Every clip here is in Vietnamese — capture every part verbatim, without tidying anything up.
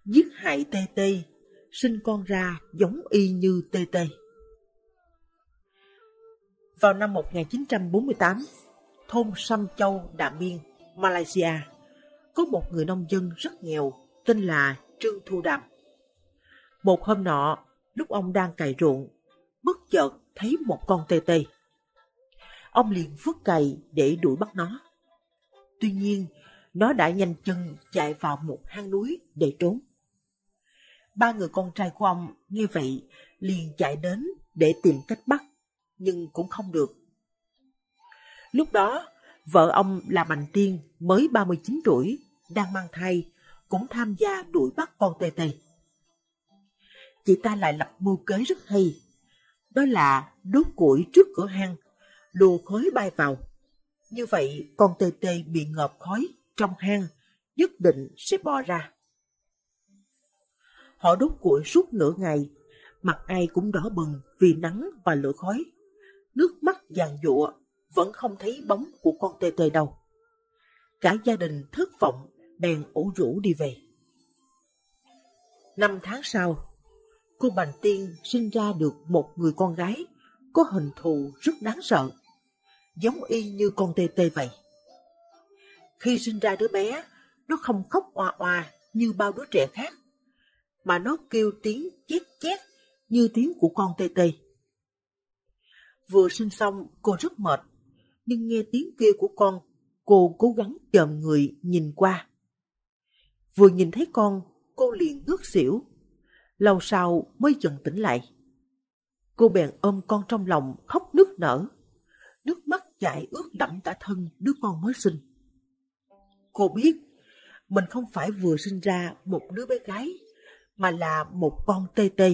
giết hại Tê Tê, sinh con ra giống y như Tê Tê. Vào năm một nghìn chín trăm bốn mươi tám, thôn Sam Châu, Đạm Biên, Malaysia, có một người nông dân rất nghèo tên là Trương Thu Đàm. Một hôm nọ, lúc ông đang cày ruộng, bất chợt thấy một con tê tê. Ông liền vứt cày để đuổi bắt nó. Tuy nhiên, nó đã nhanh chân chạy vào một hang núi để trốn. Ba người con trai của ông nghe vậy liền chạy đến để tìm cách bắt, nhưng cũng không được. Lúc đó, vợ ông là Mạnh Tiên mới ba mươi chín tuổi, đang mang thai, cũng tham gia đuổi bắt con tê tê. Chị ta lại lập mưu kế rất hay, đó là đốt củi trước cửa hang, lùa khói bay vào. Như vậy, con tê tê bị ngợp khói trong hang, nhất định sẽ bò ra. Họ đốt củi suốt nửa ngày, mặt ai cũng đỏ bừng vì nắng và lửa khói. Nước mắt giàn giụa, vẫn không thấy bóng của con tê tê đâu. Cả gia đình thất vọng, bèn ủ rũ đi về. Năm tháng sau, cô Bành Tiên sinh ra được một người con gái có hình thù rất đáng sợ, giống y như con tê tê vậy. Khi sinh ra đứa bé, nó không khóc oa oa như bao đứa trẻ khác, mà nó kêu tiếng chét chét như tiếng của con tê tê. Vừa sinh xong, cô rất mệt, nhưng nghe tiếng kêu của con, cô cố gắng chồm người nhìn qua. Vừa nhìn thấy con, cô liền ngất xỉu. Lâu sau mới dần tỉnh lại. Cô bèn ôm con trong lòng khóc nức nở. Nước mắt chảy ướt đẫm cả thân đứa con mới sinh. Cô biết mình không phải vừa sinh ra một đứa bé gái, mà là một con tê tê.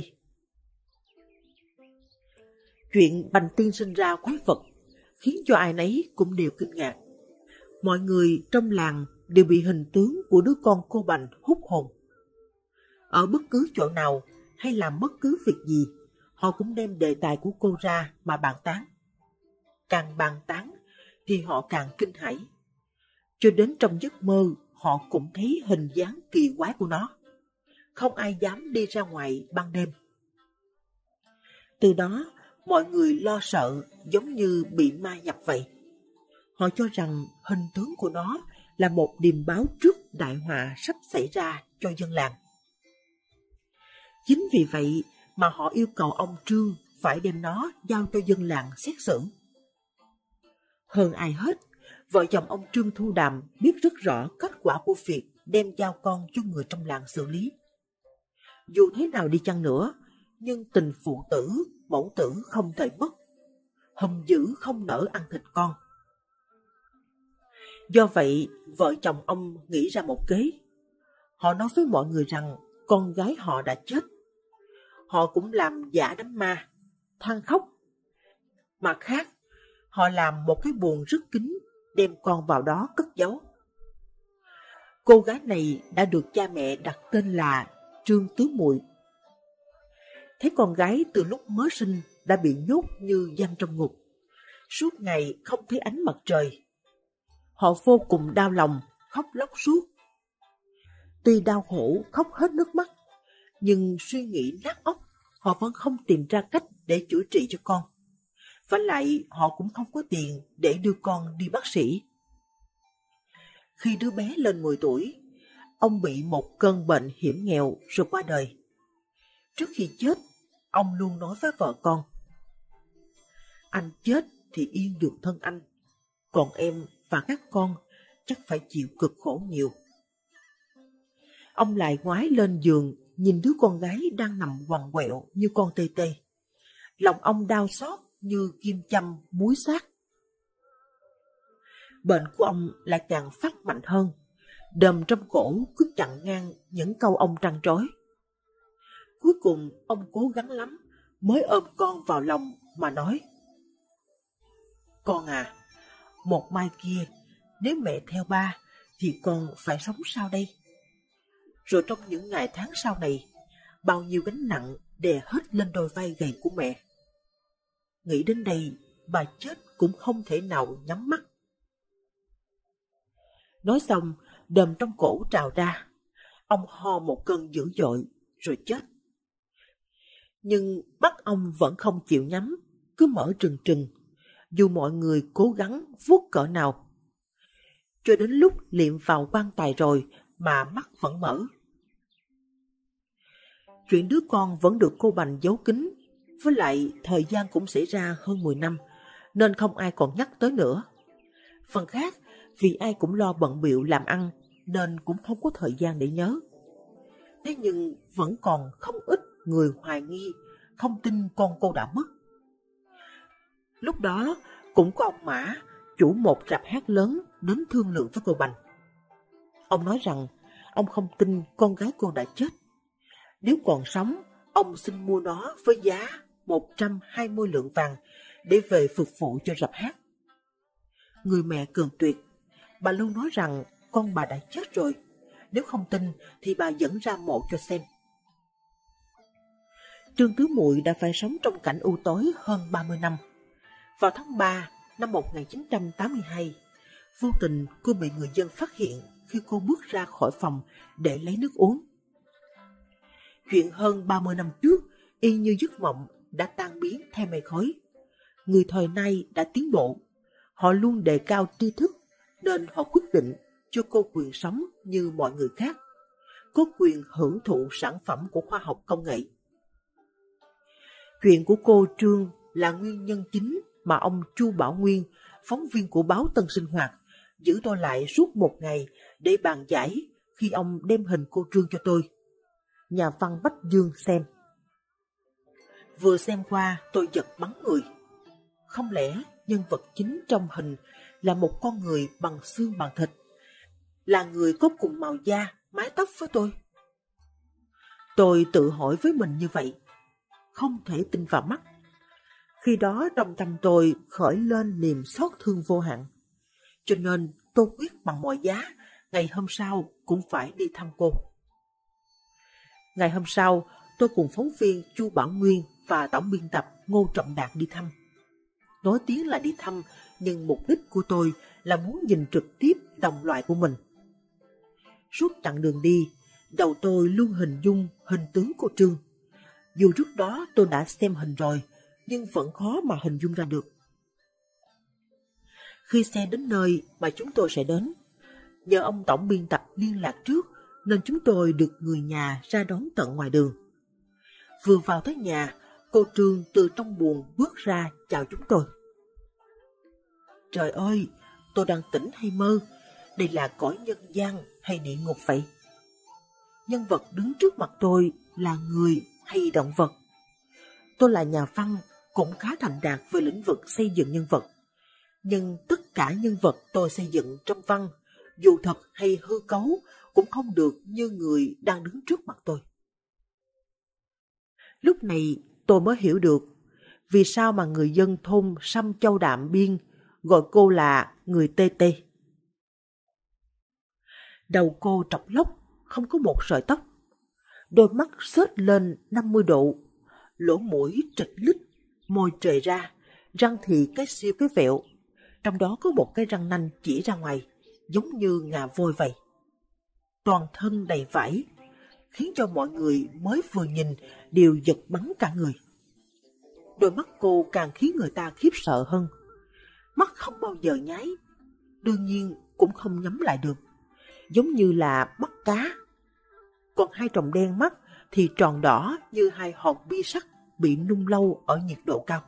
Chuyện Bành Tiên sinh ra quái vật khiến cho ai nấy cũng đều kinh ngạc. Mọi người trong làng đều bị hình tướng của đứa con cô Bành hút hồn. Ở bất cứ chỗ nào hay làm bất cứ việc gì, họ cũng đem đề tài của cô ra mà bàn tán. Càng bàn tán thì họ càng kinh hãi. Cho đến trong giấc mơ, họ cũng thấy hình dáng kỳ quái của nó. Không ai dám đi ra ngoài ban đêm. Từ đó, mọi người lo sợ giống như bị ma nhập vậy. Họ cho rằng hình tướng của nó là một điềm báo trước đại họa sắp xảy ra cho dân làng. Chính vì vậy mà họ yêu cầu ông Trương phải đem nó giao cho dân làng xét xử. Hơn ai hết, vợ chồng ông Trương Thu Đàm biết rất rõ kết quả của việc đem giao con cho người trong làng xử lý. Dù thế nào đi chăng nữa, nhưng tình phụ tử, mẫu tử không thể mất. Hầm dữ không nỡ ăn thịt con. Do vậy, vợ chồng ông nghĩ ra một kế. Họ nói với mọi người rằng con gái họ đã chết. Họ cũng làm giả đám ma, than khóc. Mặt khác, họ làm một cái buồng rất kín, đem con vào đó cất giấu. Cô gái này đã được cha mẹ đặt tên là Trương Tứ Muội. Thấy con gái từ lúc mới sinh đã bị nhốt như giam trong ngục, suốt ngày không thấy ánh mặt trời. Họ vô cùng đau lòng, khóc lóc suốt. Tuy đau khổ khóc hết nước mắt, nhưng suy nghĩ nát óc, họ vẫn không tìm ra cách để chữa trị cho con. Và lại họ cũng không có tiền để đưa con đi bác sĩ. Khi đứa bé lên mười tuổi, ông bị một cơn bệnh hiểm nghèo rồi qua đời. Trước khi chết, ông luôn nói với vợ con: anh chết thì yên được thân anh, còn em và các con chắc phải chịu cực khổ nhiều. Ông lại ngoái lên giường nhìn đứa con gái đang nằm quằn quẹo như con tê tê. Lòng ông đau xót như kim châm muối xác. Bệnh của ông lại càng phát mạnh hơn, đờm trong cổ cứ chặn ngang những câu ông trăn trối. Cuối cùng ông cố gắng lắm mới ôm con vào lòng mà nói: con à, một mai kia nếu mẹ theo ba thì con phải sống sao đây? Rồi trong những ngày tháng sau này, bao nhiêu gánh nặng đè hết lên đôi vai gầy của mẹ. Nghĩ đến đây, bà chết cũng không thể nào nhắm mắt. Nói xong, đờm trong cổ trào ra. Ông ho một cơn dữ dội rồi chết. Nhưng mắt ông vẫn không chịu nhắm, cứ mở trừng trừng, dù mọi người cố gắng vuốt cỡ nào. Cho đến lúc liệm vào quan tài rồi mà mắt vẫn mở. Chuyện đứa con vẫn được cô Bành giấu kín, với lại thời gian cũng xảy ra hơn mười năm, nên không ai còn nhắc tới nữa. Phần khác, vì ai cũng lo bận bịu làm ăn, nên cũng không có thời gian để nhớ. Thế nhưng vẫn còn không ít người hoài nghi, không tin con cô đã mất. Lúc đó cũng có ông Mã, chủ một rạp hát lớn, đến thương lượng với cô Bành. Ông nói rằng ông không tin con gái cô đã chết. Nếu còn sống, ông xin mua nó với giá một trăm hai mươi lượng vàng để về phục vụ cho rạp hát. Người mẹ cường tuyệt, bà luôn nói rằng con bà đã chết rồi. Nếu không tin thì bà dẫn ra mộ cho xem. Trương Tứ Muội đã phải sống trong cảnh u tối hơn ba mươi năm. Vào tháng ba năm một nghìn chín trăm tám mươi hai, vô tình cô bị người dân phát hiện khi cô bước ra khỏi phòng để lấy nước uống. Chuyện hơn ba mươi năm trước, y như giấc mộng, đã tan biến theo mây khói. Người thời nay đã tiến bộ. Họ luôn đề cao tri thức, nên họ quyết định cho cô quyền sống như mọi người khác, có quyền hưởng thụ sản phẩm của khoa học công nghệ. Chuyện của cô Trương là nguyên nhân chính mà ông Chu Bảo Nguyên, phóng viên của báo Tân Sinh Hoạt, giữ tôi lại suốt một ngày để bàn giải khi ông đem hình cô Trương cho tôi, nhà văn Bách Dương, xem. Vừa xem qua tôi giật bắn người. Không lẽ nhân vật chính trong hình là một con người bằng xương bằng thịt, là người có cùng màu da, mái tóc với tôi? Tôi tự hỏi với mình như vậy, không thể tin vào mắt. Khi đó trong tâm tôi khởi lên niềm xót thương vô hạn, cho nên tôi quyết bằng mọi giá ngày hôm sau cũng phải đi thăm cô. Ngày hôm sau, tôi cùng phóng viên Chu Bảo Nguyên và tổng biên tập Ngô Trọng Đạt đi thăm. Nói tiếng là đi thăm, nhưng mục đích của tôi là muốn nhìn trực tiếp đồng loại của mình. Suốt chặng đường đi, đầu tôi luôn hình dung hình tướng cô Trương. Dù trước đó tôi đã xem hình rồi, nhưng vẫn khó mà hình dung ra được. Khi xe đến nơi mà chúng tôi sẽ đến, nhờ ông tổng biên tập liên lạc trước, nên chúng tôi được người nhà ra đón tận ngoài đường. Vừa vào tới nhà, cô Trương từ trong buồng bước ra chào chúng tôi. Trời ơi, tôi đang tỉnh hay mơ? Đây là cõi nhân gian hay địa ngục vậy? Nhân vật đứng trước mặt tôi là người hay động vật? Tôi là nhà văn, cũng khá thành đạt về lĩnh vực xây dựng nhân vật. Nhưng tất cả nhân vật tôi xây dựng trong văn, dù thật hay hư cấu, cũng không được như người đang đứng trước mặt tôi. Lúc này tôi mới hiểu được vì sao mà người dân thôn Sâm Châu Đạm Biên gọi cô là người tê tê. Đầu cô trọc lóc, không có một sợi tóc. Đôi mắt xếch lên năm mươi độ, lỗ mũi trịch lít, môi trề ra, răng thì cái siêu cái vẹo. Trong đó có một cái răng nanh chỉ ra ngoài, giống như ngà voi vậy. Toàn thân đầy vải, khiến cho mọi người mới vừa nhìn đều giật bắn cả người. Đôi mắt cô càng khiến người ta khiếp sợ hơn. Mắt không bao giờ nháy, đương nhiên cũng không nhắm lại được, giống như là mắt cá. Còn hai tròng đen mắt thì tròn đỏ như hai hòn bi sắt bị nung lâu ở nhiệt độ cao.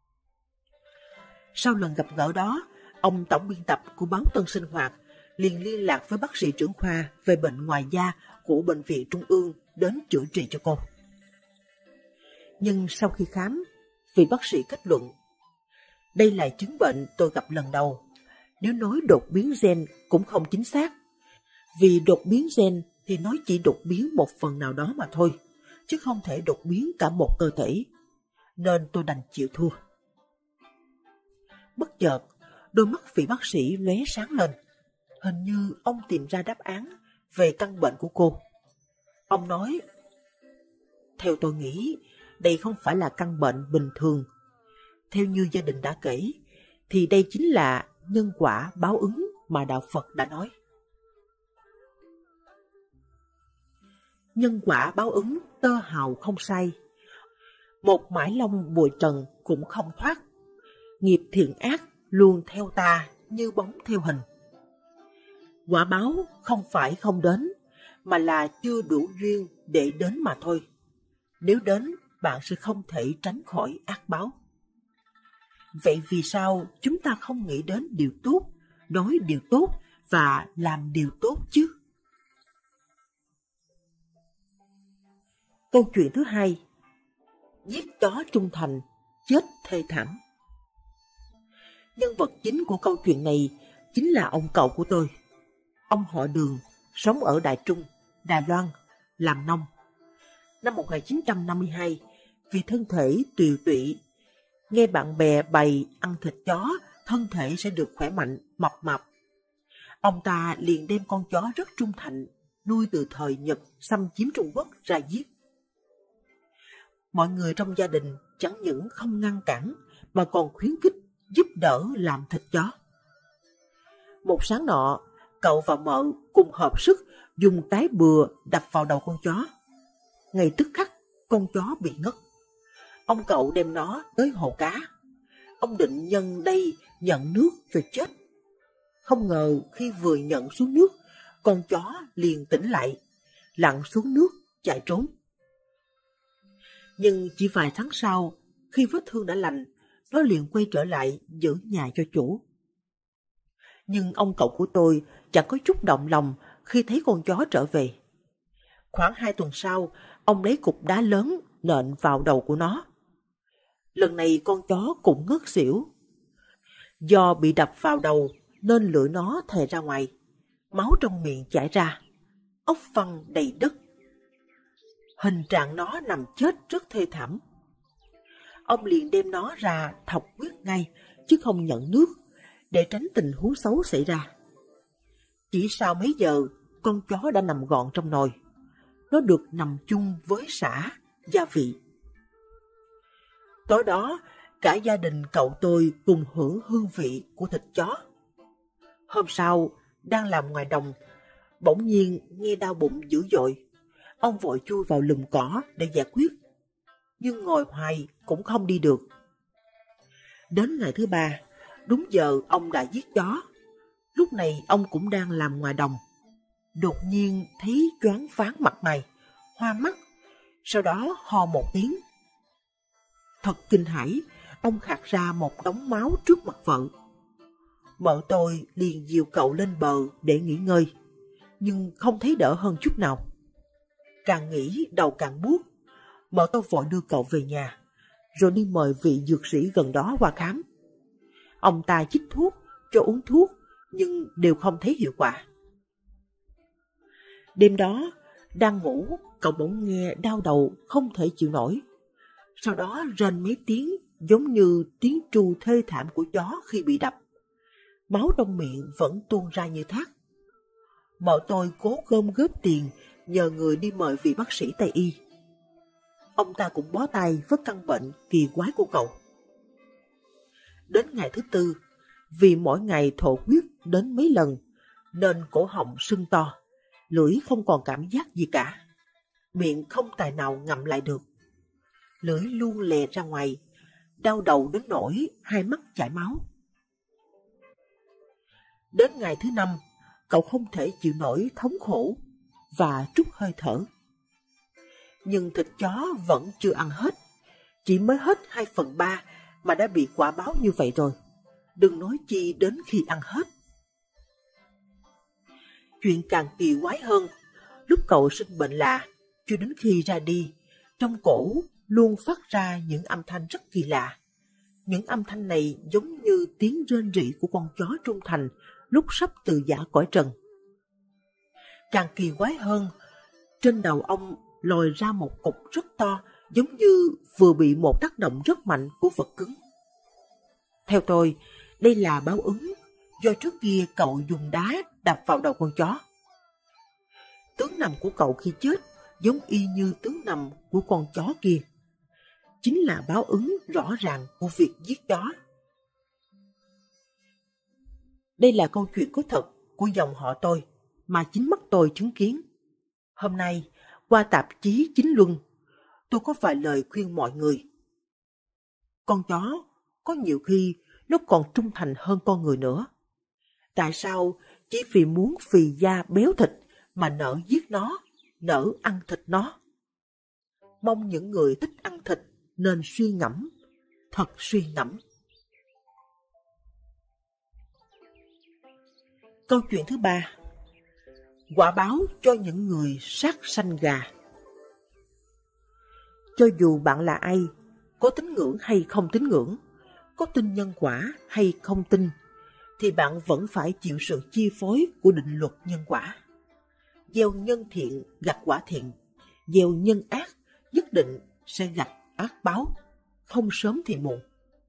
Sau lần gặp gỡ đó, ông tổng biên tập của báo Tân Sinh Hoạt liền liên lạc với bác sĩ trưởng khoa về bệnh ngoài da của Bệnh viện Trung ương đến chữa trị cho cô. Nhưng sau khi khám, vị bác sĩ kết luận, đây là chứng bệnh tôi gặp lần đầu. Nếu nói đột biến gen cũng không chính xác, vì đột biến gen thì nói chỉ đột biến một phần nào đó mà thôi, chứ không thể đột biến cả một cơ thể. Nên tôi đành chịu thua. Bất chợt, đôi mắt vị bác sĩ lóe sáng lên. Hình như ông tìm ra đáp án về căn bệnh của cô. Ông nói, theo tôi nghĩ, đây không phải là căn bệnh bình thường. Theo như gia đình đã kể, thì đây chính là nhân quả báo ứng mà Đạo Phật đã nói. Nhân quả báo ứng tơ hào không sai. Một mãi long bụi trần cũng không thoát. Nghiệp thiện ác luôn theo ta như bóng theo hình. Quả báo không phải không đến, mà là chưa đủ duyên để đến mà thôi. Nếu đến, bạn sẽ không thể tránh khỏi ác báo. Vậy vì sao chúng ta không nghĩ đến điều tốt, nói điều tốt và làm điều tốt chứ? Câu chuyện thứ hai. Giết chó trung thành, chết thê thảm. Nhân vật chính của câu chuyện này chính là ông cậu của tôi. Ông họ Đường, sống ở Đại Trung, Đài Loan, làm nông. Năm một nghìn chín trăm năm mươi hai, vì thân thể tiều tụy, nghe bạn bè bày ăn thịt chó, thân thể sẽ được khỏe mạnh, mập mạp. Ông ta liền đem con chó rất trung thành, nuôi từ thời Nhật xâm chiếm Trung Quốc ra giết. Mọi người trong gia đình chẳng những không ngăn cản, mà còn khuyến khích, giúp đỡ làm thịt chó. Một sáng nọ, cậu và mợ cùng hợp sức dùng cái bừa đập vào đầu con chó. Ngay tức khắc, con chó bị ngất. Ông cậu đem nó tới hồ cá. Ông định nhân đây nhận nước rồi chết. Không ngờ khi vừa nhận xuống nước, con chó liền tỉnh lại, lặn xuống nước chạy trốn. Nhưng chỉ vài tháng sau, khi vết thương đã lành, nó liền quay trở lại giữ nhà cho chủ. Nhưng ông cậu của tôi chẳng có chút động lòng khi thấy con chó trở về. Khoảng hai tuần sau, ông lấy cục đá lớn nện vào đầu của nó. Lần này con chó cũng ngất xỉu. Do bị đập vào đầu nên lưỡi nó thè ra ngoài, máu trong miệng chảy ra, ốc văng đầy đất. Hình trạng nó nằm chết rất thê thảm. Ông liền đem nó ra thọc huyết ngay, chứ không nhận nước, để tránh tình huống xấu xảy ra. Chỉ sau mấy giờ, con chó đã nằm gọn trong nồi. Nó được nằm chung với sả, gia vị. Tối đó, cả gia đình cậu tôi cùng hưởng hương vị của thịt chó. Hôm sau, đang làm ngoài đồng, bỗng nhiên nghe đau bụng dữ dội. Ông vội chui vào lùm cỏ để giải quyết, nhưng ngồi hoài cũng không đi được. Đến ngày thứ ba, đúng giờ ông đã giết chó. Lúc này ông cũng đang làm ngoài đồng. Đột nhiên thấy choáng váng mặt mày, hoa mắt, sau đó ho một tiếng. Thật kinh hãi, ông khạc ra một đống máu trước mặt vợ. Vợ tôi liền dìu cậu lên bờ để nghỉ ngơi, nhưng không thấy đỡ hơn chút nào. Càng nghĩ đầu càng buốt, vợ tôi vội đưa cậu về nhà, rồi đi mời vị dược sĩ gần đó qua khám. Ông ta chích thuốc, cho uống thuốc, nhưng đều không thấy hiệu quả. Đêm đó, đang ngủ, cậu bỗng nghe đau đầu không thể chịu nổi. Sau đó rên mấy tiếng giống như tiếng tru thê thảm của chó khi bị đập. Máu trong miệng vẫn tuôn ra như thác. Vợ tôi cố gom góp tiền nhờ người đi mời vị bác sĩ Tây y. Ông ta cũng bó tay với căn bệnh kỳ quái của cậu. Đến ngày thứ tư, vì mỗi ngày thổ huyết đến mấy lần, nên cổ họng sưng to, lưỡi không còn cảm giác gì cả. Miệng không tài nào ngậm lại được. Lưỡi luôn lè ra ngoài, đau đầu đến nỗi hai mắt chảy máu. Đến ngày thứ năm, cậu không thể chịu nổi thống khổ và trút hơi thở. Nhưng thịt chó vẫn chưa ăn hết, chỉ mới hết hai phần ba mà đã bị quả báo như vậy rồi, đừng nói chi đến khi ăn hết. Chuyện càng kỳ quái hơn, lúc cậu sinh bệnh lạ, cho đến khi ra đi, trong cổ luôn phát ra những âm thanh rất kỳ lạ. Những âm thanh này giống như tiếng rên rỉ của con chó trung thành lúc sắp từ giã cõi trần. Càng kỳ quái hơn, trên đầu ông lồi ra một cục rất to, giống như vừa bị một tác động rất mạnh của vật cứng. Theo tôi, đây là báo ứng do trước kia cậu dùng đá đập vào đầu con chó. Tướng nằm của cậu khi chết giống y như tướng nằm của con chó kia. Chính là báo ứng rõ ràng của việc giết chó. Đây là câu chuyện có thật của dòng họ tôi mà chính mắt tôi chứng kiến. Hôm nay, Qua tạp chí Chính Luân, tôi có vài lời khuyên mọi người. Con chó có nhiều khi nó còn trung thành hơn con người nữa. Tại sao chỉ vì muốn phì da béo thịt mà nỡ giết nó, nỡ ăn thịt nó? Mong những người thích ăn thịt nên suy ngẫm, thật suy ngẫm. Câu chuyện thứ ba. Quả báo cho những người sát sanh gà. Cho dù bạn là ai, có tín ngưỡng hay không tín ngưỡng, có tin nhân quả hay không tin, thì bạn vẫn phải chịu sự chi phối của định luật nhân quả. Gieo nhân thiện gặt quả thiện, gieo nhân ác nhất định sẽ gặt ác báo, không sớm thì muộn.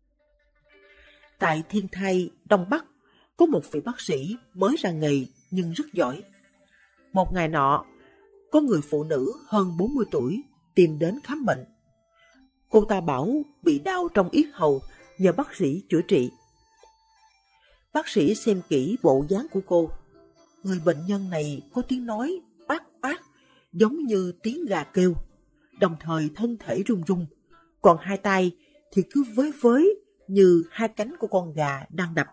Tại Thiên Thai, Đông Bắc, có một vị bác sĩ mới ra nghề nhưng rất giỏi. Một ngày nọ, có người phụ nữ hơn bốn mươi tuổi tìm đến khám bệnh. Cô ta bảo bị đau trong yết hầu, nhờ bác sĩ chữa trị. Bác sĩ xem kỹ bộ dáng của cô. Người bệnh nhân này có tiếng nói oát oát, giống như tiếng gà kêu, đồng thời thân thể run run, còn hai tay thì cứ với với như hai cánh của con gà đang đập.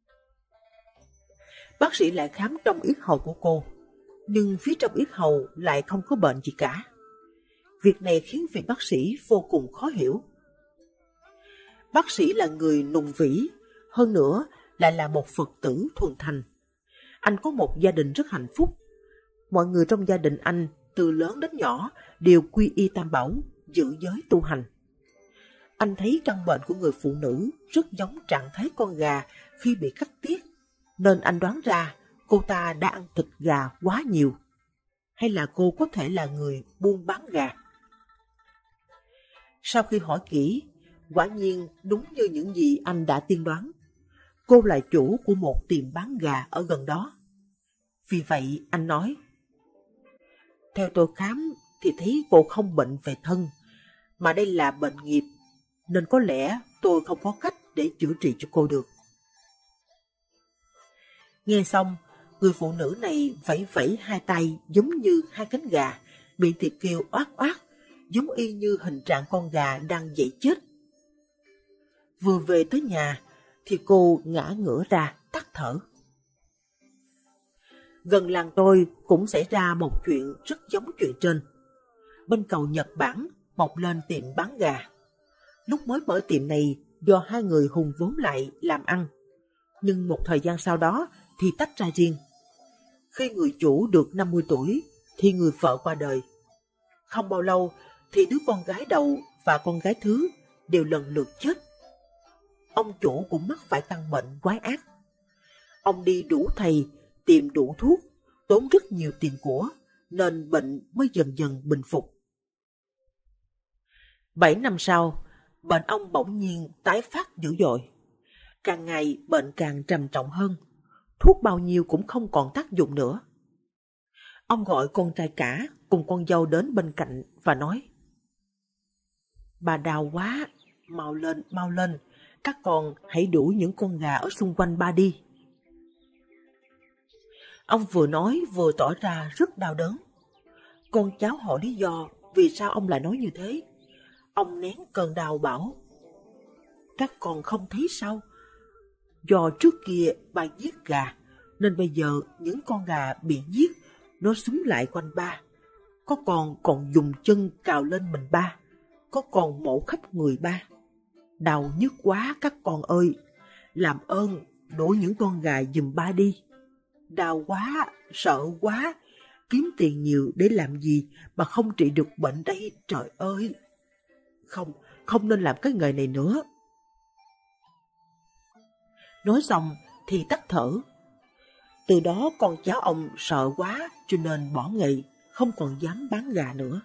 Bác sĩ lại khám trong yết hầu của cô, nhưng phía trong yết hầu lại không có bệnh gì cả. Việc này khiến vị bác sĩ vô cùng khó hiểu. Bác sĩ là người nùng vĩ, hơn nữa lại là một Phật tử thuần thành. Anh có một gia đình rất hạnh phúc. Mọi người trong gia đình anh, từ lớn đến nhỏ, đều quy y Tam Bảo, giữ giới tu hành. Anh thấy căn bệnh của người phụ nữ rất giống trạng thái con gà khi bị cắt tiết, nên anh đoán ra cô ta đã ăn thịt gà quá nhiều. Hay là cô có thể là người buôn bán gà? Sau khi hỏi kỹ, quả nhiên đúng như những gì anh đã tiên đoán. Cô là chủ của một tiệm bán gà ở gần đó. Vì vậy anh nói, theo tôi khám thì thấy cô không bệnh về thân, mà đây là bệnh nghiệp, nên có lẽ tôi không có cách để chữa trị cho cô được. Nghe xong, người phụ nữ này vẫy vẫy hai tay giống như hai cánh gà, bị thịt kêu oát oát, giống y như hình trạng con gà đang dậy chết. Vừa về tới nhà, thì cô ngã ngửa ra, tắt thở. Gần làng tôi cũng xảy ra một chuyện rất giống chuyện trên. Bên cầu Nhật Bản mọc lên tiệm bán gà. Lúc mới mở tiệm này do hai người hùng vốn lại làm ăn, nhưng một thời gian sau đó thì tách ra riêng. Khi người chủ được năm mươi tuổi thì người vợ qua đời. Không bao lâu thì đứa con gái đầu và con gái thứ đều lần lượt chết. Ông chủ cũng mắc phải căn bệnh quái ác. Ông đi đủ thầy, tìm đủ thuốc, tốn rất nhiều tiền của, nên bệnh mới dần dần bình phục. Bảy năm sau, bệnh ông bỗng nhiên tái phát dữ dội. Càng ngày bệnh càng trầm trọng hơn, thuốc bao nhiêu cũng không còn tác dụng nữa. Ông gọi con trai cả cùng con dâu đến bên cạnh và nói, bà đau quá, mau lên, mau lên, các con hãy đuổi những con gà ở xung quanh ba đi. Ông vừa nói vừa tỏ ra rất đau đớn. Con cháu hỏi lý do vì sao ông lại nói như thế. Ông nén cơn đau bảo, các con không thấy sao? Do trước kia bà giết gà, nên bây giờ những con gà bị giết, nó xúm lại quanh ba. Có con còn dùng chân cào lên mình ba, có con mổ khắp người ba. Đau nhức quá các con ơi, làm ơn đuổi những con gà giùm ba đi. Đau quá, sợ quá, kiếm tiền nhiều để làm gì mà không trị được bệnh đây, trời ơi. Không, không nên làm cái nghề này nữa. Nói xong thì tắt thở. Từ đó con cháu ông sợ quá cho nên bỏ nghề, không còn dám bán gà nữa.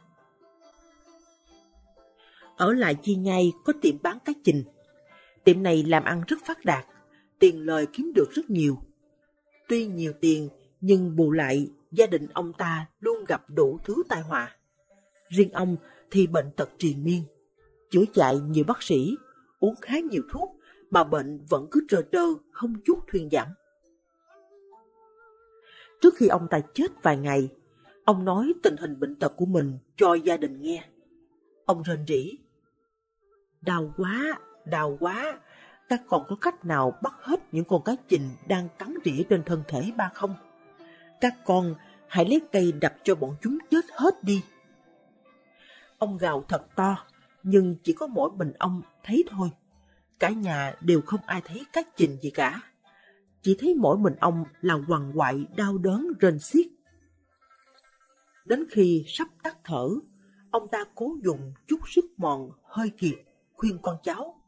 Ở lại Chi Nhai có tiệm bán cá chình. Tiệm này làm ăn rất phát đạt, tiền lời kiếm được rất nhiều. Tuy nhiều tiền nhưng bù lại gia đình ông ta luôn gặp đủ thứ tai họa. Riêng ông thì bệnh tật triền miên, chữa chạy nhiều bác sĩ, uống khá nhiều thuốc mà bệnh vẫn cứ trơ trơ, không chút thuyên giảm. Trước khi ông ta chết vài ngày, Ông nói tình hình bệnh tật của mình cho gia đình nghe. Ông rên rỉ. Đau quá, đau quá, các con có cách nào bắt hết những con cá chình đang cắn rỉa trên thân thể ba không? Các con hãy lấy cây đập cho bọn chúng chết hết đi. Ông gào thật to, nhưng chỉ có mỗi mình ông thấy thôi. Cả nhà đều không ai thấy cá chình gì cả. Chỉ thấy mỗi mình ông là quằn quại đau đớn rên xiết. Đến khi sắp tắt thở, ông ta cố dùng chút sức mòn hơi kiệt khuyên con cháu.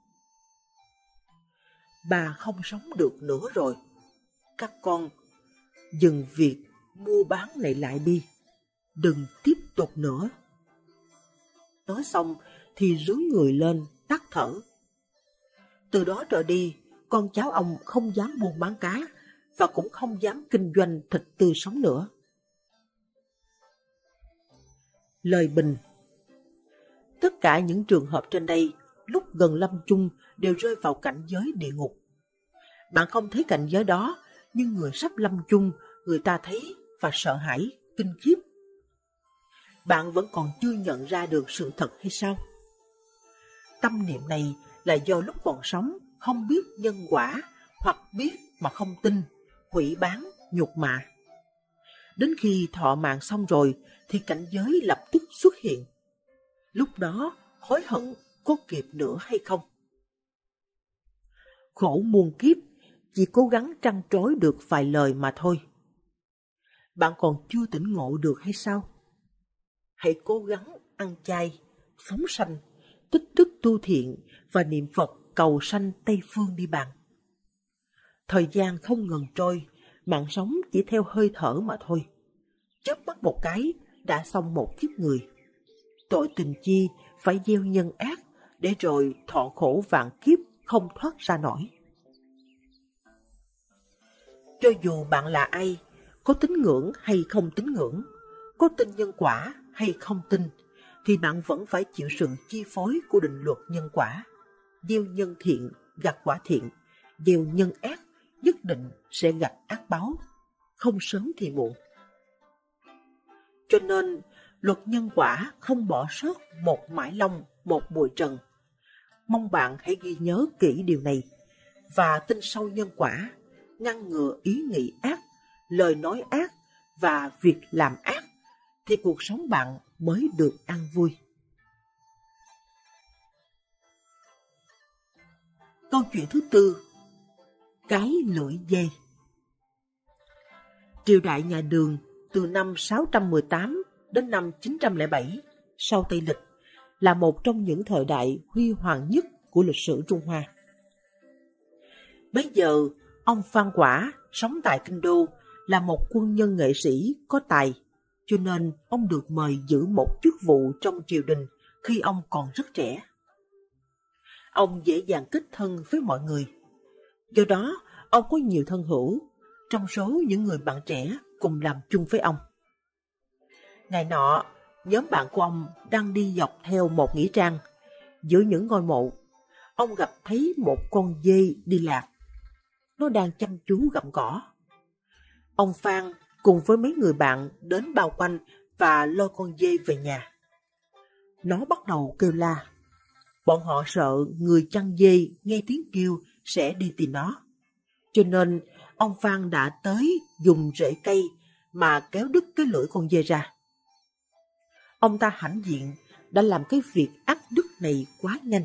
Bà không sống được nữa rồi. Các con dừng việc mua bán này lại đi. Đừng tiếp tục nữa. Nói xong thì rướn người lên tắt thở. Từ đó trở đi, con cháu ông không dám buôn bán cá và cũng không dám kinh doanh thịt tươi sống nữa. Lời bình. Tất cả những trường hợp trên đây lúc gần lâm chung đều rơi vào cảnh giới địa ngục. Bạn không thấy cảnh giới đó, nhưng người sắp lâm chung người ta thấy và sợ hãi, kinh khiếp. Bạn vẫn còn chưa nhận ra được sự thật hay sao? Tâm niệm này là do lúc còn sống không biết nhân quả, hoặc biết mà không tin, hủy bán, nhục mạ. Đến khi thọ mạng xong rồi thì cảnh giới lập tức xuất hiện. Lúc đó hối hận có kịp nữa hay không? Khổ muôn kiếp, chỉ cố gắng trăn trối được vài lời mà thôi. Bạn còn chưa tỉnh ngộ được hay sao? Hãy cố gắng ăn chay, phóng sanh, tích đức tu thiện và niệm Phật cầu sanh Tây Phương đi bạn. Thời gian không ngừng trôi, mạng sống chỉ theo hơi thở mà thôi. Chớp mắt một cái đã xong một kiếp người. Tội tình chi phải gieo nhân ác để rồi thọ khổ vạn kiếp không thoát ra nổi. Cho dù bạn là ai, có tín ngưỡng hay không tín ngưỡng, có tin nhân quả hay không tin, thì bạn vẫn phải chịu sự chi phối của định luật nhân quả. Gieo nhân thiện gặt quả thiện, gieo nhân ác nhất định sẽ gặp ác báo, không sớm thì muộn. Cho nên, luật nhân quả không bỏ sót một mãi long, một bụi trần. Mong bạn hãy ghi nhớ kỹ điều này và tin sâu nhân quả, ngăn ngừa ý nghĩ ác, lời nói ác và việc làm ác, thì cuộc sống bạn mới được an vui. Câu chuyện thứ tư. Cái lưỡi dê. Triều đại nhà Đường từ năm sáu trăm mười tám đến năm chín trăm lẻ bảy sau Tây Lịch là một trong những thời đại huy hoàng nhất của lịch sử Trung Hoa. Bây giờ, ông Phan Quả sống tại Kinh Đô là một quân nhân nghệ sĩ có tài, cho nên ông được mời giữ một chức vụ trong triều đình khi ông còn rất trẻ. Ông dễ dàng kết thân với mọi người. Do đó, ông có nhiều thân hữu, trong số những người bạn trẻ cùng làm chung với ông. Ngày nọ, nhóm bạn của ông đang đi dọc theo một nghĩa trang. Giữa những ngôi mộ, ông gặp thấy một con dê đi lạc. Nó đang chăm chú gặm cỏ. Ông Phan cùng với mấy người bạn đến bao quanh và lôi con dê về nhà. Nó bắt đầu kêu la. Bọn họ sợ người chăn dê nghe tiếng kêu sẽ đi tìm nó. Cho nên ông Phan đã tới dùng rễ cây mà kéo đứt cái lưỡi con dê ra. Ông ta hãnh diện đã làm cái việc ác đức này quá nhanh.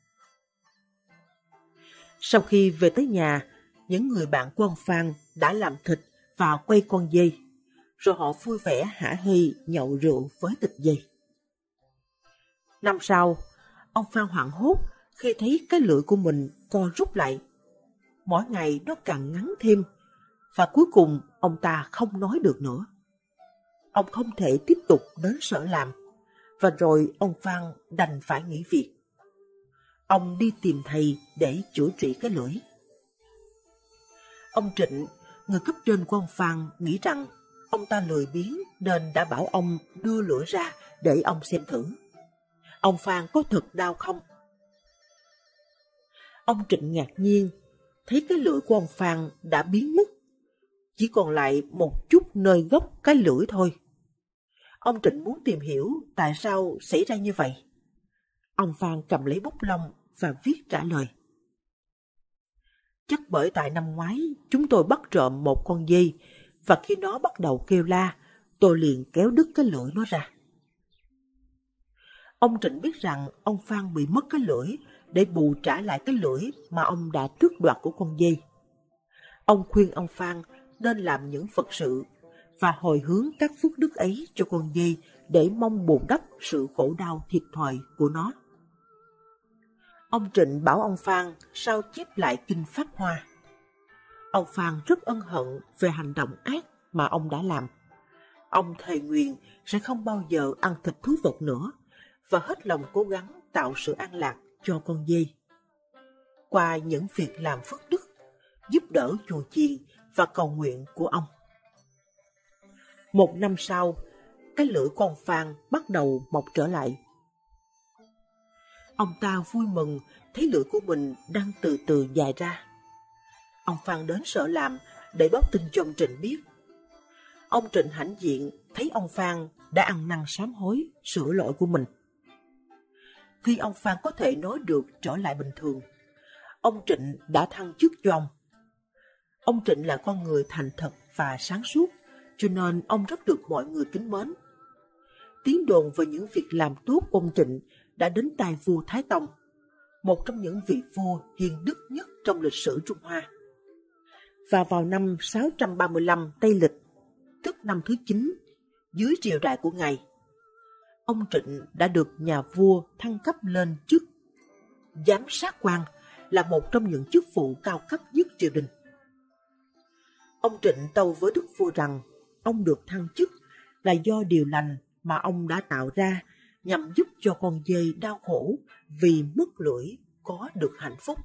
Sau khi về tới nhà, những người bạn của ông Phan đã làm thịt và quay con dê, rồi họ vui vẻ hả hê nhậu rượu với thịt dê. Năm sau, ông Phan hoảng hốt khi thấy cái lưỡi của mình co rút lại. Mỗi ngày nó càng ngắn thêm, và cuối cùng ông ta không nói được nữa. Ông không thể tiếp tục đến sở làm, và rồi ông Phan đành phải nghỉ việc. Ông đi tìm thầy để chữa trị cái lưỡi. Ông Trịnh, người cấp trên của ông Phan, nghĩ rằng ông ta lười biếng nên đã bảo ông đưa lưỡi ra để ông xem thử. Ông Phan có thật đau không? Ông Trịnh ngạc nhiên thấy cái lưỡi của ông Phan đã biến mất, chỉ còn lại một chút nơi gốc cái lưỡi thôi. Ông Trịnh muốn tìm hiểu tại sao xảy ra như vậy. Ông Phan cầm lấy bút lông và viết trả lời. Chắc bởi tại năm ngoái chúng tôi bắt trộm một con dê, và khi nó bắt đầu kêu la, tôi liền kéo đứt cái lưỡi nó ra. Ông Trịnh biết rằng ông Phan bị mất cái lưỡi để bù trả lại cái lưỡi mà ông đã tước đoạt của con dê. Ông khuyên ông Phan nên làm những Phật sự và hồi hướng các phước đức ấy cho con dê để mong bù đắp sự khổ đau thiệt thòi của nó. Ông Trịnh bảo ông Phan sao chép lại kinh Pháp Hoa. Ông Phan rất ân hận về hành động ác mà ông đã làm. Ông thề nguyện sẽ không bao giờ ăn thịt thú vật nữa và hết lòng cố gắng tạo sự an lạc cho con dê. Qua những việc làm phước đức, giúp đỡ chùa chiền và cầu nguyện của ông. Một năm sau, cái lưỡi con Phan bắt đầu mọc trở lại. Ông ta vui mừng thấy lưỡi của mình đang từ từ dài ra. Ông Phan đến sở làm để báo tin cho ông Trịnh biết. Ông Trịnh hãnh diện thấy ông Phan đã ăn năn sám hối, sửa lỗi của mình. Khi ông Phan có thể nói được trở lại bình thường, ông Trịnh đã thăng chức cho ông. Ông Trịnh là con người thành thật và sáng suốt, cho nên ông rất được mọi người kính mến. Tiếng đồn về những việc làm tốt của ông Trịnh đã đến tai vua Thái Tông, một trong những vị vua hiền đức nhất trong lịch sử Trung Hoa. Và vào năm sáu trăm ba mươi lăm Tây Lịch, tức năm thứ chín, dưới triều đại của Ngài, ông Trịnh đã được nhà vua thăng cấp lên chức giám sát quan, là một trong những chức vụ cao cấp nhất triều đình. Ông Trịnh tâu với đức vua rằng ông được thăng chức là do điều lành mà ông đã tạo ra nhằm giúp cho con dê đau khổ vì mất lưỡi có được hạnh phúc.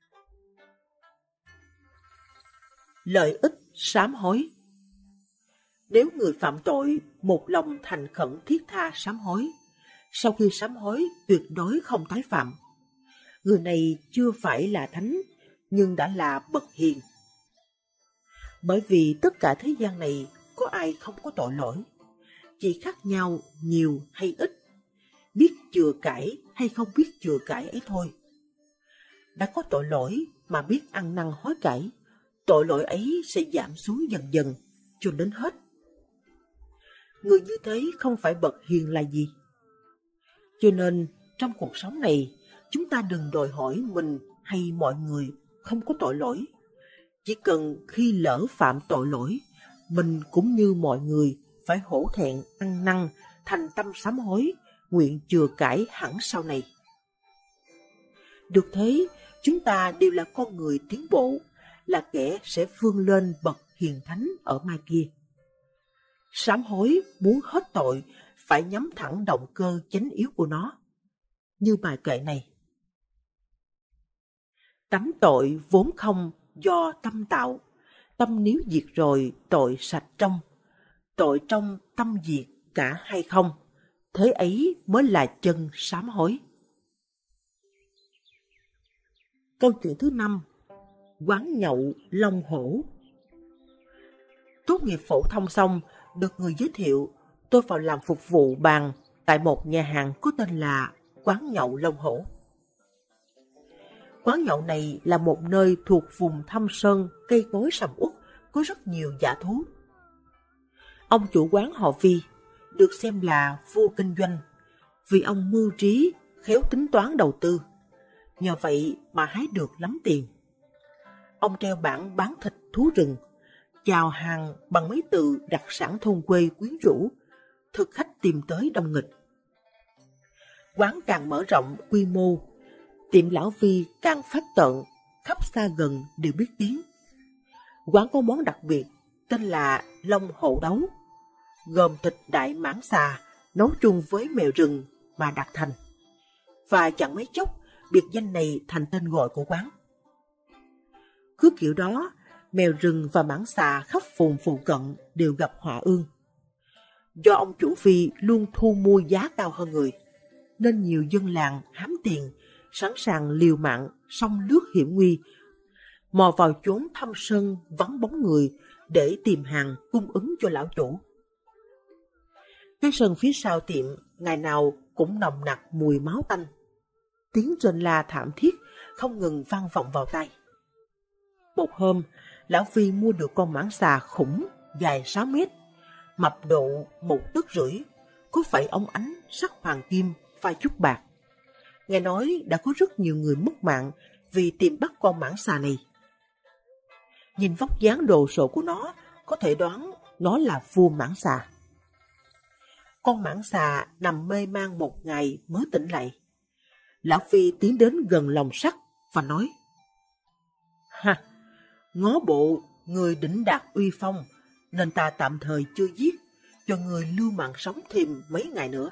Lợi ích sám hối. Nếu người phạm tội một lòng thành khẩn thiết tha sám hối, sau khi sám hối tuyệt đối không tái phạm, người này chưa phải là thánh nhưng đã là bậc hiền. Bởi vì tất cả thế gian này có ai không có tội lỗi, chỉ khác nhau nhiều hay ít, biết chừa cãi hay không biết chừa cãi ấy thôi. Đã có tội lỗi mà biết ăn năn hối cải, tội lỗi ấy sẽ giảm xuống dần dần cho đến hết. Người như thế không phải bậc hiền là gì. Cho nên trong cuộc sống này, chúng ta đừng đòi hỏi mình hay mọi người không có tội lỗi. Chỉ cần khi lỡ phạm tội lỗi, mình cũng như mọi người phải hổ thẹn ăn năn, thành tâm sám hối, nguyện chừa cải hẳn sau này. Được thế, chúng ta đều là con người tiến bộ, là kẻ sẽ vươn lên bậc hiền thánh ở mai kia. Sám hối muốn hết tội phải nhắm thẳng động cơ chánh yếu của nó. Như bài kệ này: tắm tội vốn không do tâm tạo, tâm nếu diệt rồi tội sạch trong, tội trong tâm diệt cả hay không, thế ấy mới là chân sám hối. Câu chuyện thứ năm: quán nhậu Long Hổ. Tốt nghiệp phổ thông xong, được người giới thiệu, tôi vào làm phục vụ bàn tại một nhà hàng có tên là Quán Nhậu Long Hổ. Quán nhậu này là một nơi thuộc vùng thâm sơn, cây cối sầm uất, có rất nhiều dã thú. Ông chủ quán họ Vi, được xem là vua kinh doanh, vì ông mưu trí, khéo tính toán đầu tư. Nhờ vậy mà hái được lắm tiền. Ông treo bảng bán thịt thú rừng, chào hàng bằng mấy từ đặc sản thôn quê quyến rũ, thực khách tìm tới đông nghịch. Quán càng mở rộng quy mô, tiệm lão Vi càng phát tận, khắp xa gần đều biết tiếng. Quán có món đặc biệt tên là Long Hổ Đấu, gồm thịt đại mãng xà nấu chung với mèo rừng mà đặt thành. Và chẳng mấy chốc, biệt danh này thành tên gọi của quán. Cứ kiểu đó, mèo rừng và mãng xà khắp vùng phụ cận đều gặp họa ương. Do ông chủ Vi luôn thu mua giá cao hơn người, nên nhiều dân làng hám tiền, sẵn sàng liều mạng sông lướt hiểm nguy, mò vào chốn thâm sơn vắng bóng người để tìm hàng cung ứng cho lão chủ. Cái sân phía sau tiệm ngày nào cũng nồng nặc mùi máu tanh. Tiếng rên la thảm thiết không ngừng vang vọng vào tai. Một hôm, lão Phi mua được con mãng xà khủng dài sáu mét, mập độ một tấc rưỡi, có phẩy óng ánh sắc hoàng kim pha chút bạc. Nghe nói đã có rất nhiều người mất mạng vì tìm bắt con mãng xà này. Nhìn vóc dáng đồ sộ của nó, có thể đoán nó là vua mãng xà. Con mãng xà nằm mê man một ngày mới tỉnh lại. Lão Phi tiến đến gần lồng sắt và nói: Ha, ngó bộ người đỉnh đạt uy phong, nên ta tạm thời chưa giết, cho người lưu mạng sống thêm mấy ngày nữa.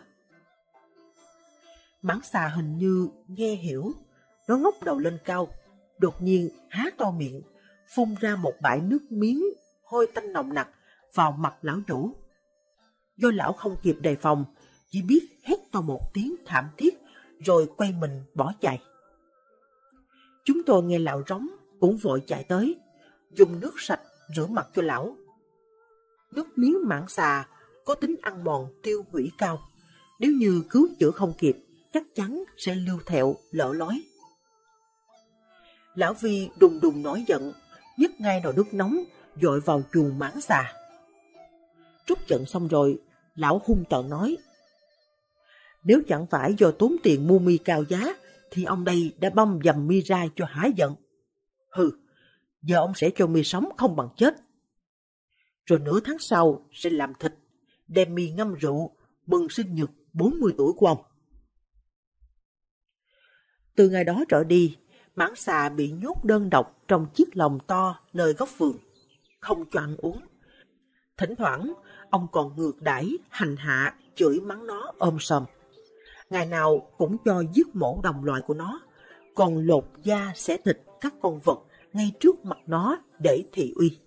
Mãng xà hình như nghe hiểu, nó ngóc đầu lên cao, đột nhiên há to miệng, phun ra một bãi nước miếng hôi tanh nồng nặc vào mặt lão chủ. Do lão không kịp đề phòng, chỉ biết hét to một tiếng thảm thiết rồi quay mình bỏ chạy. Chúng tôi nghe lão rống cũng vội chạy tới, dùng nước sạch rửa mặt cho lão. Nước miếng mãng xà có tính ăn mòn tiêu hủy cao, nếu như cứu chữa không kịp chắc chắn sẽ lưu thẹo lở lói. Lão Vi đùng đùng nổi giận, nhấc ngay nồi nước nóng dội vào chuồng mãng xà. Trút giận xong rồi, lão hung tợn nói: Nếu chẳng phải do tốn tiền mua mi cao giá, thì ông đây đã băm dầm mi ra cho hái giận. Hừ, giờ ông sẽ cho mi sống không bằng chết. Rồi nửa tháng sau sẽ làm thịt, đem mi ngâm rượu, mừng sinh nhật bốn mươi tuổi của ông. Từ ngày đó trở đi, mãng xà bị nhốt đơn độc trong chiếc lồng to nơi góc vườn, không cho ăn uống. Thỉnh thoảng, ông còn ngược đãi, hành hạ, chửi mắng nó ôm sòm. Ngày nào cũng cho giết mổ đồng loại của nó, còn lột da xẻ thịt các con vật ngay trước mặt nó để thị uy.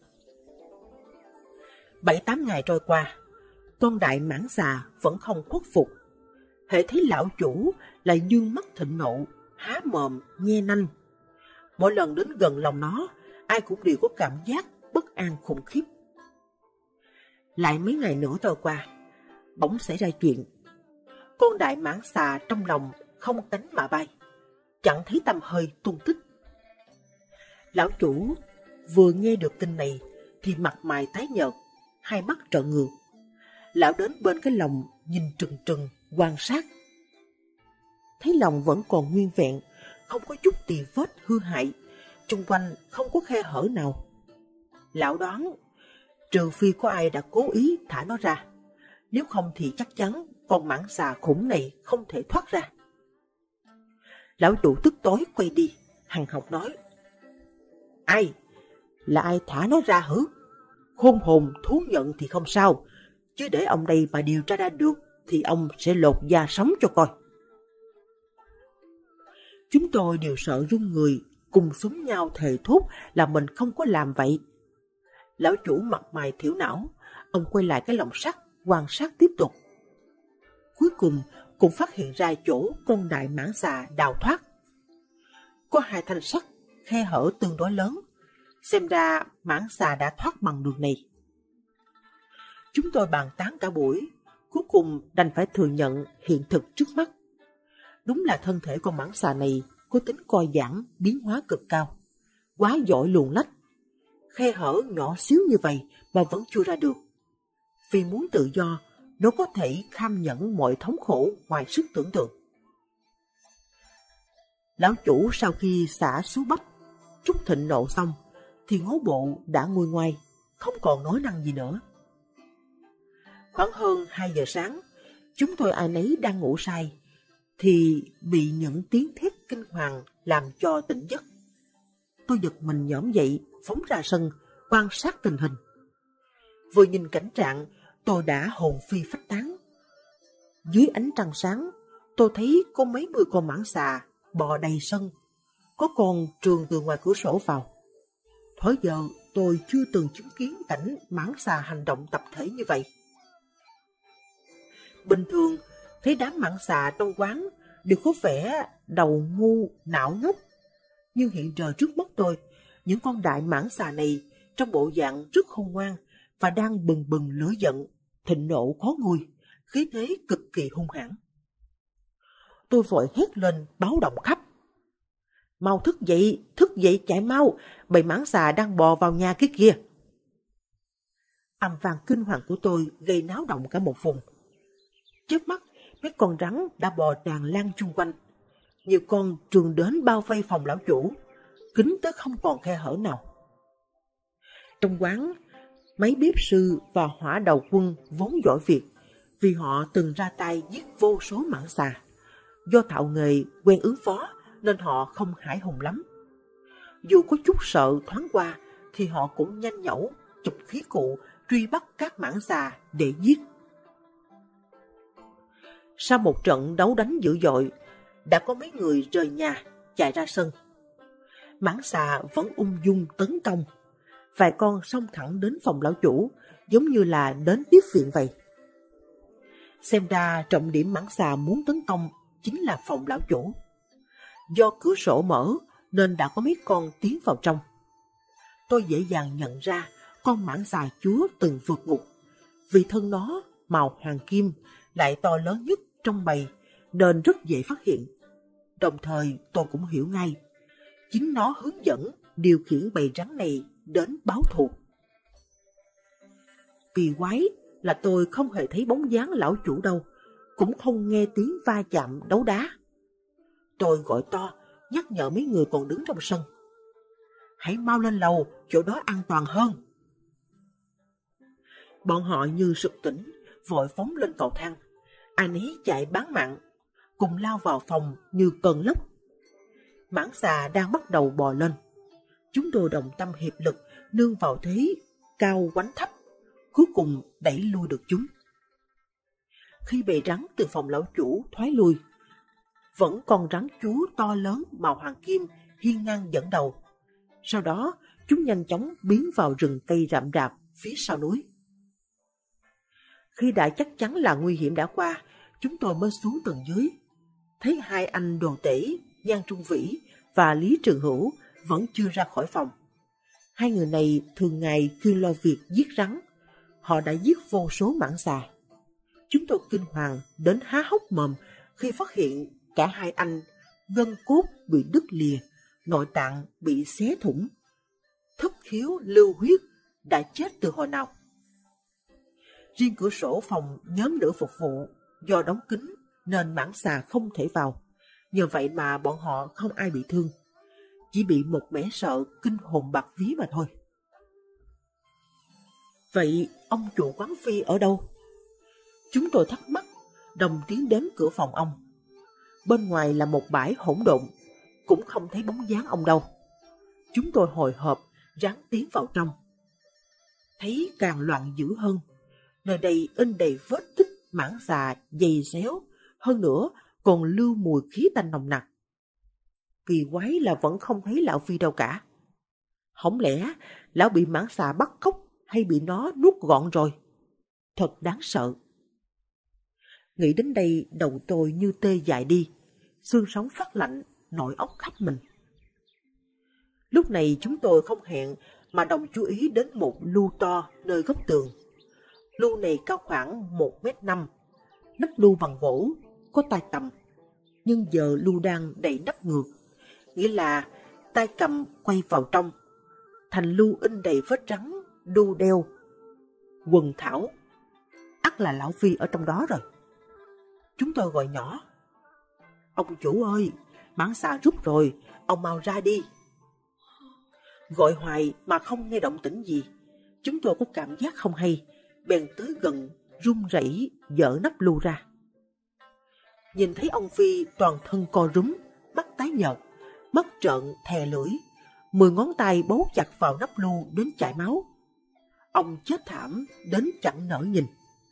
Bảy tám ngày trôi qua, con đại mãng xà vẫn không khuất phục. Hễ thấy lão chủ lại dương mắt thịnh nộ, há mồm nhe nanh. Mỗi lần đến gần lòng nó, ai cũng đều có cảm giác bất an khủng khiếp. Lại mấy ngày nữa trôi qua, bỗng xảy ra chuyện. Con đại mãng xà trong lòng không cánh mà bay, chẳng thấy tăm hơi tung tích. Lão chủ vừa nghe được tin này thì mặt mày tái nhợt, hai mắt trợn ngược. Lão đến bên cái lồng nhìn trừng trừng quan sát. Thấy lồng vẫn còn nguyên vẹn, không có chút tì vết hư hại, xung quanh không có khe hở nào. Lão đoán trừ phi có ai đã cố ý thả nó ra, nếu không thì chắc chắn con mãng xà khủng này không thể thoát ra. Lão chủ tức tối quay đi, hằn học nói: Ai? Là ai thả nó ra hử? Khôn hồn thú nhận thì không sao, chứ để ông đây mà điều tra ra được thì ông sẽ lột da sống cho coi. Chúng tôi đều sợ run người, cùng súng nhau thề thốt là mình không có làm vậy. Lão chủ mặt mày thiểu não, ông quay lại cái lồng sắt quan sát tiếp tục. Cuối cùng cũng phát hiện ra chỗ con đại mãng xà đào thoát. Có hai thanh sắt, khe hở tương đối lớn, xem ra mãng xà đã thoát bằng đường này. Chúng tôi bàn tán cả buổi, cuối cùng đành phải thừa nhận hiện thực trước mắt. Đúng là thân thể con mãng xà này có tính coi giãn, biến hóa cực cao, quá giỏi luồn lách. Khe hở nhỏ xíu như vậy mà vẫn chưa ra được. Vì muốn tự do, nó có thể kham nhẫn mọi thống khổ ngoài sức tưởng tượng. Lão chủ sau khi xả số bắp, trút thịnh nộ xong, thì ngó bộ đã nguôi ngoai, không còn nói năng gì nữa. Khoảng hơn hai giờ sáng, chúng tôi ai nấy đang ngủ say, thì bị những tiếng thét kinh hoàng làm cho tỉnh giấc. Tôi giật mình nhổm dậy, phóng ra sân, quan sát tình hình. Vừa nhìn cảnh trạng, tôi đã hồn phi phách tán. Dưới ánh trăng sáng, tôi thấy có mấy mươi con mãng xà bò đầy sân, có con trườn từ ngoài cửa sổ vào. Thời giờ tôi chưa từng chứng kiến cảnh mãng xà hành động tập thể như vậy. Bình thường, thấy đám mãng xà trong quán đều có vẻ đầu ngu, não ngốc. Nhưng hiện giờ trước mắt tôi, những con đại mãng xà này trong bộ dạng rất khôn ngoan và đang bừng bừng lửa giận, thịnh nộ khó nguôi, khí thế cực kỳ hung hãn. Tôi vội hét lên báo động khắp. Mau thức dậy, thức dậy chạy mau, bầy mãng xà đang bò vào nhà cái kia. Âm vang kinh hoàng của tôi gây náo động cả một vùng. Chớp mắt, mấy con rắn đã bò tràn lan chung quanh. Nhiều con trườn đến bao vây phòng lão chủ, kín tới không còn khe hở nào. Trong quán, mấy bếp sư và hỏa đầu quân vốn giỏi việc, vì họ từng ra tay giết vô số mãng xà. Do thạo nghề quen ứng phó nên họ không hãi hùng lắm. Dù có chút sợ thoáng qua thì họ cũng nhanh nhẩu chụp khí cụ truy bắt các mãng xà để giết. Sau một trận đấu đánh dữ dội, đã có mấy người rời nhà chạy ra sân. Mãng xà vẫn ung dung tấn công. Vài con xông thẳng đến phòng lão chủ, giống như là đến tiếp viện vậy. Xem ra trọng điểm mãng xà muốn tấn công chính là phòng lão chủ. Do cửa sổ mở nên đã có mấy con tiến vào trong. Tôi dễ dàng nhận ra con mãng xà chúa từng vượt ngục. Vì thân nó màu hoàng kim lại to lớn nhất trong bầy nên rất dễ phát hiện. Đồng thời tôi cũng hiểu ngay, chính nó hướng dẫn điều khiển bầy rắn này đến báo thù. Kỳ quái là tôi không hề thấy bóng dáng lão chủ đâu, cũng không nghe tiếng va chạm đấu đá. Tôi gọi to, nhắc nhở mấy người còn đứng trong sân. Hãy mau lên lầu, chỗ đó an toàn hơn. Bọn họ như sực tỉnh, vội phóng lên cầu thang. Ai nấy chạy bán mạng, cùng lao vào phòng như cơn lốc. Mãng xà đang bắt đầu bò lên. Chúng tôi đồng tâm hiệp lực, nương vào thế cao quánh thấp, cuối cùng đẩy lui được chúng. Khi bầy rắn từ phòng lão chủ thoái lui, vẫn còn rắn chúa to lớn màu hoàng kim hiên ngang dẫn đầu. Sau đó, chúng nhanh chóng biến vào rừng cây rậm rạp phía sau núi. Khi đã chắc chắn là nguy hiểm đã qua, chúng tôi mới xuống tầng dưới. Thấy hai anh Đồ Tể, Giang Trung Vĩ và Lý Trường Hữu vẫn chưa ra khỏi phòng. Hai người này thường ngày chuyên lo việc giết rắn. Họ đã giết vô số mãng xà. Chúng tôi kinh hoàng đến há hốc mồm khi phát hiện cả hai anh gân cốt bị đứt lìa, nội tạng bị xé thủng, thất khiếu lưu huyết, đã chết từ hồi nào. Riêng cửa sổ phòng nhóm nữ phục vụ do đóng kín nên mãng xà không thể vào. Nhờ vậy mà bọn họ không ai bị thương, chỉ bị một mẻ sợ kinh hồn bạt vía mà thôi. Vậy ông chủ quán phi ở đâu? Chúng tôi thắc mắc, đồng tiến đến cửa phòng ông. Bên ngoài là một bãi hỗn độn, cũng không thấy bóng dáng ông đâu. Chúng tôi hồi hộp ráng tiến vào trong. Thấy càng loạn dữ hơn. Nơi đây in đầy vết tích mãng xà dày xéo, hơn nữa còn lưu mùi khí tanh nồng nặc. Kỳ quái là vẫn không thấy lão Phi đâu cả. Không lẽ lão bị mãng xà bắt cóc hay bị nó nuốt gọn rồi? Thật đáng sợ. Nghĩ đến đây đầu tôi như tê dại đi, xương sống phát lạnh, nội óc khắp mình. Lúc này chúng tôi không hẹn mà đồng chú ý đến một lu to nơi góc tường. Lu này cao khoảng một mét năm, nắp lu bằng gỗ, có tay cầm. Nhưng giờ lu đang đậy nắp ngược, nghĩa là tay cầm quay vào trong. Thành lu in đầy vết rắn, đu đeo, quần thảo. Ắt là lão Phi ở trong đó rồi. Chúng tôi gọi nhỏ. Ông chủ ơi, mãng xà rút rồi, ông mau ra đi. Gọi hoài mà không nghe động tĩnh gì. Chúng tôi có cảm giác không hay, bèn tới gần, run rẩy dỡ nắp lu ra. Nhìn thấy ông Phi toàn thân co rúm, mắt tái nhợt, mắt trợn thè lưỡi, mười ngón tay bấu chặt vào nắp lu đến chảy máu. Ông chết thảm đến chẳng nỡ nhìn.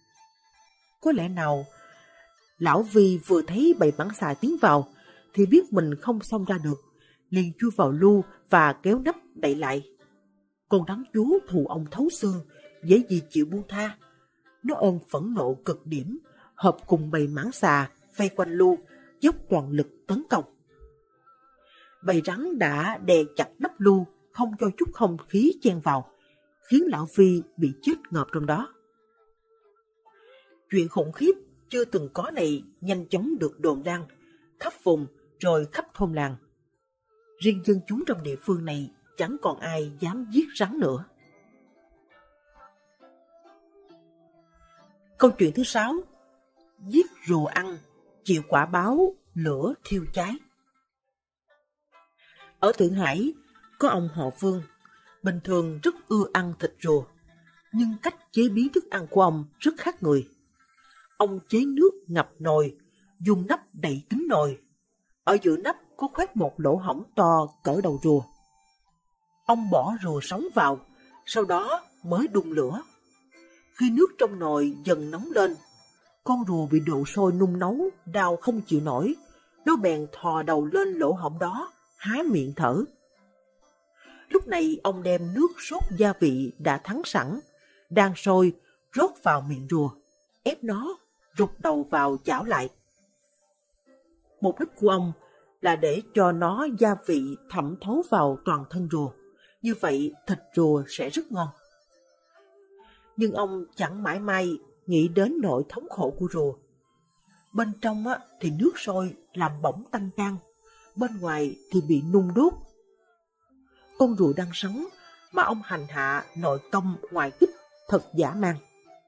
Có lẽ nào lão Vi vừa thấy bầy mãng xà tiến vào thì biết mình không xông ra được, liền chui vào lu và kéo nắp đậy lại. Con rắn chúa thù ông thấu xương, dễ gì chịu buông tha. Nó ôm phẫn nộ cực điểm, hợp cùng bầy mãng xà vây quanh lu, dốc toàn lực tấn công. Bầy rắn đã đè chặt nắp lu, không cho chút không khí chen vào, khiến lão Phi bị chết ngợp trong đó. Chuyện khủng khiếp chưa từng có này nhanh chóng được đồn đăng khắp vùng rồi khắp thôn làng. Riêng dân chúng trong địa phương này chẳng còn ai dám giết rắn nữa. Câu chuyện thứ sáu, giết rùa ăn, chịu quả báo, lửa thiêu cháy. Ở Thượng Hải, có ông họ Vương, bình thường rất ưa ăn thịt rùa, nhưng cách chế biến thức ăn của ông rất khác người. Ông chế nước ngập nồi, dùng nắp đậy kín nồi. Ở giữa nắp có khoét một lỗ hổng to cỡ đầu rùa. Ông bỏ rùa sống vào, sau đó mới đun lửa. Khi nước trong nồi dần nóng lên, con rùa bị độ sôi nung nấu, đau không chịu nổi. Nó bèn thò đầu lên lỗ hổng đó, há miệng thở. Lúc này ông đem nước sốt gia vị đã thắng sẵn, đang sôi, rót vào miệng rùa, ép nó rụt đầu vào chảo lại. Mục đích của ông là để cho nó gia vị thẩm thấu vào toàn thân rùa, như vậy thịt rùa sẽ rất ngon. Nhưng ông chẳng mãi may nghĩ đến nỗi thống khổ của rùa. Bên trong á, thì nước sôi làm bỏng tanh gan, bên ngoài thì bị nung đốt. Con rùa đang sống mà ông hành hạ nội công ngoại kích thật dã man.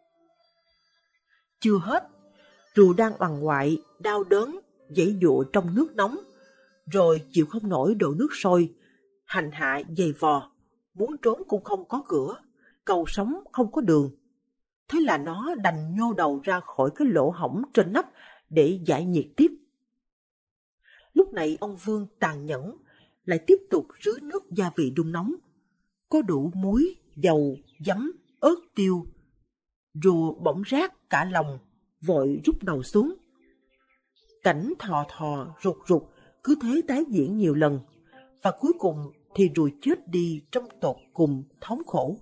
Chưa hết, rùa đang oằn ngoại, đau đớn, giãy giụa trong nước nóng, rồi chịu không nổi độ nước sôi, hành hạ dày vò, muốn trốn cũng không có cửa, cầu sống không có đường. Thế là nó đành nhô đầu ra khỏi cái lỗ hổng trên nắp để giải nhiệt tiếp. Lúc này ông Vương tàn nhẫn, lại tiếp tục rưới nước gia vị đun nóng. Có đủ muối, dầu, giấm, ớt tiêu. Rùa bỗng rát cả lòng, vội rút đầu xuống. Cảnh thò thò, rụt rụt, cứ thế tái diễn nhiều lần, và cuối cùng thì rùa chết đi trong tột cùng thống khổ.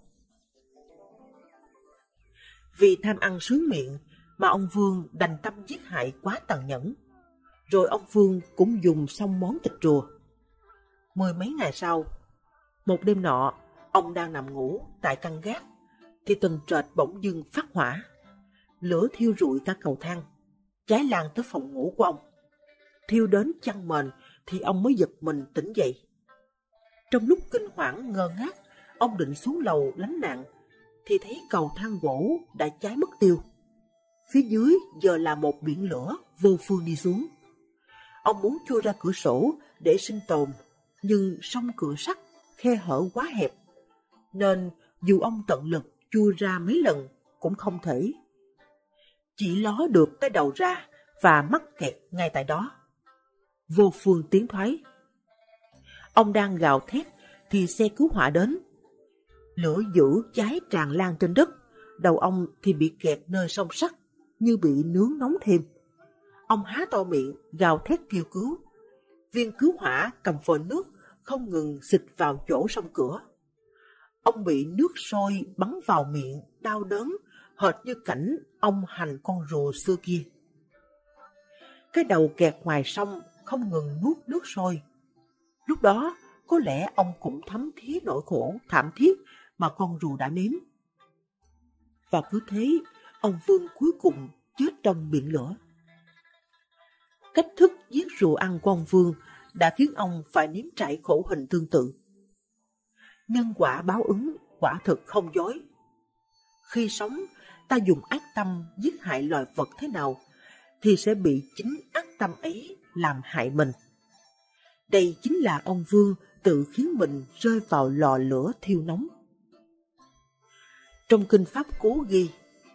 Vì tham ăn sướng miệng mà ông Vương đành tâm giết hại quá tàn nhẫn. Rồi ông Vương cũng dùng xong món thịt rùa. Mười mấy ngày sau, một đêm nọ, ông đang nằm ngủ tại căn gác, thì tầng trệt bỗng dưng phát hỏa. Lửa thiêu rụi cả cầu thang, cháy lan tới phòng ngủ của ông. Thiêu đến chăn mền thì ông mới giật mình tỉnh dậy. Trong lúc kinh hoảng ngơ ngác, ông định xuống lầu lánh nạn, thì thấy cầu thang gỗ đã cháy mất tiêu. Phía dưới giờ là một biển lửa vô phương đi xuống. Ông muốn chui ra cửa sổ để sinh tồn, nhưng song cửa sắt khe hở quá hẹp, nên dù ông tận lực chui ra mấy lần cũng không thể. Chỉ ló được cái đầu ra và mắc kẹt ngay tại đó, vô phương tiến thoái. Ông đang gào thét thì xe cứu hỏa đến. Lửa dữ cháy tràn lan trên đất, đầu ông thì bị kẹt nơi song sắt, như bị nướng nóng thêm. Ông há to miệng, gào thét kêu cứu. Viên cứu hỏa cầm vòi nước, không ngừng xịt vào chỗ song cửa. Ông bị nước sôi bắn vào miệng, đau đớn, hệt như cảnh ông hành con rùa xưa kia. Cái đầu kẹt ngoài sông, không ngừng nuốt nước sôi. Lúc đó, có lẽ ông cũng thấm thía nỗi khổ, thảm thiết mà con rùa đã nếm. Và cứ thế, ông Vương cuối cùng chết trong biển lửa. Cách thức giết rùa ăn của ông Vương đã khiến ông phải nếm trải khổ hình tương tự. Nhân quả báo ứng quả thực không dối. Khi sống, ta dùng ác tâm giết hại loài vật thế nào, thì sẽ bị chính ác tâm ấy làm hại mình. Đây chính là ông Vương tự khiến mình rơi vào lò lửa thiêu nóng. Trong kinh Pháp Cú ghi,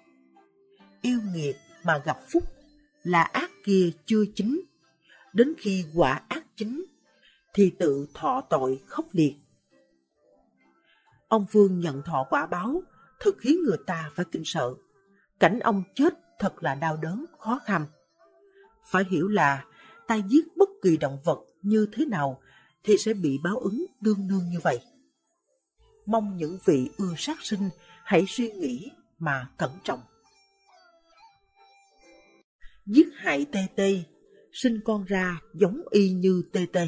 yêu nghiệt mà gặp phúc là ác kia chưa chín, đến khi quả ác chín thì tự thọ tội khốc liệt. Ông Vương nhận thọ quả báo thực khiến người ta phải kinh sợ. Cảnh ông chết thật là đau đớn, khó khăn. Phải hiểu là ta giết bất kỳ động vật như thế nào thì sẽ bị báo ứng đương đương như vậy. Mong những vị ưa sát sinh hãy suy nghĩ mà cẩn trọng. Giết hại tê tê, sinh con ra giống y như tê tê.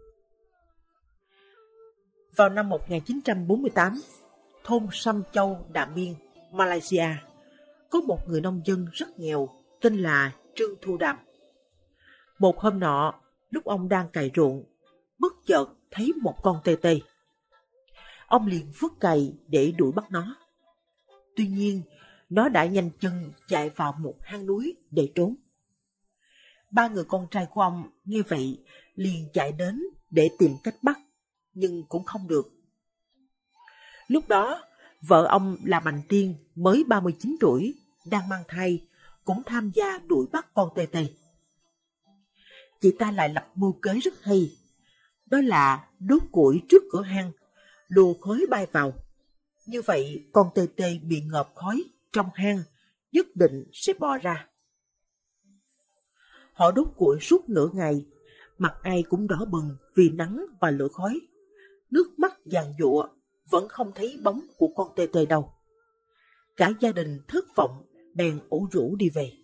Vào năm một nghìn chín trăm bốn mươi tám, thôn Sam Châu, Đạm Biên, Malaysia, có một người nông dân rất nghèo tên là Trương Thu Đàm. Một hôm nọ, lúc ông đang cày ruộng, bất chợt thấy một con tê tê. Ông liền vứt cày để đuổi bắt nó. Tuy nhiên, nó đã nhanh chân chạy vào một hang núi để trốn. Ba người con trai của ông nghe vậy liền chạy đến để tìm cách bắt, nhưng cũng không được. Lúc đó, vợ ông là Bành Tiên mới ba mươi chín tuổi, đang mang thai, cũng tham gia đuổi bắt con tê tê. Chị ta lại lập mưu kế rất hay, đó là đốt củi trước cửa hang, lùa khói bay vào. Như vậy, con tê tê bị ngợp khói trong hang, nhất định sẽ bò ra. Họ đốt củi suốt nửa ngày, mặt ai cũng đỏ bừng vì nắng và lửa khói. Nước mắt giàn giụa, vẫn không thấy bóng của con tê tê đâu. Cả gia đình thất vọng, bèn ủ rũ đi về.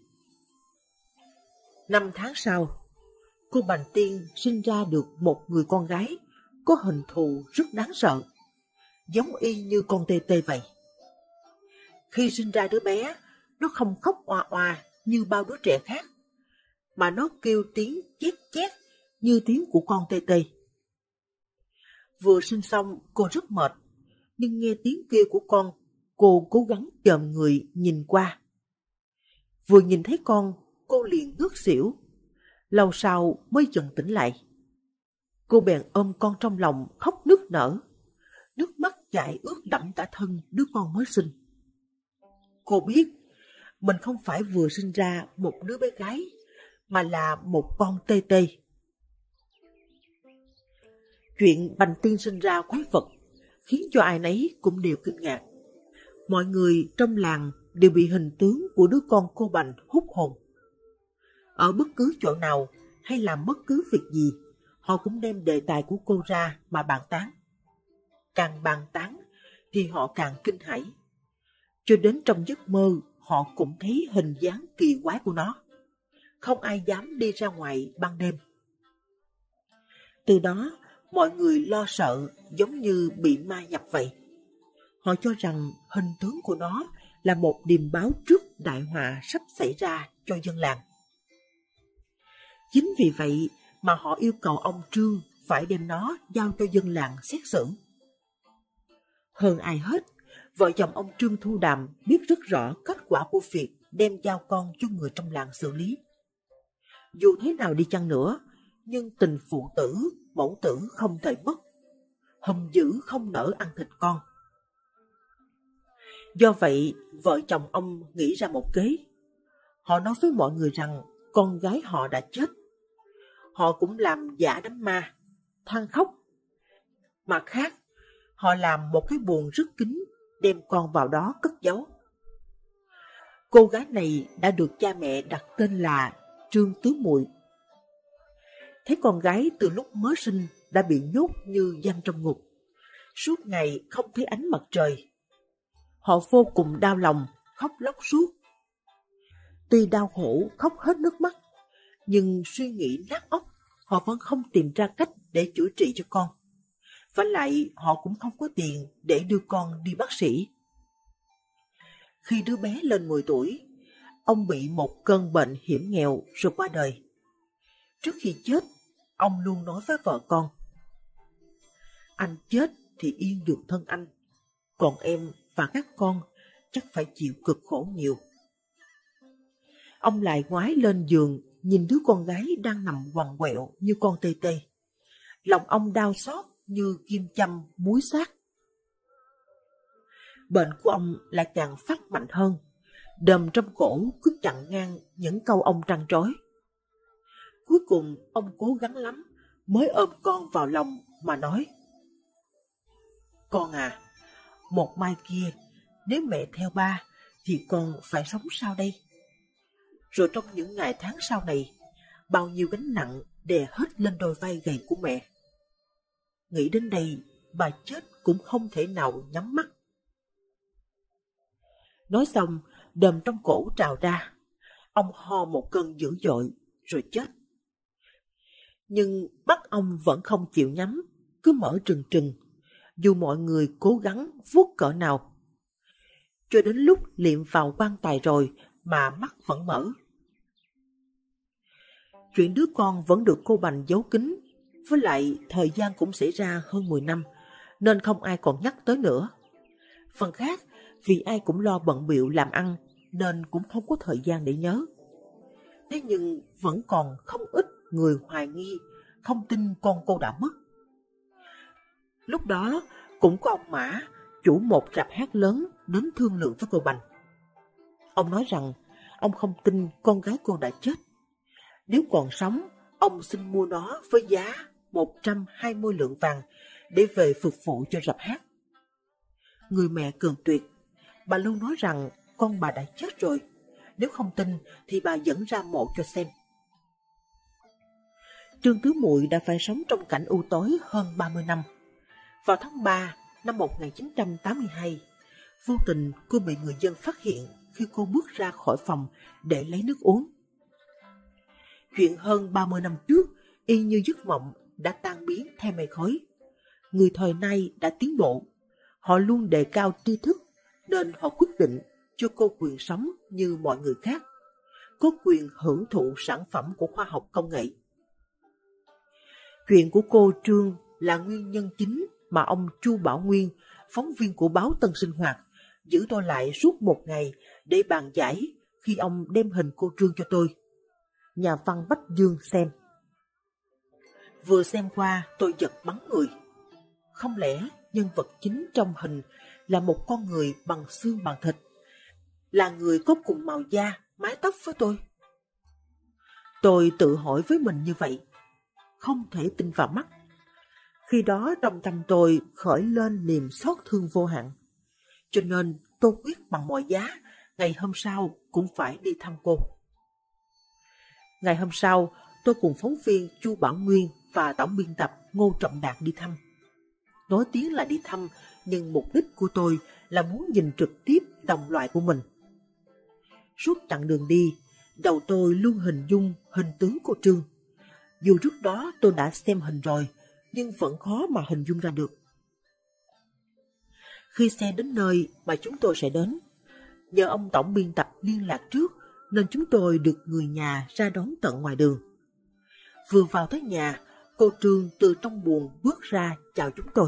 Năm tháng sau, cô Bành Tiên sinh ra được một người con gái có hình thù rất đáng sợ, giống y như con tê tê vậy. Khi sinh ra đứa bé, nó không khóc oa oa như bao đứa trẻ khác, mà nó kêu tiếng chét chét như tiếng của con tê tê. Vừa sinh xong, cô rất mệt, nhưng nghe tiếng kêu của con, cô cố gắng chồm người nhìn qua. Vừa nhìn thấy con, cô liền ngất xỉu. Lâu sau mới dần tỉnh lại. Cô bèn ôm con trong lòng khóc nức nở. Nước mắt chảy ướt đẫm cả thân đứa con mới sinh. Cô biết mình không phải vừa sinh ra một đứa bé gái, mà là một con tê tê. Chuyện Bành Tiên sinh ra quái vật khiến cho ai nấy cũng đều kinh ngạc. Mọi người trong làng đều bị hình tướng của đứa con cô Bành hút hồn. Ở bất cứ chỗ nào hay làm bất cứ việc gì, họ cũng đem đề tài của cô ra mà bàn tán. Càng bàn tán thì họ càng kinh hãi. Cho đến trong giấc mơ, họ cũng thấy hình dáng kỳ quái của nó. Không ai dám đi ra ngoài ban đêm. Từ đó, mọi người lo sợ giống như bị ma nhập vậy. Họ cho rằng hình tướng của nó là một điềm báo trước đại họa sắp xảy ra cho dân làng. Chính vì vậy mà họ yêu cầu ông Trương phải đem nó giao cho dân làng xét xử. Hơn ai hết, vợ chồng ông Trương Thu Đàm biết rất rõ kết quả của việc đem giao con cho người trong làng xử lý. Dù thế nào đi chăng nữa, nhưng tình phụ tử, mẫu tử không thể mất. Hầm dữ không nỡ ăn thịt con. Do vậy, vợ chồng ông nghĩ ra một kế. Họ nói với mọi người rằng con gái họ đã chết. Họ cũng làm giả đám ma, than khóc. Mặt khác, họ làm một cái buồng rất kín, đem con vào đó cất giấu. Cô gái này đã được cha mẹ đặt tên là Trương Tứ Muội. Thấy con gái từ lúc mới sinh đã bị nhốt như giam trong ngục, suốt ngày không thấy ánh mặt trời. Họ vô cùng đau lòng, khóc lóc suốt. Tuy đau khổ khóc hết nước mắt, nhưng suy nghĩ nát óc, họ vẫn không tìm ra cách để chữa trị cho con. Và lại họ cũng không có tiền để đưa con đi bác sĩ. Khi đứa bé lên mười tuổi, ông bị một cơn bệnh hiểm nghèo rồi qua đời. Trước khi chết, ông luôn nói với vợ con: anh chết thì yên được thân anh, còn em và các con chắc phải chịu cực khổ nhiều. Ông lại ngoái lên giường nhìn đứa con gái đang nằm quằn quẹo như con tê tê. Lòng ông đau xót như kim châm muối xác. Bệnh của ông lại càng phát mạnh hơn, đờm trong cổ cứ chặn ngang những câu ông trăn trối. Cuối cùng ông cố gắng lắm mới ôm con vào lòng mà nói: con à, một mai kia nếu mẹ theo ba thì con phải sống sao đây? Rồi trong những ngày tháng sau này, bao nhiêu gánh nặng đè hết lên đôi vai gầy của mẹ. Nghĩ đến đây, bà chết cũng không thể nào nhắm mắt. Nói xong, đờm trong cổ trào ra. Ông ho một cơn dữ dội, rồi chết. Nhưng mắt ông vẫn không chịu nhắm, cứ mở trừng trừng, dù mọi người cố gắng vuốt cỡ nào. Cho đến lúc liệm vào quan tài rồi mà mắt vẫn mở. Chuyện đứa con vẫn được cô Bành giấu kín, với lại thời gian cũng xảy ra hơn mười năm, nên không ai còn nhắc tới nữa. Phần khác, vì ai cũng lo bận bịu làm ăn, nên cũng không có thời gian để nhớ. Thế nhưng vẫn còn không ít người hoài nghi, không tin con cô đã mất. Lúc đó cũng có ông Mã, chủ một rạp hát lớn, đến thương lượng với cô Bành. Ông nói rằng ông không tin con gái cô đã chết. Nếu còn sống, ông xin mua nó với giá một trăm hai mươi lượng vàng để về phục vụ cho rạp hát. Người mẹ cường tuyệt, bà luôn nói rằng con bà đã chết rồi. Nếu không tin thì bà dẫn ra mộ cho xem. Trương Tứ Muội đã phải sống trong cảnh u tối hơn ba mươi năm. Vào tháng ba năm một nghìn chín trăm tám mươi hai, vô tình cô bị người dân phát hiện khi cô bước ra khỏi phòng để lấy nước uống. Chuyện hơn ba mươi năm trước, y như giấc mộng, đã tan biến theo mây khói. Người thời nay đã tiến bộ, họ luôn đề cao tri thức, nên họ quyết định cho cô quyền sống như mọi người khác, có quyền hưởng thụ sản phẩm của khoa học công nghệ. Chuyện của cô Trương là nguyên nhân chính mà ông Chu Bảo Nguyên, phóng viên của báo Tân Sinh Hoạt, giữ tôi lại suốt một ngày để bàn giải khi ông đem hình cô Trương cho tôi, nhà văn Bách Dương, xem. Vừa xem qua tôi giật bắn người. Không lẽ nhân vật chính trong hình là một con người bằng xương bằng thịt, là người có cùng màu da, mái tóc với tôi? Tôi tự hỏi với mình như vậy, không thể tin vào mắt. Khi đó trong tâm tôi khởi lên niềm xót thương vô hạn, cho nên tôi quyết bằng mọi giá ngày hôm sau cũng phải đi thăm cô. Ngày hôm sau, tôi cùng phóng viên Chu Bảo Nguyên và tổng biên tập Ngô Trọng Đạt đi thăm. Nói tiếng là đi thăm, nhưng mục đích của tôi là muốn nhìn trực tiếp đồng loại của mình. Suốt chặng đường đi, đầu tôi luôn hình dung hình tướng cô Trương. Dù trước đó tôi đã xem hình rồi, nhưng vẫn khó mà hình dung ra được. Khi xe đến nơi mà chúng tôi sẽ đến, nhờ ông tổng biên tập liên lạc trước, nên chúng tôi được người nhà ra đón tận ngoài đường. Vừa vào tới nhà, cô Trương từ trong buồng bước ra chào chúng tôi.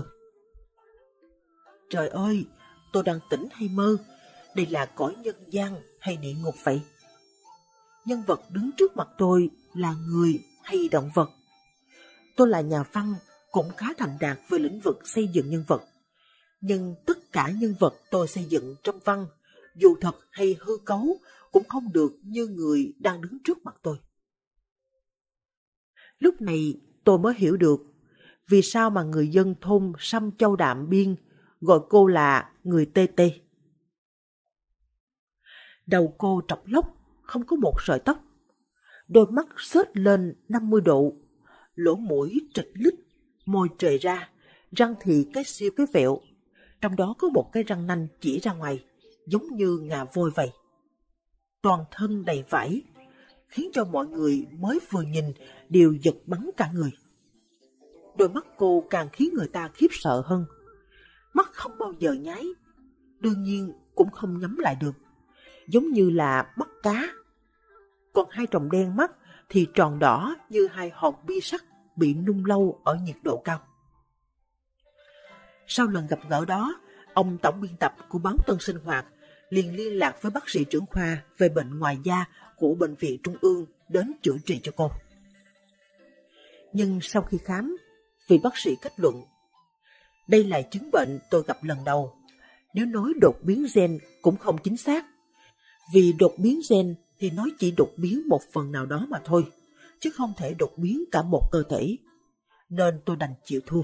Trời ơi, tôi đang tỉnh hay mơ? Đây là cõi nhân gian hay địa ngục vậy? Nhân vật đứng trước mặt tôi là người hay động vật? Tôi là nhà văn, cũng khá thành đạt về lĩnh vực xây dựng nhân vật. Nhưng tất cả nhân vật tôi xây dựng trong văn, dù thật hay hư cấu, cũng không được như người đang đứng trước mặt tôi. Lúc này tôi mới hiểu được vì sao mà người dân thôn Sâm Châu Đạm Biên gọi cô là người tê tê. Đầu cô trọc lóc, không có một sợi tóc. Đôi mắt xếch lên năm mươi độ, lỗ mũi trịch lít, môi trề ra, răng thì cái siêu cái vẹo. Trong đó có một cái răng nanh chỉ ra ngoài, giống như ngà voi vậy. Toàn thân đầy vải, khiến cho mọi người mới vừa nhìn đều giật bắn cả người. Đôi mắt cô càng khiến người ta khiếp sợ hơn. Mắt không bao giờ nháy, đương nhiên cũng không nhắm lại được, giống như là mắt cá. Còn hai tròng đen mắt thì tròn đỏ như hai hòn bi sắt bị nung lâu ở nhiệt độ cao. Sau lần gặp gỡ đó, ông tổng biên tập của báo Tân Sinh Hoạt liền liên lạc với bác sĩ trưởng khoa về bệnh ngoài da của Bệnh viện Trung ương đến chữa trị cho cô. Nhưng sau khi khám, vị bác sĩ kết luận, đây là chứng bệnh tôi gặp lần đầu. Nếu nói đột biến gen cũng không chính xác, vì đột biến gen thì nói chỉ đột biến một phần nào đó mà thôi, chứ không thể đột biến cả một cơ thể. Nên tôi đành chịu thua.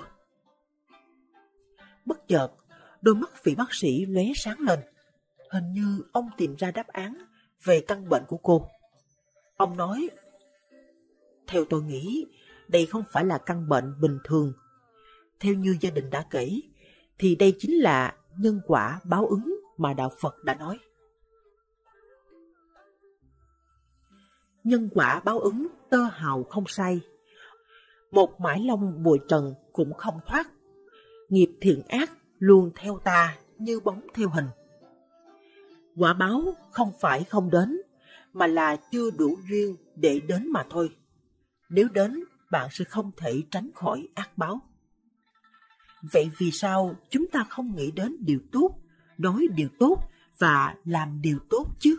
Bất chợt, đôi mắt vị bác sĩ lóe sáng lên. Hình như ông tìm ra đáp án về căn bệnh của cô. Ông nói, theo tôi nghĩ, đây không phải là căn bệnh bình thường. Theo như gia đình đã kể, thì đây chính là nhân quả báo ứng mà Đạo Phật đã nói. Nhân quả báo ứng tơ hào không sai. Một mãi long bụi trần cũng không thoát. Nghiệp thiện ác luôn theo ta như bóng theo hình. Quả báo không phải không đến, mà là chưa đủ duyên để đến mà thôi. Nếu đến, bạn sẽ không thể tránh khỏi ác báo. Vậy vì sao chúng ta không nghĩ đến điều tốt, nói điều tốt và làm điều tốt chứ?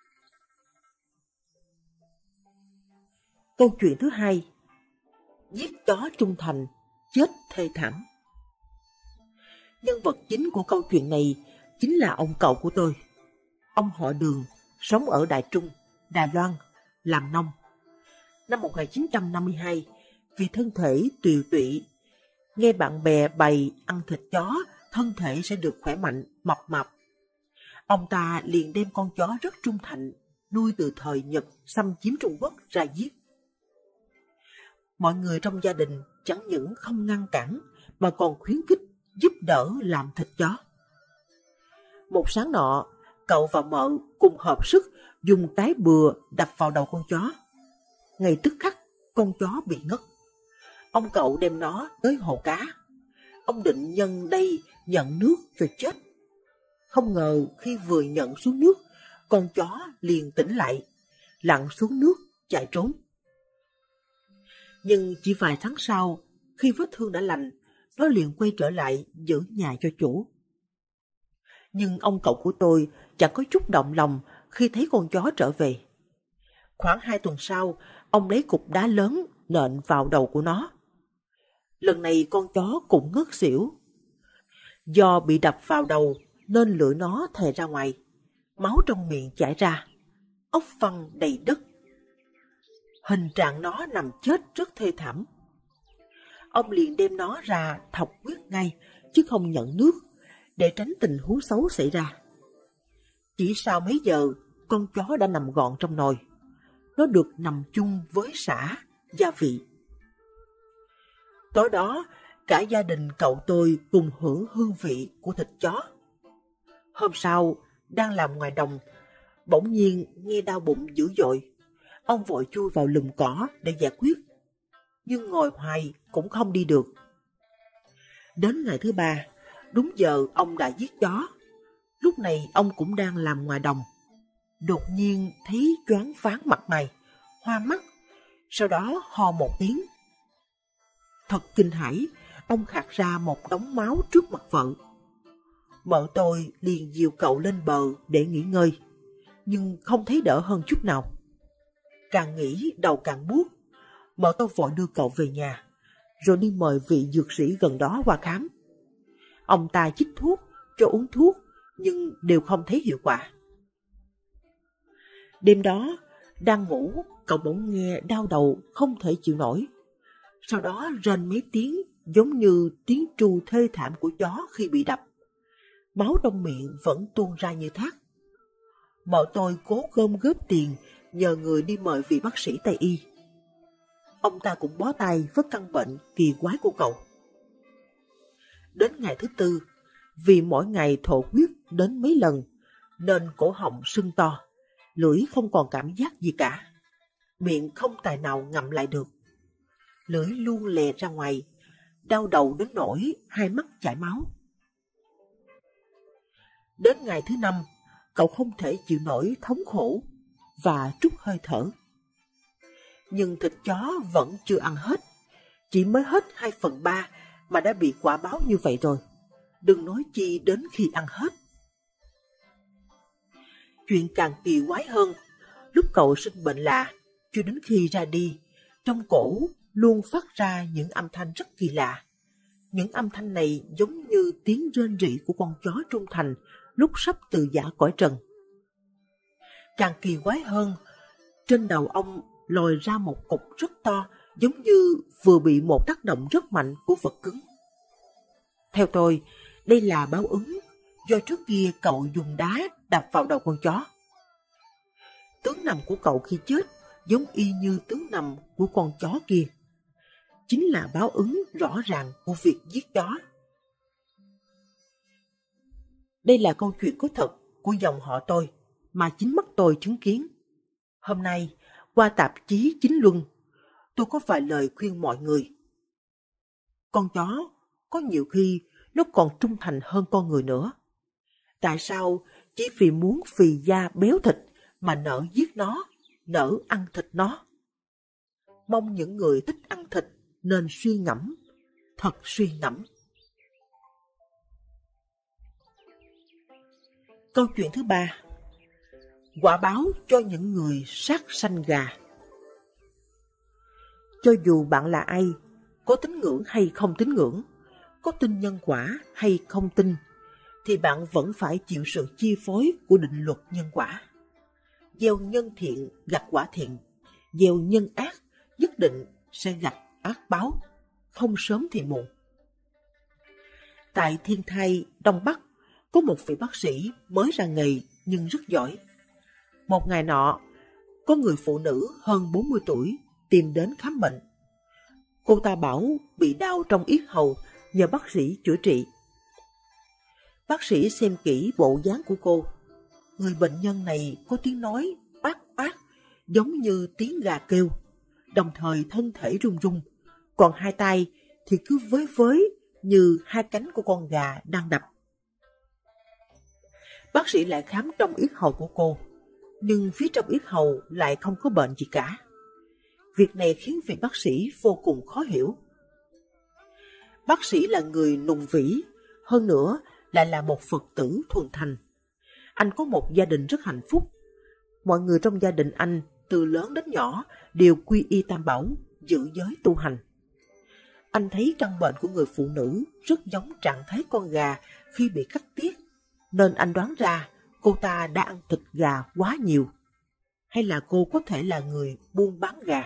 Câu chuyện thứ hai, giết chó trung thành, chết thê thảm. Nhân vật chính của câu chuyện này chính là ông cậu của tôi. Ông họ Đường, sống ở Đại Trung, Đài Loan, làm nông. Năm một nghìn chín trăm năm mươi hai, vì thân thể tiều tụy, nghe bạn bè bày ăn thịt chó, thân thể sẽ được khỏe mạnh, mập mạp. Ông ta liền đem con chó rất trung thành, nuôi từ thời Nhật xâm chiếm Trung Quốc ra giết. Mọi người trong gia đình chẳng những không ngăn cản, mà còn khuyến khích, giúp đỡ làm thịt chó. Một sáng nọ, cậu và mợ cùng hợp sức dùng cái bừa đập vào đầu con chó. Ngay tức khắc, con chó bị ngất. Ông cậu đem nó tới hồ cá. Ông định nhân đây nhận nước cho chết. Không ngờ khi vừa nhận xuống nước, con chó liền tỉnh lại, lặn xuống nước chạy trốn. Nhưng chỉ vài tháng sau, khi vết thương đã lành, nó liền quay trở lại giữ nhà cho chủ. Nhưng ông cậu của tôi chẳng có chút động lòng khi thấy con chó trở về. Khoảng hai tuần sau, ông lấy cục đá lớn nện vào đầu của nó. Lần này con chó cũng ngất xỉu. Do bị đập vào đầu nên lưỡi nó thè ra ngoài, máu trong miệng chảy ra, ốc văng đầy đất. Hình trạng nó nằm chết rất thê thảm. Ông liền đem nó ra thọc huyết ngay, chứ không nhận nước, để tránh tình huống xấu xảy ra. Chỉ sau mấy giờ, con chó đã nằm gọn trong nồi. Nó được nằm chung với sả, gia vị. Tối đó, cả gia đình cậu tôi cùng hưởng hương vị của thịt chó. Hôm sau, đang làm ngoài đồng, bỗng nhiên nghe đau bụng dữ dội. Ông vội chui vào lùm cỏ để giải quyết, nhưng ngồi hoài cũng không đi được. Đến ngày thứ ba, đúng giờ ông đã giết chó. Lúc này ông cũng đang làm ngoài đồng. Đột nhiên thấy choáng váng mặt mày, hoa mắt, sau đó ho một tiếng. Thật kinh hãi, ông khạc ra một đống máu trước mặt vợ. Vợ tôi liền dìu cậu lên bờ để nghỉ ngơi, nhưng không thấy đỡ hơn chút nào. Càng nghĩ đầu càng buốt. Vợ tôi vội đưa cậu về nhà, rồi đi mời vị dược sĩ gần đó qua khám. Ông ta chích thuốc, cho uống thuốc, nhưng đều không thấy hiệu quả. Đêm đó, đang ngủ, cậu bỗng nghe đau đầu không thể chịu nổi. Sau đó rên mấy tiếng giống như tiếng tru thê thảm của chó khi bị đập. Máu trong miệng vẫn tuôn ra như thác. Vợ tôi cố gom góp tiền nhờ người đi mời vị bác sĩ Tây y. Ông ta cũng bó tay với căn bệnh kỳ quái của cậu. Đến ngày thứ tư, vì mỗi ngày thổ huyết đến mấy lần, nên cổ họng sưng to, lưỡi không còn cảm giác gì cả. Miệng không tài nào ngậm lại được. Lưỡi luôn lè ra ngoài, đau đầu đến nỗi hai mắt chảy máu. Đến ngày thứ năm, cậu không thể chịu nổi thống khổ và trút hơi thở. Nhưng thịt chó vẫn chưa ăn hết, chỉ mới hết hai phần ba mà đã bị quả báo như vậy rồi, đừng nói chi đến khi ăn hết. Chuyện càng kỳ quái hơn, lúc cậu sinh bệnh lạ, cho đến khi ra đi, trong cổ luôn phát ra những âm thanh rất kỳ lạ. Những âm thanh này giống như tiếng rên rỉ của con chó trung thành lúc sắp từ giã cõi trần. Càng kỳ quái hơn, trên đầu ông lòi ra một cục rất to, giống như vừa bị một tác động rất mạnh của vật cứng. Theo tôi, đây là báo ứng do trước kia cậu dùng đá đập vào đầu con chó. Tướng nằm của cậu khi chết giống y như tướng nằm của con chó kia. Chính là báo ứng rõ ràng của việc giết chó. Đây là câu chuyện có thật của dòng họ tôi mà chính mắt tôi chứng kiến. Hôm nay, qua tạp chí Chính Luân, tôi có vài lời khuyên mọi người. Con chó có nhiều khi nó còn trung thành hơn con người nữa. Tại sao chỉ vì muốn phì da béo thịt mà nỡ giết nó, nỡ ăn thịt nó? mong những người thích ăn thịt nên suy ngẫm, thật suy ngẫm. Câu chuyện thứ ba, quả báo cho những người sát sanh gà. Cho dù bạn là ai, có tín ngưỡng hay không tín ngưỡng, có tin nhân quả hay không tin, thì bạn vẫn phải chịu sự chi phối của định luật nhân quả. Gieo nhân thiện gặt quả thiện, gieo nhân ác nhất định sẽ gặt ác báo, không sớm thì muộn. Tại Thiên Thai, Đông Bắc, có một vị bác sĩ mới ra nghề nhưng rất giỏi. Một ngày nọ, có người phụ nữ hơn bốn mươi tuổi tìm đến khám bệnh. Cô ta bảo bị đau trong yết hầu, nhờ bác sĩ chữa trị. Bác sĩ xem kỹ bộ dáng của cô. Người bệnh nhân này có tiếng nói oát oát, giống như tiếng gà kêu, đồng thời thân thể run run, còn hai tay thì cứ với với như hai cánh của con gà đang đập. Bác sĩ lại khám trong yết hầu của cô, nhưng phía trong yết hầu lại không có bệnh gì cả. Việc này khiến vị bác sĩ vô cùng khó hiểu. Bác sĩ là người nùng vĩ, hơn nữa lại là một Phật tử thuần thành. Anh có một gia đình rất hạnh phúc. Mọi người trong gia đình anh, từ lớn đến nhỏ, đều quy y Tam Bảo, giữ giới tu hành. Anh thấy căn bệnh của người phụ nữ rất giống trạng thái con gà khi bị cắt tiết, nên anh đoán ra cô ta đã ăn thịt gà quá nhiều. Hay là cô có thể là người buôn bán gà?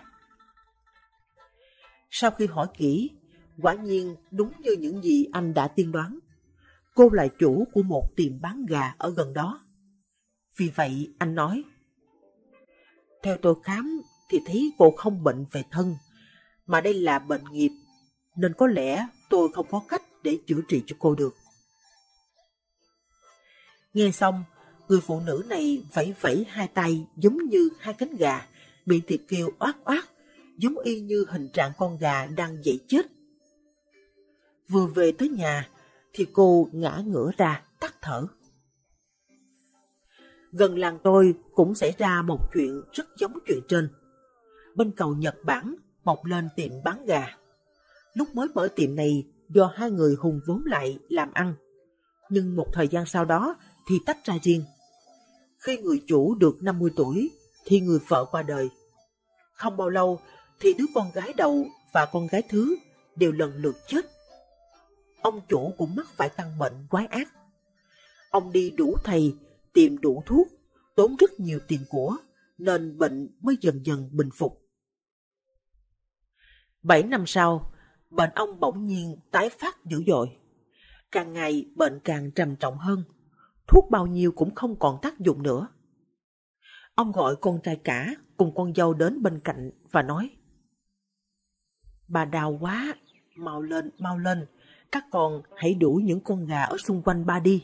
Sau khi hỏi kỹ, quả nhiên đúng như những gì anh đã tiên đoán. Cô là chủ của một tiệm bán gà ở gần đó. Vì vậy anh nói, theo tôi khám thì thấy cô không bệnh về thân, mà đây là bệnh nghiệp, nên có lẽ tôi không có cách để chữa trị cho cô được. Nghe xong, người phụ nữ này vẫy vẫy hai tay giống như hai cánh gà, miệng thì kêu oát oát, giống y như hình trạng con gà đang dậy chết. Vừa về tới nhà thì cô ngã ngửa ra tắt thở. Gần làng tôi cũng xảy ra một chuyện rất giống chuyện trên. Bên cầu Nhật Bản mọc lên tiệm bán gà. Lúc mới mở tiệm này do hai người hùng vốn lại làm ăn, nhưng một thời gian sau đó thì tách ra riêng. Khi người chủ được năm mươi tuổi thì người vợ qua đời. Không bao lâu thì đứa con gái đầu và con gái thứ đều lần lượt chết. Ông chủ cũng mắc phải căn bệnh quái ác. Ông đi đủ thầy, tìm đủ thuốc, tốn rất nhiều tiền của, nên bệnh mới dần dần bình phục. Bảy năm sau, bệnh ông bỗng nhiên tái phát dữ dội. Càng ngày bệnh càng trầm trọng hơn, thuốc bao nhiêu cũng không còn tác dụng nữa. Ông gọi con trai cả cùng con dâu đến bên cạnh và nói, bà đau quá, mau lên, mau lên, các con hãy đuổi những con gà ở xung quanh ba đi.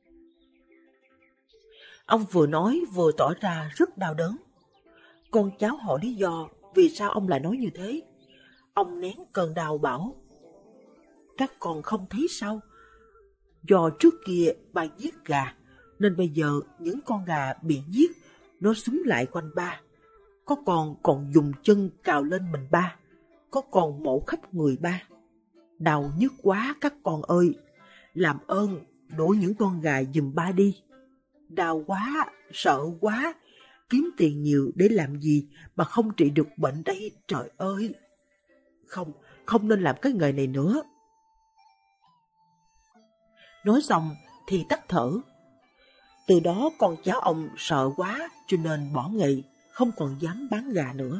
Ông vừa nói vừa tỏ ra rất đau đớn. Con cháu hỏi lý do vì sao ông lại nói như thế. Ông nén cơn đau bảo, các con không thấy sao? Do trước kia bà giết gà, nên bây giờ những con gà bị giết, nó xúm lại quanh ba. Có con còn dùng chân cào lên mình ba, có con mổ khắp người ba. Đau nhức quá các con ơi, làm ơn đuổi những con gà giùm ba đi. Đau quá, sợ quá, kiếm tiền nhiều để làm gì mà không trị được bệnh đây, trời ơi. Không, không nên làm cái nghề này nữa. Nói xong thì tắt thở. Từ đó con cháu ông sợ quá cho nên bỏ nghề, không còn dám bán gà nữa.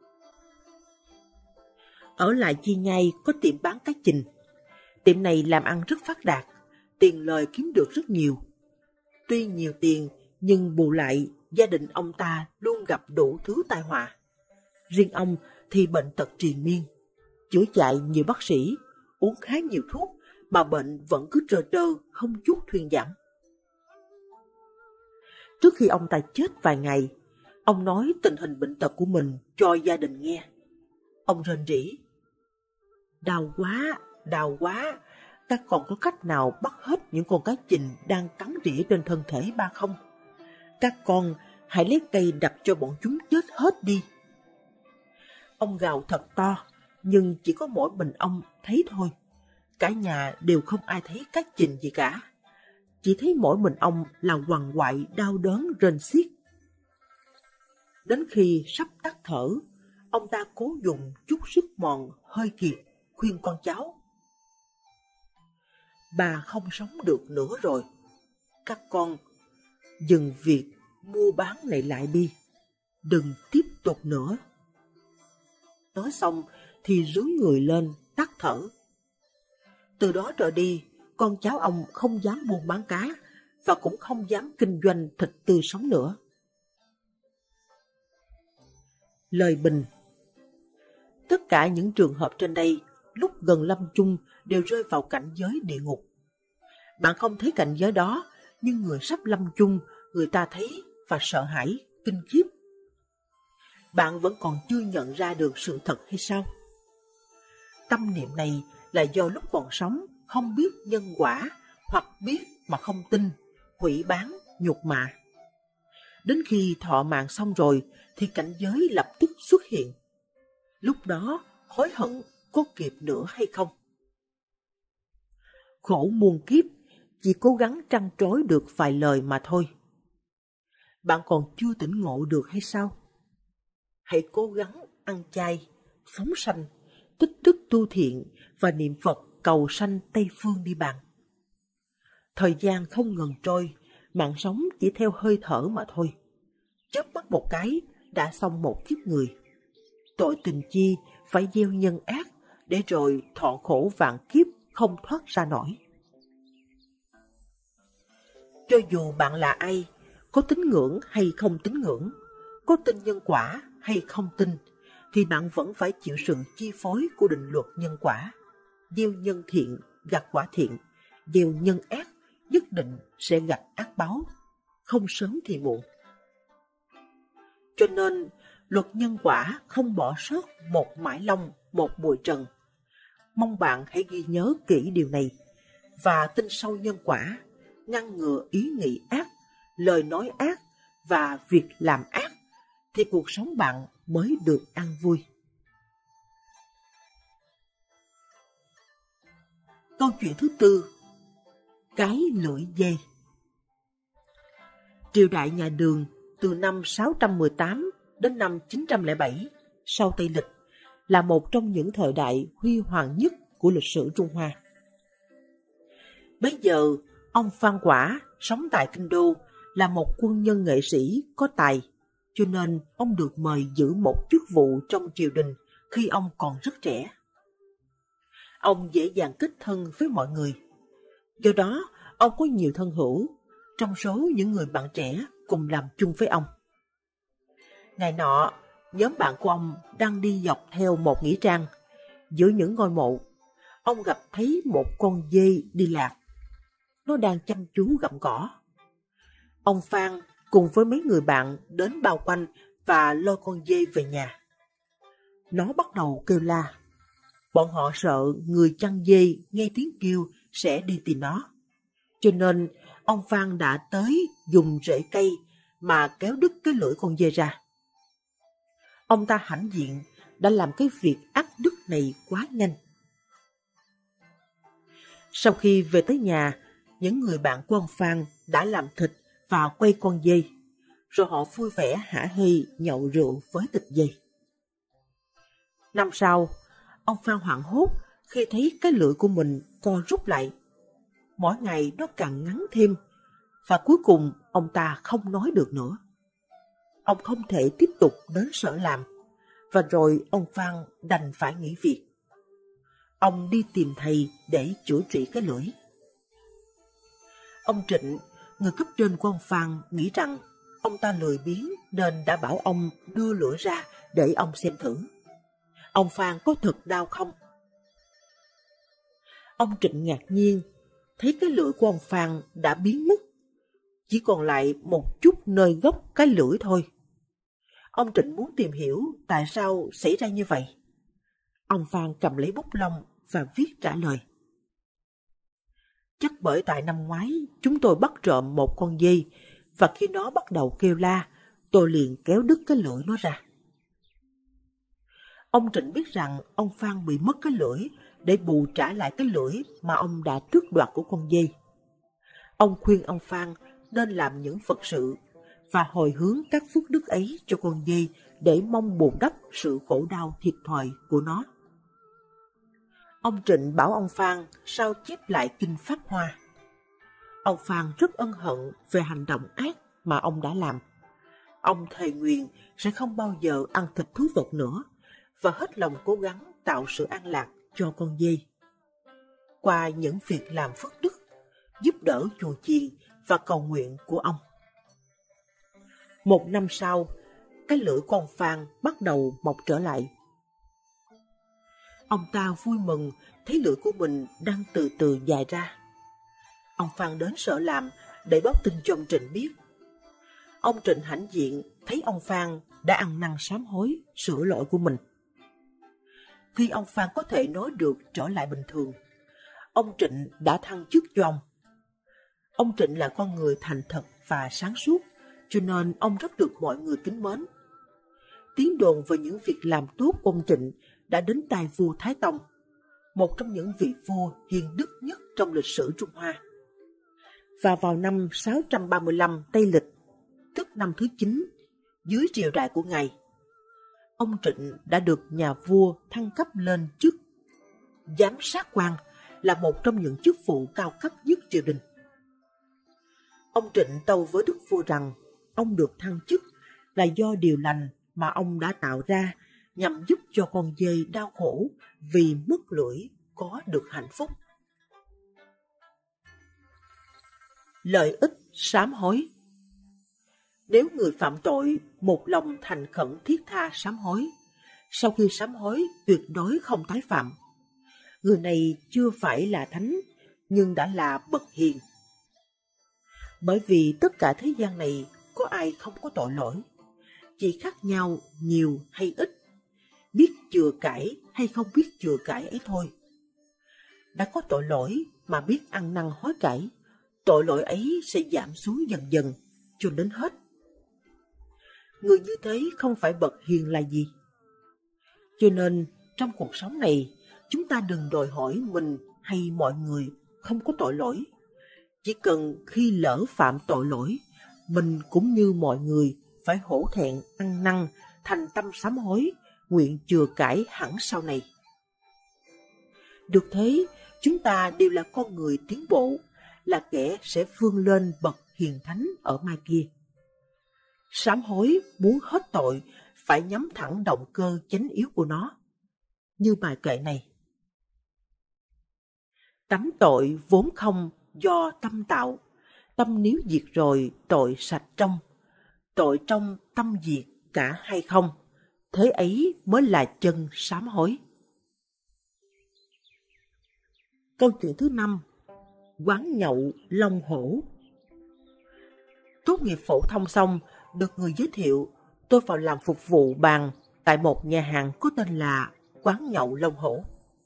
Ở lại Chi Nhai có tiệm bán cá chình. Tiệm này làm ăn rất phát đạt, tiền lời kiếm được rất nhiều. Tuy nhiều tiền nhưng bù lại gia đình ông ta luôn gặp đủ thứ tai họa. Riêng ông thì bệnh tật triền miên, chữa chạy nhiều bác sĩ, uống khá nhiều thuốc mà bệnh vẫn cứ trơ trơ, không chút thuyên giảm. Trước khi ông ta chết vài ngày, ông nói tình hình bệnh tật của mình cho gia đình nghe. Ông rên rỉ, đau quá, đau quá, các con có cách nào bắt hết những con cá chình đang cắn rỉa trên thân thể ba không? Các con hãy lấy cây đập cho bọn chúng chết hết đi. Ông gào thật to, nhưng chỉ có mỗi mình ông thấy thôi. Cả nhà đều không ai thấy các trình gì cả. Chỉ thấy mỗi mình ông là quằn quại đau đớn rên xiết. Đến khi sắp tắt thở, ông ta cố dùng chút sức mòn hơi kiệt khuyên con cháu: bà không sống được nữa rồi, các con dừng việc mua bán này lại đi, đừng tiếp tục nữa. Nói xong thì rướn người lên tắt thở. Từ đó trở đi, con cháu ông không dám buôn bán cá và cũng không dám kinh doanh thịt tươi sống nữa. Lời bình: tất cả những trường hợp trên đây lúc gần lâm chung đều rơi vào cảnh giới địa ngục. Bạn không thấy cảnh giới đó, nhưng người sắp lâm chung, người ta thấy và sợ hãi, kinh khiếp. Bạn vẫn còn chưa nhận ra được sự thật hay sao? Tâm niệm này là do lúc còn sống không biết nhân quả, hoặc biết mà không tin, hủy bán, nhục mạ. Đến khi thọ mạng xong rồi thì cảnh giới lập tức xuất hiện. Lúc đó hối hận có kịp nữa hay không? Khổ muôn kiếp, chỉ cố gắng trăn trối được vài lời mà thôi. Bạn còn chưa tỉnh ngộ được hay sao? Hãy cố gắng ăn chay, phóng sanh, tích đức tu thiện và niệm Phật cầu sanh Tây Phương đi bạn. Thời gian không ngừng trôi, mạng sống chỉ theo hơi thở mà thôi. Chớp mắt một cái đã xong một kiếp người. Tội tình chi phải gieo nhân ác, để rồi thọ khổ vạn kiếp không thoát ra nổi. Cho dù bạn là ai, có tín ngưỡng hay không tín ngưỡng, có tin nhân quả hay không tin, thì bạn vẫn phải chịu sự chi phối của định luật nhân quả. Gieo nhân thiện gặt quả thiện, gieo nhân ác nhất định sẽ gặt ác báo, không sớm thì muộn. Cho nên, luật nhân quả không bỏ sót một mãi long, một bụi trần. Mong bạn hãy ghi nhớ kỹ điều này và tin sâu nhân quả, ngăn ngừa ý nghĩ ác, lời nói ác và việc làm ác, thì cuộc sống bạn mới được an vui. Câu chuyện thứ tư: cái lưỡi dê. Triều đại nhà Đường từ năm sáu trăm mười tám đến năm chín trăm lẻ bảy sau Tây Lịch là một trong những thời đại huy hoàng nhất của lịch sử Trung Hoa. Bấy giờ, ông Phan Quả sống tại Kinh Đô là một quân nhân nghệ sĩ có tài, cho nên ông được mời giữ một chức vụ trong triều đình khi ông còn rất trẻ. Ông dễ dàng kết thân với mọi người. Do đó, ông có nhiều thân hữu trong số những người bạn trẻ cùng làm chung với ông. Ngày nọ, nhóm bạn của ông đang đi dọc theo một nghĩa trang. Giữa những ngôi mộ, ông gặp thấy một con dê đi lạc. Nó đang chăm chú gặm cỏ. Ông Phan cùng với mấy người bạn đến bao quanh và lôi con dê về nhà. Nó bắt đầu kêu la. Bọn họ sợ người chăn dê nghe tiếng kêu sẽ đi tìm nó. Cho nên ông Phan đã tới dùng rễ cây mà kéo đứt cái lưỡi con dê ra. Ông ta hãnh diện đã làm cái việc ác đức này quá nhanh. Sau khi về tới nhà, những người bạn của ông Phan đã làm thịt và quay con dê, rồi họ vui vẻ hả hê nhậu rượu với thịt dê. Năm sau, ông Phan hoảng hốt khi thấy cái lưỡi của mình co rút lại. Mỗi ngày nó càng ngắn thêm, và cuối cùng ông ta không nói được nữa. Ông không thể tiếp tục đến sở làm, và rồi ông Phan đành phải nghỉ việc. Ông đi tìm thầy để chữa trị cái lưỡi. Ông Trịnh, người cấp trên của ông Phan, nghĩ rằng ông ta lười biếng nên đã bảo ông đưa lưỡi ra để ông xem thử. Ông Phan có thật đau không? Ông Trịnh ngạc nhiên, thấy cái lưỡi của ông Phan đã biến mất, chỉ còn lại một chút nơi gốc cái lưỡi thôi. Ông Trịnh muốn tìm hiểu tại sao xảy ra như vậy. Ông Phan cầm lấy bút lông và viết trả lời. Chắc bởi tại năm ngoái chúng tôi bắt trộm một con dê, và khi nó bắt đầu kêu la, tôi liền kéo đứt cái lưỡi nó ra. Ông Trịnh biết rằng ông Phan bị mất cái lưỡi để bù trả lại cái lưỡi mà ông đã tước đoạt của con dê. Ông khuyên ông Phan nên làm những Phật sự và hồi hướng các phước đức ấy cho con dê để mong bù đắp sự khổ đau thiệt thòi của nó. Ông Trịnh bảo ông Phan sao chép lại kinh Pháp Hoa. Ông Phan rất ân hận về hành động ác mà ông đã làm. Ông thề nguyện sẽ không bao giờ ăn thịt thú vật nữa và hết lòng cố gắng tạo sự an lạc cho con dê. Qua những việc làm phước đức, giúp đỡ chùa chiền và cầu nguyện của ông. Một năm sau, cái lưỡi của ông Phan bắt đầu mọc trở lại. Ông ta vui mừng thấy lưỡi của mình đang từ từ dài ra. Ông Phan đến sở làm để báo tin cho ông Trịnh biết. Ông Trịnh hãnh diện thấy ông Phan đã ăn năn sám hối, sửa lỗi của mình. Khi ông Phan có thể nói được trở lại bình thường, ông Trịnh đã thăng chức cho ông. Ông Trịnh là con người thành thật và sáng suốt, cho nên ông rất được mọi người kính mến. Tiếng đồn về những việc làm tốt của ông Trịnh đã đến tai vua Thái Tông, một trong những vị vua hiền đức nhất trong lịch sử Trung Hoa. Và vào năm sáu trăm ba mươi lăm Tây Lịch, tức năm thứ chín, dưới triều đại của ngài, ông Trịnh đã được nhà vua thăng cấp lên chức giám sát quan, là một trong những chức vụ cao cấp nhất triều đình. Ông Trịnh tâu với đức vua rằng ông được thăng chức là do điều lành mà ông đã tạo ra nhằm giúp cho con dê đau khổ vì mất lưỡi có được hạnh phúc. Lợi ích sám hối. Nếu người phạm tội một lòng thành khẩn thiết tha sám hối, sau khi sám hối tuyệt đối không tái phạm, người này chưa phải là thánh nhưng đã là bậc hiền. Bởi vì tất cả thế gian này có ai không có tội lỗi, chỉ khác nhau nhiều hay ít, biết chừa cải hay không biết chừa cải ấy thôi. Đã có tội lỗi mà biết ăn năn hối cải, tội lỗi ấy sẽ giảm xuống dần dần cho đến hết. Người như thế không phải bậc hiền là gì? Cho nên trong cuộc sống này, chúng ta đừng đòi hỏi mình hay mọi người không có tội lỗi. Chỉ cần khi lỡ phạm tội lỗi, mình cũng như mọi người phải hổ thẹn ăn năn, thành tâm sám hối, nguyện chừa cải hẳn sau này. Được thế, chúng ta đều là con người tiến bộ, là kẻ sẽ vươn lên bậc hiền thánh ở mai kia. Sám hối muốn hết tội phải nhắm thẳng động cơ chánh yếu của nó. Như bài kệ này: tánh tội vốn không do tâm tạo, tâm nếu diệt rồi tội sạch trong, tội trong tâm diệt cả hay không, thế ấy mới là chân sám hối. Câu chuyện thứ năm: quán nhậu Long Hổ. Tốt nghiệp phổ thông xong, được người giới thiệu, tôi vào làm phục vụ bàn tại một nhà hàng có tên là Quán Nhậu Long Hổ.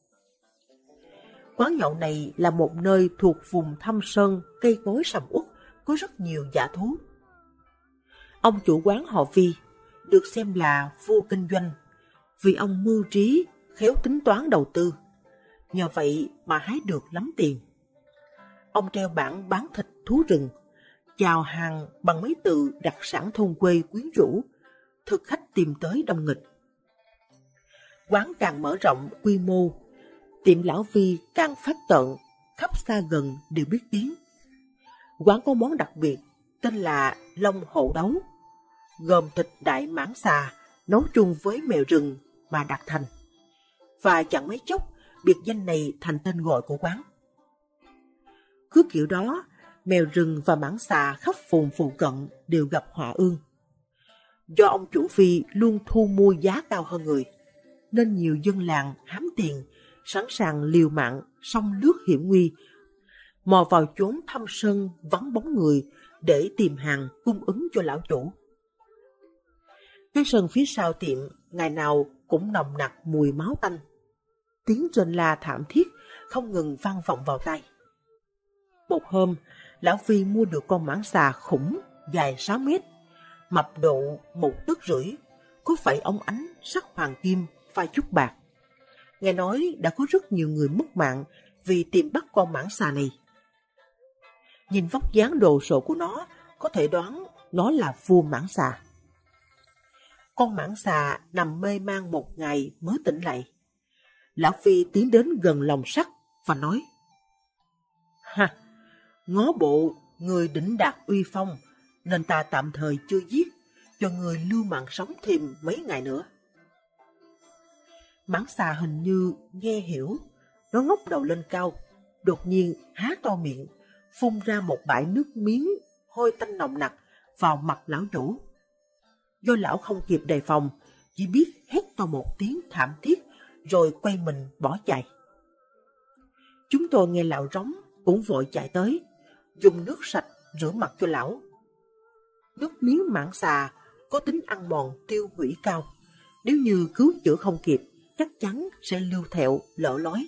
Quán nhậu này là một nơi thuộc vùng thâm sơn, cây cối sầm uất, có rất nhiều dã thú. Ông chủ quán họ Vi, được xem là vua kinh doanh, vì ông mưu trí, khéo tính toán đầu tư. Nhờ vậy mà hái được lắm tiền. Ông treo bảng bán thịt thú rừng, chào hàng bằng mấy từ đặc sản thôn quê quyến rũ, thực khách tìm tới đông nghịch. Quán càng mở rộng quy mô, tiệm lão Vi càng phát tận, khắp xa gần đều biết tiếng. Quán có món đặc biệt tên là Long Hổ Đấu, gồm thịt đại mãng xà nấu chung với mèo rừng mà đặt thành. Và chẳng mấy chốc, biệt danh này thành tên gọi của quán. Cứ kiểu đó, mèo rừng và mãng xà khắp vùng phụ cận đều gặp họa ương. Do ông chủ Vi luôn thu mua giá cao hơn người, nên nhiều dân làng hám tiền, sẵn sàng liều mạng sông lướt hiểm nguy, mò vào chốn thâm sơn vắng bóng người để tìm hàng cung ứng cho lão chủ. Cái sân phía sau tiệm ngày nào cũng nồng nặc mùi máu tanh. Tiếng rên la thảm thiết không ngừng vang vọng vào tai. Một hôm, lão Vi mua được con mãng xà khủng dài sáu mét, mập độ một tấc rưỡi, có phải ống ánh sắc hoàng kim vài chút bạc. Nghe nói đã có rất nhiều người mất mạng vì tìm bắt con mãng xà này. Nhìn vóc dáng đồ sộ của nó, có thể đoán nó là vua mãng xà. Con mãng xà nằm mê man một ngày mới tỉnh lại. Lão Phi tiến đến gần lồng sắt và nói: Ha, ngó bộ người đỉnh đạt uy phong, nên ta tạm thời chưa giết, cho người lưu mạng sống thêm mấy ngày nữa. Mãng xà hình như nghe hiểu, nó ngóc đầu lên cao, đột nhiên há to miệng, phun ra một bãi nước miếng hôi tanh nồng nặc vào mặt lão chủ. Do lão không kịp đề phòng, chỉ biết hét to một tiếng thảm thiết rồi quay mình bỏ chạy. Chúng tôi nghe lão rống cũng vội chạy tới, dùng nước sạch rửa mặt cho lão. Nước miếng mãng xà có tính ăn mòn tiêu hủy cao, nếu như cứu chữa không kịp, chắc chắn sẽ lưu thẹo lở lói.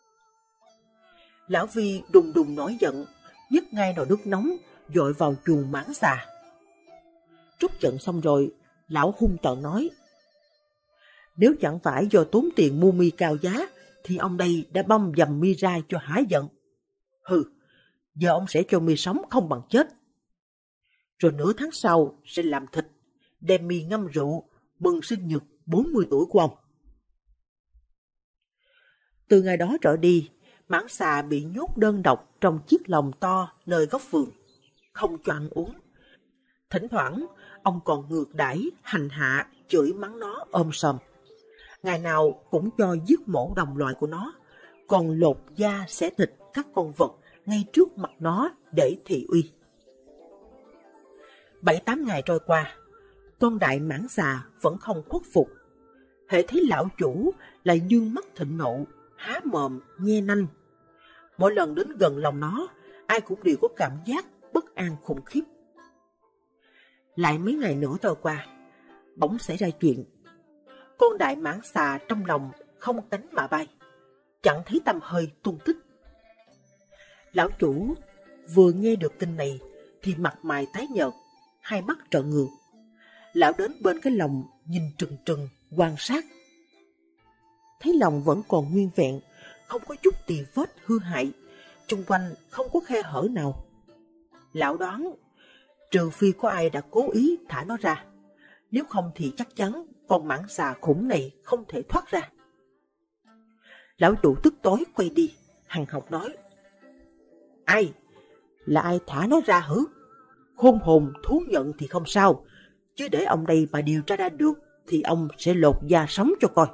Lão Vi đùng đùng nổi giận, nhấc ngay nồi nước nóng dội vào chuồng mãng xà. Trút giận xong rồi, lão hung tợn nói: Nếu chẳng phải do tốn tiền mua mi cao giá, thì ông đây đã băm dầm mi ra cho hái giận. Hừ, giờ ông sẽ cho mi sống không bằng chết. Rồi nửa tháng sau sẽ làm thịt, đem mi ngâm rượu, mừng sinh nhật bốn mươi tuổi của ông. Từ ngày đó trở đi, mãng xà bị nhốt đơn độc trong chiếc lồng to nơi góc vườn, không cho ăn uống. Thỉnh thoảng, ông còn ngược đãi, hành hạ, chửi mắng nó ôm sòm. Ngày nào cũng cho giết mổ đồng loại của nó, còn lột da xẻ thịt các con vật ngay trước mặt nó để thị uy. Bảy tám ngày trôi qua, con đại mãng xà vẫn không khuất phục. Hễ thấy lão chủ lại dương mắt thịnh nộ, há mồm nhe nanh. Mỗi lần đến gần lòng nó, ai cũng đều có cảm giác bất an khủng khiếp. Lại mấy ngày nữa trôi qua, bỗng xảy ra chuyện. Con đại mãng xà trong lòng không cánh mà bay, chẳng thấy tăm hơi tung tích. Lão chủ vừa nghe được tin này thì mặt mày tái nhợt, hai mắt trợn ngược. Lão đến bên cái lồng nhìn trừng trừng quan sát. Thấy lồng vẫn còn nguyên vẹn, không có chút tì vết hư hại, xung quanh không có khe hở nào. Lão đoán trừ phi có ai đã cố ý thả nó ra, nếu không thì chắc chắn con mãng xà khủng này không thể thoát ra. Lão chủ tức tối quay đi, hằn học nói: Ai? Là ai thả nó ra hử? Khôn hồn thú nhận thì không sao, chứ để ông đây mà điều tra ra được thì ông sẽ lột da sống cho coi.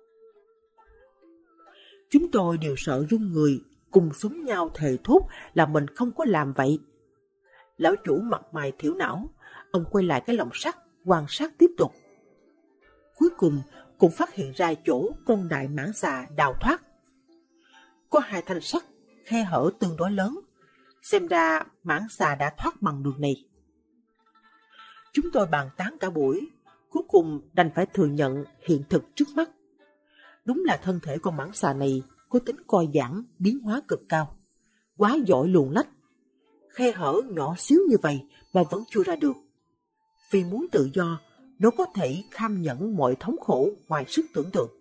Chúng tôi đều sợ run người, cùng súng nhau thề thốt là mình không có làm vậy. Lão chủ mặt mày thiểu não, ông quay lại cái lồng sắt quan sát tiếp tục. Cuối cùng cũng phát hiện ra chỗ con đại mãng xà đào thoát. Có hai thanh sắt, khe hở tương đối lớn, xem ra mãng xà đã thoát bằng đường này. Chúng tôi bàn tán cả buổi, cuối cùng đành phải thừa nhận hiện thực trước mắt. Đúng là thân thể con mãng xà này có tính co giãn, biến hóa cực cao, quá giỏi luồn lách. Khe hở nhỏ xíu như vậy mà vẫn chưa ra được. Vì muốn tự do, nó có thể kham nhẫn mọi thống khổ ngoài sức tưởng tượng.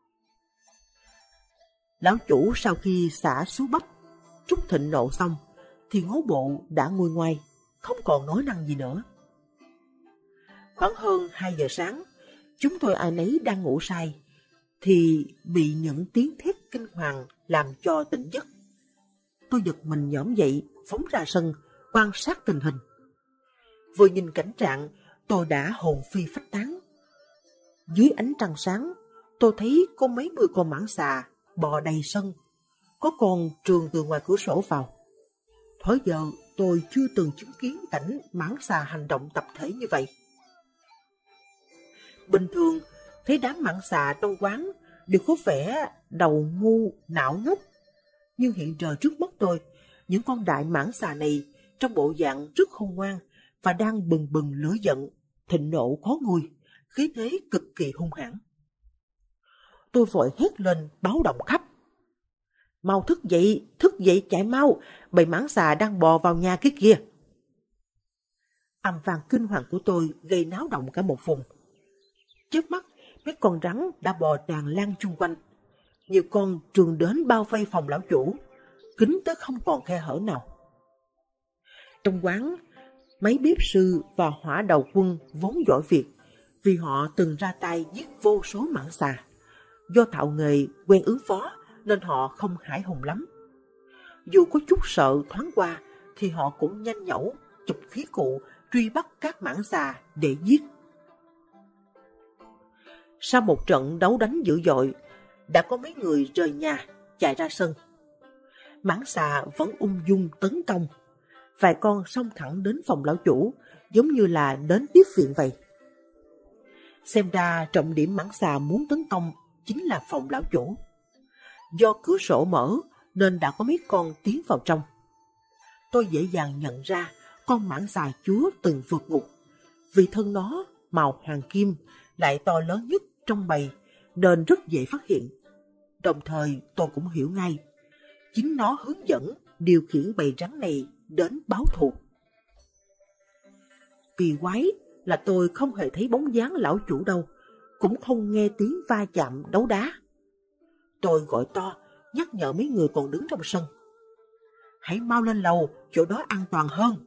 Lão chủ sau khi xả số bắp, trút thịnh nộ xong, thì ngố bộ đã nguôi ngoai, không còn nói năng gì nữa. Khoảng hơn hai giờ sáng, chúng tôi ai nấy đang ngủ say, thì bị những tiếng thét kinh hoàng làm cho tỉnh giấc. Tôi giật mình nhổm dậy, phóng ra sân, quan sát tình hình. Vừa nhìn cảnh trạng, tôi đã hồn phi phách tán. Dưới ánh trăng sáng, tôi thấy có mấy mươi con mãng xà bò đầy sân, có con trườn từ ngoài cửa sổ vào. Thời giờ tôi chưa từng chứng kiến cảnh mãng xà hành động tập thể như vậy. Bình thường, thấy đám mãng xà trong quán đều có vẻ đầu ngu, não ngốc. Nhưng hiện giờ trước mắt tôi, những con đại mãng xà này trong bộ dạng rất khôn ngoan và đang bừng bừng lửa giận, thịnh nộ khó nguôi, khí thế cực kỳ hung hãn. Tôi vội hét lên báo động khắp. Mau thức dậy, thức dậy chạy mau, bầy mãng xà đang bò vào nhà cái kia. Âm vang kinh hoàng của tôi gây náo động cả một vùng. Trước mắt, mấy con rắn đã bò tràn lan chung quanh. Nhiều con trườn đến bao vây phòng lão chủ, kín tới không còn khe hở nào. Trong quán, mấy bếp sư và hỏa đầu quân vốn giỏi việc, vì họ từng ra tay giết vô số mãng xà. Do thạo nghề quen ứng phó nên họ không hãi hùng lắm. Dù có chút sợ thoáng qua thì họ cũng nhanh nhẩu, chụp khí cụ truy bắt các mãng xà để giết. Sau một trận đấu đánh dữ dội, đã có mấy người rời nhà chạy ra sân. Mãng xà vẫn ung dung tấn công. Vài con xông thẳng đến phòng lão chủ, giống như là đến tiếp viện vậy. Xem ra trọng điểm mãng xà muốn tấn công chính là phòng lão chủ. Do cửa sổ mở nên đã có mấy con tiến vào trong. Tôi dễ dàng nhận ra con mãng xà chúa từng vượt ngục. Vì thân nó màu hoàng kim lại to lớn nhất trong bầy nên rất dễ phát hiện. Đồng thời tôi cũng hiểu ngay, chính nó hướng dẫn điều khiển bầy rắn này đến báo thù. Kỳ quái là tôi không hề thấy bóng dáng lão chủ đâu, cũng không nghe tiếng va chạm đấu đá. Tôi gọi to, nhắc nhở mấy người còn đứng trong sân. Hãy mau lên lầu, chỗ đó an toàn hơn.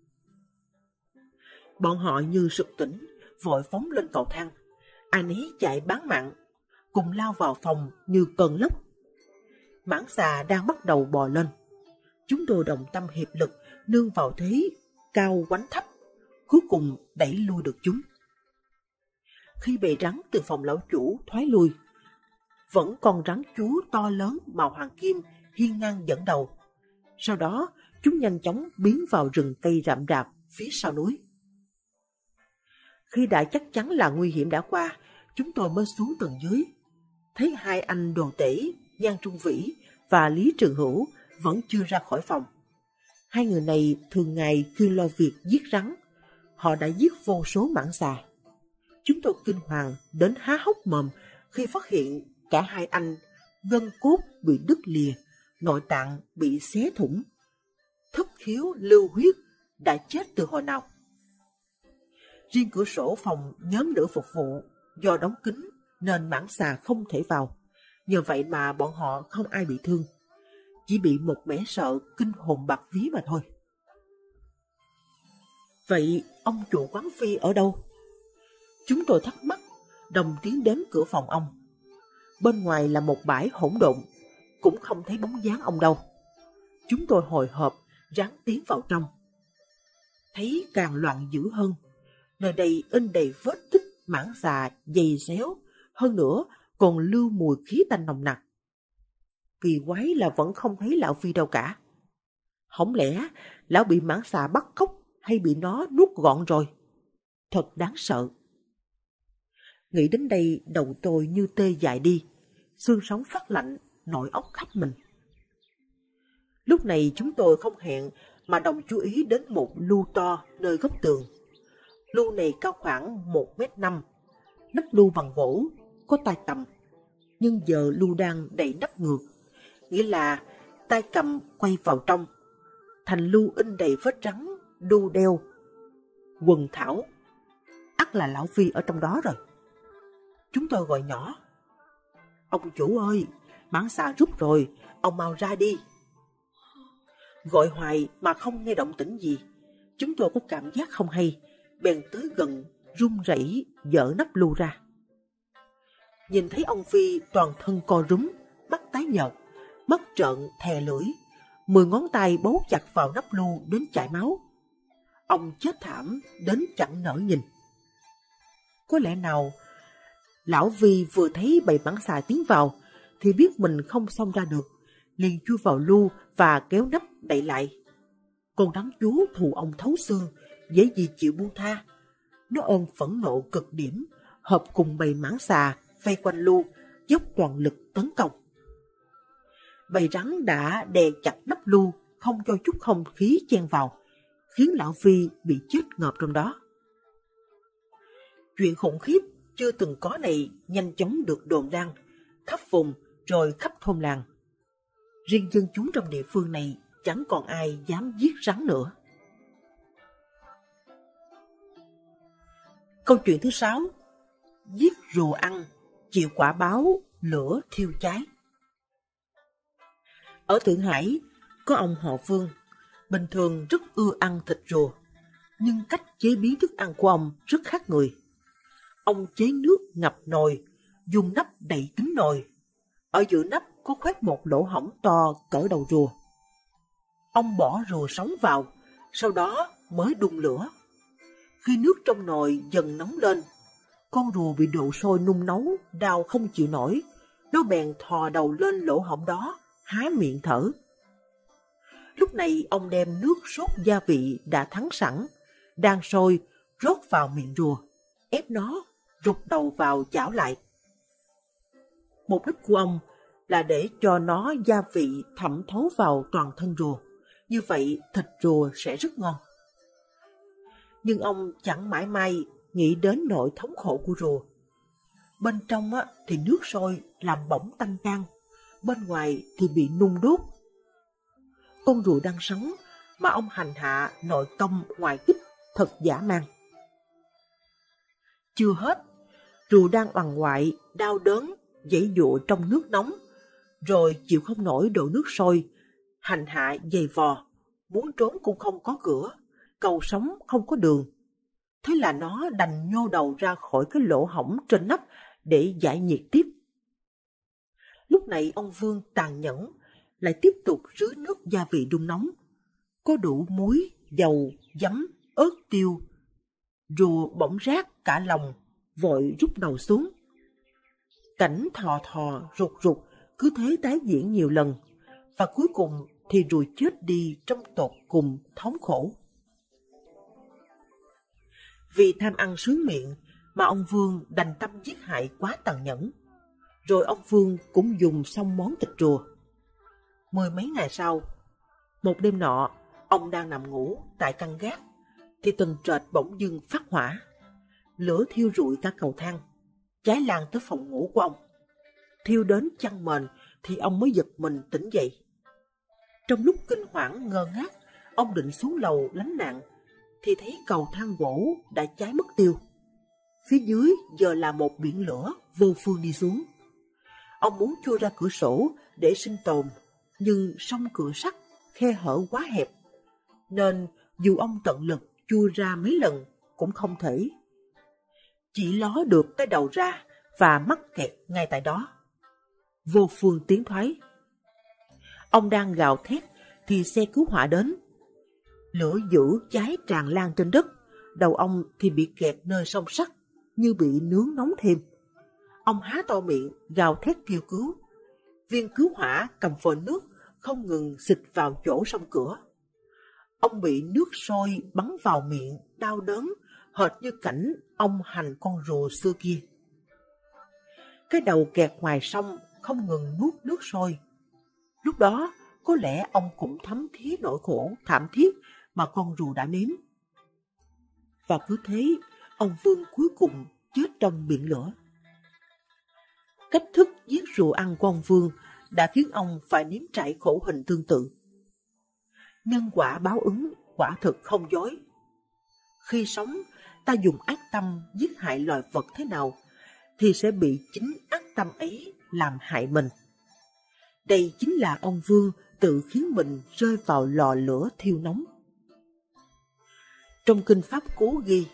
Bọn họ như sực tỉnh, vội phóng lên cầu thang. Ai nấy chạy bán mạng, cùng lao vào phòng như cơn lốc. Mãng xà đang bắt đầu bò lên. Chúng tôi đồng tâm hiệp lực, nương vào thế cao quánh thấp, cuối cùng đẩy lui được chúng. Khi bầy rắn từ phòng lão chủ thoái lui, vẫn còn rắn chúa to lớn màu hoàng kim hiên ngang dẫn đầu. Sau đó, chúng nhanh chóng biến vào rừng cây rậm rạp phía sau núi. Khi đã chắc chắn là nguy hiểm đã qua, chúng tôi mới xuống tầng dưới. Thấy hai anh Đồ Tể, Nhan Trung Vĩ và Lý Trường Hữu vẫn chưa ra khỏi phòng. Hai người này thường ngày chuyên lo việc giết rắn. Họ đã giết vô số mãng xà. Chúng tôi kinh hoàng đến há hốc mồm khi phát hiện cả hai anh gân cốt bị đứt lìa, nội tạng bị xé thủng, thất khiếu lưu huyết, đã chết từ hồi nào. Riêng cửa sổ phòng nhóm nữ phục vụ do đóng kín nên mãng xà không thể vào. Nhờ vậy mà bọn họ không ai bị thương, chỉ bị một mẻ sợ kinh hồn bạt vía mà thôi. Vậy ông chủ quán phi ở đâu? Chúng tôi thắc mắc, đồng tiến đến cửa phòng ông. Bên ngoài là một bãi hỗn độn, cũng không thấy bóng dáng ông đâu. Chúng tôi hồi hộp ráng tiến vào trong. Thấy càng loạn dữ hơn. Nơi đây in đầy vết tích mãng xà dày xéo, hơn nữa còn lưu mùi khí tanh nồng nặc. Kỳ quái là vẫn không thấy lão phi đâu cả. Không lẽ lão bị mãng xà bắt cóc hay bị nó nuốt gọn rồi? Thật đáng sợ. Nghĩ đến đây đầu tôi như tê dại đi, xương sống phát lạnh, nội óc khắp mình. Lúc này chúng tôi không hẹn mà đồng chú ý đến một lu to nơi góc tường. Lu này cao khoảng một mét năm, nắp lu bằng gỗ, có tay cầm. Nhưng giờ lu đang đậy nắp ngược, nghĩa là tay cầm quay vào trong. Thành lu in đầy vết rắn, đu đeo, quần thảo. Ắt là lão phi ở trong đó rồi. Chúng tôi gọi nhỏ. Ông chủ ơi, mãng xà rút rồi, ông mau ra đi. Gọi hoài mà không nghe động tĩnh gì. Chúng tôi có cảm giác không hay, bèn tới gần, run rẩy dỡ nắp lu ra. Nhìn thấy ông Phi toàn thân co rúm, mắt tái nhợt, mắt trợn thè lưỡi, mười ngón tay bấu chặt vào nắp lu đến chảy máu. Ông chết thảm đến chẳng nỡ nhìn. Có lẽ nào lão Vi vừa thấy bầy mãng xà tiến vào thì biết mình không xông ra được, liền chui vào lu và kéo nắp đậy lại. Con rắn chúa thù ông thấu xương, dễ gì chịu buông tha. Nó ôm phẫn nộ cực điểm, hợp cùng bầy mãng xà vây quanh lu, dốc toàn lực tấn công. Bầy rắn đã đè chặt nắp lu, không cho chút không khí chen vào, khiến lão Vi bị chết ngợp trong đó. Chuyện khủng khiếp chưa từng có này nhanh chóng được đồn đăng khắp vùng rồi khắp thôn làng. Riêng dân chúng trong địa phương này chẳng còn ai dám giết rắn nữa. Câu chuyện thứ sáu, giết rùa ăn, chịu quả báo lửa thiêu cháy. Ở Thượng Hải, có ông họ Vương, bình thường rất ưa ăn thịt rùa, nhưng cách chế biến thức ăn của ông rất khác người. Ông chế nước ngập nồi, dùng nắp đậy kín nồi. Ở giữa nắp có khoét một lỗ hổng to cỡ đầu rùa. Ông bỏ rùa sống vào, sau đó mới đun lửa. Khi nước trong nồi dần nóng lên, con rùa bị độ sôi nung nấu, đau không chịu nổi. Nó bèn thò đầu lên lỗ hổng đó, há miệng thở. Lúc này ông đem nước sốt gia vị đã thắng sẵn, đang sôi, rót vào miệng rùa, ép nó rụt đầu vào chảo lại. Mục đích của ông là để cho nó gia vị thẩm thấu vào toàn thân rùa, như vậy thịt rùa sẽ rất ngon. Nhưng ông chẳng mãi may nghĩ đến nỗi thống khổ của rùa. Bên trong á, thì nước sôi làm bỏng tanh can, bên ngoài thì bị nung đốt. Con rùa đang sống mà ông hành hạ nội công ngoại kích thật dã man. Chưa hết, rùa đang oằn ngoại, đau đớn, giãy giụa trong nước nóng, rồi chịu không nổi độ nước sôi, hành hạ dày vò, muốn trốn cũng không có cửa, cầu sống không có đường. Thế là nó đành nhô đầu ra khỏi cái lỗ hổng trên nắp để giải nhiệt tiếp. Lúc này ông Vương tàn nhẫn lại tiếp tục rưới nước gia vị đun nóng, có đủ muối, dầu, giấm, ớt tiêu. Rùa bỗng rát cả lòng, vội rút đầu xuống. Cảnh thò thò, rụt rụt cứ thế tái diễn nhiều lần, và cuối cùng thì rùa chết đi trong tột cùng thống khổ. Vì tham ăn sướng miệng mà ông Vương đành tâm giết hại quá tàn nhẫn. Rồi ông Vương cũng dùng xong món thịt rùa. Mười mấy ngày sau, một đêm nọ, ông đang nằm ngủ tại căn gác, thì tầng trệt bỗng dưng phát hỏa. Lửa thiêu rụi cả cầu thang, cháy lan tới phòng ngủ của ông. Thiêu đến chăn mền thì ông mới giật mình tỉnh dậy. Trong lúc kinh hoảng ngơ ngác, ông định xuống lầu lánh nạn, thì thấy cầu thang gỗ đã cháy mất tiêu. Phía dưới giờ là một biển lửa vô phương đi xuống. Ông muốn chui ra cửa sổ để sinh tồn, nhưng song cửa sắt khe hở quá hẹp, nên dù ông tận lực chui ra mấy lần cũng không thể. Chỉ ló được cái đầu ra và mắc kẹt ngay tại đó, vô phương tiến thoái. Ông đang gào thét thì xe cứu hỏa đến. Lửa dữ cháy tràn lan trên đất, đầu ông thì bị kẹt nơi song sắt, như bị nướng nóng thêm. Ông há to miệng, gào thét kêu cứu. Viên cứu hỏa cầm vòi nước không ngừng xịt vào chỗ song cửa. Ông bị nước sôi bắn vào miệng, đau đớn, hệt như cảnh ông hành con rùa xưa kia. Cái đầu kẹt ngoài sông không ngừng nuốt nước sôi. Lúc đó, có lẽ ông cũng thấm thía nỗi khổ thảm thiết mà con rùa đã nếm. Và cứ thế, ông Vương cuối cùng chết trong biển lửa. Cách thức giết rùa ăn của ông Vương đã khiến ông phải nếm trải khổ hình tương tự. Nhân quả báo ứng quả thực không dối. Khi sống, ta dùng ác tâm giết hại loài vật thế nào, thì sẽ bị chính ác tâm ấy làm hại mình. Đây chính là ông Vương tự khiến mình rơi vào lò lửa thiêu nóng. Trong kinh Pháp Cú ghi: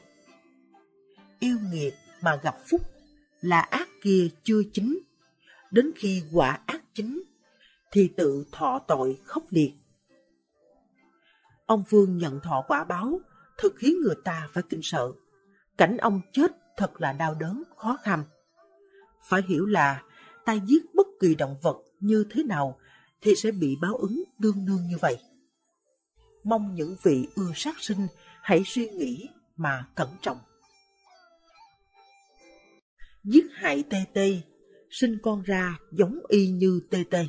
yêu nghiệt mà gặp phúc, là ác kia chưa chín, đến khi quả ác chín thì tự thọ tội khốc liệt. Ông Vương nhận thọ quả báo thực khiến người ta phải kinh sợ. Cảnh ông chết thật là đau đớn, khó khăn. Phải hiểu là ta giết bất kỳ động vật như thế nào thì sẽ bị báo ứng đương đương như vậy. Mong những vị ưa sát sinh hãy suy nghĩ mà cẩn trọng. Giết hại tê tê, sinh con ra giống y như tê tê.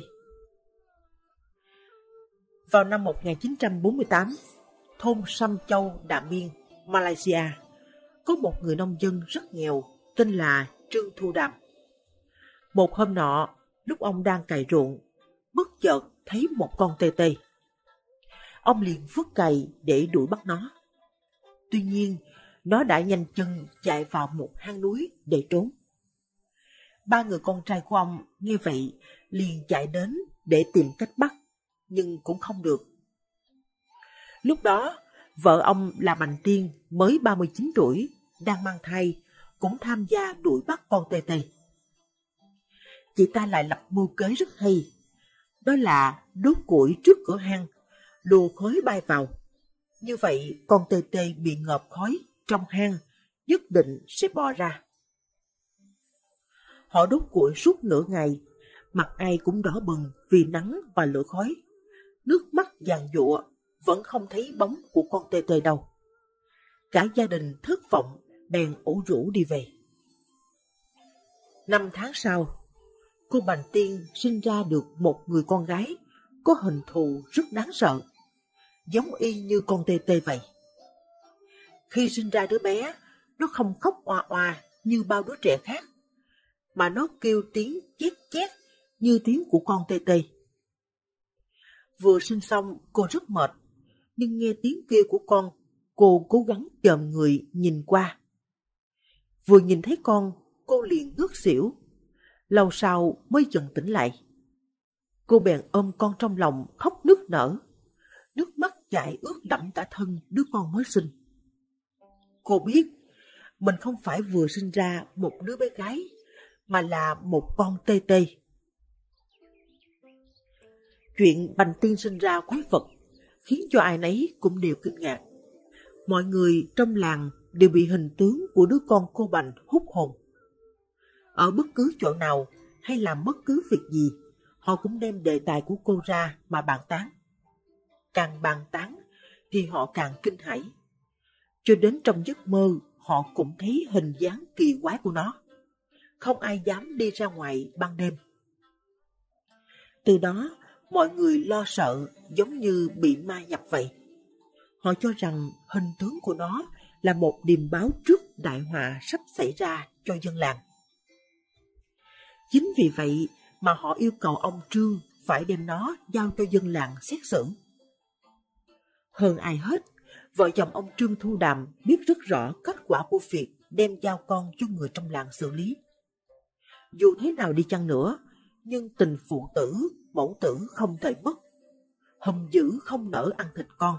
Vào năm một nghìn chín trăm bốn mươi tám, thôn Sam Châu, Đạm Biên, Malaysia, có một người nông dân rất nghèo tên là Trương Thu Đàm. Một hôm nọ, lúc ông đang cày ruộng, bất chợt thấy một con tê tê. Ông liền vứt cày để đuổi bắt nó. Tuy nhiên, Nó đã nhanh chân chạy vào một hang núi để trốn. Ba người con trai của ông nghe vậy liền chạy đến để tìm cách bắt, nhưng cũng không được. Lúc đó, vợ ông là Bành Tiên mới ba mươi chín tuổi, đang mang thai, cũng tham gia đuổi bắt con Tê Tê. Chị ta lại lập mưu kế rất hay, đó là đốt củi trước cửa hang, lùa khói bay vào. Như vậy, con Tê Tê bị ngợp khói trong hang, nhất định sẽ bò ra. Họ đốt củi suốt nửa ngày, mặt ai cũng đỏ bừng vì nắng và lửa khói. Nước mắt giàn giụa, vẫn không thấy bóng của con Tê Tê đâu. Cả gia đình thất vọng, bèn ủ rũ đi về. Năm tháng sau, cô Bành Tiên sinh ra được một người con gái có hình thù rất đáng sợ, giống y như con Tê Tê vậy. Khi sinh ra đứa bé, nó không khóc oa oa như bao đứa trẻ khác, mà nó kêu tiếng chét chét như tiếng của con Tê Tê. Vừa sinh xong, cô rất mệt, nhưng nghe tiếng kêu của con, cô cố gắng chồm người nhìn qua. Vừa nhìn thấy con, cô liền ngất xỉu, lâu sau mới dần tỉnh lại. Cô bèn ôm con trong lòng khóc nức nở, nước mắt chảy ướt đẫm cả thân đứa con mới sinh. Cô biết mình không phải vừa sinh ra một đứa bé gái, mà là một con Tê Tê. Chuyện Bành Tiên sinh ra quái vật khiến cho ai nấy cũng đều kinh ngạc. Mọi người trong làng đều bị hình tướng của đứa con cô Bành hút hồn. Ở bất cứ chỗ nào hay làm bất cứ việc gì, họ cũng đem đề tài của cô ra mà bàn tán. Càng bàn tán thì họ càng kinh hãi. Cho đến trong giấc mơ, họ cũng thấy hình dáng kỳ quái của nó. Không ai dám đi ra ngoài ban đêm. Từ đó, mọi người lo sợ giống như bị ma nhập vậy. Họ cho rằng hình tướng của nó là một điềm báo trước đại họa sắp xảy ra cho dân làng. Chính vì vậy mà họ yêu cầu ông Trương phải đem nó giao cho dân làng xét xử. Hơn ai hết, vợ chồng ông Trương Thu Đàm biết rất rõ kết quả của việc đem giao con cho người trong làng xử lý. Dù thế nào đi chăng nữa, nhưng tình phụ tử, mẫu tử không thể mất. Hầm dữ không nỡ ăn thịt con.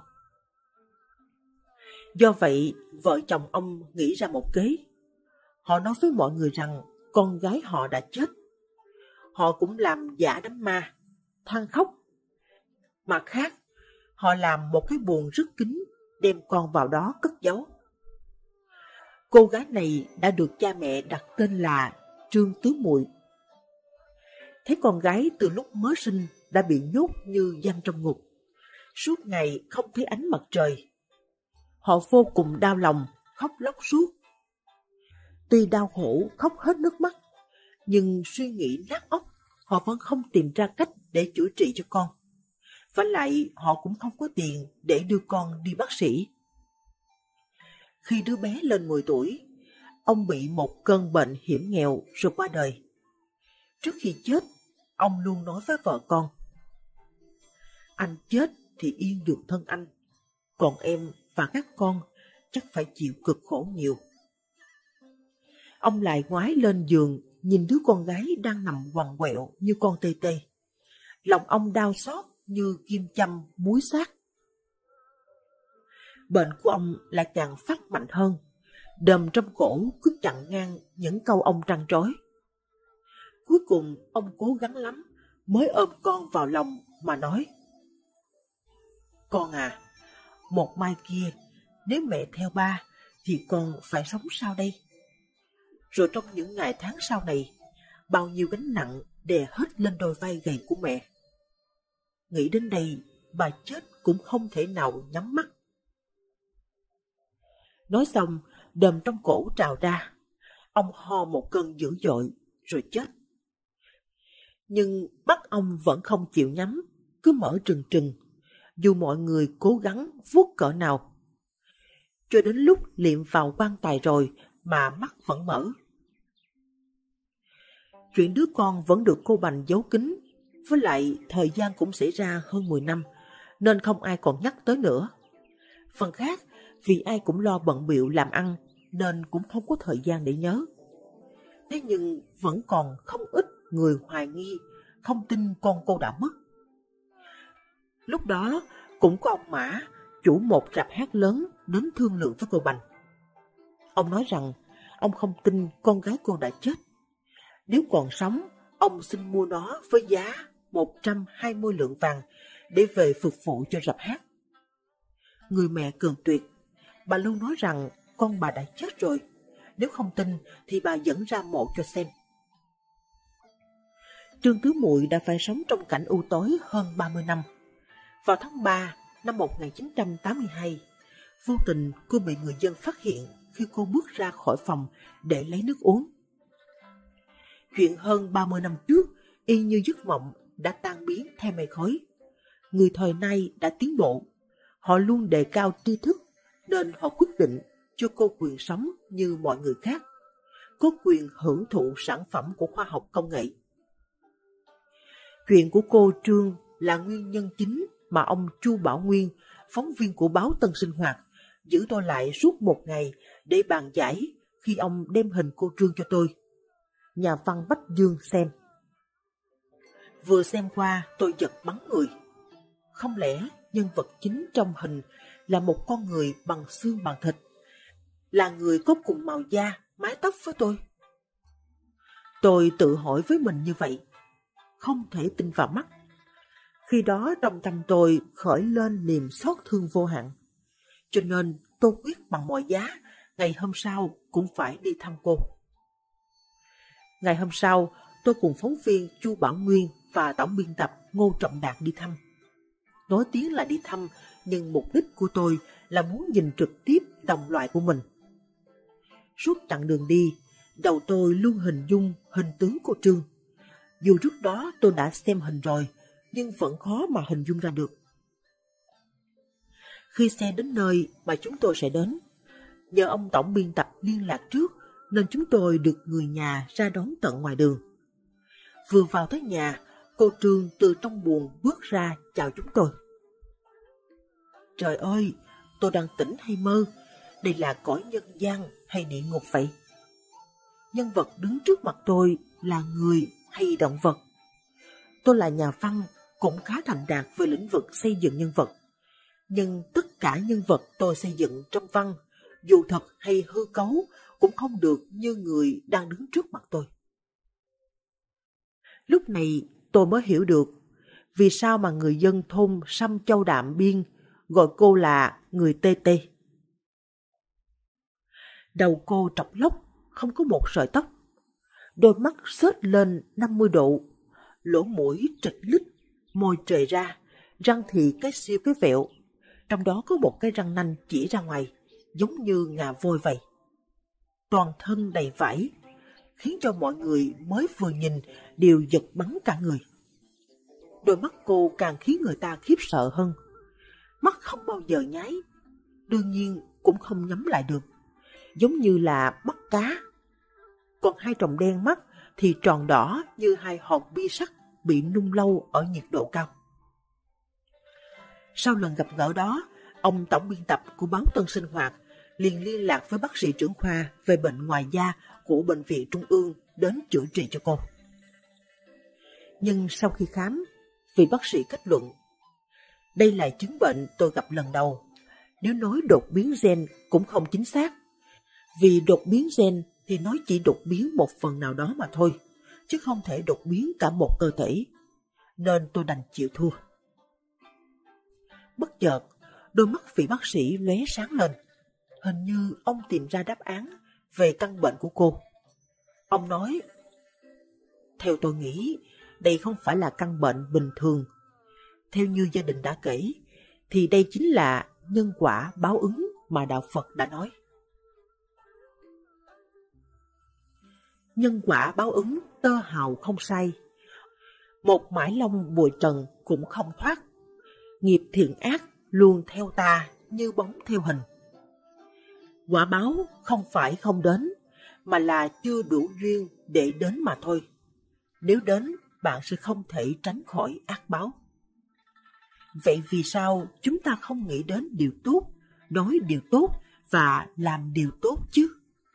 Do vậy, vợ chồng ông nghĩ ra một kế. Họ nói với mọi người rằng con gái họ đã chết. Họ cũng làm giả đám ma, than khóc. Mặt khác, họ làm một cái buồng rất kín, đem con vào đó cất giấu. Cô gái này đã được cha mẹ đặt tên là Trương Tứ Muội. Thấy con gái từ lúc mới sinh đã bị nhốt như giam trong ngục, suốt ngày không thấy ánh mặt trời. Họ vô cùng đau lòng, khóc lóc suốt. Tuy đau khổ khóc hết nước mắt, nhưng suy nghĩ nát óc, họ vẫn không tìm ra cách để chữa trị cho con. Và lại họ cũng không có tiền để đưa con đi bác sĩ. Khi đứa bé lên mười tuổi, ông bị một cơn bệnh hiểm nghèo rồi qua đời. Trước khi chết, ông luôn nói với vợ con: anh chết thì yên được thân anh, còn em và các con chắc phải chịu cực khổ nhiều. Ông lại ngoái lên giường, nhìn đứa con gái đang nằm quằn quẹo như con Tê Tê. Lòng ông đau xót như kim châm muối xác. Bệnh của ông lại càng phát mạnh hơn, đờm trong cổ cứ chặn ngang những câu ông trăn trối. Cuối cùng ông cố gắng lắm mới ôm con vào lòng mà nói: con à, một mai kia nếu mẹ theo ba thì con phải sống sao đây? Rồi trong những ngày tháng sau này, bao nhiêu gánh nặng đè hết lên đôi vai gầy của mẹ. Nghĩ đến đây, bà chết cũng không thể nào nhắm mắt. Nói xong, đờm trong cổ trào ra. Ông ho một cơn dữ dội, rồi chết. Nhưng mắt ông vẫn không chịu nhắm, cứ mở trừng trừng, dù mọi người cố gắng vuốt cỡ nào. Cho đến lúc liệm vào quan tài rồi mà mắt vẫn mở. Chuyện đứa con vẫn được cô Bành giấu kín, với lại thời gian cũng xảy ra hơn mười năm, nên không ai còn nhắc tới nữa. Phần khác, vì ai cũng lo bận bịu làm ăn nên cũng không có thời gian để nhớ. Thế nhưng vẫn còn không ít người hoài nghi, không tin con cô đã mất. Lúc đó cũng có ông Mã, chủ một rạp hát lớn, đến thương lượng với cô Bành. Ông nói rằng ông không tin con gái cô đã chết. Nếu còn sống, ông xin mua nó với giá một trăm hai mươi lượng vàng để về phục vụ cho rạp hát. Người mẹ cường tuyệt, bà luôn nói rằng con bà đã chết rồi. Nếu không tin thì bà dẫn ra mộ cho xem. Trương Tứ Muội đã phải sống trong cảnh u tối hơn ba mươi năm. Vào tháng ba năm một nghìn chín trăm tám mươi hai, vô tình cô bị người dân phát hiện khi cô bước ra khỏi phòng để lấy nước uống. Chuyện hơn ba mươi năm trước, y như giấc mộng, đã tan biến theo mây khói. Người thời nay đã tiến bộ. Họ luôn đề cao tri thức, nên họ quyết định cho cô quyền sống như mọi người khác, có quyền hưởng thụ sản phẩm của khoa học công nghệ. Chuyện của cô Trương là nguyên nhân chính mà ông Chu Bảo Nguyên, phóng viên của báo Tân Sinh Hoạt, giữ tôi lại suốt một ngày để bàn giải khi ông đem hình cô Trương cho tôi, nhà văn Bách Dương, xem. Vừa xem qua tôi giật bắn người. Không lẽ nhân vật chính trong hình là một con người bằng xương bằng thịt, là người có cùng màu da, mái tóc với tôi? Tôi tự hỏi với mình như vậy, không thể tin vào mắt. Khi đó trong tâm tôi khởi lên niềm xót thương vô hạn, cho nên tôi quyết bằng mọi giá ngày hôm sau cũng phải đi thăm cô. Ngày hôm sau, tôi cùng phóng viên Chu Bảo Nguyên và tổng biên tập Ngô Trọng Đạt đi thăm. Nói tiếng là đi thăm, nhưng mục đích của tôi là muốn nhìn trực tiếp đồng loại của mình. Suốt chặng đường đi, đầu tôi luôn hình dung hình tướng cô Trương. Dù trước đó tôi đã xem hình rồi, nhưng vẫn khó mà hình dung ra được. Khi xe đến nơi mà chúng tôi sẽ đến, nhờ ông tổng biên tập liên lạc trước nên chúng tôi được người nhà ra đón tận ngoài đường. Vừa vào tới nhà, cô Trương từ trong buồng bước ra chào chúng tôi. Trời ơi, tôi đang tỉnh hay mơ? Đây là cõi nhân gian hay địa ngục vậy? Nhân vật đứng trước mặt tôi là người hay động vật? Tôi là nhà văn, cũng khá thành đạt về lĩnh vực xây dựng nhân vật. Nhưng tất cả nhân vật tôi xây dựng trong văn, dù thật hay hư cấu, cũng không được như người đang đứng trước mặt tôi. Lúc này tôi mới hiểu được vì sao mà người dân thôn Sâm Châu Đạm Biên gọi cô là người tê tê. Đầu cô trọc lóc, không có một sợi tóc. Đôi mắt xếch lên năm mươi độ, lỗ mũi trịch lít, môi trề ra, răng thì cái siêu cái vẹo. Trong đó có một cái răng nanh chỉ ra ngoài, giống như ngà voi vậy. Toàn thân đầy vải, khiến cho mọi người mới vừa nhìn đều giật bắn cả người. Đôi mắt cô càng khiến người ta khiếp sợ hơn. Mắt không bao giờ nháy, đương nhiên cũng không nhắm lại được, giống như là mắt cá. Còn hai tròng đen mắt thì tròn đỏ như hai hòn bi sắt bị nung lâu ở nhiệt độ cao. Sau lần gặp gỡ đó, ông tổng biên tập của báo Tân Sinh Hoạt liền liên lạc với bác sĩ trưởng khoa về bệnh ngoài da của Bệnh viện Trung ương đến chữa trị cho cô. Nhưng sau khi khám, vị bác sĩ kết luận, đây là chứng bệnh tôi gặp lần đầu. Nếu nói đột biến gen cũng không chính xác, vì đột biến gen thì nói chỉ đột biến một phần nào đó mà thôi, chứ không thể đột biến cả một cơ thể, nên tôi đành chịu thua. Bất chợt, đôi mắt vị bác sĩ lóe sáng lên. Hình như ông tìm ra đáp án về căn bệnh của cô. Ông nói, theo tôi nghĩ, đây không phải là căn bệnh bình thường. Theo như gia đình đã kể, thì đây chính là nhân quả báo ứng mà Đạo Phật đã nói. Nhân quả báo ứng tơ hào không sai. Một mãi long bụi trần cũng không thoát. Nghiệp thiện ác luôn theo ta như bóng theo hình. Quả báo không phải không đến, mà là chưa đủ duyên để đến mà thôi. Nếu đến, bạn sẽ không thể tránh khỏi ác báo. Vậy vì sao chúng ta không nghĩ đến điều tốt, nói điều tốt và làm điều tốt chứ.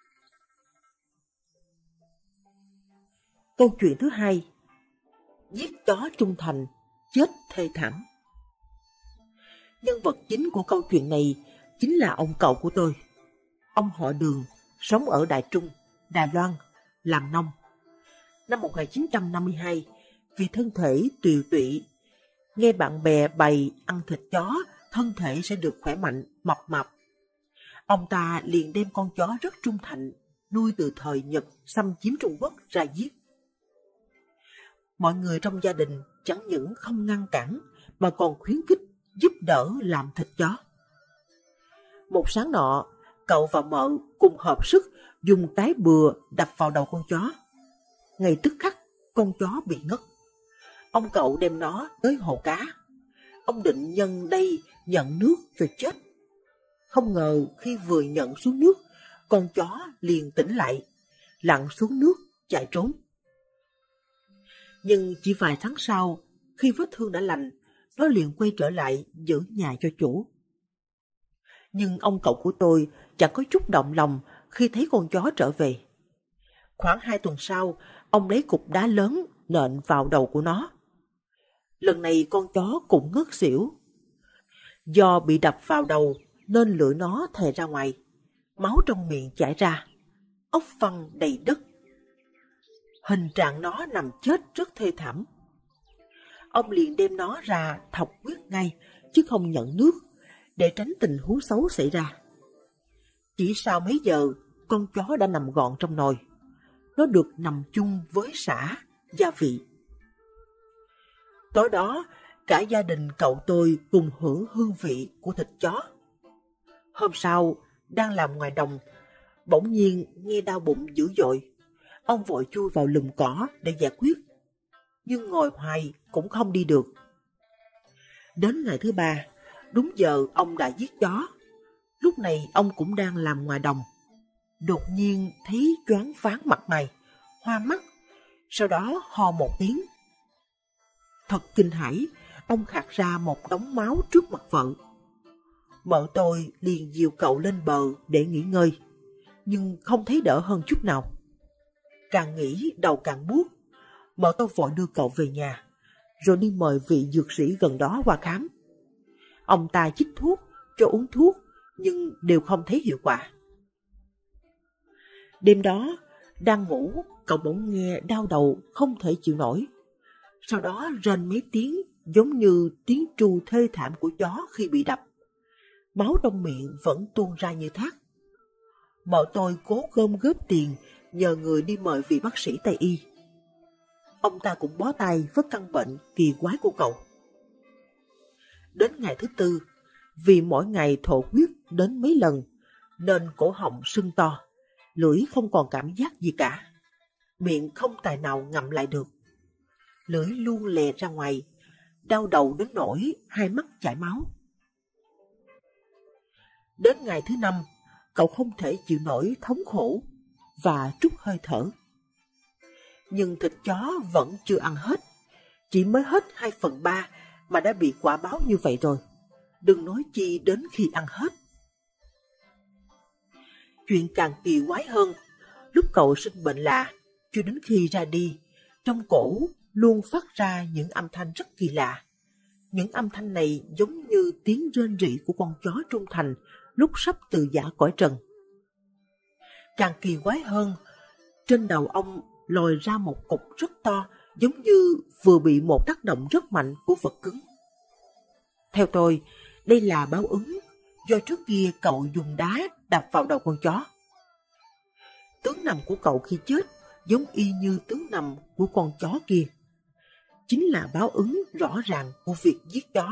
Câu chuyện thứ hai, giết chó trung thành, chết thê thảm. Nhân vật chính của câu chuyện này chính là ông cậu của tôi. Ông họ Đường, sống ở Đại Trung, Đài Loan, làm nông. Năm một nghìn chín trăm năm mươi hai, vì thân thể tiều tụy, nghe bạn bè bày ăn thịt chó, thân thể sẽ được khỏe mạnh, mập mạp. Ông ta liền đem con chó rất trung thành, nuôi từ thời Nhật xâm chiếm Trung Quốc ra giết. Mọi người trong gia đình chẳng những không ngăn cản, mà còn khuyến khích, giúp đỡ làm thịt chó. Một sáng nọ, cậu và mợ cùng hợp sức dùng cái bừa đập vào đầu con chó. Ngay tức khắc, con chó bị ngất. Ông cậu đem nó tới hồ cá. Ông định nhân đây nhận nước rồi chết. Không ngờ khi vừa nhận xuống nước, con chó liền tỉnh lại, lặn xuống nước chạy trốn. Nhưng chỉ vài tháng sau, khi vết thương đã lành, nó liền quay trở lại giữ nhà cho chủ. Nhưng ông cậu của tôi chẳng có chút động lòng khi thấy con chó trở về. Khoảng hai tuần sau, ông lấy cục đá lớn nện vào đầu của nó. Lần này con chó cũng ngất xỉu. Do bị đập vào đầu nên lưỡi nó thè ra ngoài, máu trong miệng chảy ra, ốc văng đầy đất. Hình trạng nó nằm chết rất thê thảm. Ông liền đem nó ra thọc huyết ngay, chứ không nhận nước, để tránh tình huống xấu xảy ra. Chỉ sau mấy giờ, con chó đã nằm gọn trong nồi. Nó được nằm chung với sả, gia vị. Tối đó, cả gia đình cậu tôi cùng hưởng hương vị của thịt chó. Hôm sau, đang làm ngoài đồng, bỗng nhiên nghe đau bụng dữ dội. Ông vội chui vào lùm cỏ để giải quyết, nhưng ngồi hoài cũng không đi được. Đến ngày thứ ba, đúng giờ ông đã giết chó. Lúc này ông cũng đang làm ngoài đồng. Đột nhiên thấy choáng váng mặt mày, hoa mắt, sau đó ho một tiếng. Thật kinh hãi, ông khạc ra một đống máu trước mặt vợ. Vợ tôi liền dìu cậu lên bờ để nghỉ ngơi, nhưng không thấy đỡ hơn chút nào. Càng nghĩ đầu càng buốt, vợ tôi vội đưa cậu về nhà, rồi đi mời vị dược sĩ gần đó qua khám. Ông ta chích thuốc, cho uống thuốc, nhưng đều không thấy hiệu quả. Đêm đó, đang ngủ, cậu bỗng nghe đau đầu không thể chịu nổi. Sau đó rên mấy tiếng giống như tiếng tru thê thảm của chó khi bị đập. Máu trong miệng vẫn tuôn ra như thác. Vợ tôi cố gom góp tiền nhờ người đi mời vị bác sĩ Tây y. Ông ta cũng bó tay với căn bệnh kỳ quái của cậu. Đến ngày thứ tư, vì mỗi ngày thổ huyết đến mấy lần, nên cổ họng sưng to, lưỡi không còn cảm giác gì cả, miệng không tài nào ngậm lại được, lưỡi luôn lè ra ngoài, đau đầu đến nỗi hai mắt chảy máu. Đến ngày thứ năm, cậu không thể chịu nổi thống khổ và trút hơi thở. Nhưng thịt chó vẫn chưa ăn hết, chỉ mới hết hai phần ba mà đã bị quả báo như vậy rồi, đừng nói chi đến khi ăn hết. Chuyện càng kỳ quái hơn, lúc cậu sinh bệnh lạ, cho đến khi ra đi, trong cổ luôn phát ra những âm thanh rất kỳ lạ. Những âm thanh này giống như tiếng rên rỉ của con chó trung thành lúc sắp từ giã cõi trần. Càng kỳ quái hơn, trên đầu ông lồi ra một cục rất to, giống như vừa bị một tác động rất mạnh của vật cứng. Theo tôi, đây là báo ứng do trước kia cậu dùng đá đập vào đầu con chó. Tướng nằm của cậu khi chết giống y như tướng nằm của con chó kia. Chính là báo ứng rõ ràng của việc giết chó.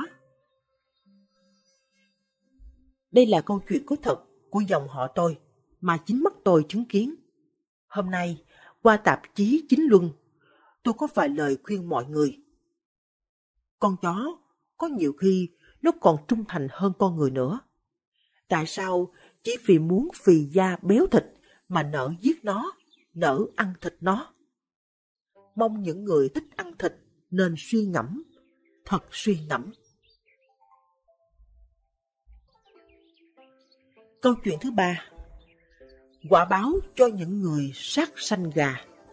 Đây là câu chuyện có thật của dòng họ tôi mà chính mắt tôi chứng kiến. Hôm nay, qua tạp chí Chính Luân, tôi có vài lời khuyên mọi người. Con chó có nhiều khi nó còn trung thành hơn con người nữa. Tại sao chỉ vì muốn phì da béo thịt mà nỡ giết nó, nỡ ăn thịt nó? Mong những người thích ăn thịt nên suy ngẫm, thật suy ngẫm. Câu chuyện thứ ba. Quả báo cho những người sát sanh gà.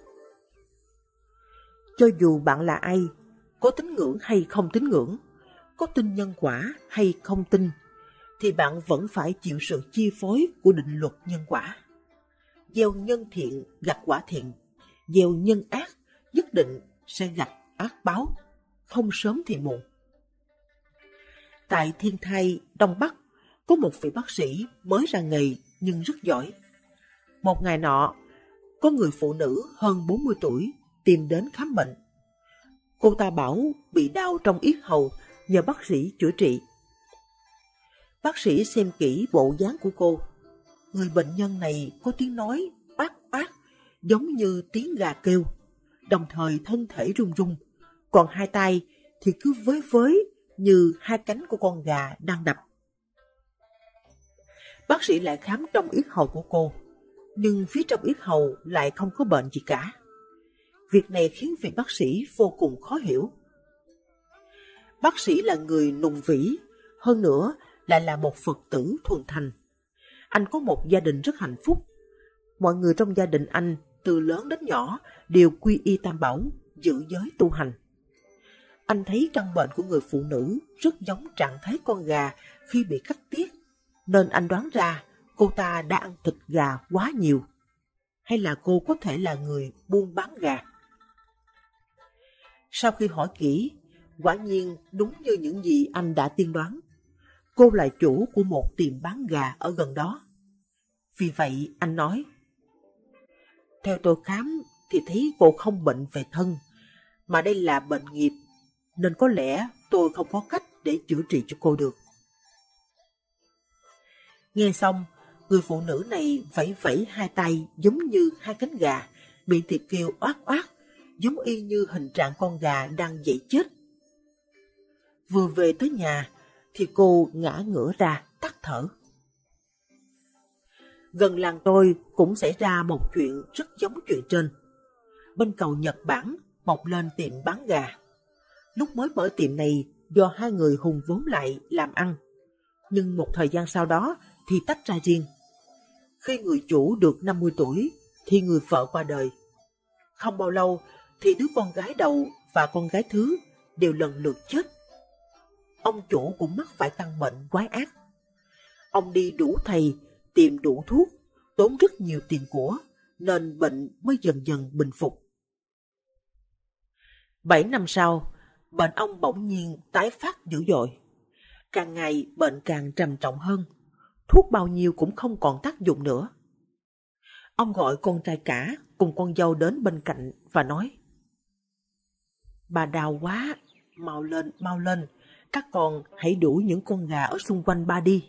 Cho dù bạn là ai, có tín ngưỡng hay không tín ngưỡng, có tin nhân quả hay không tin, thì bạn vẫn phải chịu sự chi phối của định luật nhân quả. Gieo nhân thiện gặt quả thiện, gieo nhân ác nhất định sẽ gặt ác báo, không sớm thì muộn. Tại Thiên Thai, Đông Bắc, có một vị bác sĩ mới ra nghề nhưng rất giỏi. Một ngày nọ, có người phụ nữ hơn bốn mươi tuổi tìm đến khám bệnh. Cô ta bảo bị đau trong yết hầu, nhờ bác sĩ chữa trị. Bác sĩ xem kỹ bộ dáng của cô. Người bệnh nhân này có tiếng nói oát oát, giống như tiếng gà kêu, đồng thời thân thể run run, còn hai tay thì cứ với với như hai cánh của con gà đang đập. Bác sĩ lại khám trong yết hầu của cô, nhưng phía trong yết hầu lại không có bệnh gì cả. Việc này khiến vị bác sĩ vô cùng khó hiểu. Bác sĩ là người nùng vĩ, hơn nữa lại là một Phật tử thuần thành. Anh có một gia đình rất hạnh phúc. Mọi người trong gia đình anh, từ lớn đến nhỏ, đều quy y Tam Bảo, giữ giới tu hành. Anh thấy căn bệnh của người phụ nữ rất giống trạng thái con gà khi bị cắt tiết, nên anh đoán ra cô ta đã ăn thịt gà quá nhiều. Hay là cô có thể là người buôn bán gà? Sau khi hỏi kỹ, quả nhiên đúng như những gì anh đã tiên đoán. Cô là chủ của một tiệm bán gà ở gần đó. Vì vậy anh nói, theo tôi khám thì thấy cô không bệnh về thân, mà đây là bệnh nghiệp, nên có lẽ tôi không có cách để chữa trị cho cô được. Nghe xong, người phụ nữ này vẫy vẫy hai tay giống như hai cánh gà, miệng thì kêu oát oát, giống y như hình trạng con gà đang dậy chết. Vừa về tới nhà thì cô ngã ngửa ra tắt thở. Gần làng tôi cũng xảy ra một chuyện rất giống chuyện trên. Bên cầu Nhật Bản mọc lên tiệm bán gà. Lúc mới mở tiệm này do hai người hùng vốn lại làm ăn, nhưng một thời gian sau đó thì tách ra riêng. Khi người chủ được năm mươi tuổi thì người vợ qua đời. Không bao lâu thì đứa con gái đầu và con gái thứ đều lần lượt chết. Ông chủ cũng mắc phải căn bệnh quái ác. Ông đi đủ thầy, tìm đủ thuốc, tốn rất nhiều tiền của, nên bệnh mới dần dần bình phục. Bảy năm sau, bệnh ông bỗng nhiên tái phát dữ dội. Càng ngày bệnh càng trầm trọng hơn, thuốc bao nhiêu cũng không còn tác dụng nữa. Ông gọi con trai cả cùng con dâu đến bên cạnh và nói, bà đau quá, mau lên, mau lên, các con hãy đuổi những con gà ở xung quanh ba đi.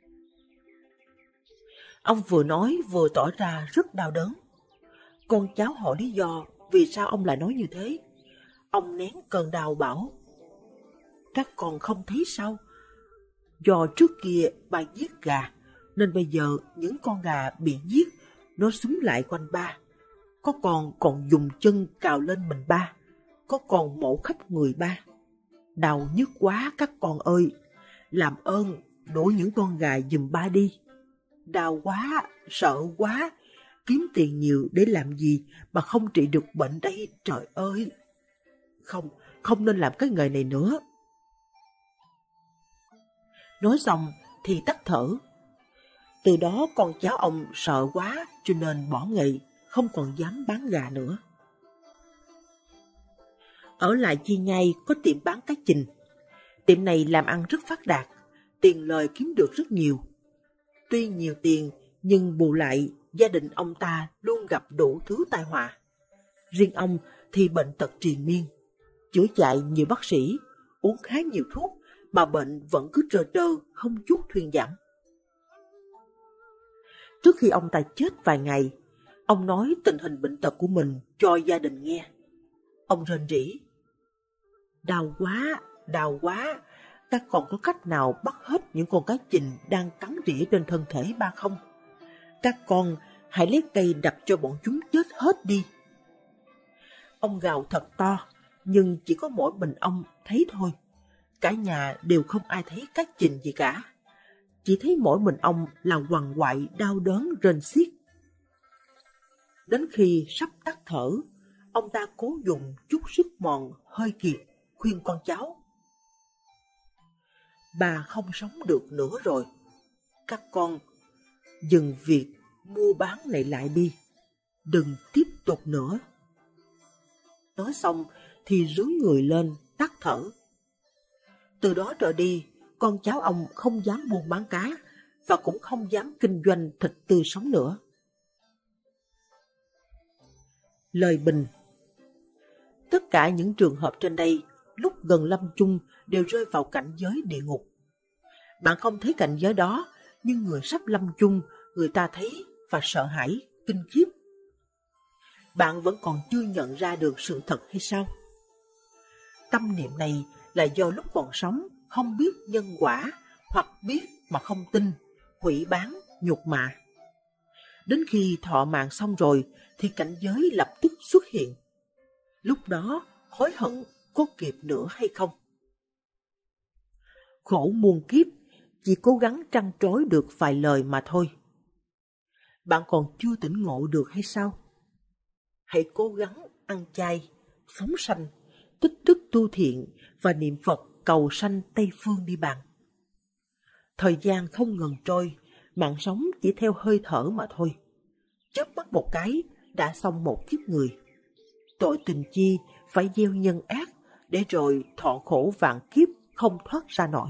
Ông vừa nói vừa tỏ ra rất đau đớn. Con cháu hỏi lý do vì sao ông lại nói như thế. Ông nén cơn đau bảo, các con không thấy sao? Do trước kia ba giết gà, nên bây giờ những con gà bị giết, nó xúm lại quanh ba. Có con còn dùng chân cào lên mình ba, có con mổ khắp người ba. Đau nhức quá các con ơi, làm ơn đuổi những con gà giùm ba đi. Đau quá, sợ quá, kiếm tiền nhiều để làm gì mà không trị được bệnh đây, trời ơi. Không, không nên làm cái nghề này nữa. Nói xong thì tắt thở. Từ đó con cháu ông sợ quá cho nên bỏ nghề, không còn dám bán gà nữa. Ở lại Chi Nhai có tiệm bán cá chình. Tiệm này làm ăn rất phát đạt, tiền lời kiếm được rất nhiều. Tuy nhiều tiền nhưng bù lại gia đình ông ta luôn gặp đủ thứ tai họa. Riêng ông thì bệnh tật triền miên, chữa chạy nhiều bác sĩ, uống khá nhiều thuốc mà bệnh vẫn cứ trơ trơ, không chút thuyên giảm. Trước khi ông ta chết vài ngày, ông nói tình hình bệnh tật của mình cho gia đình nghe. Ông rên rỉ, đau quá, đau quá, các con có cách nào bắt hết những con cá chình đang cắn rỉa trên thân thể ba không? Các con hãy lấy cây đập cho bọn chúng chết hết đi. Ông gào thật to, nhưng chỉ có mỗi mình ông thấy thôi. Cả nhà đều không ai thấy cá chình gì cả. chỉ thấy mỗi mình ông là quằn quại đau đớn rên xiết. Đến khi sắp tắt thở, ông ta cố dùng chút sức mòn hơi kiệt khuyên con cháu: bà không sống được nữa rồi, các con dừng việc mua bán này lại đi, đừng tiếp tục nữa. Nói xong thì rướn người lên tắt thở. Từ đó trở đi, con cháu ông không dám buôn bán cá và cũng không dám kinh doanh thịt tươi sống nữa. Lời bình: tất cả những trường hợp trên đây lúc gần lâm chung đều rơi vào cảnh giới địa ngục. Bạn không thấy cảnh giới đó, nhưng người sắp lâm chung, người ta thấy và sợ hãi, kinh khiếp. Bạn vẫn còn chưa nhận ra được sự thật hay sao? Tâm niệm này là do lúc còn sống không biết nhân quả, hoặc biết mà không tin, hủy bán, nhục mạ. Đến khi thọ mạng xong rồi thì cảnh giới lập tức xuất hiện. Lúc đó hối hận có kịp nữa hay không? Khổ muôn kiếp, chỉ cố gắng trăn trối được vài lời mà thôi. Bạn còn chưa tỉnh ngộ được hay sao? Hãy cố gắng ăn chay, phóng sanh, tích đức tu thiện và niệm Phật cầu sanh Tây Phương đi bạn. Thời gian không ngừng trôi, mạng sống chỉ theo hơi thở mà thôi. Chớp mắt một cái đã xong một kiếp người. Tội tình chi phải gieo nhân ác, để rồi thọ khổ vạn kiếp không thoát ra nổi.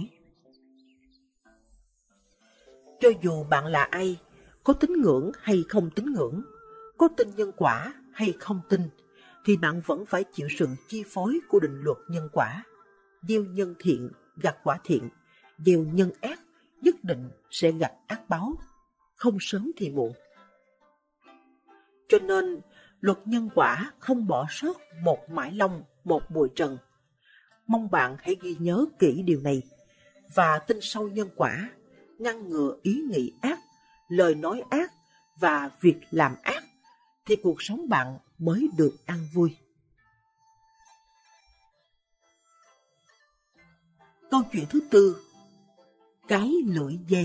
Cho dù bạn là ai, có tín ngưỡng hay không tín ngưỡng, có tin nhân quả hay không tin, thì bạn vẫn phải chịu sự chi phối của định luật nhân quả. Gieo nhân thiện gặt quả thiện, gieo nhân ác nhất định sẽ gặt ác báo, không sớm thì muộn. Cho nên, luật nhân quả không bỏ sót một mãi long, một bụi trần. Mong bạn hãy ghi nhớ kỹ điều này và tin sâu nhân quả, ngăn ngừa ý nghĩ ác, lời nói ác và việc làm ác, thì cuộc sống bạn mới được an vui. Câu chuyện thứ tư: cái lưỡi dê.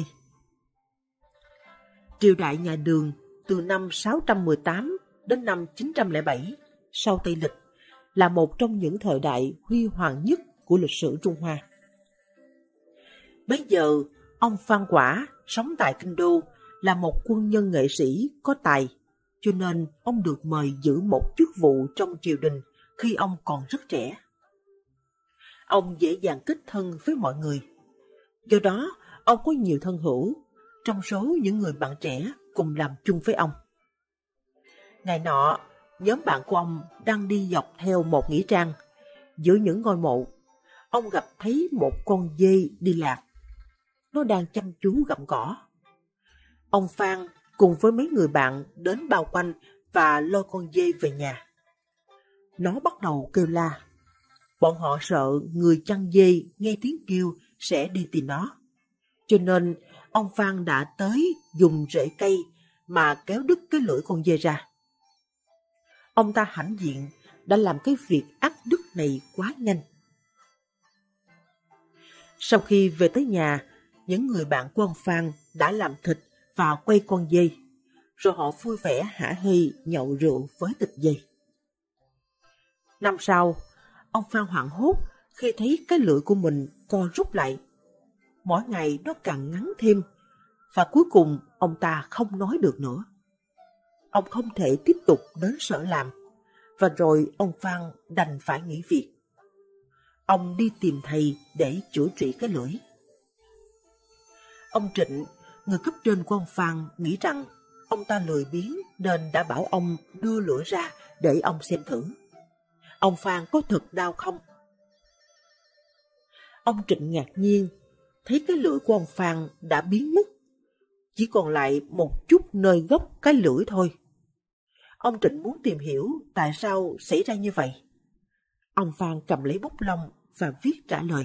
Triều đại nhà Đường từ năm sáu trăm mười tám đến năm chín trăm lẻ bảy sau Tây Lịch là một trong những thời đại huy hoàng nhất của lịch sử Trung Hoa. Bấy giờ, ông Phan Quả sống tại Kinh Đô là một quân nhân nghệ sĩ có tài, cho nên ông được mời giữ một chức vụ trong triều đình khi ông còn rất trẻ. Ông dễ dàng kết thân với mọi người. Do đó, ông có nhiều thân hữu, trong số những người bạn trẻ cùng làm chung với ông. Ngày nọ, nhóm bạn của ông đang đi dọc theo một nghĩa trang. Giữa những ngôi mộ, ông gặp thấy một con dê đi lạc. Nó đang chăm chú gặm cỏ. Ông Phan cùng với mấy người bạn đến bao quanh và lôi con dê về nhà. Nó bắt đầu kêu la. Bọn họ sợ người chăn dê nghe tiếng kêu sẽ đi tìm nó. Cho nên ông Phan đã tới dùng rễ cây mà kéo đứt cái lưỡi con dê ra. Ông ta hãnh diện đã làm cái việc ác đức này quá nhanh. Sau khi về tới nhà, những người bạn của ông Phan đã làm thịt và quay con dê, rồi họ vui vẻ hả hê nhậu rượu với thịt dê. Năm sau, ông Phan hoảng hốt khi thấy cái lưỡi của mình co rút lại. Mỗi ngày nó càng ngắn thêm, và cuối cùng ông ta không nói được nữa. Ông không thể tiếp tục đến sở làm, và rồi ông Phan đành phải nghỉ việc. Ông đi tìm thầy để chữa trị cái lưỡi. Ông Trịnh, người cấp trên của ông Phan, nghĩ rằng ông ta lười biếng nên đã bảo ông đưa lưỡi ra để ông xem thử. Ông Phan có thật đau không? Ông Trịnh ngạc nhiên, thấy cái lưỡi của ông Phan đã biến mất, chỉ còn lại một chút nơi gốc cái lưỡi thôi. Ông Trịnh muốn tìm hiểu tại sao xảy ra như vậy. Ông Phan cầm lấy bút lông và viết trả lời.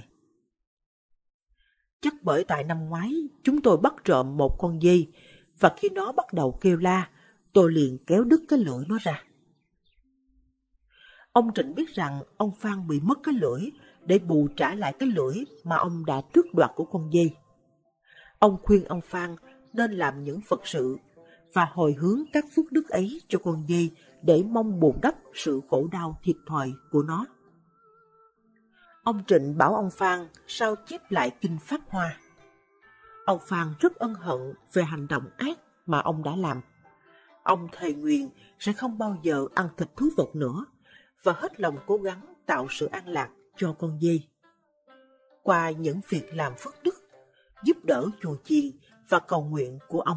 Chắc bởi tại năm ngoái chúng tôi bắt trộm một con dê, và khi nó bắt đầu kêu la, tôi liền kéo đứt cái lưỡi nó ra. Ông Trịnh biết rằng ông Phan bị mất cái lưỡi để bù trả lại cái lưỡi mà ông đã tước đoạt của con dê. Ông khuyên ông Phan nên làm những Phật sự và hồi hướng các phước đức ấy cho con dê để mong bù đắp sự khổ đau thiệt thòi của nó. Ông Trịnh bảo ông Phan sao chép lại kinh Pháp Hoa. Ông Phan rất ân hận về hành động ác mà ông đã làm. Ông thề nguyện sẽ không bao giờ ăn thịt thú vật nữa và hết lòng cố gắng tạo sự an lạc cho con dê. Qua những việc làm phước đức, giúp đỡ chùa chiền và cầu nguyện của ông.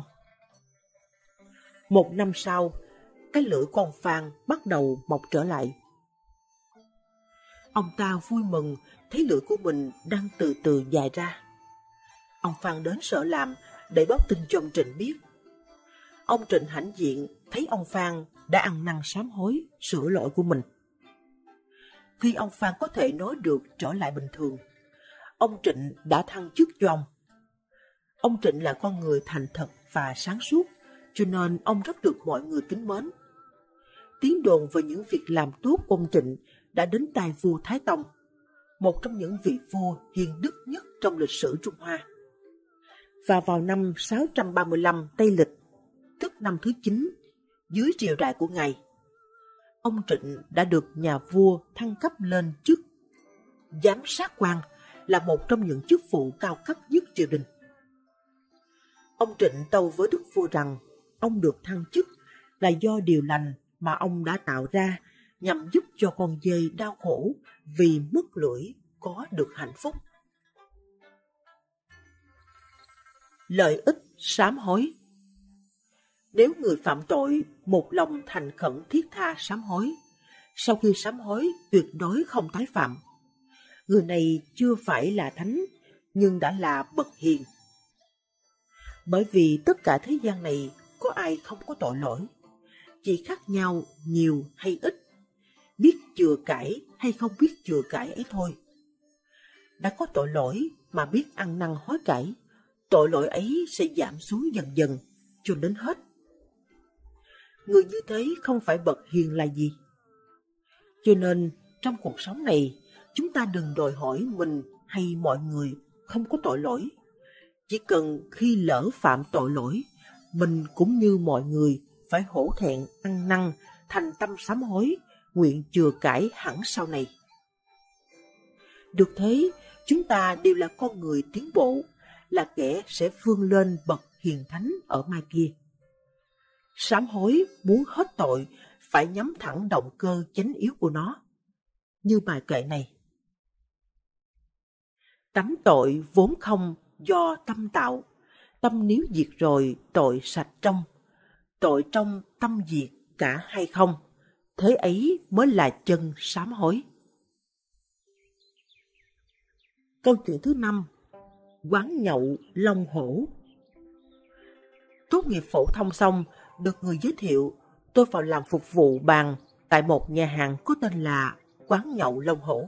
Một năm sau, cái lưỡi của ông Phan bắt đầu mọc trở lại. Ông ta vui mừng thấy lưỡi của mình đang từ từ dài ra. Ông Phan đến sở làm để báo tin cho ông Trịnh biết. Ông Trịnh hãnh diện thấy ông Phan đã ăn năn sám hối, sửa lỗi của mình. Khi ông Phan có thể nói được trở lại bình thường, ông Trịnh đã thăng chức cho ông. Ông Trịnh là con người thành thật và sáng suốt, cho nên ông rất được mọi người kính mến. Tiếng đồn về những việc làm tốt của ông Trịnh đã đến tai vua Thái Tông, một trong những vị vua hiền đức nhất trong lịch sử Trung Hoa. Và vào năm sáu trăm ba mươi lăm Tây Lịch, tức năm thứ chín, dưới triều đại của ngài, ông Trịnh đã được nhà vua thăng cấp lên chức giám sát quan, là một trong những chức vụ cao cấp nhất triều đình. Ông Trịnh tâu với đức vua rằng ông được thăng chức là do điều lành mà ông đã tạo ra nhằm giúp cho con dê đau khổ vì mất lưỡi có được hạnh phúc. Lợi ích sám hối. Nếu người phạm tội một lòng thành khẩn thiết tha sám hối, sau khi sám hối tuyệt đối không tái phạm, người này chưa phải là thánh nhưng đã là bậc hiền. Bởi vì tất cả thế gian này có ai không có tội lỗi, chỉ khác nhau nhiều hay ít, biết chừa cãi hay không biết chừa cãi ấy thôi. Đã có tội lỗi mà biết ăn năn hối cải, tội lỗi ấy sẽ giảm xuống dần dần cho đến hết. Người như thế không phải bậc hiền là gì? Cho nên trong cuộc sống này, chúng ta đừng đòi hỏi mình hay mọi người không có tội lỗi. Chỉ cần khi lỡ phạm tội lỗi, mình cũng như mọi người phải hổ thẹn ăn năn, thành tâm sám hối, nguyện chừa cải hẳn sau này. Được thế, chúng ta đều là con người tiến bộ, là kẻ sẽ vươn lên bậc hiền thánh ở mai kia. Sám hối muốn hết tội phải nhắm thẳng động cơ chánh yếu của nó. Như bài kệ này: tánh tội vốn không do tâm tạo, tâm nếu diệt rồi tội sạch trong, tội trong tâm diệt cả hay không, thế ấy mới là chân sám hối. Câu chuyện thứ năm: quán nhậu Long Hổ. Tốt nghiệp phổ thông xong, được người giới thiệu, tôi vào làm phục vụ bàn tại một nhà hàng có tên là Quán Nhậu Long Hổ.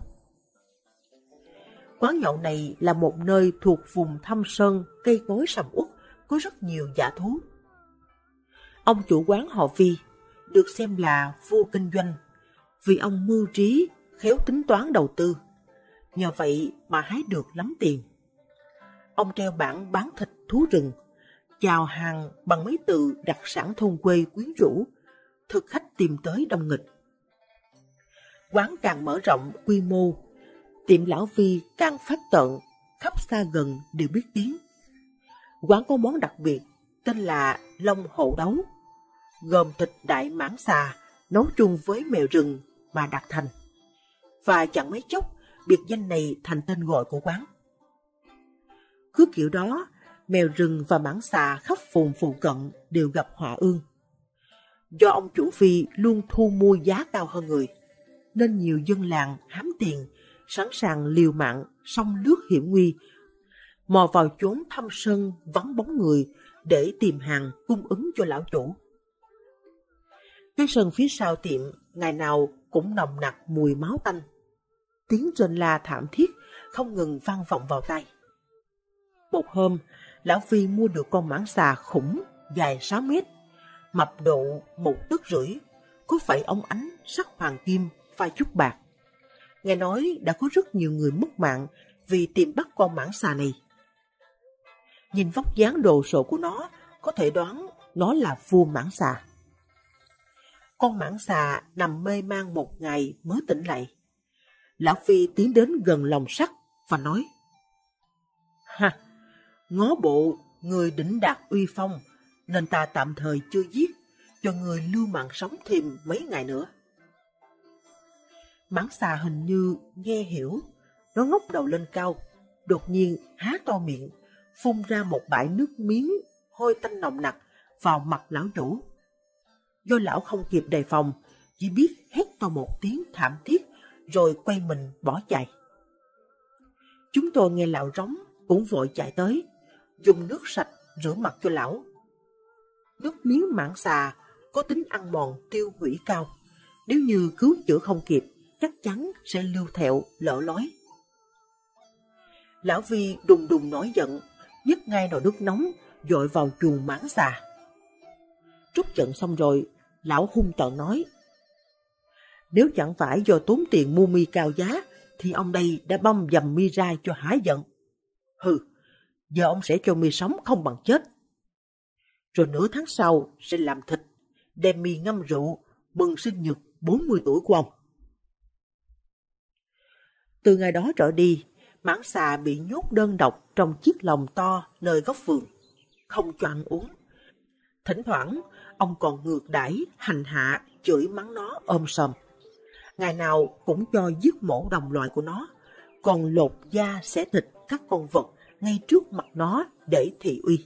Quán nhậu này là một nơi thuộc vùng thâm sơn, cây cối sầm uất, có rất nhiều dã thú. Ông chủ quán họ Vi, được xem là vua kinh doanh, vì ông mưu trí, khéo tính toán đầu tư. Nhờ vậy mà hái được lắm tiền. Ông treo bảng bán thịt thú rừng, chào hàng bằng mấy từ đặc sản thôn quê quyến rũ, thực khách tìm tới đông nghịch. Quán càng mở rộng quy mô, tiệm lão Vi càng phát tận, khắp xa gần đều biết tiếng. Quán có món đặc biệt tên là Long Hổ Đấu, gồm thịt đại mãng xà nấu chung với mèo rừng mà đặt thành. Và chẳng mấy chốc, biệt danh này thành tên gọi của quán. Cứ kiểu đó, mèo rừng và mãng xà khắp vùng phụ cận đều gặp họa ương. Do ông chủ Vi luôn thu mua giá cao hơn người, nên nhiều dân làng hám tiền, sẵn sàng liều mạng sông nước hiểm nguy, mò vào chốn thâm sơn vắng bóng người để tìm hàng cung ứng cho lão chủ. Cái sân phía sau tiệm ngày nào cũng nồng nặc mùi máu tanh. Tiếng rên la thảm thiết không ngừng vang vọng vào tai. Một hôm, lão Vi mua được con mãng xà khủng dài sáu mét, mập độ một tấc rưỡi, có phải ống ánh sắc hoàng kim pha chút bạc. Nghe nói đã có rất nhiều người mất mạng vì tìm bắt con mãng xà này. Nhìn vóc dáng đồ sộ của nó, có thể đoán nó là vua mãng xà. Con mãng xà nằm mê man một ngày mới tỉnh lại. Lão Phi tiến đến gần lồng sắt và nói: Ha, ngó bộ người đỉnh đạt uy phong, nên ta tạm thời chưa giết, cho người lưu mạng sống thêm mấy ngày nữa. Mãng xà hình như nghe hiểu, nó ngóc đầu lên cao, đột nhiên há to miệng, phun ra một bãi nước miếng hôi tanh nồng nặc vào mặt lão chủ. Do lão không kịp đề phòng, chỉ biết hét to một tiếng thảm thiết rồi quay mình bỏ chạy. Chúng tôi nghe lão rống cũng vội chạy tới, dùng nước sạch rửa mặt cho lão. Nước miếng mãng xà có tính ăn mòn tiêu hủy cao, nếu như cứu chữa không kịp, chắc chắn sẽ lưu thẹo lở lói. Lão Vi đùng đùng nổi giận, nhấc ngay nồi nước nóng dội vào chuồng mãng xà. Trút giận xong rồi, lão hung tợn nói: Nếu chẳng phải do tốn tiền mua mi cao giá, thì ông đây đã băm dầm mi ra cho hả giận. Hừ, giờ ông sẽ cho mi sống không bằng chết. Rồi nửa tháng sau sẽ làm thịt, đem mi ngâm rượu, mừng sinh nhật bốn mươi tuổi của ông. Từ ngày đó trở đi, mãng xà bị nhốt đơn độc trong chiếc lồng to nơi góc vườn, không cho ăn uống. Thỉnh thoảng, ông còn ngược đãi, hành hạ, chửi mắng nó ôm sòm. Ngày nào cũng cho giết mổ đồng loại của nó, còn lột da xẻ thịt các con vật ngay trước mặt nó để thị uy.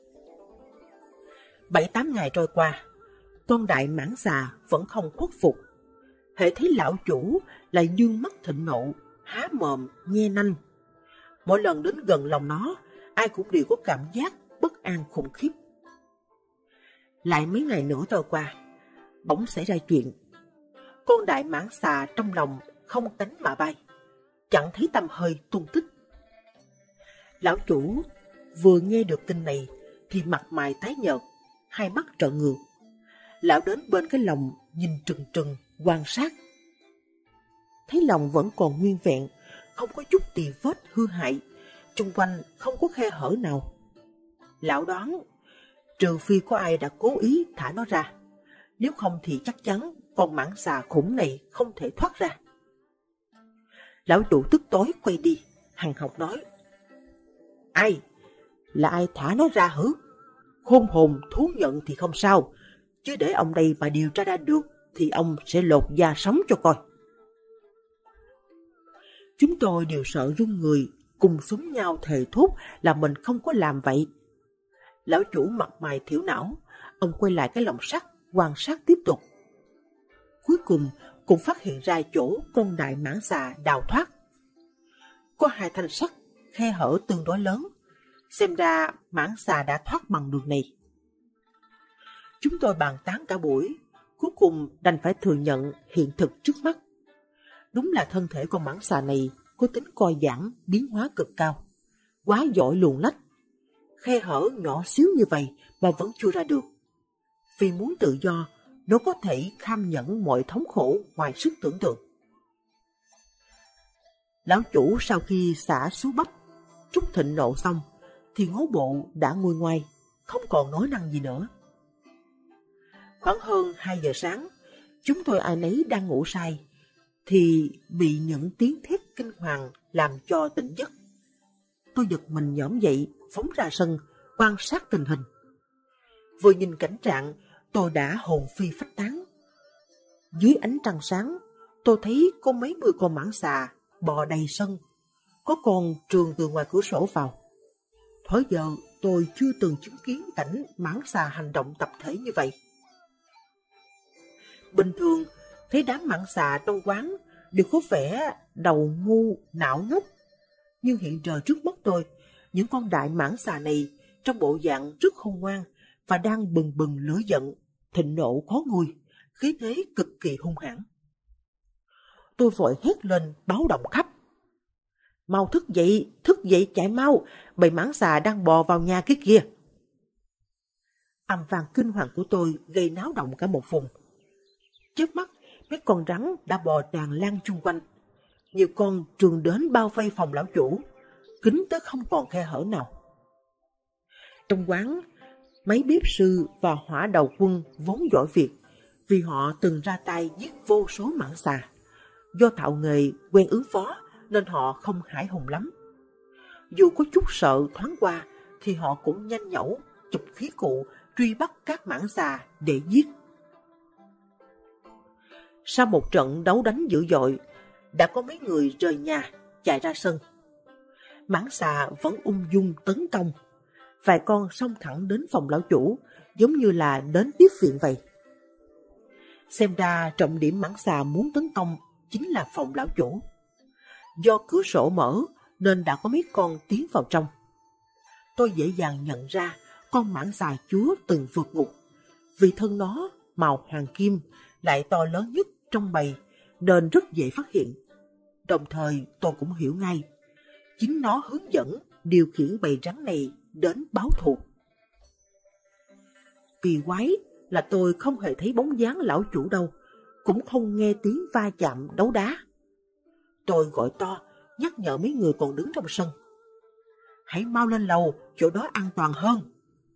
Bảy tám ngày trôi qua, con đại mãng xà vẫn không khuất phục. Hễ thấy lão chủ lại dương mắt thịnh nộ, há mồm nhe nanh. Mỗi lần đến gần lòng nó, ai cũng đều có cảm giác bất an khủng khiếp. Lại mấy ngày nữa trôi qua, bỗng xảy ra chuyện. Con đại mãng xà trong lòng không cánh mà bay, chẳng thấy tăm hơi tung tích. Lão chủ vừa nghe được tin này thì mặt mày tái nhợt, hai mắt trợn ngược. Lão đến bên cái lồng nhìn trừng trừng quan sát. Thấy lồng vẫn còn nguyên vẹn, không có chút tì vết hư hại, xung quanh không có khe hở nào. Lão đoán, trừ phi có ai đã cố ý thả nó ra, nếu không thì chắc chắn con mãng xà khủng này không thể thoát ra. Lão chủ tức tối quay đi, hằn học nói: Ai? Là ai thả nó ra hử? Khôn hồn thú nhận thì không sao, chứ để ông đây mà điều tra ra được thì ông sẽ lột da sống cho coi. Chúng tôi đều sợ run người, cùng súng nhau thề thốt là mình không có làm vậy. Lão chủ mặt mày thiểu não, ông quay lại cái lồng sắt, quan sát tiếp tục. Cuối cùng cũng phát hiện ra chỗ con đại mãng xà đào thoát. Có hai thanh sắt, khe hở tương đối lớn, xem ra mãng xà đã thoát bằng đường này. Chúng tôi bàn tán cả buổi, cuối cùng đành phải thừa nhận hiện thực trước mắt. Đúng là thân thể con mãng xà này có tính co giãn, biến hóa cực cao, quá giỏi luồn lách. Khe hở nhỏ xíu như vậy mà vẫn chưa ra được. Vì muốn tự do, nó có thể kham nhẫn mọi thống khổ ngoài sức tưởng tượng. Lão chủ sau khi xả số bắp, trút thịnh nộ xong, thì ngố bộ đã nguôi ngoai, không còn nói năng gì nữa. Khoảng hơn hai giờ sáng, chúng tôi ai nấy đang ngủ say, thì bị những tiếng thét kinh hoàng làm cho tỉnh giấc. Tôi giật mình nhổm dậy, phóng ra sân, quan sát tình hình. Vừa nhìn cảnh trạng, tôi đã hồn phi phách tán. Dưới ánh trăng sáng, tôi thấy có mấy mươi con mãng xà bò đầy sân, có con trườn từ ngoài cửa sổ vào. Thời giờ tôi chưa từng chứng kiến cảnh mãng xà hành động tập thể như vậy. Bình thường, thấy đám mãng xà trong quán đều có vẻ đầu ngu, não ngốc. Nhưng hiện giờ trước mắt tôi, những con đại mãng xà này trong bộ dạng rất khôn ngoan và đang bừng bừng lửa giận, thịnh nộ khó nguôi, khí thế cực kỳ hung hãn. Tôi vội hét lên báo động khắp. Mau thức dậy, thức dậy chạy mau, bầy mãng xà đang bò vào nhà cái kia. Âm vang kinh hoàng của tôi gây náo động cả một vùng. Trước mắt, mấy con rắn đã bò tràn lan chung quanh. Nhiều con trườn đến bao vây phòng lão chủ, kín tới không còn khe hở nào. Trong quán, mấy bếp sư và hỏa đầu quân vốn giỏi việc vì họ từng ra tay giết vô số mãng xà. Do thạo nghề quen ứng phó nên họ không hãi hùng lắm. Dù có chút sợ thoáng qua thì họ cũng nhanh nhẩu chụp khí cụ truy bắt các mãng xà để giết. Sau một trận đấu đánh dữ dội, đã có mấy người rời nhà chạy ra sân. Mãng xà vẫn ung dung tấn công. Vài con xông thẳng đến phòng lão chủ, giống như là đến tiếp viện vậy. Xem ra trọng điểm mãng xà muốn tấn công chính là phòng lão chủ. Do cửa sổ mở nên đã có mấy con tiến vào trong. Tôi dễ dàng nhận ra con mãng xà chúa từng vượt ngục. Vì thân nó màu hoàng kim lại to lớn nhất trong bầy nên rất dễ phát hiện. Đồng thời tôi cũng hiểu ngay, chính nó hướng dẫn điều khiển bầy rắn này đến báo thù. Kỳ quái là tôi không hề thấy bóng dáng lão chủ đâu, cũng không nghe tiếng va chạm đấu đá. Tôi gọi to, nhắc nhở mấy người còn đứng trong sân. Hãy mau lên lầu, chỗ đó an toàn hơn.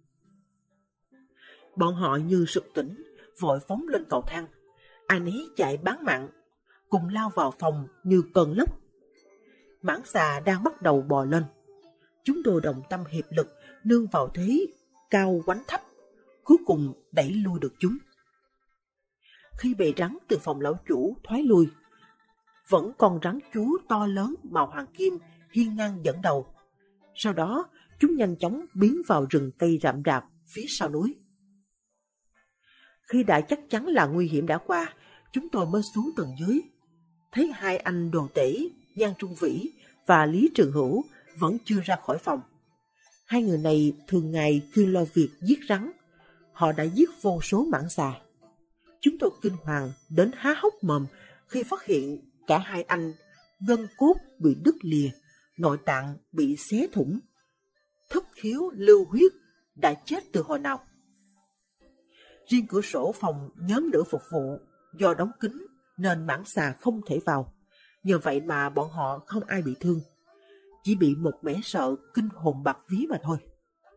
Bọn họ như sực tỉnh, vội phóng lên cầu thang. Ai nấy chạy bán mạng, cùng lao vào phòng như cơn lốc. Mãng xà đang bắt đầu bò lên. Chúng tôi đồng tâm hiệp lực, nương vào thế cao quánh thấp, cuối cùng đẩy lui được chúng. Khi bầy rắn từ phòng lão chủ thoái lui, vẫn còn rắn chúa to lớn màu hoàng kim hiên ngang dẫn đầu. Sau đó, chúng nhanh chóng biến vào rừng cây rậm rạp phía sau núi. Khi đã chắc chắn là nguy hiểm đã qua, chúng tôi mới xuống tầng dưới. Thấy hai anh Đồ Tể, Nhan Trung Vĩ và Lý Trường Hữu vẫn chưa ra khỏi phòng. Hai người này thường ngày chuyên lo việc giết rắn. Họ đã giết vô số mãng xà. Chúng tôi kinh hoàng đến há hốc mồm khi phát hiện cả hai anh gân cốt bị đứt lìa, nội tạng bị xé thủng, thất khiếu lưu huyết, đã chết từ hồi nào. Riêng cửa sổ phòng nhóm nữ phục vụ do đóng kín nên mãng xà không thể vào. Nhờ vậy mà bọn họ không ai bị thương, chỉ bị một mẻ sợ kinh hồn bạt vía mà thôi.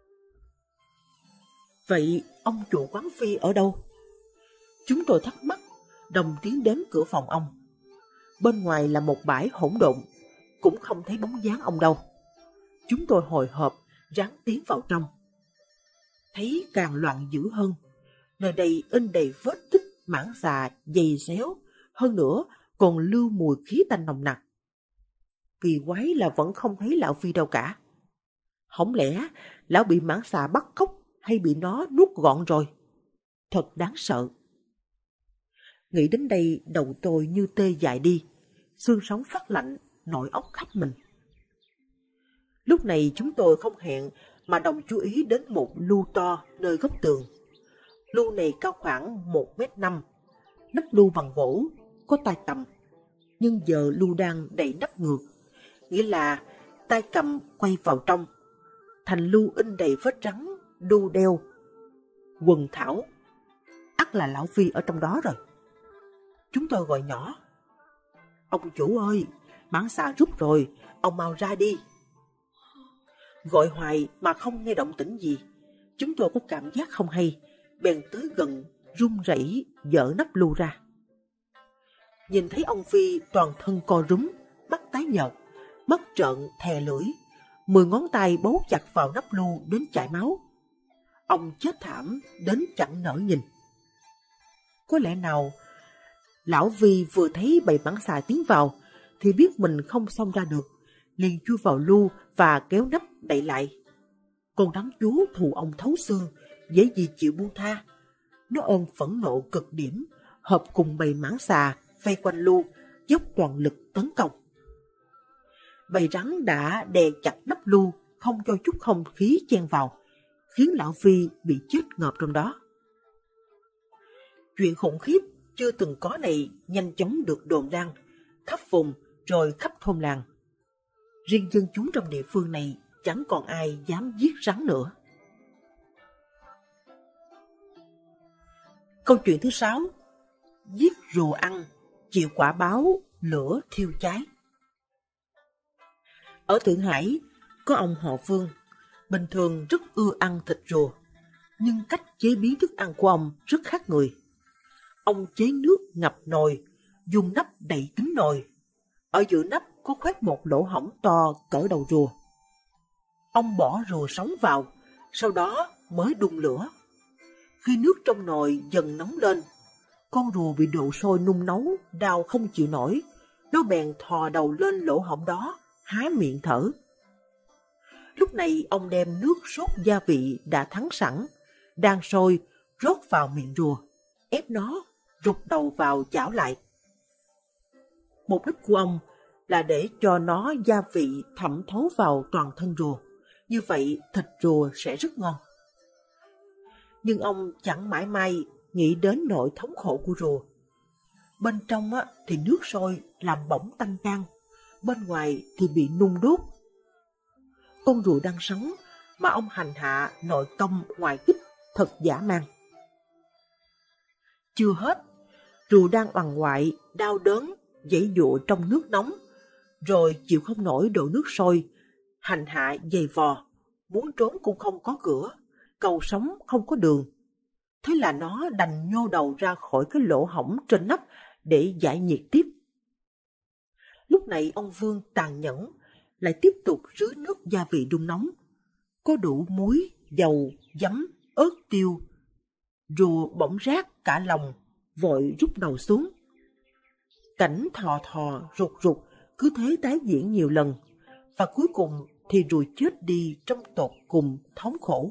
Vậy ông chủ quán phi ở đâu? Chúng tôi thắc mắc, đồng tiến đến cửa phòng ông. Bên ngoài là một bãi hỗn độn, cũng không thấy bóng dáng ông đâu. Chúng tôi hồi hộp ráng tiến vào trong. Thấy càng loạn dữ hơn. Nơi đây in đầy vết tích mãng xà dày xéo, hơn nữa còn lưu mùi khí tanh nồng nặc. Kỳ quái là vẫn không thấy lão phi đâu cả. Không lẽ lão bị mãng xà bắt cóc hay bị nó nuốt gọn rồi? Thật đáng sợ. Nghĩ đến đây đầu tôi như tê dại đi, xương sống phát lạnh, nội óc khắp mình. Lúc này chúng tôi không hẹn mà đồng chú ý đến một lu to nơi góc tường. Lu này cao khoảng một mét năm, nắp lu bằng gỗ, có tay cầm. Nhưng giờ lu đang đậy nắp ngược, nghĩa là tay cầm quay vào trong. Thành lu in đầy vết trắng, đu đeo, quần thảo. Ắt là lão phi ở trong đó rồi. Chúng tôi gọi nhỏ. Ông chủ ơi, mãng xà rút rồi, ông mau ra đi. Gọi hoài mà không nghe động tĩnh gì. Chúng tôi có cảm giác không hay, bèn tới gần, run rẩy dỡ nắp lu ra. Nhìn thấy ông Phi toàn thân co rúm, mắt tái nhợt, mắt trợn thè lưỡi, mười ngón tay bấu chặt vào nắp lu đến chảy máu. Ông chết thảm đến chẳng nỡ nhìn. Có lẽ nào lão Vi vừa thấy bầy mãng xà tiến vào thì biết mình không xông ra được, liền chui vào lu và kéo nắp đậy lại. Con rắn chúa thù ông thấu xương, dễ gì chịu buông tha. Nó ôm phẫn nộ cực điểm, hợp cùng bầy mãng xà vây quanh lu, dốc toàn lực tấn công. Bầy rắn đã đè chặt nắp lu, không cho chút không khí chen vào, khiến lão Phi bị chết ngợp trong đó. Chuyện khủng khiếp chưa từng có này nhanh chóng được đồn đăng khắp vùng rồi khắp thôn làng. Riêng dân chúng trong địa phương này chẳng còn ai dám giết rắn nữa. Câu chuyện thứ sáu: giết rùa ăn, chịu quả báo lửa thiêu cháy. Ở Thượng Hải có ông họ Vương, bình thường rất ưa ăn thịt rùa, nhưng cách chế biến thức ăn của ông rất khác người. Ông chế nước ngập nồi, dùng nắp đậy kín nồi. Ở giữa nắp có khoét một lỗ hổng to cỡ đầu rùa. Ông bỏ rùa sống vào, sau đó mới đun lửa. Khi nước trong nồi dần nóng lên, con rùa bị độ sôi nung nấu, đau không chịu nổi. Nó bèn thò đầu lên lỗ hổng đó, há miệng thở. Lúc này ông đem nước sốt gia vị đã thắng sẵn, đang sôi, rót vào miệng rùa, ép nó rụt đầu vào chảo lại. Mục đích của ông là để cho nó gia vị thẩm thấu vào toàn thân rùa. Như vậy thịt rùa sẽ rất ngon. Nhưng ông chẳng mãi may nghĩ đến nỗi thống khổ của rùa. Bên trong á, thì nước sôi làm bỏng tanh can, bên ngoài thì bị nung đốt. Con rùa đang sống mà ông hành hạ nội công ngoại kích thật dã man. Chưa hết, rùa đang oằn ngoại, đau đớn, giãy giụa trong nước nóng, rồi chịu không nổi độ nước sôi, hành hạ dày vò, muốn trốn cũng không có cửa, cầu sống không có đường. Thế là nó đành nhô đầu ra khỏi cái lỗ hổng trên nắp để giải nhiệt tiếp. Lúc này ông Vương tàn nhẫn lại tiếp tục rưới nước gia vị đun nóng, có đủ muối, dầu, giấm, ớt tiêu. Rùa bỗng rát cả lòng, vội rút đầu xuống. Cảnh thò thò, rụt rụt cứ thế tái diễn nhiều lần, và cuối cùng thì rùa chết đi trong tột cùng thống khổ.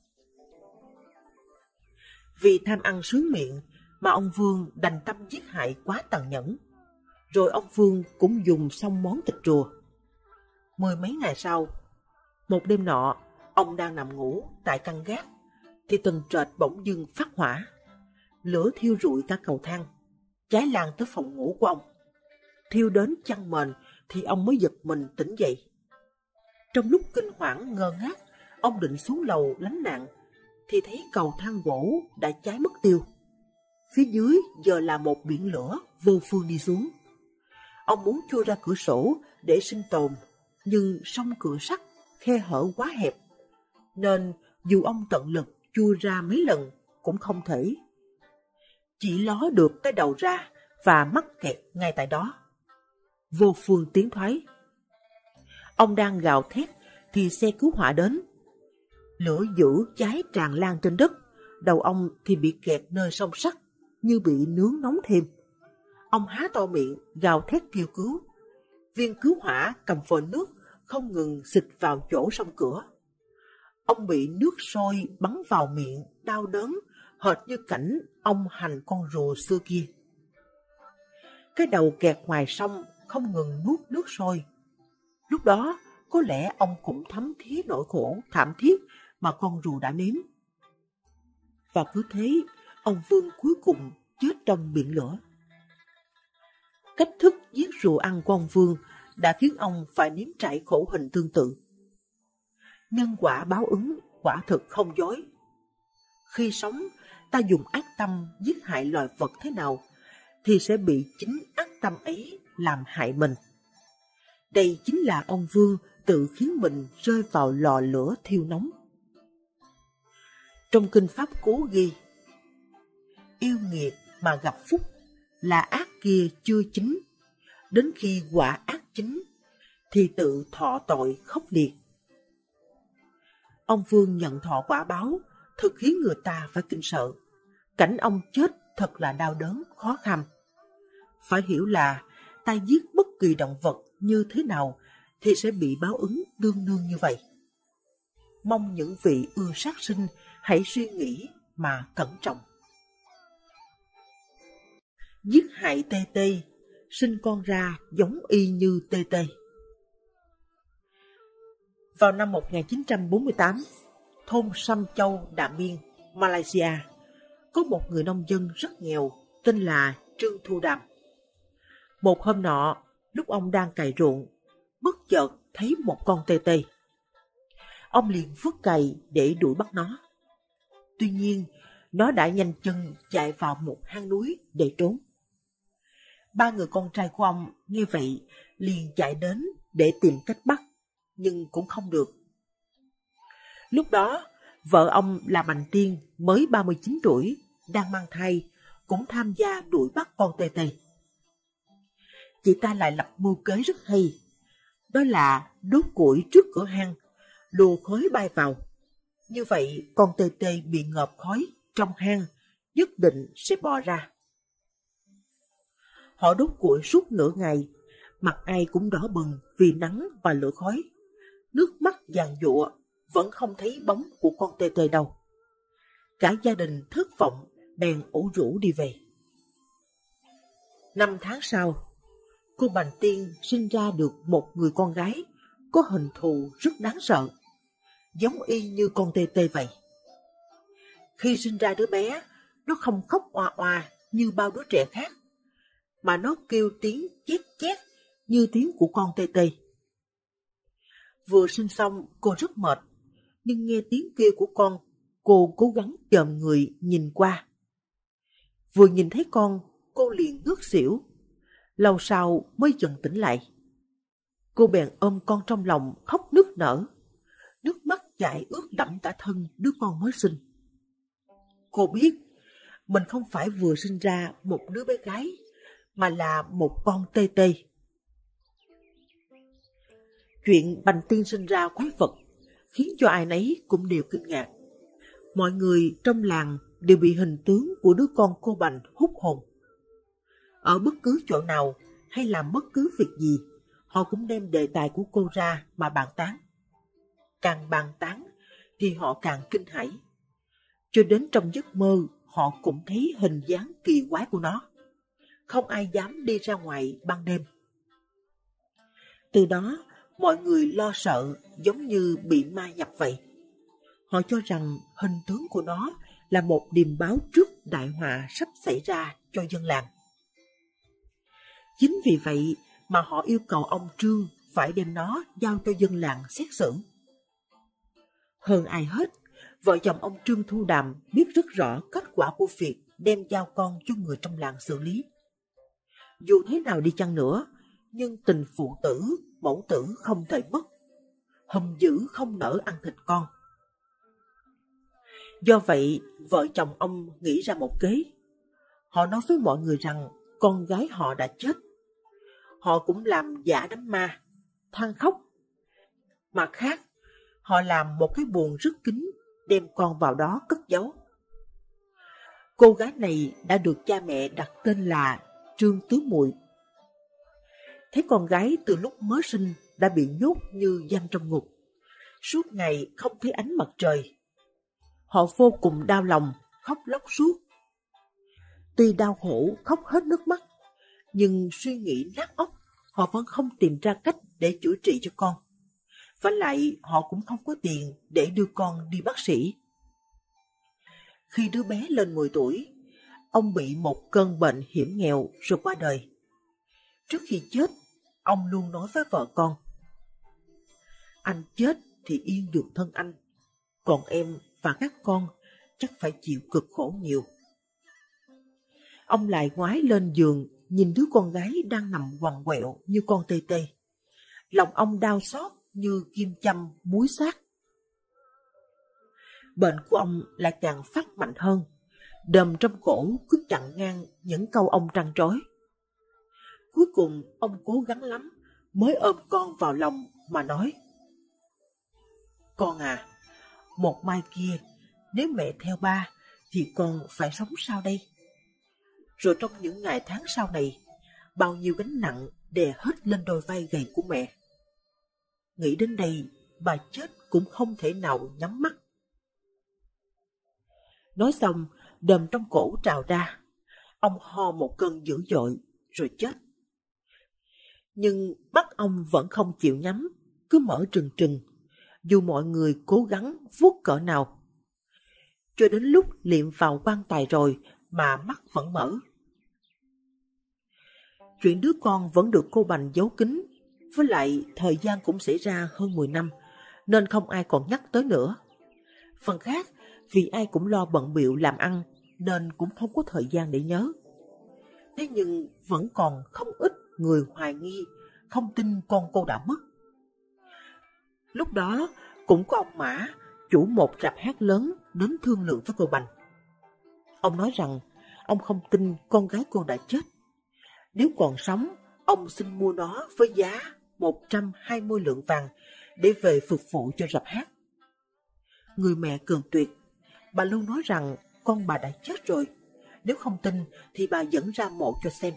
Vì tham ăn sướng miệng mà ông Vương đành tâm giết hại quá tàn nhẫn. Rồi ông Vương cũng dùng xong món thịt rùa. Mười mấy ngày sau, một đêm nọ, ông đang nằm ngủ tại căn gác, thì tầng trệt bỗng dưng phát hỏa. Lửa thiêu rụi cả cầu thang, cháy lan tới phòng ngủ của ông. Thiêu đến chăn mền thì ông mới giật mình tỉnh dậy. Trong lúc kinh hoảng ngơ ngác, ông định xuống lầu lánh nạn, thì thấy cầu thang gỗ đã cháy mất tiêu. Phía dưới giờ là một biển lửa vô phương đi xuống. Ông muốn chui ra cửa sổ để sinh tồn, nhưng song cửa sắt khe hở quá hẹp, nên dù ông tận lực chui ra mấy lần cũng không thể. Chỉ ló được cái đầu ra và mắc kẹt ngay tại đó, vô phương tiến thoái. Ông đang gào thét thì xe cứu hỏa đến. Lửa dữ cháy tràn lan trên đất, đầu ông thì bị kẹt nơi song sắt như bị nướng nóng thêm. Ông há to miệng gào thét kêu cứu. Viên cứu hỏa cầm vòi nước không ngừng xịt vào chỗ song cửa. Ông bị nước sôi bắn vào miệng, đau đớn, hệt như cảnh ông hành con rùa xưa kia. Cái đầu kẹt ngoài sông không ngừng nuốt nước sôi. Lúc đó, có lẽ ông cũng thấm thía nỗi khổ thảm thiết mà con rùa đã nếm. Và cứ thế, ông Vương cuối cùng chết trong biển lửa. Cách thức giết rùa ăn của ông Vương đã khiến ông phải nếm trải khổ hình tương tự. Nhân quả báo ứng quả thực không dối. Khi sống, ta dùng ác tâm giết hại loài vật thế nào, thì sẽ bị chính ác tâm ấy làm hại mình. Đây chính là ông Vương tự khiến mình rơi vào lò lửa thiêu nóng. Trong Kinh Pháp Cú ghi: yêu nghiệt mà gặp phúc, là ác kia chưa chín, đến khi quả ác chín thì tự thọ tội khốc liệt. Ông Vương nhận thọ quả báo thực khiến người ta phải kinh sợ. Cảnh ông chết thật là đau đớn, khó khăn. Phải hiểu là ta giết bất kỳ động vật như thế nào thì sẽ bị báo ứng đương đương như vậy. Mong những vị ưa sát sinh hãy suy nghĩ mà cẩn trọng. Giết hại tê tê, sinh con ra giống y như tê tê. Vào năm một nghìn chín trăm bốn mươi tám, thôn Sam Châu, Đạm Biên, Malaysia, có một người nông dân rất nghèo tên là Trương Thu Đàm. Một hôm nọ, lúc ông đang cày ruộng, bất chợt thấy một con tê tê. Ông liền vứt cày để đuổi bắt nó. Tuy nhiên, nó đã nhanh chân chạy vào một hang núi để trốn. Ba người con trai của ông nghe vậy liền chạy đến để tìm cách bắt, nhưng cũng không được. Lúc đó, vợ ông là Bành Tiên mới ba mươi chín tuổi, đang mang thai, cũng tham gia đuổi bắt con Tê Tê. Chị ta lại lập mưu kế rất hay, đó là đốt củi trước cửa hang, lùa khói bay vào. Như vậy, con Tê Tê bị ngợp khói trong hang, nhất định sẽ bò ra. Họ đốt củi suốt nửa ngày, mặt ai cũng đỏ bừng vì nắng và lửa khói. Nước mắt giàn giụa, vẫn không thấy bóng của con Tê Tê đâu. Cả gia đình thất vọng, bèn ủ rũ đi về. Năm tháng sau, cô Bành Tiên sinh ra được một người con gái có hình thù rất đáng sợ, giống y như con Tê Tê vậy. Khi sinh ra đứa bé, nó không khóc oa oa như bao đứa trẻ khác, mà nó kêu tiếng chét chét như tiếng của con Tê Tê. Vừa sinh xong, cô rất mệt, nhưng nghe tiếng kêu của con, cô cố gắng chồm người nhìn qua. Vừa nhìn thấy con, cô liền ngất xỉu, lâu sau mới dần tỉnh lại. Cô bèn ôm con trong lòng khóc nức nở, nước mắt chảy ướt đẫm cả thân đứa con mới sinh. Cô biết mình không phải vừa sinh ra một đứa bé gái, mà là một con Tê Tê. Chuyện Bành Tiên sinh ra quái vật khiến cho ai nấy cũng đều kinh ngạc. Mọi người trong làng đều bị hình tướng của đứa con cô Bành hút hồn. Ở bất cứ chỗ nào hay làm bất cứ việc gì, họ cũng đem đề tài của cô ra mà bàn tán. Càng bàn tán thì họ càng kinh hãi. Cho đến trong giấc mơ, họ cũng thấy hình dáng kỳ quái của nó. Không ai dám đi ra ngoài ban đêm. Từ đó, mọi người lo sợ giống như bị ma nhập vậy. Họ cho rằng hình tướng của nó là một điềm báo trước đại họa sắp xảy ra cho dân làng. Chính vì vậy mà họ yêu cầu ông Trương phải đem nó giao cho dân làng xét xử. Hơn ai hết, vợ chồng ông Trương Thu Đàm biết rất rõ kết quả của việc đem giao con cho người trong làng xử lý. Dù thế nào đi chăng nữa, nhưng tình phụ tử, mẫu tử không thể mất. Hầm dữ không nỡ ăn thịt con. Do vậy, vợ chồng ông nghĩ ra một kế. Họ nói với mọi người rằng con gái họ đã chết. Họ cũng làm giả đám ma, than khóc. Mặt khác, họ làm một cái buồng rất kín, đem con vào đó cất giấu. Cô gái này đã được cha mẹ đặt tên là Trương Tứ Muội. Thấy con gái từ lúc mới sinh đã bị nhốt như giam trong ngục, suốt ngày không thấy ánh mặt trời. Họ vô cùng đau lòng, khóc lóc suốt. Tuy đau khổ khóc hết nước mắt, nhưng suy nghĩ nát óc, họ vẫn không tìm ra cách để chữa trị cho con. Và lại họ cũng không có tiền để đưa con đi bác sĩ. Khi đứa bé lên mười tuổi, ông bị một cơn bệnh hiểm nghèo rồi qua đời. Trước khi chết, ông luôn nói với vợ con: anh chết thì yên được thân anh, còn em và các con chắc phải chịu cực khổ nhiều. Ông lại ngoái lên giường nhìn đứa con gái đang nằm quằn quẹo như con Tê Tê. Lòng ông đau xót như kim châm muối xác. Bệnh của ông lại càng phát mạnh hơn, đờm trong cổ cứ chặn ngang những câu ông trăn trối. Cuối cùng ông cố gắng lắm mới ôm con vào lòng mà nói: con à, một mai kia nếu mẹ theo ba thì con phải sống sao đây? Rồi trong những ngày tháng sau này, bao nhiêu gánh nặng đè hết lên đôi vai gầy của mẹ. Nghĩ đến đây, bà chết cũng không thể nào nhắm mắt. Nói xong, đờm trong cổ trào ra. Ông ho một cơn dữ dội, rồi chết. Nhưng mắt ông vẫn không chịu nhắm, cứ mở trừng trừng, dù mọi người cố gắng vuốt cỡ nào. Cho đến lúc liệm vào quan tài rồi mà mắt vẫn mở. Chuyện đứa con vẫn được cô Bành giấu kín, với lại thời gian cũng xảy ra hơn mười năm, nên không ai còn nhắc tới nữa. Phần khác, vì ai cũng lo bận bịu làm ăn, nên cũng không có thời gian để nhớ. Thế nhưng vẫn còn không ít người hoài nghi, không tin con cô đã mất. Lúc đó cũng có ông Mã, chủ một rạp hát lớn đến thương lượng với cô Bành. Ông nói rằng ông không tin con gái cô đã chết. Nếu còn sống, ông xin mua nó với giá một trăm hai mươi lượng vàng để về phục vụ cho rạp hát. Người mẹ cường tuyệt, bà luôn nói rằng con bà đã chết rồi. Nếu không tin thì bà dẫn ra mộ cho xem.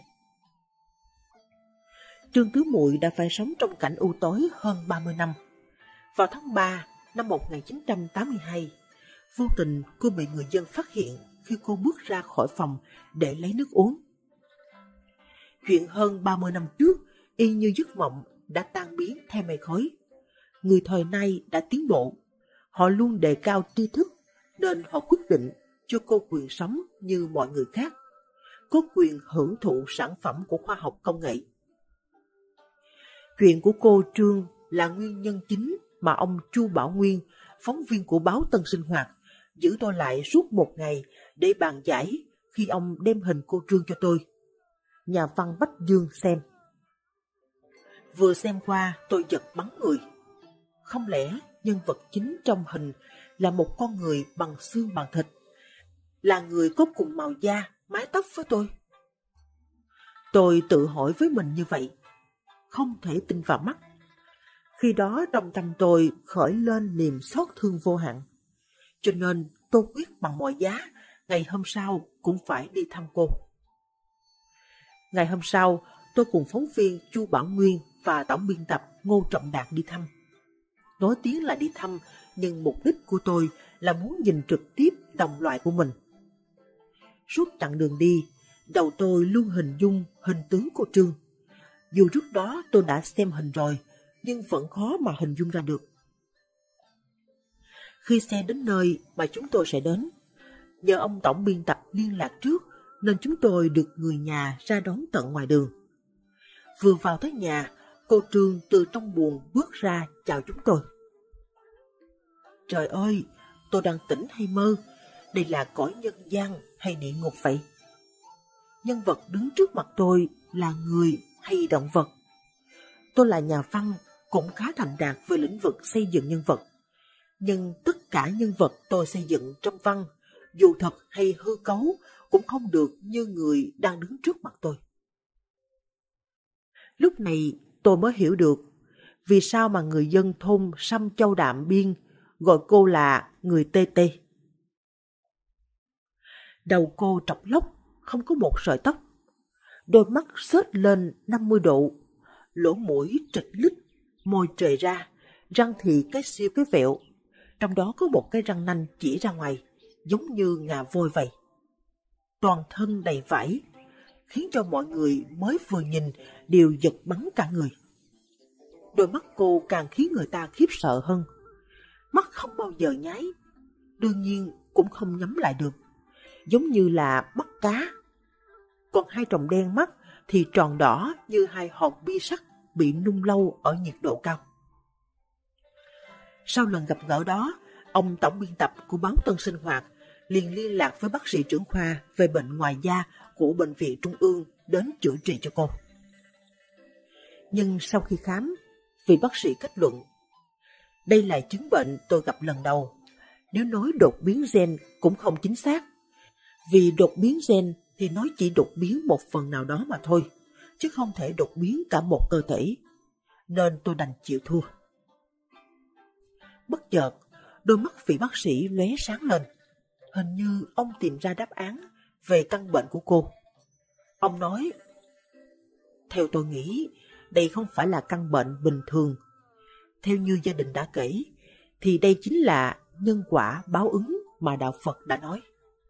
Trương Tứ Muội đã phải sống trong cảnh u tối hơn ba mươi năm. Vào tháng ba năm một nghìn chín trăm tám mươi hai, vô tình cô bị người dân phát hiện khi cô bước ra khỏi phòng để lấy nước uống. Chuyện hơn ba mươi năm trước, y như giấc mộng, đã tan biến theo mây khói. Người thời nay đã tiến bộ. Họ luôn đề cao tri thức, nên họ quyết định cho cô quyền sống như mọi người khác, có quyền hưởng thụ sản phẩm của khoa học công nghệ. Chuyện của cô Trương là nguyên nhân chính mà ông Chu Bảo Nguyên, phóng viên của báo Tân Sinh Hoạt, giữ tôi lại suốt một ngày để bàn giải khi ông đem hình cô Trương cho tôi, nhà văn Bách Dương, xem. Vừa xem qua tôi giật bắn người. Không lẽ nhân vật chính trong hình là một con người bằng xương bằng thịt, là người có cùng màu da, mái tóc với tôi? Tôi tự hỏi với mình như vậy, không thể tin vào mắt. Khi đó trong tâm tôi khởi lên niềm xót thương vô hạn, cho nên tôi quyết bằng mọi giá ngày hôm sau cũng phải đi thăm cô. Ngày hôm sau, tôi cùng phóng viên Chu Bảo Nguyên và tổng biên tập Ngô Trọng Đạt đi thăm. Nói tiếng là đi thăm, nhưng mục đích của tôi là muốn nhìn trực tiếp đồng loại của mình. Suốt chặng đường đi, đầu tôi luôn hình dung hình tướng cô Trương. Dù trước đó tôi đã xem hình rồi, nhưng vẫn khó mà hình dung ra được. Khi xe đến nơi mà chúng tôi sẽ đến, nhờ ông tổng biên tập liên lạc trước, nên chúng tôi được người nhà ra đón tận ngoài đường. Vừa vào tới nhà, cô Trương từ trong buồng bước ra chào chúng tôi. Trời ơi, tôi đang tỉnh hay mơ? Đây là cõi nhân gian hay địa ngục vậy? Nhân vật đứng trước mặt tôi là người hay động vật? Tôi là nhà văn, cũng khá thành đạt về lĩnh vực xây dựng nhân vật. Nhưng tất cả nhân vật tôi xây dựng trong văn, dù thật hay hư cấu, cũng không được như người đang đứng trước mặt tôi. Lúc này tôi mới hiểu được vì sao mà người dân thôn Sâm Châu Đạm Biên gọi cô là người tê tê. Đầu cô trọc lóc, không có một sợi tóc. Đôi mắt xếch lên năm mươi độ, lỗ mũi trịch lít, môi trề ra, răng thì cái siêu cái vẹo. Trong đó có một cái răng nanh chỉ ra ngoài, giống như ngà voi vậy. Toàn thân đầy vải, khiến cho mọi người mới vừa nhìn đều giật bắn cả người. Đôi mắt cô càng khiến người ta khiếp sợ hơn. Mắt không bao giờ nháy, đương nhiên cũng không nhắm lại được, giống như là mắt cá. Còn hai tròng đen mắt thì tròn đỏ như hai hòn bi sắt bị nung lâu ở nhiệt độ cao. Sau lần gặp gỡ đó, ông tổng biên tập của báo Tân Sinh Hoạt liền liên lạc với bác sĩ trưởng khoa về bệnh ngoài da của Bệnh viện Trung ương đến chữa trị cho cô. Nhưng sau khi khám, vị bác sĩ kết luận, đây là chứng bệnh tôi gặp lần đầu. Nếu nói đột biến gen cũng không chính xác, vì đột biến gen thì nói chỉ đột biến một phần nào đó mà thôi, chứ không thể đột biến cả một cơ thể, nên tôi đành chịu thua. Bất chợt, đôi mắt vị bác sĩ lóe sáng lên, hình như ông tìm ra đáp án về căn bệnh của cô. Ông nói, theo tôi nghĩ, đây không phải là căn bệnh bình thường. Theo như gia đình đã kể, thì đây chính là nhân quả báo ứng mà Đạo Phật đã nói.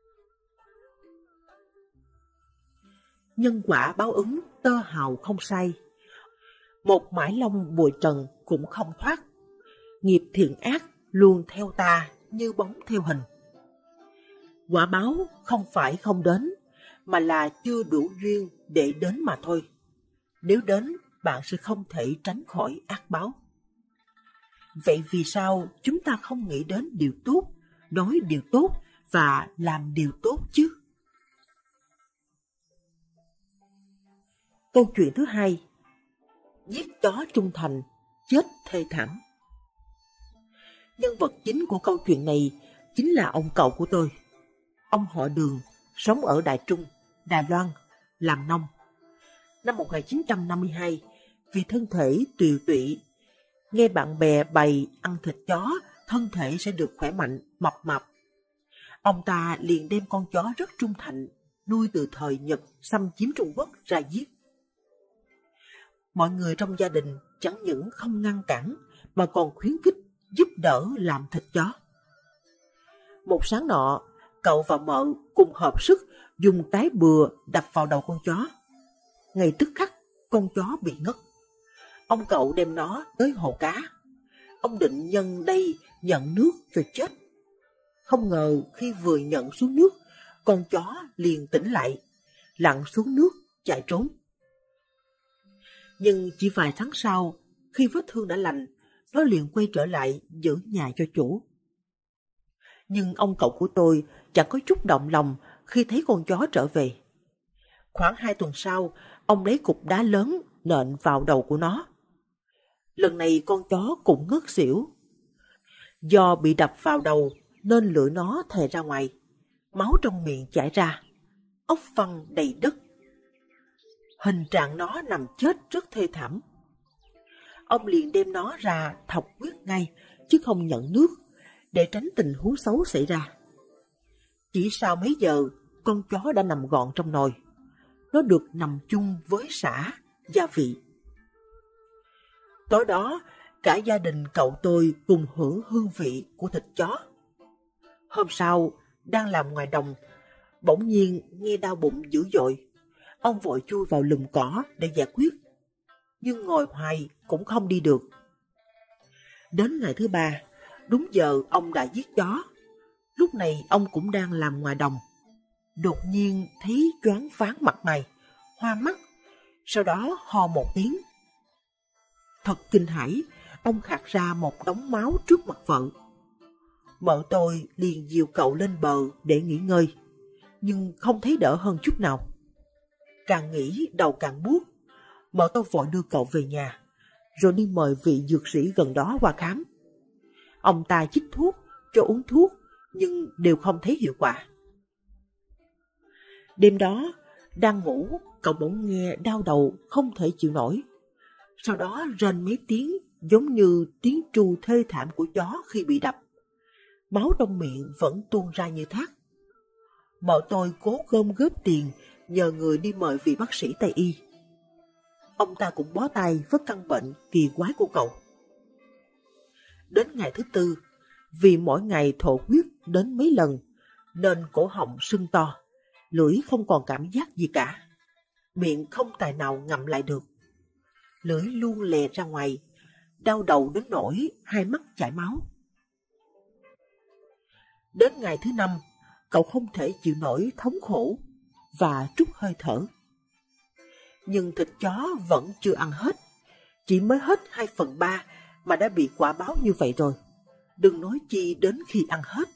Nhân quả báo ứng tơ hào không sai. Một mãi long bụi trần cũng không thoát. Nghiệp thiện ác luôn theo ta như bóng theo hình. Quả báo không phải không đến, mà là chưa đủ duyên để đến mà thôi. Nếu đến, bạn sẽ không thể tránh khỏi ác báo. Vậy vì sao chúng ta không nghĩ đến điều tốt, nói điều tốt và làm điều tốt chứ? Câu chuyện thứ hai, giết chó trung thành, chết thê thảm. Nhân vật chính của câu chuyện này chính là ông cậu của tôi. Ông họ Đường, sống ở Đại Trung, Đài Loan, làm nông. Năm một nghìn chín trăm năm mươi hai, vì thân thể tiều tụy, nghe bạn bè bày ăn thịt chó, thân thể sẽ được khỏe mạnh, mập mạp. Ông ta liền đem con chó rất trung thành, nuôi từ thời Nhật xâm chiếm Trung Quốc ra giết. Mọi người trong gia đình chẳng những không ngăn cản, mà còn khuyến khích, giúp đỡ làm thịt chó. Một sáng nọ, cậu và mợ cùng hợp sức dùng cái bừa đập vào đầu con chó. Ngay tức khắc, con chó bị ngất. Ông cậu đem nó tới hồ cá. Ông định nhân đây nhận nước rồi chết. Không ngờ khi vừa nhận xuống nước, con chó liền tỉnh lại, lặn xuống nước chạy trốn. Nhưng chỉ vài tháng sau, khi vết thương đã lành, nó liền quay trở lại giữ nhà cho chủ. Nhưng ông cậu của tôi chẳng có chút động lòng khi thấy con chó trở về. Khoảng hai tuần sau, ông lấy cục đá lớn nện vào đầu của nó. Lần này con chó cũng ngất xỉu. Do bị đập vào đầu nên lưỡi nó thè ra ngoài, máu trong miệng chảy ra, ốc văng đầy đất. Hình trạng nó nằm chết rất thê thảm. Ông liền đem nó ra thọc huyết ngay, chứ không nhận nước, để tránh tình huống xấu xảy ra. Chỉ sau mấy giờ, con chó đã nằm gọn trong nồi. Nó được nằm chung với sả, gia vị. Tối đó, cả gia đình cậu tôi cùng hưởng hương vị của thịt chó. Hôm sau, đang làm ngoài đồng, bỗng nhiên nghe đau bụng dữ dội. Ông vội chui vào lùm cỏ để giải quyết, nhưng ngồi hoài cũng không đi được. Đến ngày thứ ba, đúng giờ ông đã giết chó. Lúc này ông cũng đang làm ngoài đồng. Đột nhiên thấy choáng váng mặt mày, hoa mắt, sau đó ho một tiếng. Thật kinh hãi, ông khạc ra một đống máu trước mặt vợ. Mợ tôi liền dìu cậu lên bờ để nghỉ ngơi, nhưng không thấy đỡ hơn chút nào. Càng nghĩ đầu càng buốt, mợ tôi vội đưa cậu về nhà, rồi đi mời vị dược sĩ gần đó qua khám. Ông ta chích thuốc, cho uống thuốc, nhưng đều không thấy hiệu quả. Đêm đó, đang ngủ, cậu bỗng nghe đau đầu không thể chịu nổi. Sau đó rên mấy tiếng giống như tiếng tru thê thảm của chó khi bị đập. Máu trong miệng vẫn tuôn ra như thác. Mợ tôi cố gom góp tiền nhờ người đi mời vị bác sĩ Tây y. Ông ta cũng bó tay với căn bệnh kỳ quái của cậu. Đến ngày thứ tư, vì mỗi ngày thổ huyết đến mấy lần, nên cổ họng sưng to, lưỡi không còn cảm giác gì cả. Miệng không tài nào ngậm lại được. Lưỡi luôn lè ra ngoài, đau đầu đến nỗi hai mắt chảy máu. Đến ngày thứ năm, cậu không thể chịu nổi thống khổ và trút hơi thở. Nhưng thịt chó vẫn chưa ăn hết, chỉ mới hết hai phần ba mà đã bị quả báo như vậy rồi, đừng nói chi đến khi ăn hết.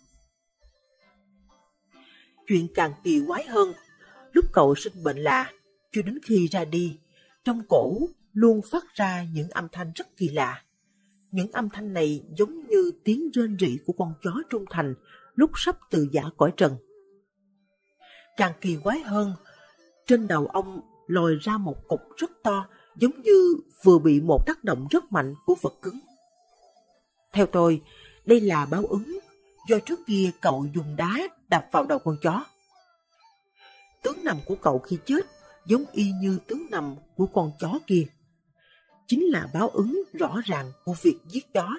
Chuyện càng kỳ quái hơn, lúc cậu sinh bệnh lạ, cho đến khi ra đi, trong cổ luôn phát ra những âm thanh rất kỳ lạ. Những âm thanh này giống như tiếng rên rỉ của con chó trung thành lúc sắp từ giã cõi trần. Càng kỳ quái hơn, trên đầu ông lồi ra một cục rất to, giống như vừa bị một tác động rất mạnh của vật cứng. Theo tôi, đây là báo ứng do trước kia cậu dùng đá đập vào đầu con chó. Tướng nằm của cậu khi chết giống y như tướng nằm của con chó kia. Chính là báo ứng rõ ràng của việc giết chó.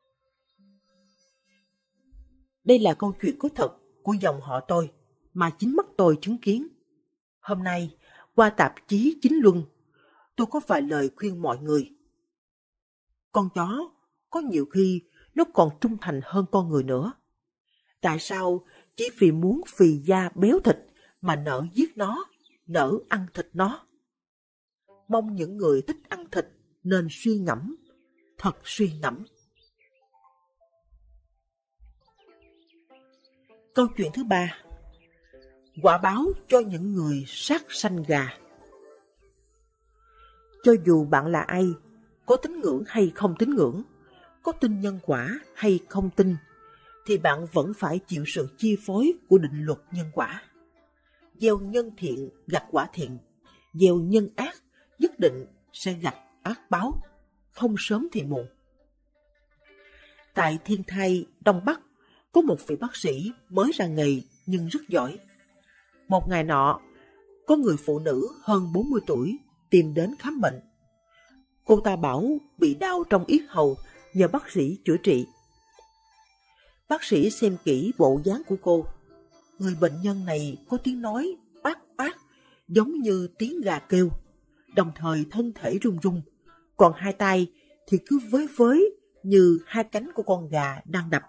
Đây là câu chuyện có thật của dòng họ tôi mà chính mắt tôi chứng kiến. Hôm nay, qua tạp chí Chính Luân, tôi có vài lời khuyên mọi người. Con chó có nhiều khi nó còn trung thành hơn con người nữa. Tại sao chỉ vì muốn phì da béo thịt mà nỡ giết nó, nỡ ăn thịt nó? Mong những người thích ăn thịt nên suy ngẫm, thật suy ngẫm. Câu chuyện thứ ba. Quả báo cho những người sát sanh gà. Cho dù bạn là ai, có tín ngưỡng hay không tín ngưỡng, có tin nhân quả hay không tin, thì bạn vẫn phải chịu sự chi phối của định luật nhân quả. Gieo nhân thiện gặt quả thiện, gieo nhân ác nhất định sẽ gặt ác báo, không sớm thì muộn. Tại Thiên Thai, Đông Bắc, có một vị bác sĩ mới ra nghề nhưng rất giỏi. Một ngày nọ, có người phụ nữ hơn bốn mươi tuổi tìm đến khám bệnh. Cô ta bảo bị đau trong yết hầu, nhờ bác sĩ chữa trị. Bác sĩ xem kỹ bộ dáng của cô. Người bệnh nhân này có tiếng nói oát oát, giống như tiếng gà kêu, đồng thời thân thể run run, còn hai tay thì cứ với với như hai cánh của con gà đang đập.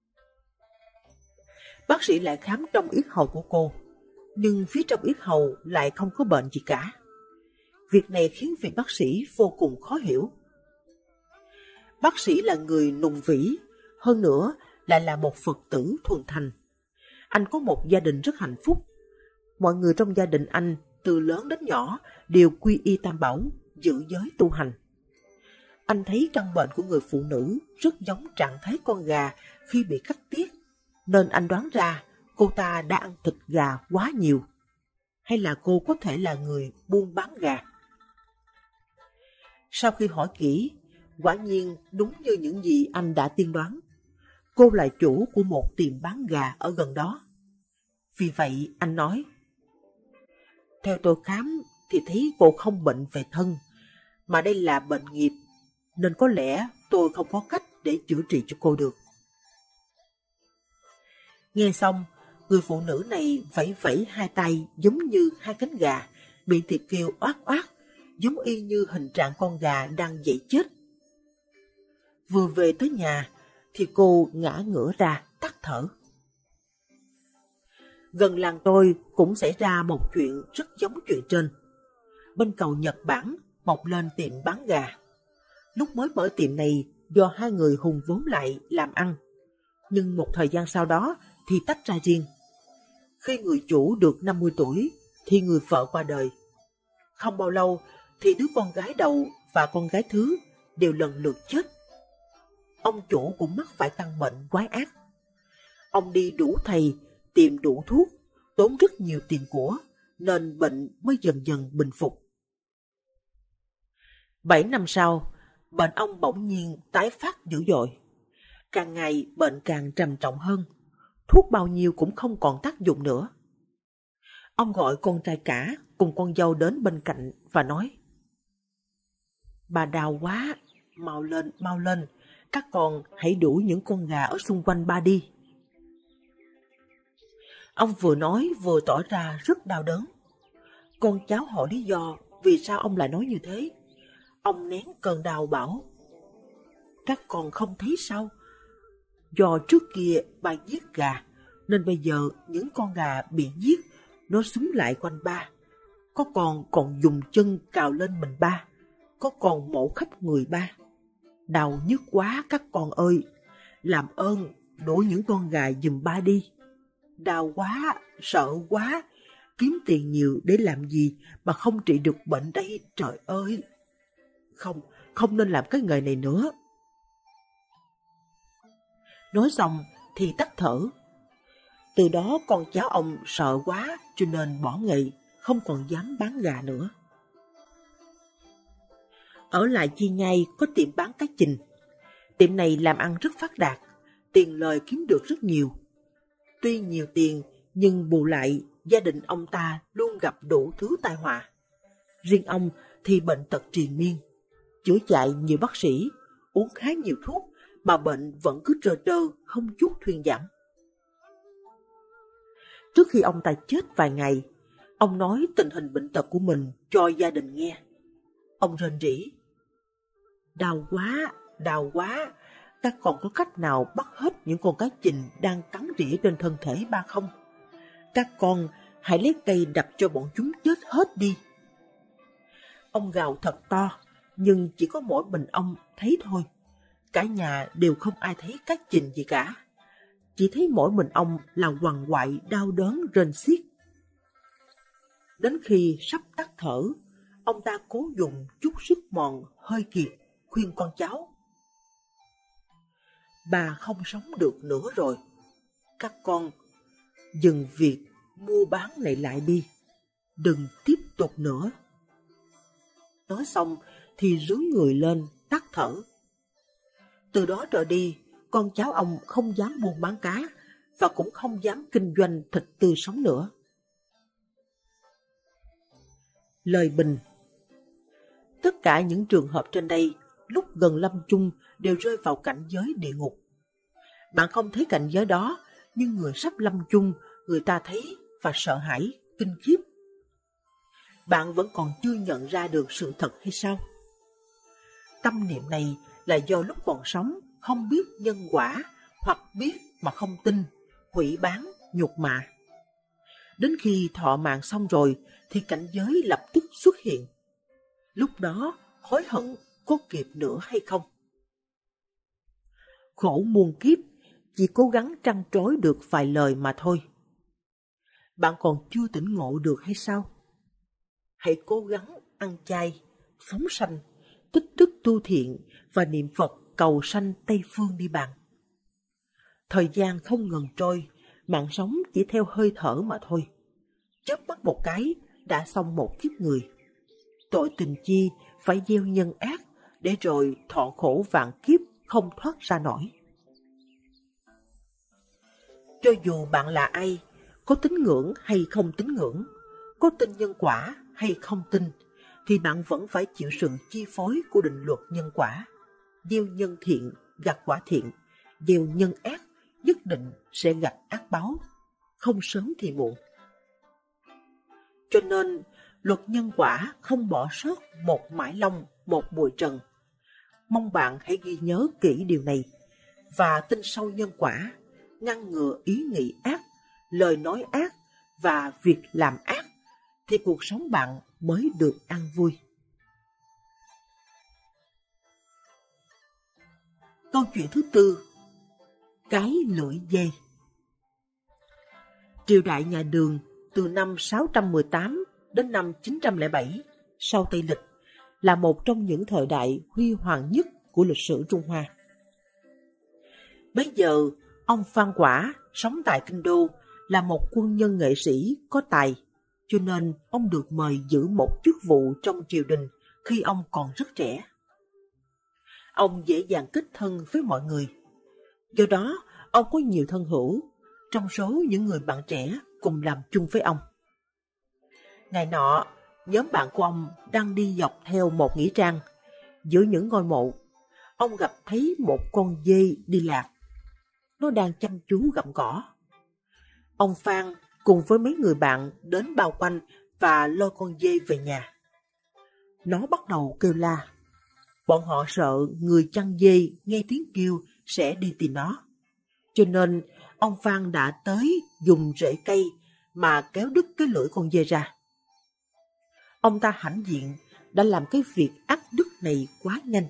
Bác sĩ lại khám trong yết hầu của cô, nhưng phía trong yết hầu lại không có bệnh gì cả. Việc này khiến vị bác sĩ vô cùng khó hiểu. Bác sĩ là người nùng vĩ, hơn nữa lại là một Phật tử thuần thành. Anh có một gia đình rất hạnh phúc. Mọi người trong gia đình anh, từ lớn đến nhỏ, đều quy y Tam Bảo, giữ giới tu hành. Anh thấy căn bệnh của người phụ nữ rất giống trạng thái con gà khi bị cắt tiết, nên anh đoán ra cô ta đã ăn thịt gà quá nhiều, hay là cô có thể là người buôn bán gà. Sau khi hỏi kỹ, quả nhiên đúng như những gì anh đã tiên đoán. Cô là chủ của một tiệm bán gà ở gần đó. Vì vậy anh nói, theo tôi khám thì thấy cô không bệnh về thân, mà đây là bệnh nghiệp, nên có lẽ tôi không có cách để chữa trị cho cô được. Nghe xong, người phụ nữ này vẫy vẫy hai tay giống như hai cánh gà, bị thịt kêu oát oát, giống y như hình trạng con gà đang dậy chết. Vừa về tới nhà, thì cô ngã ngửa ra, tắt thở. Gần làng tôi cũng xảy ra một chuyện rất giống chuyện trên. Bên cầu Nhật Bản mọc lên tiệm bán gà. Lúc mới mở tiệm này do hai người hùng vốn lại làm ăn, nhưng một thời gian sau đó thì tách ra riêng. Khi người chủ được năm mươi tuổi thì người vợ qua đời. Không bao lâu thì đứa con gái đầu và con gái thứ đều lần lượt chết. Ông chủ cũng mắc phải căn bệnh quái ác. Ông đi đủ thầy, tìm đủ thuốc, tốn rất nhiều tiền của, nên bệnh mới dần dần bình phục. Bảy năm sau, bệnh ông bỗng nhiên tái phát dữ dội. Càng ngày bệnh càng trầm trọng hơn, thuốc bao nhiêu cũng không còn tác dụng nữa. Ông gọi con trai cả cùng con dâu đến bên cạnh và nói, bà đau quá, mau lên, mau lên, các con hãy đuổi những con gà ở xung quanh ba đi. Ông vừa nói vừa tỏ ra rất đau đớn. Con cháu hỏi lý do vì sao ông lại nói như thế. Ông nén cơn đau bảo, các con không thấy sao? Do trước kia ba giết gà, nên bây giờ những con gà bị giết, nó súng lại quanh ba. Có con còn dùng chân cào lên mình ba, có con mổ khắp người ba. Đau nhức quá các con ơi, làm ơn đuổi những con gà giùm ba đi. Đau quá, sợ quá, kiếm tiền nhiều để làm gì mà không trị được bệnh đây, trời ơi. Không, không nên làm cái nghề này nữa. Nói xong thì tắt thở. Từ đó con cháu ông sợ quá cho nên bỏ nghề, không còn dám bán gà nữa. Ở lại Chi Nhai có tiệm bán cá chình. Tiệm này làm ăn rất phát đạt, tiền lời kiếm được rất nhiều. Tuy nhiều tiền nhưng bù lại gia đình ông ta luôn gặp đủ thứ tai họa. Riêng ông thì bệnh tật triền miên, chữa chạy nhiều bác sĩ, uống khá nhiều thuốc mà bệnh vẫn cứ trơ trơ, không chút thuyên giảm. Trước khi ông ta chết vài ngày, ông nói tình hình bệnh tật của mình cho gia đình nghe. Ông rên rỉ, đau quá, đau quá, các con có cách nào bắt hết những con cá chình đang cắn rỉa trên thân thể ba không? Các con hãy lấy cây đập cho bọn chúng chết hết đi. Ông gào thật to, nhưng chỉ có mỗi mình ông thấy thôi. Cả nhà đều không ai thấy cá chình gì cả. Chỉ thấy mỗi mình ông là quằn quại đau đớn rên xiết. Đến khi sắp tắt thở, ông ta cố dùng chút sức mòn hơi kiệt khuyên con cháu. bà không sống được nữa rồi. Các con dừng việc mua bán này lại đi, đừng tiếp tục nữa. Nói xong thì rướn người lên tắt thở. Từ đó trở đi, con cháu ông không dám buôn bán cá và cũng không dám kinh doanh thịt tươi sống nữa. Lời bình. Tất cả những trường hợp trên đây lúc gần lâm chung đều rơi vào cảnh giới địa ngục. Bạn không thấy cảnh giới đó, nhưng người sắp lâm chung, người ta thấy và sợ hãi, kinh khiếp. Bạn vẫn còn chưa nhận ra được sự thật hay sao? Tâm niệm này là do lúc còn sống không biết nhân quả, hoặc biết mà không tin, hủy bán, nhục mạ. Đến khi thọ mạng xong rồi thì cảnh giới lập tức xuất hiện. Lúc đó hối hận có kịp nữa hay không? Khổ muôn kiếp, chỉ cố gắng trăn trối được vài lời mà thôi. Bạn còn chưa tỉnh ngộ được hay sao? Hãy cố gắng ăn chay, phóng sanh, tích đức tu thiện và niệm Phật cầu sanh Tây Phương đi bạn. Thời gian không ngừng trôi, mạng sống chỉ theo hơi thở mà thôi. Chớp mắt một cái đã xong một kiếp người. Tội tình chi phải gieo nhân ác để rồi thọ khổ vạn kiếp không thoát ra nổi. Cho dù bạn là ai, có tín ngưỡng hay không tín ngưỡng, có tin nhân quả hay không tin, thì bạn vẫn phải chịu sự chi phối của định luật nhân quả. Gieo nhân thiện gặt quả thiện, gieo nhân ác nhất định sẽ gặt ác báo, không sớm thì muộn. Cho nên, luật nhân quả không bỏ sót một mãi long, một bụi trần. Mong bạn hãy ghi nhớ kỹ điều này và tin sâu nhân quả, ngăn ngừa ý nghĩ ác, lời nói ác và việc làm ác, thì cuộc sống bạn mới được an vui. Câu chuyện thứ tư, cái lưỡi dê. Triều đại nhà Đường từ năm sáu trăm mười tám đến năm chín trăm lẻ bảy sau Tây Lịch là một trong những thời đại huy hoàng nhất của lịch sử Trung Hoa. Bây giờ, ông Phan Quả sống tại Kinh Đô là một quân nhân nghệ sĩ có tài, cho nên ông được mời giữ một chức vụ trong triều đình khi ông còn rất trẻ. Ông dễ dàng kết thân với mọi người. Do đó, ông có nhiều thân hữu, trong số những người bạn trẻ cùng làm chung với ông. Ngày nọ, nhóm bạn của ông đang đi dọc theo một nghĩa trang. Giữa những ngôi mộ, ông gặp thấy một con dê đi lạc. Nó đang chăm chú gặm cỏ. Ông Phan cùng với mấy người bạn đến bao quanh và lôi con dê về nhà. Nó bắt đầu kêu la. Bọn họ sợ người chăn dê nghe tiếng kêu sẽ đi tìm nó. Cho nên ông Phan đã tới dùng rễ cây mà kéo đứt cái lưỡi con dê ra. Ông ta hãnh diện đã làm cái việc ác đức này quá nhanh.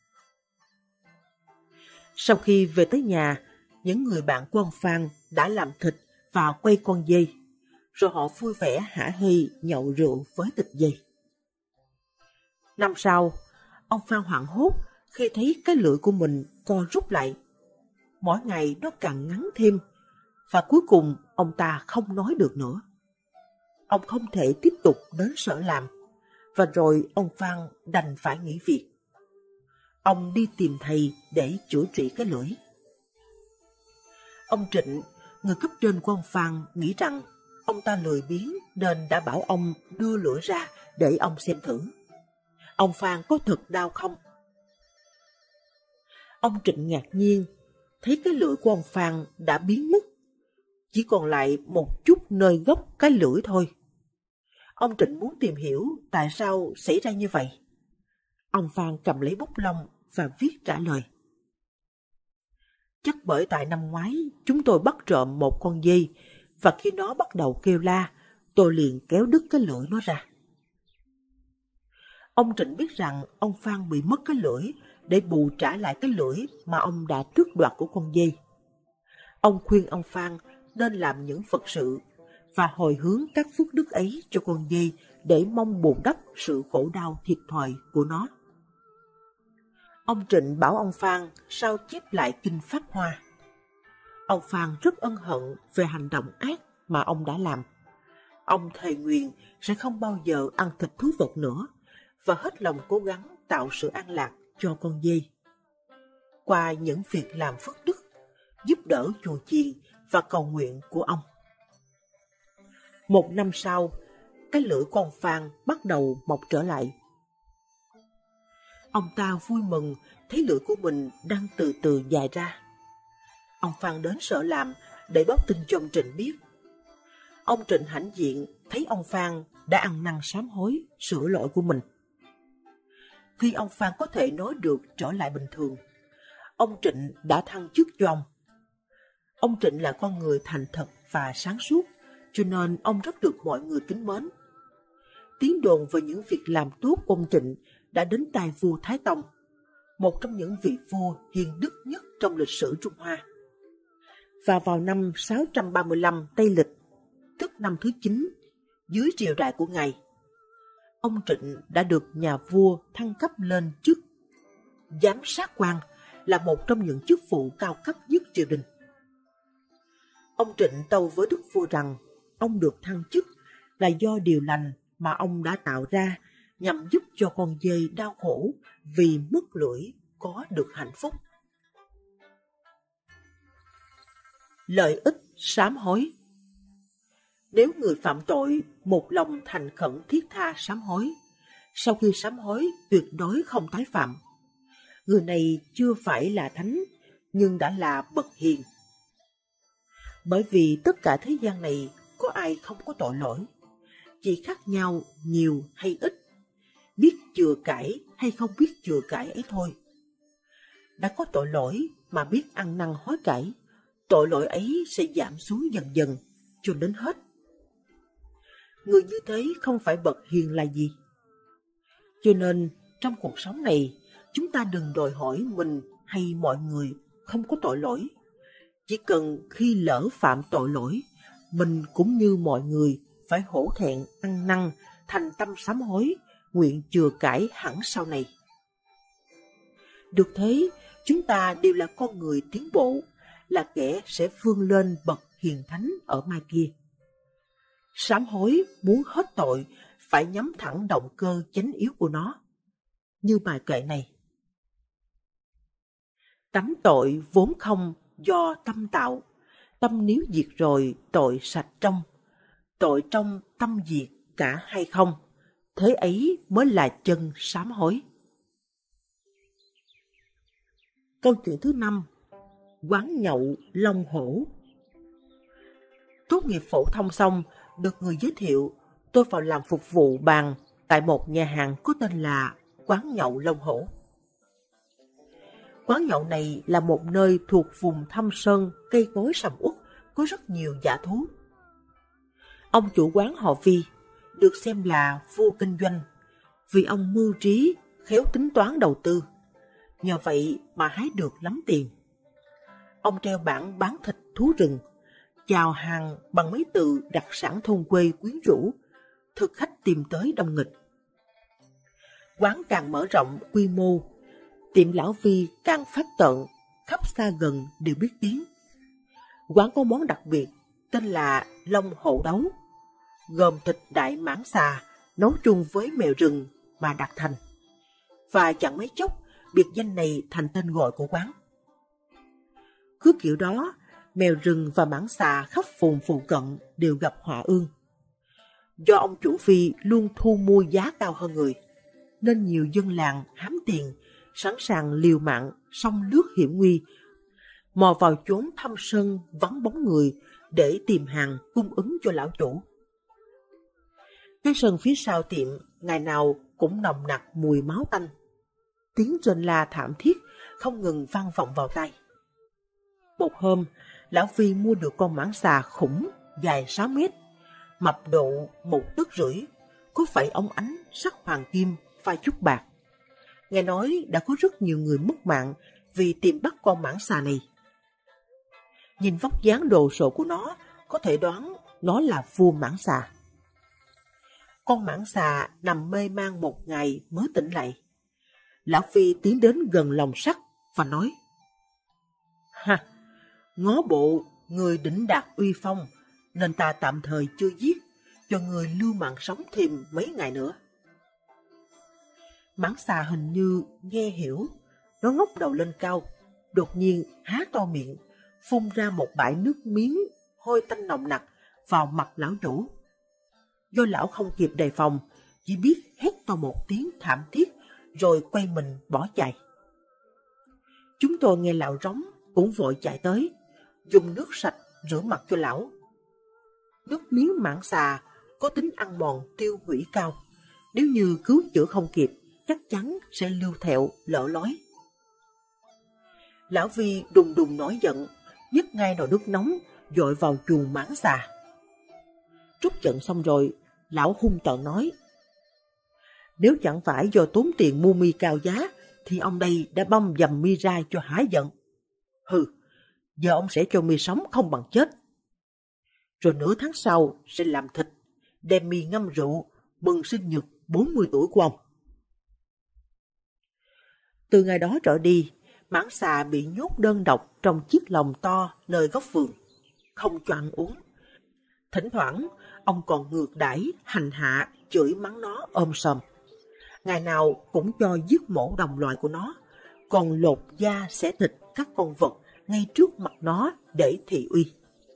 Sau khi về tới nhà, những người bạn của ông Phan đã làm thịt và quay con dê, rồi họ vui vẻ hả hê nhậu rượu với thịt dê. Năm sau, ông Phan hoảng hốt khi thấy cái lưỡi của mình co rút lại. Mỗi ngày nó càng ngắn thêm, và cuối cùng ông ta không nói được nữa. Ông không thể tiếp tục đến sở làm, và rồi ông Phan đành phải nghỉ việc. Ông đi tìm thầy để chữa trị cái lưỡi. Ông Trịnh, người cấp trên của ông Phan, nghĩ rằng ông ta lười biếng nên đã bảo ông đưa lưỡi ra để ông xem thử. Ông Phan có thật đau không? Ông Trịnh ngạc nhiên, thấy cái lưỡi của ông Phan đã biến mất. Chỉ còn lại một chút nơi gốc cái lưỡi thôi. Ông Trịnh muốn tìm hiểu tại sao xảy ra như vậy. Ông Phan cầm lấy bút lông và viết trả lời. Chắc bởi tại năm ngoái chúng tôi bắt trộm một con dê, và khi nó bắt đầu kêu la, tôi liền kéo đứt cái lưỡi nó ra. Ông Trịnh biết rằng ông Phan bị mất cái lưỡi để bù trả lại cái lưỡi mà ông đã tước đoạt của con dê. Ông khuyên ông Phan nên làm những Phật sự và hồi hướng các phước đức ấy cho con dê để mong bù đắp sự khổ đau thiệt thòi của nó. Ông Trịnh bảo ông Phan sao chép lại kinh Pháp Hoa. Ông Phan rất ân hận về hành động ác mà ông đã làm. Ông thề nguyện sẽ không bao giờ ăn thịt thú vật nữa và hết lòng cố gắng tạo sự an lạc cho con dê. Qua những việc làm phước đức, giúp đỡ chùa chiền và cầu nguyện của ông. Một năm sau, cái lưỡi của ông Phan bắt đầu mọc trở lại. Ông ta vui mừng thấy lưỡi của mình đang từ từ dài ra. Ông Phan đến sở làm để báo tin cho ông Trịnh biết. Ông Trịnh hãnh diện thấy ông Phan đã ăn năn sám hối, sửa lỗi của mình. Khi ông Phan có thể nói được trở lại bình thường, ông Trịnh đã thăng chức cho ông. Ông Trịnh là con người thành thật và sáng suốt, cho nên ông rất được mọi người kính mến. Tiếng đồn về những việc làm tốt của ông Trịnh đã đến tai vua Thái Tông, một trong những vị vua hiền đức nhất trong lịch sử Trung Hoa. Và vào năm sáu trăm ba mươi lăm Tây Lịch, tức năm thứ chín, dưới triều đại của Ngài, ông Trịnh đã được nhà vua thăng cấp lên chức giám sát quan, là một trong những chức vụ cao cấp nhất triều đình. Ông Trịnh tâu với đức vua rằng ông được thăng chức là do điều lành mà ông đã tạo ra nhằm giúp cho con dê đau khổ vì mất lưỡi có được hạnh phúc. Lợi ích sám hối. Nếu người phạm tội một lòng thành khẩn thiết tha sám hối, sau khi sám hối tuyệt đối không tái phạm, người này chưa phải là thánh nhưng đã là bậc hiền. Bởi vì tất cả thế gian này có ai không có tội lỗi, chỉ khác nhau nhiều hay ít, biết chừa cãi hay không biết chừa cãi ấy thôi. Đã có tội lỗi mà biết ăn năn hối cải, tội lỗi ấy sẽ giảm xuống dần dần cho đến hết. Người như thế không phải bậc hiền là gì? Cho nên trong cuộc sống này, chúng ta đừng đòi hỏi mình hay mọi người không có tội lỗi. Chỉ cần khi lỡ phạm tội lỗi, mình cũng như mọi người phải hổ thẹn ăn năn, thành tâm sám hối, nguyện chừa cải hẳn sau này. Được thế, chúng ta đều là con người tiến bộ, là kẻ sẽ vươn lên bậc hiền thánh ở mai kia. Sám hối muốn hết tội phải nhắm thẳng động cơ chánh yếu của nó. Như bài kệ này: tánh tội vốn không do tâm tạo, tâm nếu diệt rồi tội sạch trong, tội trong tâm diệt cả hay không, thế ấy mới là chân sám hối. Câu chuyện thứ năm: quán nhậu Long Hổ. Tốt nghiệp phổ thông xong, được người giới thiệu, tôi vào làm phục vụ bàn tại một nhà hàng có tên là quán nhậu Long Hổ. Quán nhậu này là một nơi thuộc vùng thâm sơn, cây cối sầm uất, có rất nhiều dã thú. Ông chủ quán họ Vi, được xem là vua kinh doanh, vì ông mưu trí, khéo tính toán đầu tư. Nhờ vậy mà hái được lắm tiền. Ông treo bảng bán thịt thú rừng, chào hàng bằng mấy từ đặc sản thôn quê quyến rũ, thực khách tìm tới đông nghịch. Quán càng mở rộng quy mô, tiệm lão Vi càng phát tận, khắp xa gần đều biết tiếng. Quán có món đặc biệt tên là Long Hổ Đấu, gồm thịt đại mãng xà nấu chung với mèo rừng mà đặt thành. Và chẳng mấy chốc, biệt danh này thành tên gọi của quán. Cứ kiểu đó, mèo rừng và mãng xà khắp vùng phụ cận đều gặp họa ương. Do ông chủ Vi luôn thu mua giá cao hơn người, nên nhiều dân làng hám tiền, sẵn sàng liều mạng, sông lướt hiểm nguy, mò vào chốn thâm sơn vắng bóng người để tìm hàng cung ứng cho lão chủ. Cái sân phía sau tiệm ngày nào cũng nồng nặc mùi máu tanh. Tiếng rên la thảm thiết không ngừng vang vọng vào tai. Một hôm, lão Vi mua được con mãng xà khủng dài sáu mét, mập độ một tấc rưỡi, có phải ống ánh sắc hoàng kim pha chút bạc. Nghe nói đã có rất nhiều người mất mạng vì tìm bắt con mãng xà này. Nhìn vóc dáng đồ sộ của nó, có thể đoán nó là vua mãng xà. Con mãng xà nằm mê man một ngày mới tỉnh lại. Lão Phi tiến đến gần lồng sắt và nói: Ha, ngó bộ người đỉnh đạt uy phong, nên ta tạm thời chưa giết, cho người lưu mạng sống thêm mấy ngày nữa. Mãng xà hình như nghe hiểu, nó ngóc đầu lên cao, đột nhiên há to miệng, phun ra một bãi nước miếng hôi tanh nồng nặc vào mặt lão chủ. Do lão không kịp đề phòng, chỉ biết hét to một tiếng thảm thiết rồi quay mình bỏ chạy. Chúng tôi nghe lão rống cũng vội chạy tới, dùng nước sạch rửa mặt cho lão. Nước miếng mãng xà có tính ăn mòn tiêu hủy cao, nếu như cứu chữa không kịp, chắc chắn sẽ lưu thẹo lở lói. Lão Vi đùng đùng nổi giận, nhấc ngay nồi nước nóng dội vào chuồng mãng xà. Trút giận xong rồi, lão hung tợn nói: Nếu chẳng phải do tốn tiền mua mi cao giá, thì ông đây đã băm dầm mi ra cho hả giận. Hừ, giờ ông sẽ cho mi sống không bằng chết. Rồi nửa tháng sau sẽ làm thịt, đem mi ngâm rượu, mừng sinh nhật bốn mươi tuổi của ông. Từ ngày đó trở đi, mãng xà bị nhốt đơn độc trong chiếc lồng to nơi góc vườn, không cho ăn uống. Thỉnh thoảng, ông còn ngược đãi, hành hạ, chửi mắng nó ôm sòm. Ngày nào cũng cho giết mổ đồng loại của nó, còn lột da xẻ thịt các con vật ngay trước mặt nó để thị uy.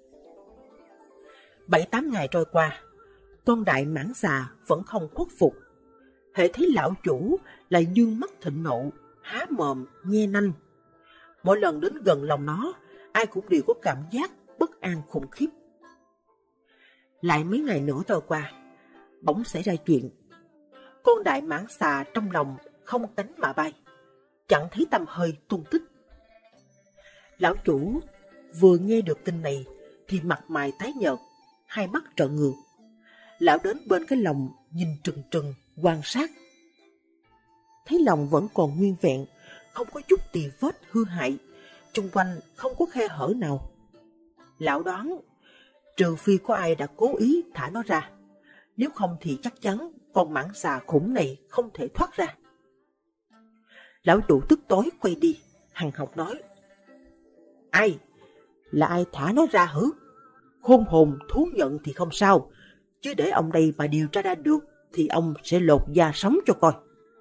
Bảy tám ngày trôi qua, con đại mãng xà vẫn không khuất phục. Hễ thấy lão chủ lại dương mắt thịnh nộ, há mồm nhe nanh. Mỗi lần đến gần lòng nó, ai cũng đều có cảm giác bất an khủng khiếp. Lại mấy ngày nữa trôi qua, bỗng xảy ra chuyện. Con đại mãng xà trong lòng không cánh mà bay, chẳng thấy tăm hơi tung tích. Lão chủ vừa nghe được tin này thì mặt mày tái nhợt, hai mắt trợn ngược. Lão đến bên cái lồng nhìn trừng trừng quan sát. Thấy lồng vẫn còn nguyên vẹn, không có chút tì vết hư hại, xung quanh không có khe hở nào. Lão đoán, trừ phi có ai đã cố ý thả nó ra, nếu không thì chắc chắn con mãng xà khủng này không thể thoát ra. Lão chủ tức tối quay đi, hằn học nói: Ai? Là ai thả nó ra hử? Khôn hồn thú nhận thì không sao, chứ để ông đây mà điều tra ra được thì ông sẽ lột da sống cho coi.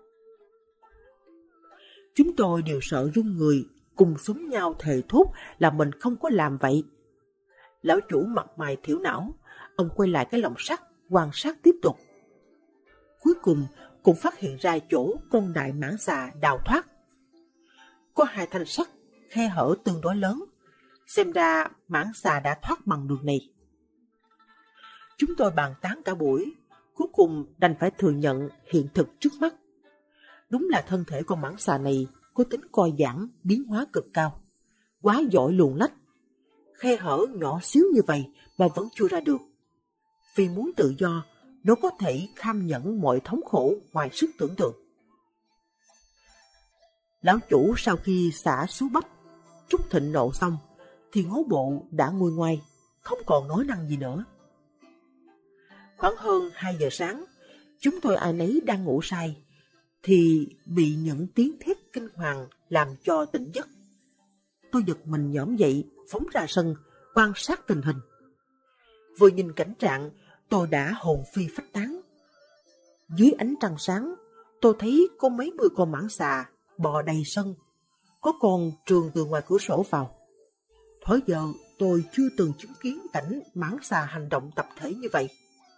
Chúng tôi đều sợ run người, cùng súng nhau thề thốt là mình không có làm vậy. Lão chủ mặt mày thiểu não, ông quay lại cái lồng sắt, quan sát tiếp tục. Cuối cùng cũng phát hiện ra chỗ con đại mãng xà đào thoát. Có hai thanh sắt, khe hở tương đối lớn, xem ra mãng xà đã thoát bằng đường này. Chúng tôi bàn tán cả buổi, cuối cùng đành phải thừa nhận hiện thực trước mắt. Đúng là thân thể con mãng xà này có tính co giãn, biến hóa cực cao, quá giỏi luồn lách. Khe hở nhỏ xíu như vậy mà vẫn chưa ra được. Vì muốn tự do, nó có thể kham nhẫn mọi thống khổ ngoài sức tưởng tượng. Lão chủ sau khi xả số bắp, trút thịnh nộ xong, thì ngố bộ đã nguôi ngoai, không còn nói năng gì nữa. Khoảng hơn hai giờ sáng, chúng tôi ai nấy đang ngủ say, thì bị những tiếng thét kinh hoàng làm cho tỉnh giấc. Tôi giật mình nhổm dậy, phóng ra sân, quan sát tình hình. Vừa nhìn cảnh trạng, tôi đã hồn phi phách tán. Dưới ánh trăng sáng, tôi thấy có mấy mươi con mãng xà bò đầy sân, có con trườn từ ngoài cửa sổ vào. Thời giờ tôi chưa từng chứng kiến cảnh mãng xà hành động tập thể như vậy.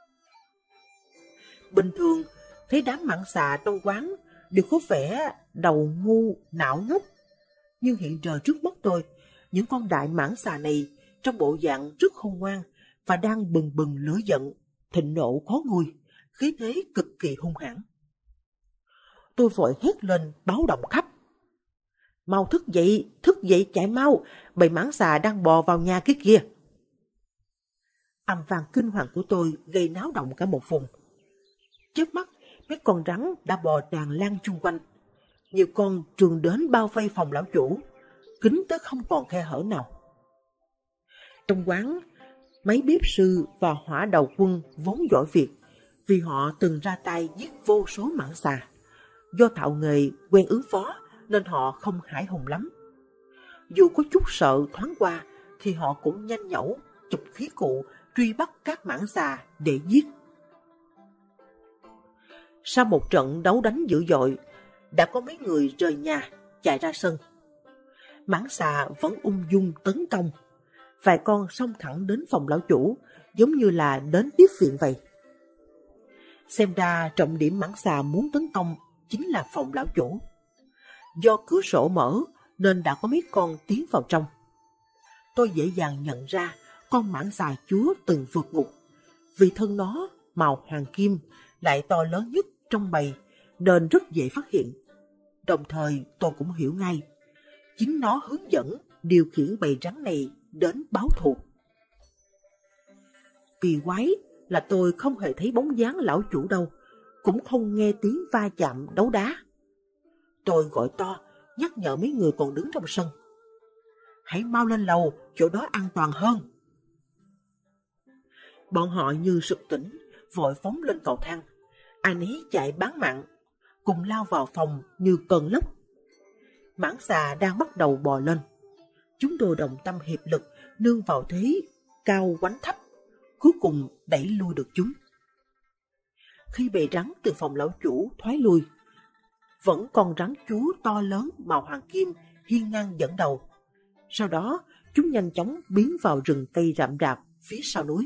Bình thường, thấy đám mãng xà trong quán đều có vẻ đầu ngu, não ngốc. Nhưng hiện giờ trước mắt tôi, những con đại mãng xà này trong bộ dạng rất khôn ngoan và đang bừng bừng lửa giận, thịnh nộ khó nguôi, khí thế cực kỳ hung hãn. Tôi vội hét lên báo động khắp. Mau thức dậy, thức dậy chạy mau, bầy mãng xà đang bò vào nhà cái kia. Âm vang kinh hoàng của tôi gây náo động cả một vùng. Trước mắt, mấy con rắn đã bò tràn lan chung quanh. Nhiều con trườn đến bao vây phòng lão chủ, kín tới không còn khe hở nào. Trong quán, mấy bếp sư và hỏa đầu quân vốn giỏi việc, vì họ từng ra tay giết vô số mãng xà. Do thạo nghề quen ứng phó nên họ không hãi hùng lắm. Dù có chút sợ thoáng qua thì họ cũng nhanh nhẩu, chụp khí cụ truy bắt các mãng xà để giết. Sau một trận đấu đánh dữ dội, đã có mấy người rời nhà chạy ra sân. Mãng xà vẫn ung dung tấn công. Vài con xông thẳng đến phòng lão chủ, giống như là đến tiếp viện vậy. Xem ra trọng điểm mãng xà muốn tấn công chính là phòng lão chủ. Do cửa sổ mở nên đã có mấy con tiến vào trong. Tôi dễ dàng nhận ra con mãng xà chúa từng vượt ngục. Vì thân nó màu hoàng kim lại to lớn nhất trong bầy nên rất dễ phát hiện. Đồng thời tôi cũng hiểu ngay, chính nó hướng dẫn điều khiển bầy rắn này đến báo thù. Kỳ quái là tôi không hề thấy bóng dáng lão chủ đâu, cũng không nghe tiếng va chạm đấu đá. Tôi gọi to, nhắc nhở mấy người còn đứng trong sân. Hãy mau lên lầu, chỗ đó an toàn hơn. Bọn họ như sực tỉnh, vội phóng lên cầu thang. Ai nấy chạy bán mạng, cùng lao vào phòng như cơn lốc. Mãng xà đang bắt đầu bò lên. Chúng tôi đồng tâm hiệp lực, nương vào thế cao quánh thấp, cuối cùng đẩy lui được chúng. Khi bầy rắn từ phòng lão chủ thoái lui, vẫn còn rắn chúa to lớn màu hoàng kim hiên ngang dẫn đầu. Sau đó, chúng nhanh chóng biến vào rừng cây rậm rạp phía sau núi.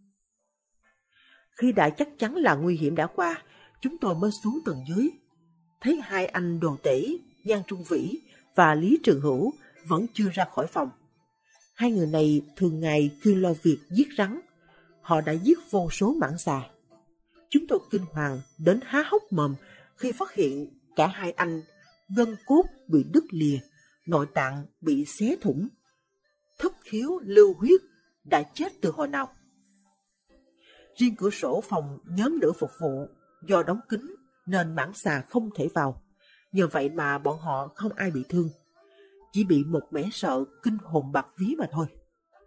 Khi đã chắc chắn là nguy hiểm đã qua, chúng tôi mới xuống tầng dưới. Thấy hai anh Đồ Tể, Nhan Trung Vĩ và Lý Trường Hữu vẫn chưa ra khỏi phòng. Hai người này thường ngày chuyên lo việc giết rắn. Họ đã giết vô số mãng xà. Chúng tôi kinh hoàng đến há hốc mồm khi phát hiện cả hai anh gân cốt bị đứt lìa, nội tạng bị xé thủng, thất khiếu lưu huyết, đã chết từ hồi nào. Riêng cửa sổ phòng nhóm lửa phục vụ do đóng kín nên mãng xà không thể vào. Nhờ vậy mà bọn họ không ai bị thương, chỉ bị một mẻ sợ kinh hồn bạt vía mà thôi.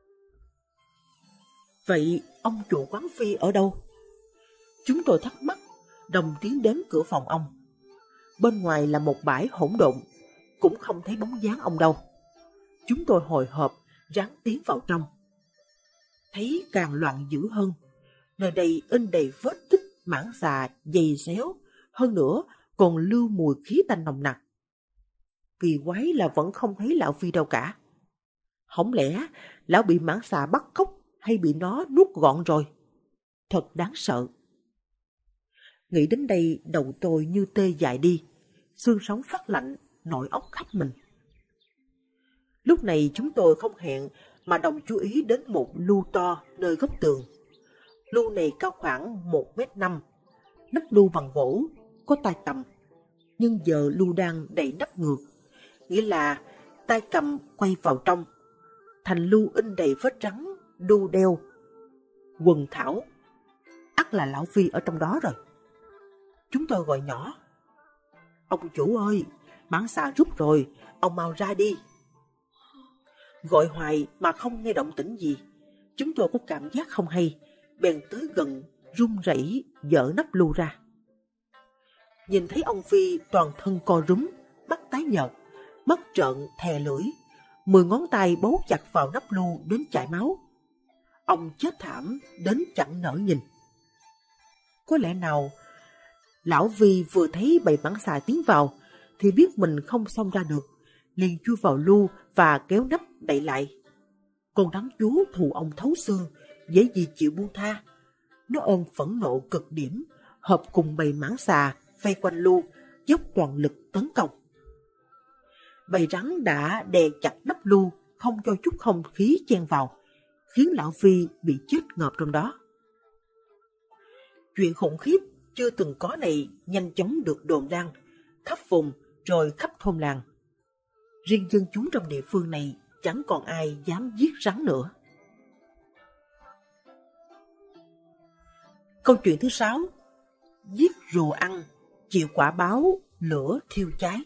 Vậy ông chủ quán phi ở đâu? Chúng tôi thắc mắc, đồng tiến đến cửa phòng ông. Bên ngoài là một bãi hỗn độn, cũng không thấy bóng dáng ông đâu. Chúng tôi hồi hộp ráng tiến vào trong. Thấy càng loạn dữ hơn. Nơi đây in đầy vết tích mãng xà dày xéo, hơn nữa còn lưu mùi khí tanh nồng nặc. Kỳ quái là vẫn không thấy lão Phi đâu cả. Không lẽ lão bị mãng xà bắt cóc hay bị nó nuốt gọn rồi? Thật đáng sợ. Nghĩ đến đây đầu tôi như tê dại đi, xương sống phát lạnh, nội óc khắp mình. Lúc này chúng tôi không hẹn mà đồng chú ý đến một lu to nơi góc tường. Lu này cao khoảng một mét năm, nắp lu bằng gỗ, có tay cầm. Nhưng giờ lu đang đậy nắp ngược, nghĩa là tay cầm quay vào trong. Thành lu in đầy vết rắn, đu đeo, quần thảo. Ắt là lão Phi ở trong đó rồi. Chúng tôi gọi nhỏ. Ông chủ ơi, mãng xà rút rồi, ông mau ra đi. Gọi hoài mà không nghe động tĩnh gì. Chúng tôi có cảm giác không hay, bèn tới gần, run rẩy dỡ nắp lu ra. Nhìn thấy ông Phi toàn thân co rúm, mắt tái nhợt, mắt trợn thè lưỡi, mười ngón tay bấu chặt vào nắp lu đến chảy máu. Ông chết thảm đến chẳng nỡ nhìn. Có lẽ nào lão Vi vừa thấy bầy mãng xà tiến vào thì biết mình không xông ra được, liền chui vào lu và kéo nắp đậy lại. Con rắn chúa thù ông thấu xương, dễ gì chịu buông tha. Nó ôm phẫn nộ cực điểm, hợp cùng bầy mãng xà vây quanh lu, dốc toàn lực tấn công. Bầy rắn đã đè chặt nắp lu, không cho chút không khí chen vào, khiến lão Vi bị chết ngợp trong đó. Chuyện khủng khiếp chưa từng có này nhanh chóng được đồn đăng khắp vùng rồi khắp thôn làng. Riêng dân chúng trong địa phương này chẳng còn ai dám giết rắn nữa. Câu chuyện thứ sáu: giết rùa ăn, chịu quả báo lửa thiêu cháy.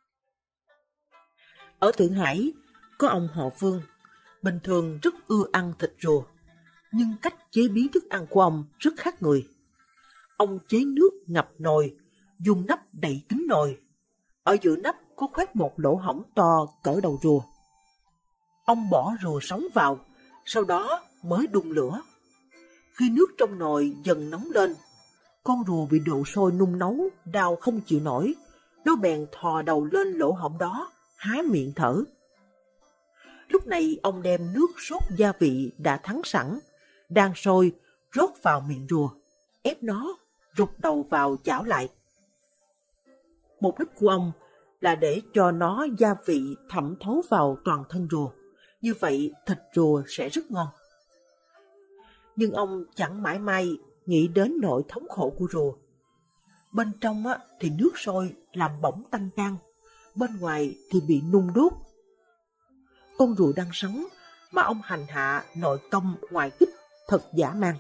Ở Thượng Hải có ông họ Vương, bình thường rất ưa ăn thịt rùa, nhưng cách chế biến thức ăn của ông rất khác người. Ông chế nước ngập nồi, dùng nắp đậy kín nồi. Ở giữa nắp có khoét một lỗ hổng to cỡ đầu rùa. Ông bỏ rùa sống vào, sau đó mới đun lửa. Khi nước trong nồi dần nóng lên, con rùa bị độ sôi nung nấu, đau không chịu nổi. Nó bèn thò đầu lên lỗ hổng đó, há miệng thở. Lúc này ông đem nước sốt gia vị đã thắng sẵn, đang sôi, rót vào miệng rùa, ép nó rụt đầu vào chảo lại. Mục đích của ông là để cho nó gia vị thẩm thấu vào toàn thân rùa, như vậy thịt rùa sẽ rất ngon. Nhưng ông chẳng mãi may nghĩ đến nỗi thống khổ của rùa. Bên trong á, thì nước sôi làm bỏng tanh gan, bên ngoài thì bị nung đốt. Con rùa đang sống mà ông hành hạ nội công ngoại kích thật dã man.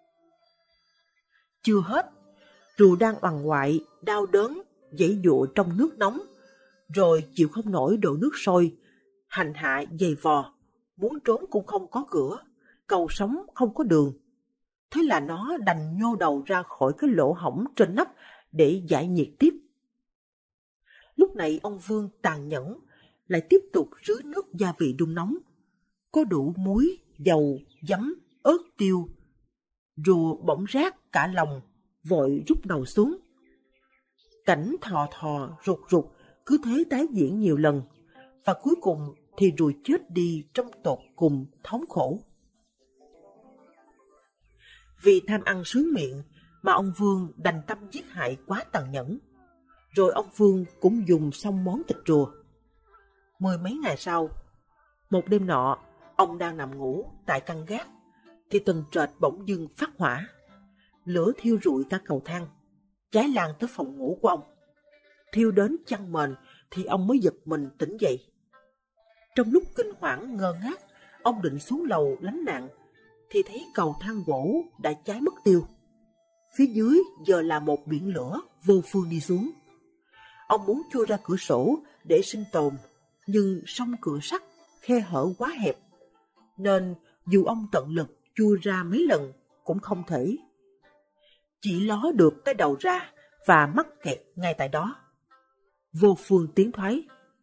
Chưa hết, rùa đang oằn ngoại, đau đớn, giãy giụa trong nước nóng, rồi chịu không nổi độ nước sôi, hành hạ dày vò, muốn trốn cũng không có cửa, cầu sống không có đường. Thế là nó đành nhô đầu ra khỏi cái lỗ hổng trên nắp để giải nhiệt tiếp. Lúc này ông Vương tàn nhẫn, lại tiếp tục rưới nước gia vị đun nóng. Có đủ muối, dầu, giấm, ớt tiêu. Rùa bỗng rát cả lòng, vội rút đầu xuống. Cảnh thò thò, rụt rụt, cứ thế tái diễn nhiều lần, và cuối cùng thì rùa chết đi trong tột cùng thống khổ. Vì tham ăn sướng miệng mà ông Vương đành tâm giết hại quá tàn nhẫn. Rồi ông Vương cũng dùng xong món thịt rùa. Mười mấy ngày sau, một đêm nọ, ông đang nằm ngủ tại căn gác, thì tầng trệt bỗng dưng phát hỏa. Lửa thiêu rụi cả cầu thang, cháy lan tới phòng ngủ của ông. Thiêu đến chăn mền thì ông mới giật mình tỉnh dậy. Trong lúc kinh hoảng ngơ ngác, ông định xuống lầu lánh nạn, thì thấy cầu thang gỗ đã cháy mất tiêu. Phía dưới giờ là một biển lửa vô phương đi xuống. Ông muốn chui ra cửa sổ để sinh tồn, nhưng song cửa sắt khe hở quá hẹp, nên dù ông tận lực chui ra mấy lần cũng không thể. Chỉ ló được cái đầu ra và mắc kẹt ngay tại đó. Vô phương tiến thoái.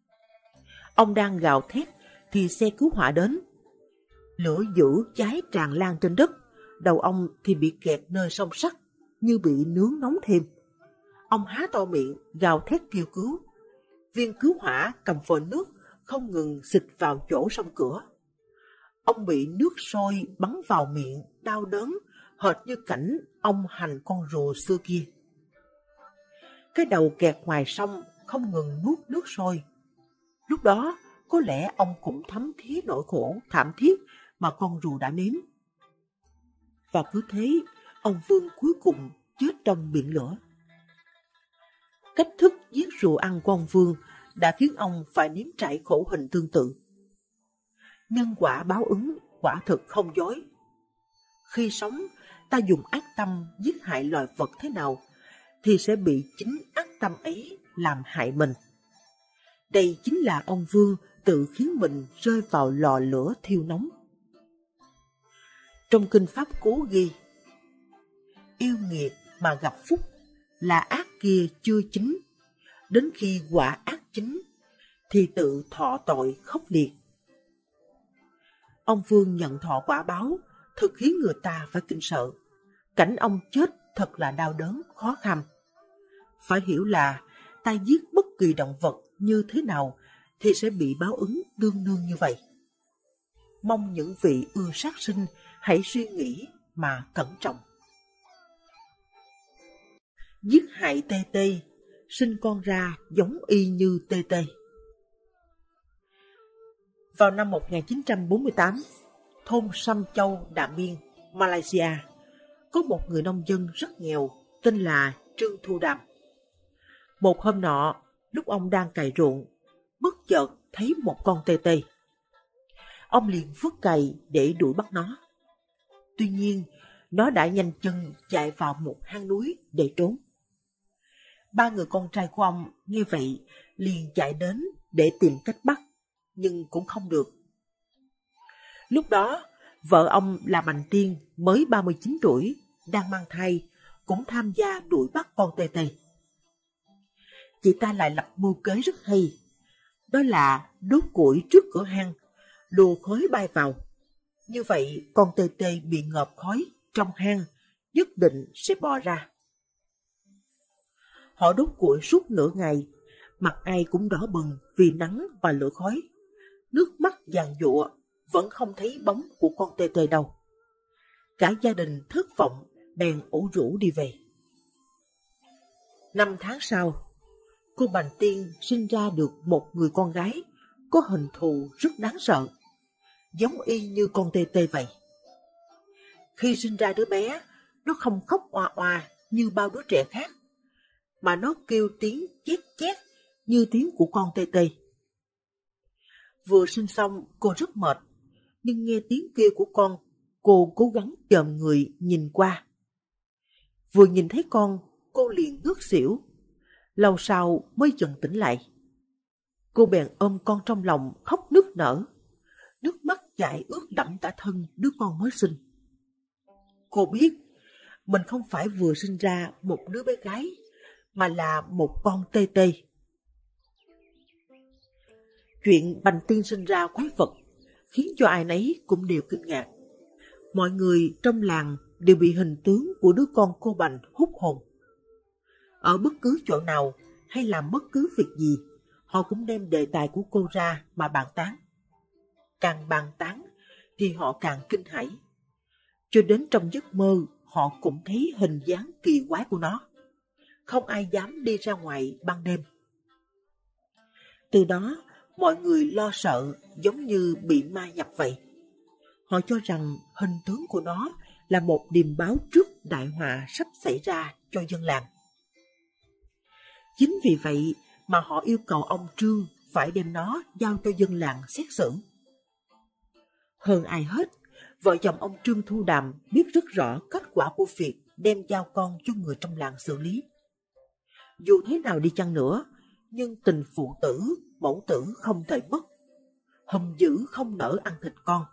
Ông đang gào thét thì xe cứu hỏa đến. Lửa dữ cháy tràn lan trên đất, đầu ông thì bị kẹt nơi song sắt, như bị nướng nóng thêm. Ông há to miệng, gào thét kêu cứu. Viên cứu hỏa cầm vòi nước, không ngừng xịt vào chỗ song cửa. Ông bị nước sôi bắn vào miệng, đau đớn, hệt như cảnh ông hành con rùa xưa kia. Cái đầu kẹt ngoài sông không ngừng nuốt nước sôi. Lúc đó, có lẽ ông cũng thấm thía nỗi khổ thảm thiết mà con rùa đã nếm. Và cứ thế, ông Vương cuối cùng chết trong biển lửa. Cách thức giết rùa ăn của ông Vương đã khiến ông phải nếm trải khổ hình tương tự. Nhân quả báo ứng quả thực không dối. Khi sống, ta dùng ác tâm giết hại loài vật thế nào, thì sẽ bị chính ác tâm ấy làm hại mình. Đây chính là ông Vương tự khiến mình rơi vào lò lửa thiêu nóng. Trong kinh Pháp Cú ghi: yêu nghiệt mà gặp phúc, là ác kia chưa chín, đến khi quả ác chín thì tự thọ tội khốc liệt. Ông Vương nhận thọ quả báo thực khiến người ta phải kinh sợ. Cảnh ông chết thật là đau đớn, khó khăn. Phải hiểu là ta giết bất kỳ động vật như thế nào thì sẽ bị báo ứng đương đương như vậy. Mong những vị ưa sát sinh hãy suy nghĩ mà cẩn trọng. Giết hại tê tê, sinh con ra giống y như tê tê. Vào năm một nghìn chín trăm bốn mươi tám, thôn Sam Châu, Đạm Biên, Malaysia, có một người nông dân rất nghèo tên là Trương Thu Đàm. Một hôm nọ, lúc ông đang cày ruộng, bất chợt thấy một con tê tê. Ông liền vứt cày để đuổi bắt nó. Tuy nhiên, nó đã nhanh chân chạy vào một hang núi để trốn. Ba người con trai của ông nghe vậy liền chạy đến để tìm cách bắt, nhưng cũng không được. Lúc đó, vợ ông là Bành Tiên mới ba mươi chín tuổi, đang mang thai, cũng tham gia đuổi bắt con tê tê. chị ta lại lập mưu kế rất hay. Đó là đốt củi trước cửa hang, lùa khói bay vào. Như vậy con tê tê bị ngợp khói trong hang nhất định sẽ bò ra. Họ đốt củi suốt nửa ngày, mặt ai cũng đỏ bừng vì nắng và lửa khói. Nước mắt giàn giụa, vẫn không thấy bóng của con tê tê đâu. Cả gia đình thất vọng, bèn ủ rũ đi về. Năm tháng sau, cô Bành Tiên sinh ra được một người con gái có hình thù rất đáng sợ, giống y như con tê tê vậy. Khi sinh ra đứa bé, nó không khóc oa oa như bao đứa trẻ khác, mà nó kêu tiếng chét chét như tiếng của con tê tê. Vừa sinh xong, cô rất mệt, nhưng nghe tiếng kêu của con, cô cố gắng chồm người nhìn qua. Vừa nhìn thấy con, cô liền ngất xỉu, lâu sau mới dần tỉnh lại. Cô bèn ôm con trong lòng khóc nức nở, nước mắt chảy ướt đẫm cả thân đứa con mới sinh. Cô biết mình không phải vừa sinh ra một đứa bé gái, mà là một con tê tê. Chuyện Bành Tiên sinh ra quái vật khiến cho ai nấy cũng đều kinh ngạc. Mọi người trong làng đều bị hình tướng của đứa con cô Bành hút hồn. Ở bất cứ chỗ nào hay làm bất cứ việc gì, họ cũng đem đề tài của cô ra mà bàn tán. Càng bàn tán thì họ càng kinh hãi. Cho đến trong giấc mơ, họ cũng thấy hình dáng kỳ quái của nó. Không ai dám đi ra ngoài ban đêm. Từ đó, mọi người lo sợ giống như bị ma nhập vậy. Họ cho rằng hình tướng của nó là một điềm báo trước đại họa sắp xảy ra cho dân làng. Chính vì vậy mà họ yêu cầu ông Trương phải đem nó giao cho dân làng xét xử. Hơn ai hết, vợ chồng ông Trương Thu Đàm biết rất rõ kết quả của việc đem giao con cho người trong làng xử lý. Dù thế nào đi chăng nữa, nhưng tình phụ tử, mẫu tử không thể mất. Hầm dữ không nỡ ăn thịt con.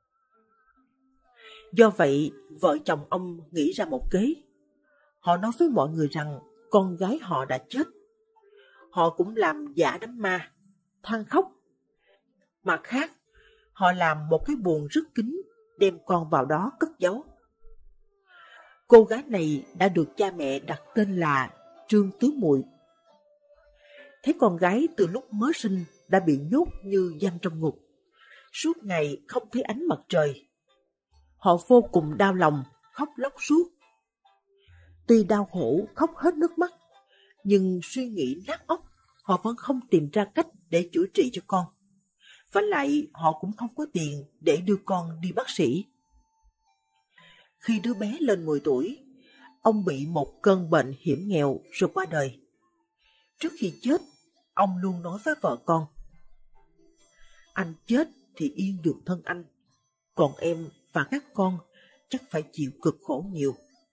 Do vậy, vợ chồng ông nghĩ ra một kế. Họ nói với mọi người rằng con gái họ đã chết. Họ cũng làm giả đám ma, than khóc. Mặt khác, họ làm một cái buồng rất kín, đem con vào đó cất giấu. Cô gái này đã được cha mẹ đặt tên là Trương Tứ Muội. Thấy con gái từ lúc mới sinh đã bị nhốt như giam trong ngục, suốt ngày không thấy ánh mặt trời. Họ vô cùng đau lòng, khóc lóc suốt. Tuy đau khổ khóc hết nước mắt, nhưng suy nghĩ nát óc, họ vẫn không tìm ra cách để chữa trị cho con. Và lại họ cũng không có tiền để đưa con đi bác sĩ. Khi đứa bé lên mười tuổi, ông bị một cơn bệnh hiểm nghèo rồi qua đời. Trước khi chết, ông luôn nói với vợ con: anh chết thì yên được thân anh, còn em và các con chắc phải chịu cực khổ nhiều.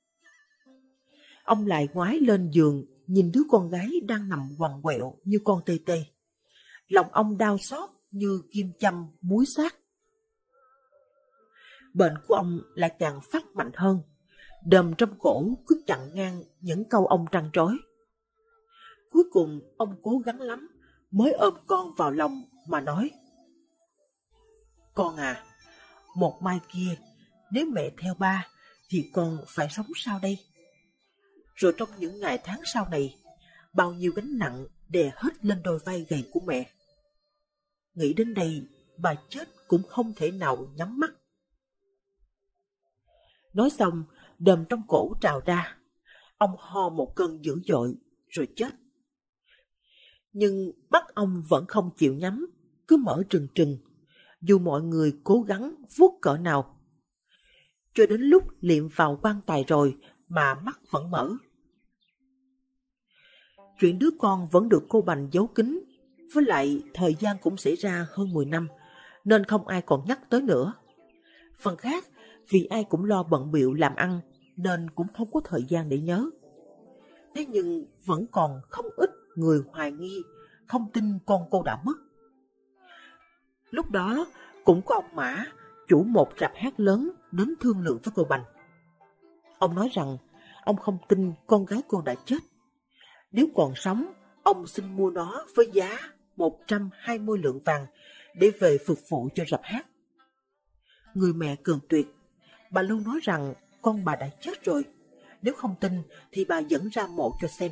Ông lại ngoái lên giường nhìn đứa con gái đang nằm quằn quẹo như con tê tê. Lòng ông đau xót như kim châm muối xác. Bệnh của ông lại càng phát mạnh hơn, đờm trong cổ cứ chặn ngang những câu ông trăn trối. Cuối cùng ông cố gắng lắm mới ôm con vào lòng mà nói: con à, một mai kia nếu mẹ theo ba thì con phải sống sao đây? Rồi trong những ngày tháng sau này, bao nhiêu gánh nặng đè hết lên đôi vai gầy của mẹ. Nghĩ đến đây, bà chết cũng không thể nào nhắm mắt. Nói xong, đờm trong cổ trào ra. Ông ho một cơn dữ dội, rồi chết. Nhưng mắt ông vẫn không chịu nhắm, cứ mở trừng trừng, dù mọi người cố gắng vuốt cỡ nào. Cho đến lúc liệm vào quan tài rồi mà mắt vẫn mở. Chuyện đứa con vẫn được cô Bành giấu kín, với lại thời gian cũng xảy ra hơn mười năm, nên không ai còn nhắc tới nữa. Phần khác, vì ai cũng lo bận bịu làm ăn, nên cũng không có thời gian để nhớ. Thế nhưng vẫn còn không ít người hoài nghi, không tin con cô đã mất. Lúc đó, cũng có ông Mã, chủ một rạp hát lớn, đến thương lượng với cô Bành. Ông nói rằng ông không tin con gái cô đã chết. Nếu còn sống, Ông xin mua nó với giá một trăm hai mươi lượng vàng để về phục vụ cho rạp hát. Người mẹ cường tuyệt, bà luôn nói rằng con bà đã chết rồi. Nếu không tin thì bà dẫn ra mộ cho xem.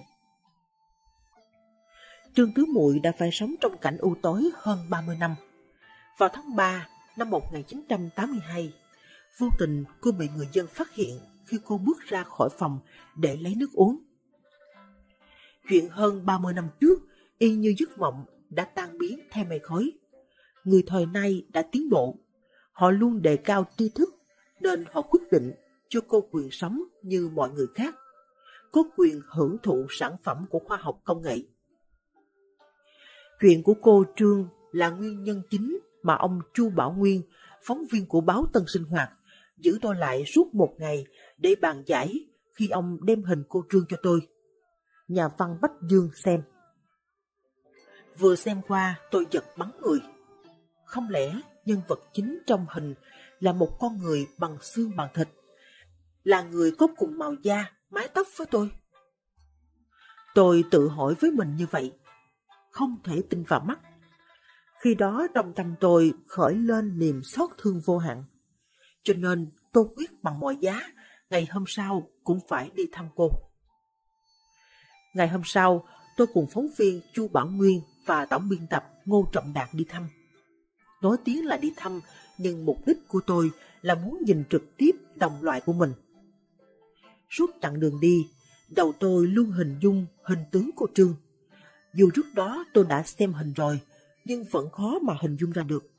Trương Tứ Muội đã phải sống trong cảnh u tối hơn ba mươi năm. Vào tháng ba năm một nghìn chín trăm tám mươi hai, vô tình cô bị người dân phát hiện khi cô bước ra khỏi phòng để lấy nước uống. Chuyện hơn ba mươi năm trước, y như giấc mộng, đã tan biến theo mây khói. Người thời nay đã tiến bộ. Họ luôn đề cao tri thức, nên họ quyết định cho cô quyền sống như mọi người khác, có quyền hưởng thụ sản phẩm của khoa học công nghệ. Chuyện của cô Trương là nguyên nhân chính mà ông Chu Bảo Nguyên, phóng viên của báo Tân Sinh Hoạt, giữ tôi lại suốt một ngày để bàn giải khi ông đem hình cô Trương cho tôi, nhà văn Bách Dương, xem. Vừa xem qua tôi giật bắn người. Không lẽ nhân vật chính trong hình là một con người bằng xương bằng thịt, là người có cùng màu da, mái tóc với tôi? Tôi tự hỏi với mình như vậy, không thể tin vào mắt. Khi đó trong tâm tôi khởi lên niềm xót thương vô hạn, cho nên tôi quyết bằng mọi giá ngày hôm sau cũng phải đi thăm cô. Ngày hôm sau, tôi cùng phóng viên Chu Bảo Nguyên và tổng biên tập Ngô Trọng Đạt đi thăm. Nói tiếng là đi thăm, nhưng mục đích của tôi là muốn nhìn trực tiếp đồng loại của mình. Suốt chặng đường đi, đầu tôi luôn hình dung hình tướng cô Trương. Dù trước đó tôi đã xem hình rồi, nhưng vẫn khó mà hình dung ra được.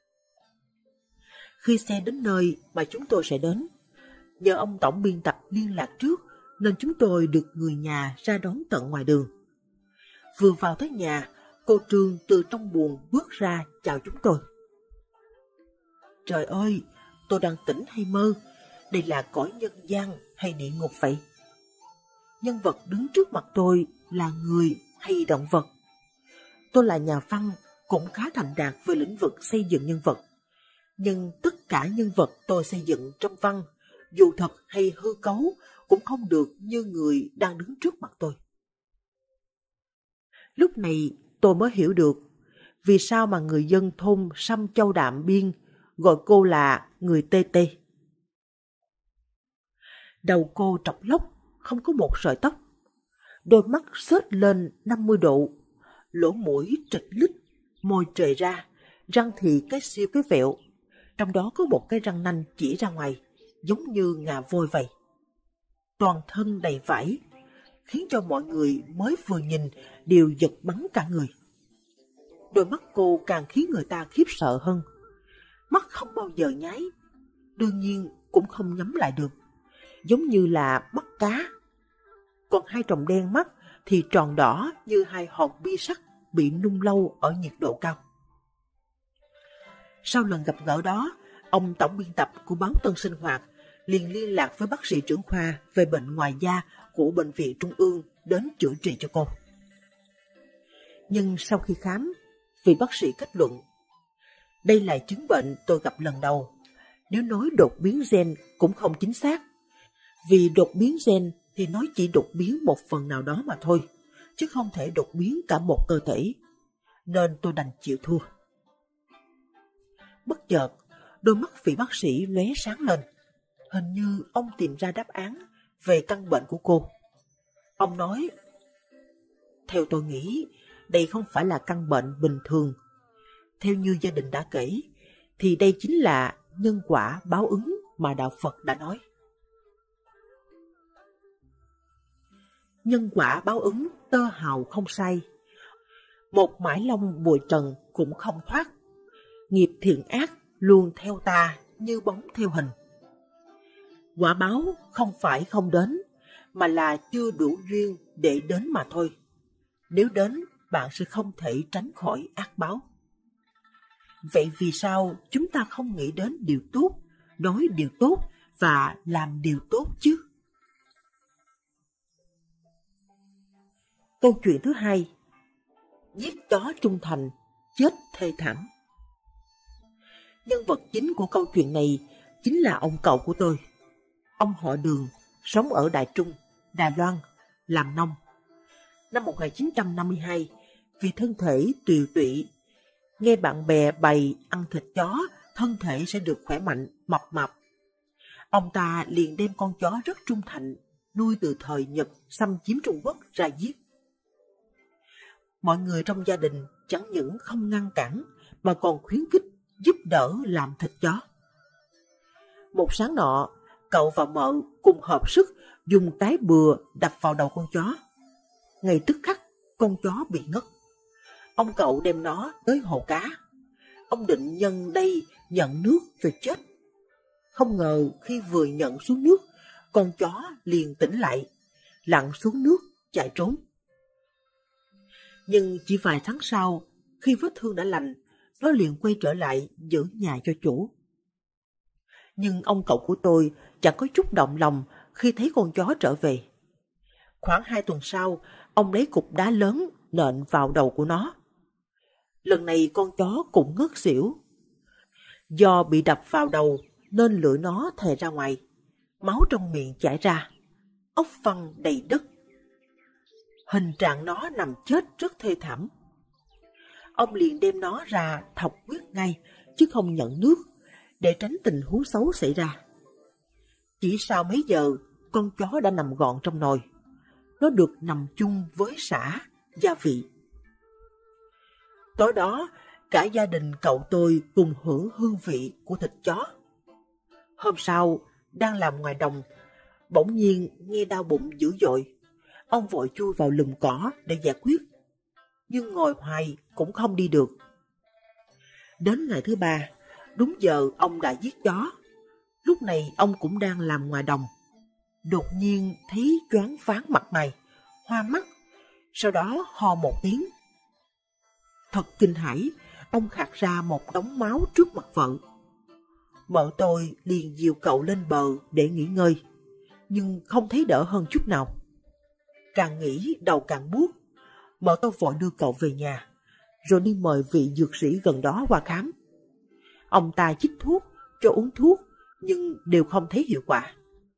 Khi xe đến nơi mà chúng tôi sẽ đến, nhờ ông tổng biên tập liên lạc trước nên chúng tôi được người nhà ra đón tận ngoài đường. Vừa vào tới nhà, cô Trương từ trong buồng bước ra chào chúng tôi. Trời ơi, tôi đang tỉnh hay mơ? Đây là cõi nhân gian hay địa ngục vậy? Nhân vật đứng trước mặt tôi là người hay động vật? Tôi là nhà văn, cũng khá thành đạt về lĩnh vực xây dựng nhân vật. Nhưng tất cả nhân vật tôi xây dựng trong văn, dù thật hay hư cấu, cũng không được như người đang đứng trước mặt tôi. Lúc này tôi mới hiểu được vì sao mà người dân thôn Sâm Châu Đạm Biên gọi cô là người tê tê. Đầu cô trọc lóc, không có một sợi tóc. Đôi mắt xếch lên năm mươi độ, lỗ mũi trịch lít, môi trề ra, răng thì cái siêu cái vẹo. Trong đó có một cái răng nanh chỉ ra ngoài, giống như ngà voi vậy. Toàn thân đầy vải, khiến cho mọi người mới vừa nhìn đều giật bắn cả người. Đôi mắt cô càng khiến người ta khiếp sợ hơn. Mắt không bao giờ nháy, đương nhiên cũng không nhắm lại được, giống như là mắt cá. Còn hai tròng đen mắt thì tròn đỏ như hai hòn bi sắt bị nung lâu ở nhiệt độ cao. Sau lần gặp gỡ đó, ông tổng biên tập của báo Tân Sinh Hoạt liền liên lạc với bác sĩ trưởng khoa về bệnh ngoài da của Bệnh viện Trung ương đến chữa trị cho cô. Nhưng sau khi khám, vị bác sĩ kết luận, đây là chứng bệnh tôi gặp lần đầu. Nếu nói đột biến gen cũng không chính xác, vì đột biến gen thì nó chỉ đột biến một phần nào đó mà thôi, chứ không thể đột biến cả một cơ thể, nên tôi đành chịu thua. Bất chợt, đôi mắt vị bác sĩ lóe sáng lên, hình như ông tìm ra đáp án về căn bệnh của cô. Ông nói, theo tôi nghĩ, đây không phải là căn bệnh bình thường. Theo như gia đình đã kể, thì đây chính là nhân quả báo ứng mà Đạo Phật đã nói. Nhân quả báo ứng tơ hào không sai. Một mãi long bụi trần cũng không thoát. Nghiệp thiện ác luôn theo ta như bóng theo hình. Quả báo không phải không đến, mà là chưa đủ duyên để đến mà thôi. Nếu đến, bạn sẽ không thể tránh khỏi ác báo. Vậy vì sao chúng ta không nghĩ đến điều tốt, nói điều tốt và làm điều tốt chứ? Câu chuyện thứ hai, giết chó trung thành, chết thê thảm. Nhân vật chính của câu chuyện này chính là ông cậu của tôi. Ông họ Đường, sống ở Đại Trung, Đài Loan, làm nông. năm một nghìn chín trăm năm mươi hai, vì thân thể tiều tụy, nghe bạn bè bày ăn thịt chó, thân thể sẽ được khỏe mạnh, mập mạp. Ông ta liền đem con chó rất trung thành, nuôi từ thời Nhật xâm chiếm Trung Quốc ra giết. Mọi người trong gia đình chẳng những không ngăn cản mà còn khuyến khích giúp đỡ làm thịt chó. Một sáng nọ, cậu và mợ cùng hợp sức dùng cái bừa đập vào đầu con chó. Ngay tức khắc, con chó bị ngất. Ông cậu đem nó tới hồ cá. Ông định nhân đây nhận nước rồi chết. Không ngờ khi vừa nhận xuống nước, con chó liền tỉnh lại, lặn xuống nước chạy trốn. Nhưng chỉ vài tháng sau, khi vết thương đã lành, nó liền quay trở lại giữ nhà cho chủ. Nhưng ông cậu của tôi chẳng có chút động lòng khi thấy con chó trở về. Khoảng hai tuần sau, ông lấy cục đá lớn nện vào đầu của nó. Lần này con chó cũng ngất xỉu. Do bị đập vào đầu nên lưỡi nó thè ra ngoài, máu trong miệng chảy ra, ốc văng đầy đất. Hình trạng nó nằm chết rất thê thảm. Ông liền đem nó ra thọc huyết ngay, chứ không nhận nước, để tránh tình huống xấu xảy ra. Chỉ sau mấy giờ, con chó đã nằm gọn trong nồi. Nó được nằm chung với sả, gia vị. Tối đó, cả gia đình cậu tôi cùng hưởng hương vị của thịt chó. Hôm sau, đang làm ngoài đồng, bỗng nhiên nghe đau bụng dữ dội. Ông vội chui vào lùm cỏ để giải quyết, nhưng ngồi hoài cũng không đi được. Đến ngày thứ ba, đúng giờ ông đã giết chó. Lúc này ông cũng đang làm ngoài đồng. Đột nhiên thấy choáng váng mặt mày, hoa mắt, sau đó ho một tiếng. Thật kinh hãi, ông khạc ra một đống máu trước mặt vợ. Mợ tôi liền dìu cậu lên bờ để nghỉ ngơi, nhưng không thấy đỡ hơn chút nào. Càng nghĩ đầu càng buốt, mợ tôi vội đưa cậu về nhà, rồi đi mời vị dược sĩ gần đó qua khám. Ông ta chích thuốc, cho uống thuốc, nhưng đều không thấy hiệu quả.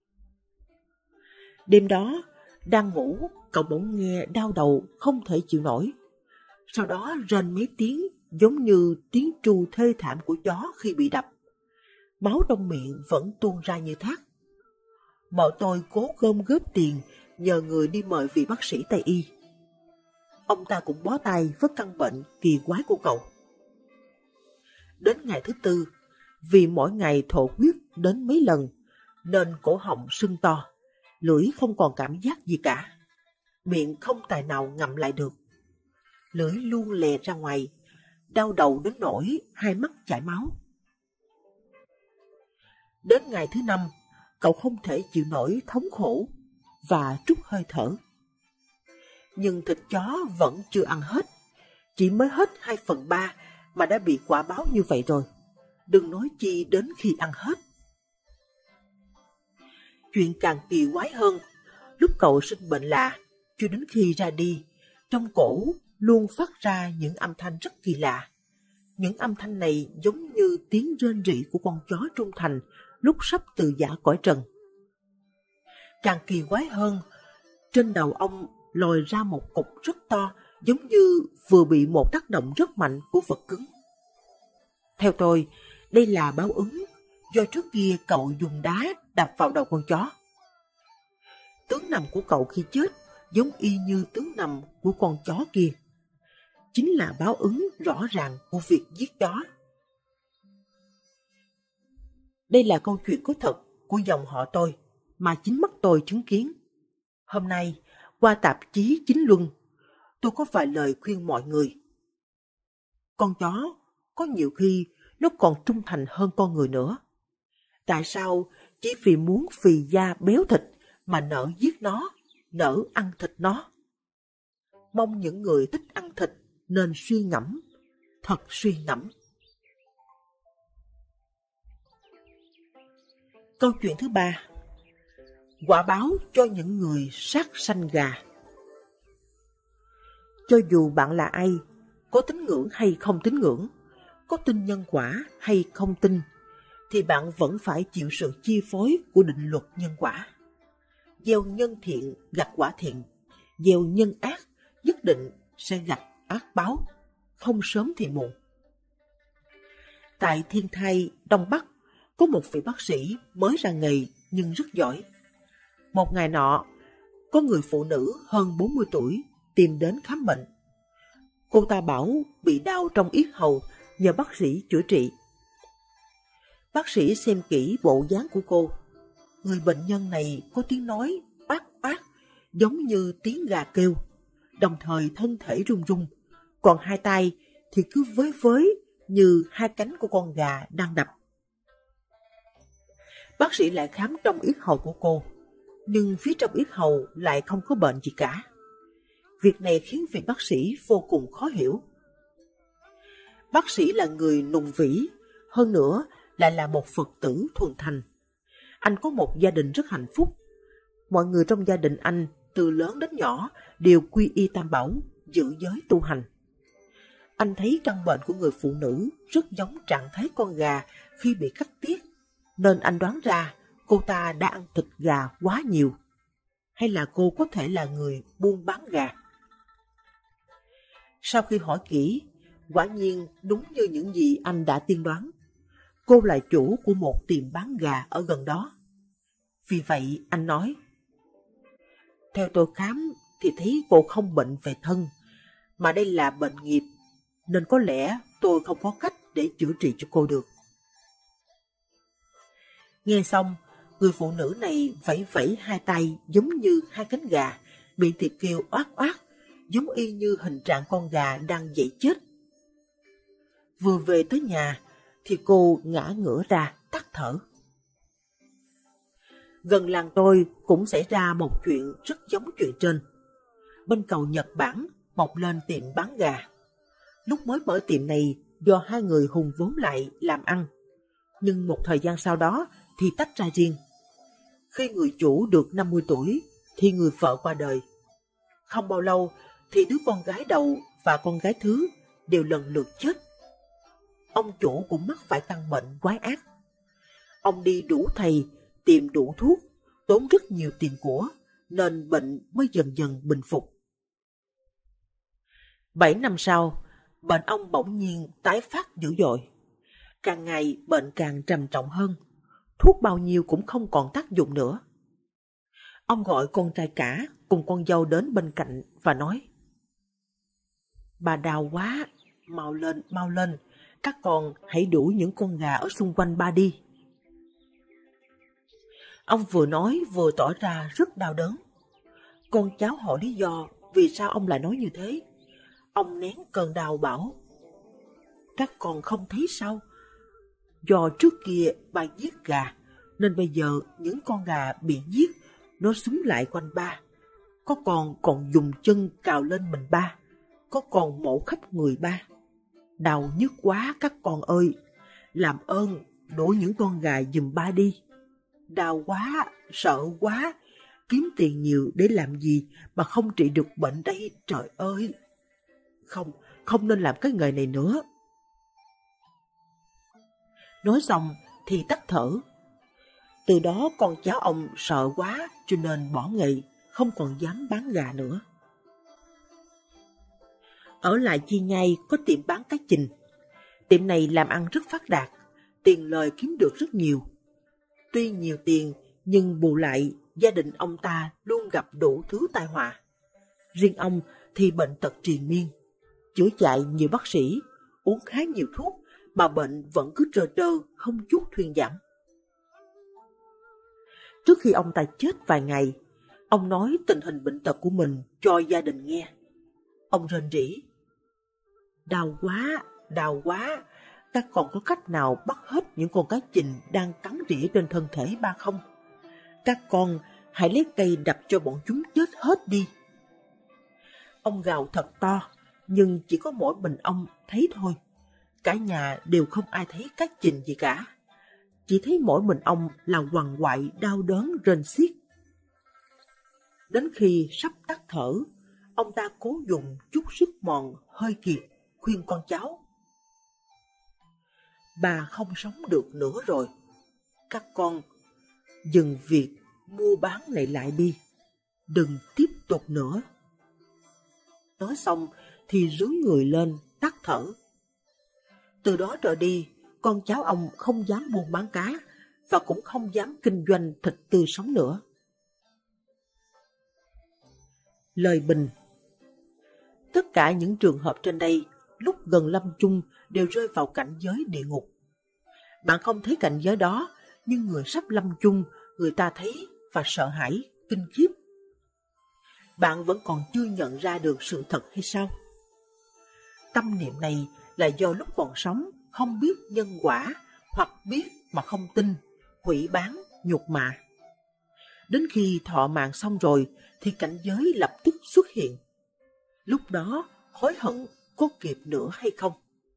Đêm đó, đang ngủ, cậu bỗng nghe đau đầu không thể chịu nổi. Sau đó rên mấy tiếng giống như tiếng tru thê thảm của chó khi bị đập. Máu trong miệng vẫn tuôn ra như thác. Mợ tôi cố gom góp tiền nhờ người đi mời vị bác sĩ Tây y. Ông ta cũng bó tay với căn bệnh kỳ quái của cậu. Đến ngày thứ tư, vì mỗi ngày thổ huyết đến mấy lần, nên cổ họng sưng to, lưỡi không còn cảm giác gì cả. Miệng không tài nào ngậm lại được. Lưỡi luôn lè ra ngoài, đau đầu đến nỗi hai mắt chảy máu. Đến ngày thứ năm, cậu không thể chịu nổi thống khổ và trút hơi thở. Nhưng thịt chó vẫn chưa ăn hết, chỉ mới hết hai phần ba mà đã bị quả báo như vậy rồi, đừng nói chi đến khi ăn hết. Chuyện càng kỳ quái hơn, lúc cậu sinh bệnh lạ, cho đến khi ra đi, trong cổ luôn phát ra những âm thanh rất kỳ lạ. Những âm thanh này giống như tiếng rên rỉ của con chó trung thành lúc sắp từ giã cõi trần. Càng kỳ quái hơn, trên đầu ông lồi ra một cục rất to, giống như vừa bị một tác động rất mạnh của vật cứng. Theo tôi, đây là báo ứng do trước kia cậu dùng đá đập vào đầu con chó. Tướng nằm của cậu khi chết giống y như tướng nằm của con chó kia. Chính là báo ứng rõ ràng của việc giết chó. Đây là câu chuyện có thật của dòng họ tôi mà chính mắt tôi chứng kiến. Hôm nay, qua tạp chí Chính Luân, tôi có vài lời khuyên mọi người. Con chó có nhiều khi nó còn trung thành hơn con người nữa. Tại sao chỉ vì muốn phì da béo thịt mà nỡ giết nó, nỡ ăn thịt nó? Mong những người thích ăn thịt nên suy ngẫm, thật suy ngẫm. Câu chuyện thứ ba. Quả báo cho những người sát sanh gà. Cho dù bạn là ai, có tín ngưỡng hay không tín ngưỡng, có tin nhân quả hay không tin, thì bạn vẫn phải chịu sự chi phối của định luật nhân quả. Gieo nhân thiện gặt quả thiện, gieo nhân ác nhất định sẽ gặp ác báo, không sớm thì muộn. Tại Thiên Thai, Đông Bắc, có một vị bác sĩ mới ra nghề nhưng rất giỏi. Một ngày nọ, có người phụ nữ hơn bốn mươi tuổi tìm đến khám bệnh. Cô ta bảo bị đau trong yết hầu, nhờ bác sĩ chữa trị. Bác sĩ xem kỹ bộ dáng của cô. Người bệnh nhân này có tiếng nói oát oát, giống như tiếng gà kêu, đồng thời thân thể run run, còn hai tay thì cứ với với như hai cánh của con gà đang đập. Bác sĩ lại khám trong yết hầu của cô, nhưng phía trong yết hầu lại không có bệnh gì cả. Việc này khiến vị bác sĩ vô cùng khó hiểu. Bác sĩ là người nùng vĩ, hơn nữa lại là một Phật tử thuần thành. Anh có một gia đình rất hạnh phúc. Mọi người trong gia đình anh, từ lớn đến nhỏ, đều quy y Tam Bảo, giữ giới tu hành. Anh thấy căn bệnh của người phụ nữ rất giống trạng thái con gà khi bị cắt tiết, nên anh đoán ra cô ta đã ăn thịt gà quá nhiều. Hay là cô có thể là người buôn bán gà? Sau khi hỏi kỹ, quả nhiên đúng như những gì anh đã tiên đoán. Cô là chủ của một tiệm bán gà ở gần đó. Vì vậy anh nói, theo tôi khám thì thấy cô không bệnh về thân, mà đây là bệnh nghiệp, nên có lẽ tôi không có cách để chữa trị cho cô được. Nghe xong, người phụ nữ này vẫy vẫy hai tay giống như hai cánh gà, miệng thì kêu oát oát, giống y như hình trạng con gà đang dậy chết. Vừa về tới nhà thì cô ngã ngửa ra tắt thở. Gần làng tôi cũng xảy ra một chuyện rất giống chuyện trên. Bên cầu Nhật Bản mọc lên tiệm bán gà. Lúc mới mở tiệm này do hai người hùng vốn lại làm ăn, nhưng một thời gian sau đó thì tách ra riêng. Khi người chủ được năm mươi tuổi thì người vợ qua đời. Không bao lâu thì đứa con gái đầu và con gái thứ đều lần lượt chết. Ông chủ cũng mắc phải căn bệnh quái ác. Ông đi đủ thầy, tìm đủ thuốc, tốn rất nhiều tiền của, nên bệnh mới dần dần bình phục. Bảy năm sau, bệnh ông bỗng nhiên tái phát dữ dội. Càng ngày bệnh càng trầm trọng hơn, thuốc bao nhiêu cũng không còn tác dụng nữa. Ông gọi con trai cả cùng con dâu đến bên cạnh và nói, bà đau quá, mau lên, mau lên, các con hãy đuổi những con gà ở xung quanh ba đi. Ông vừa nói vừa tỏ ra rất đau đớn. Con cháu hỏi lý do vì sao ông lại nói như thế. Ông nén cơn đau bảo, các con không thấy sao? Do trước kia ba giết gà, nên bây giờ những con gà bị giết, nó súng lại quanh ba. Có con còn dùng chân cào lên mình ba, có con mổ khắp người ba. Đau nhức quá các con ơi, làm ơn đuổi những con gà giùm ba đi. Đau quá, sợ quá, kiếm tiền nhiều để làm gì mà không trị được bệnh đây, trời ơi. Không, không nên làm cái nghề này nữa. Nói xong thì tắt thở. Từ đó con cháu ông sợ quá cho nên bỏ nghề, không còn dám bán gà nữa. Ở lại Chi Nhai có tiệm bán cá chình. Tiệm này làm ăn rất phát đạt, tiền lời kiếm được rất nhiều. Tuy nhiều tiền nhưng bù lại gia đình ông ta luôn gặp đủ thứ tai họa. Riêng ông thì bệnh tật triền miên, chữa chạy nhiều bác sĩ, uống khá nhiều thuốc mà bệnh vẫn cứ trơ trơ, không chút thuyên giảm. Trước khi ông ta chết vài ngày, ông nói tình hình bệnh tật của mình cho gia đình nghe. Ông rên rỉ, đau quá, đau quá, các con có cách nào bắt hết những con cá chình đang cắn rỉa trên thân thể ba không? Các con hãy lấy cây đập cho bọn chúng chết hết đi. Ông gào thật to, nhưng chỉ có mỗi mình ông thấy thôi. Cả nhà đều không ai thấy cá chình gì cả. Chỉ thấy mỗi mình ông là quằn quại đau đớn rên xiết. Đến khi sắp tắt thở, ông ta cố dùng chút sức mòn hơi kiệt khuyên con cháu, bà không sống được nữa rồi. Các con dừng việc mua bán này lại đi, đừng tiếp tục nữa. tới xong thì rướn người lên, tắt thở. Từ đó trở đi, con cháu ông không dám buôn bán cá và cũng không dám kinh doanh thịt tươi sống nữa. Lời bình. Tất cả những trường hợp trên đây lúc gần lâm chung đều rơi vào cảnh giới địa ngục. Bạn không thấy cảnh giới đó, nhưng người sắp lâm chung, người ta thấy và sợ hãi, kinh khiếp. Bạn vẫn còn chưa nhận ra được sự thật hay sao? Tâm niệm này là do lúc còn sống không biết nhân quả, hoặc biết mà không tin, hủy bán, nhục mạ. Đến khi thọ mạng xong rồi thì cảnh giới lập tức xuất hiện. Lúc đó hối hận có kịp nữa hay không?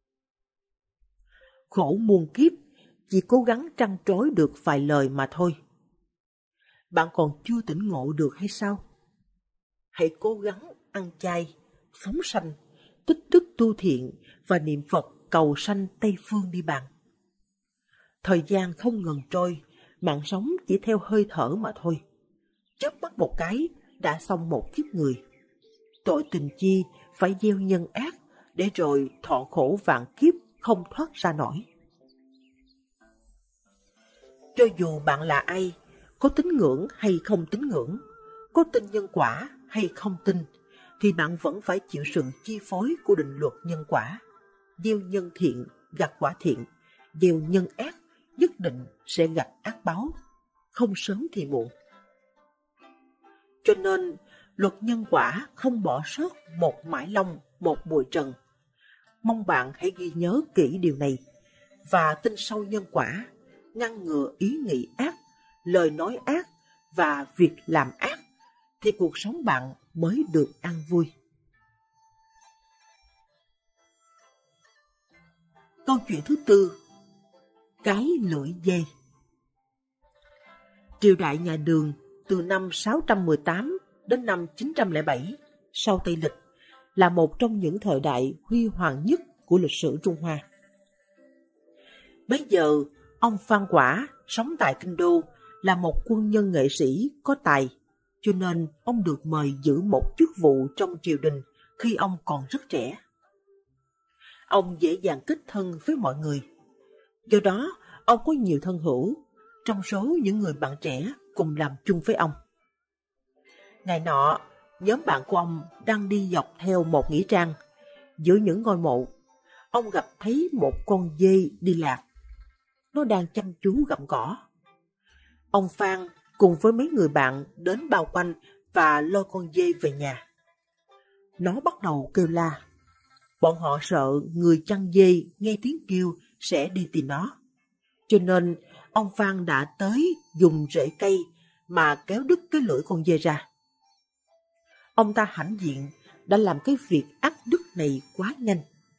Khổ muôn kiếp, chỉ cố gắng trăn trối được vài lời mà thôi. Bạn còn chưa tỉnh ngộ được hay sao? Hãy cố gắng ăn chay, phóng sanh, tích đức tu thiện và niệm Phật cầu sanh Tây Phương đi bạn. Thời gian không ngừng trôi, mạng sống chỉ theo hơi thở mà thôi. Chớp mắt một cái đã xong một kiếp người. Tội tình chi phải gieo nhân ác để rồi thọ khổ vạn kiếp không thoát ra nổi. Cho dù bạn là ai, có tín ngưỡng hay không tín ngưỡng, có tin nhân quả hay không tin, thì bạn vẫn phải chịu sự chi phối của định luật nhân quả. Gieo nhân thiện gặt quả thiện, gieo nhân ác nhất định sẽ gặt ác báo, không sớm thì muộn. Cho nên, luật nhân quả không bỏ sót một mãi long, một bụi trần. Mong bạn hãy ghi nhớ kỹ điều này và tin sâu nhân quả, ngăn ngừa ý nghĩ ác, lời nói ác và việc làm ác, thì cuộc sống bạn mới được an vui. Câu chuyện thứ tư. Cái lưỡi dê. Triều đại nhà Đường từ năm sáu trăm mười tám đến năm chín trăm lẻ bảy sau Tây Lịch là một trong những thời đại huy hoàng nhất của lịch sử Trung Hoa. Bấy giờ, ông Phan Quả sống tại Kinh Đô là một quân nhân nghệ sĩ có tài, cho nên ông được mời giữ một chức vụ trong triều đình khi ông còn rất trẻ. Ông dễ dàng kết thân với mọi người. Do đó, ông có nhiều thân hữu, trong số những người bạn trẻ cùng làm chung với ông. Ngày nọ, nhóm bạn của ông đang đi dọc theo một nghĩa trang. Giữa những ngôi mộ, ông gặp thấy một con dê đi lạc. Nó đang chăm chú gặm cỏ. Ông Phan cùng với mấy người bạn đến bao quanh và lôi con dê về nhà. Nó bắt đầu kêu la. Bọn họ sợ người chăn dê nghe tiếng kêu sẽ đi tìm nó. Cho nên ông Phan đã tới dùng rễ cây mà kéo đứt cái lưỡi con dê ra. Ông ta hãnh diện đã làm cái việc ác đức này quá nhanh.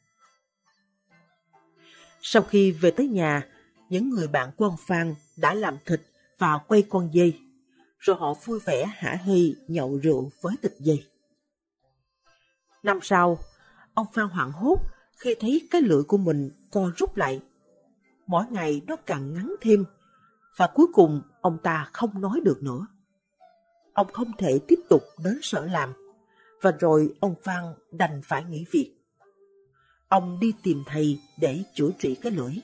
Sau khi về tới nhà, những người bạn của ông Phan đã làm thịt và quay con dê, rồi họ vui vẻ hả hê nhậu rượu với thịt dê. Năm sau, ông Phan hoảng hốt khi thấy cái lưỡi của mình co rút lại. Mỗi ngày nó càng ngắn thêm, và cuối cùng ông ta không nói được nữa. Ông không thể tiếp tục đến sở làm, và rồi ông Phan đành phải nghỉ việc. Ông đi tìm thầy để chữa trị cái lưỡi.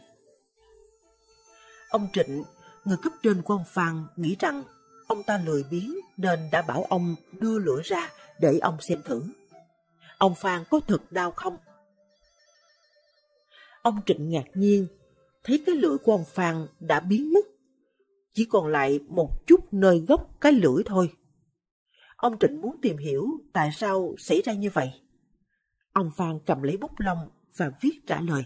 Ông Trịnh, người cấp trên của ông Phan, nghĩ rằng ông ta lười biếng nên đã bảo ông đưa lưỡi ra để ông xem thử. Ông Phan có thật đau không? Ông Trịnh ngạc nhiên, thấy cái lưỡi của ông Phan đã biến mất. Chỉ còn lại một chút nơi gốc cái lưỡi thôi. Ông Trịnh muốn tìm hiểu tại sao xảy ra như vậy. Ông Phan cầm lấy bút lông và viết trả lời.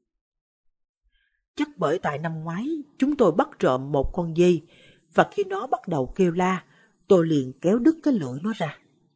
Chắc bởi tại năm ngoái chúng tôi bắt trộm một con dê, và khi nó bắt đầu kêu la, tôi liền kéo đứt cái lưỡi nó ra.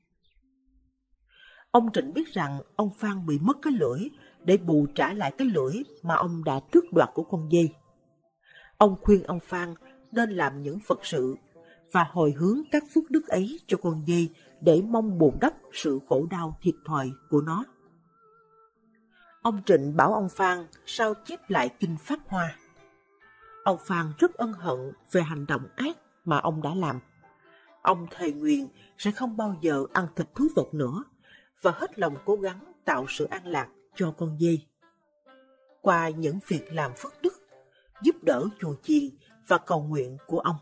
Ông Trịnh biết rằng ông Phan bị mất cái lưỡi để bù trả lại cái lưỡi mà ông đã tước đoạt của con dê. Ông khuyên ông Phan nên làm những Phật sự và hồi hướng các phước đức ấy cho con dê để mong bù đắp sự khổ đau thiệt thòi của nó. Ông Trịnh bảo ông Phan sao chép lại kinh Pháp Hoa. Ông Phan rất ân hận về hành động ác mà ông đã làm. Ông thề nguyện sẽ không bao giờ ăn thịt thú vật nữa, và hết lòng cố gắng tạo sự an lạc cho con dê. Qua những việc làm phước đức, giúp đỡ chùa chiền và cầu nguyện của ông.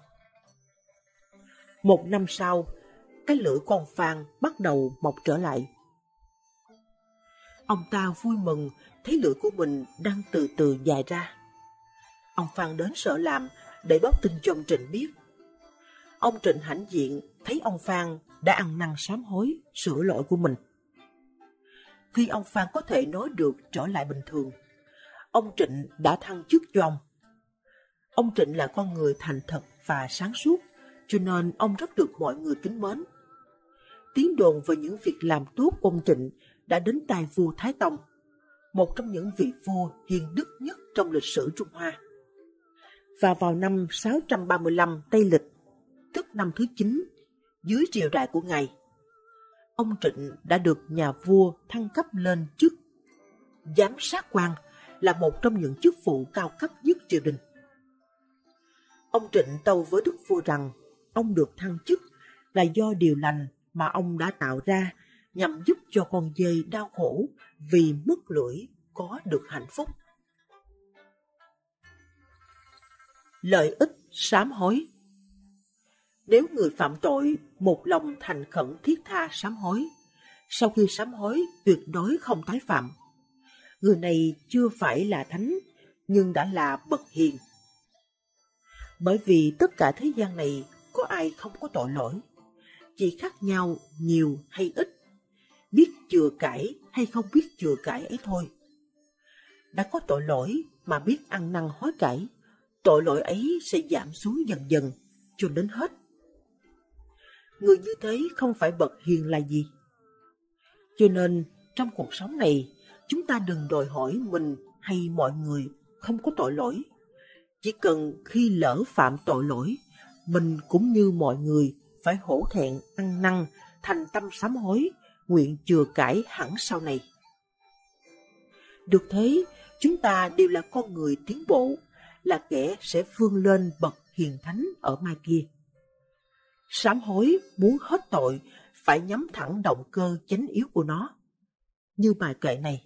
Một năm sau, cái lưỡi con Phan bắt đầu mọc trở lại. Ông ta vui mừng thấy lưỡi của mình đang từ từ dài ra. Ông Phan đến sở làm để báo tin cho ông Trịnh biết. Ông Trịnh hãnh diện thấy ông Phan đã ăn năn sám hối, sửa lỗi của mình. Khi ông Phan có thể nói được trở lại bình thường, ông Trịnh đã thăng chức cho ông. Ông Trịnh là con người thành thật và sáng suốt, cho nên ông rất được mọi người kính mến. Tiếng đồn về những việc làm tốt của ông Trịnh đã đến tai vua Thái Tông, một trong những vị vua hiền đức nhất trong lịch sử Trung Hoa. Và vào năm sáu trăm ba mươi lăm Tây Lịch, tức năm thứ chín, dưới triều đại của ngài, ông Trịnh đã được nhà vua thăng cấp lên chức giám sát quan, là một trong những chức vụ cao cấp nhất triều đình. Ông Trịnh tâu với đức vua rằng ông được thăng chức là do điều lành mà ông đã tạo ra nhằm giúp cho con dê đau khổ vì mất lưỡi có được hạnh phúc. Lợi ích sám hối. Nếu người phạm tội một lòng thành khẩn thiết tha sám hối, sau khi sám hối tuyệt đối không tái phạm, người này chưa phải là thánh nhưng đã là bậc hiền. Bởi vì tất cả thế gian này có ai không có tội lỗi, chỉ khác nhau nhiều hay ít, biết chừa cãi hay không biết chừa cãi ấy thôi. Đã có tội lỗi mà biết ăn năn hối cải, tội lỗi ấy sẽ giảm xuống dần dần cho đến hết. Người như thế không phải bậc hiền là gì. Cho nên trong cuộc sống này, chúng ta đừng đòi hỏi mình hay mọi người không có tội lỗi. Chỉ cần khi lỡ phạm tội lỗi, mình cũng như mọi người phải hổ thẹn ăn năn, thành tâm sám hối, nguyện chừa cải hẳn sau này. Được thế, chúng ta đều là con người tiến bộ, là kẻ sẽ vươn lên bậc hiền thánh ở mai kia. Sám hối muốn hết tội phải nhắm thẳng động cơ chánh yếu của nó. Như bài kệ này: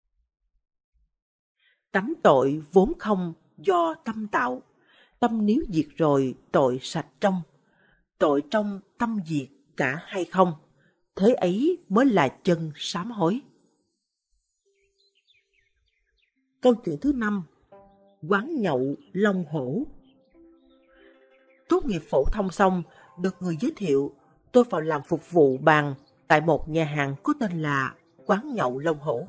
tắm tội vốn không do tâm tạo, tâm nếu diệt rồi tội sạch trong, tội trong tâm diệt cả hay không, thế ấy mới là chân sám hối. Câu chuyện thứ năm: quán nhậu Long Hổ. Tốt nghiệp phổ thông xong, được người giới thiệu, tôi vào làm phục vụ bàn tại một nhà hàng có tên là quán nhậu Long Hổ.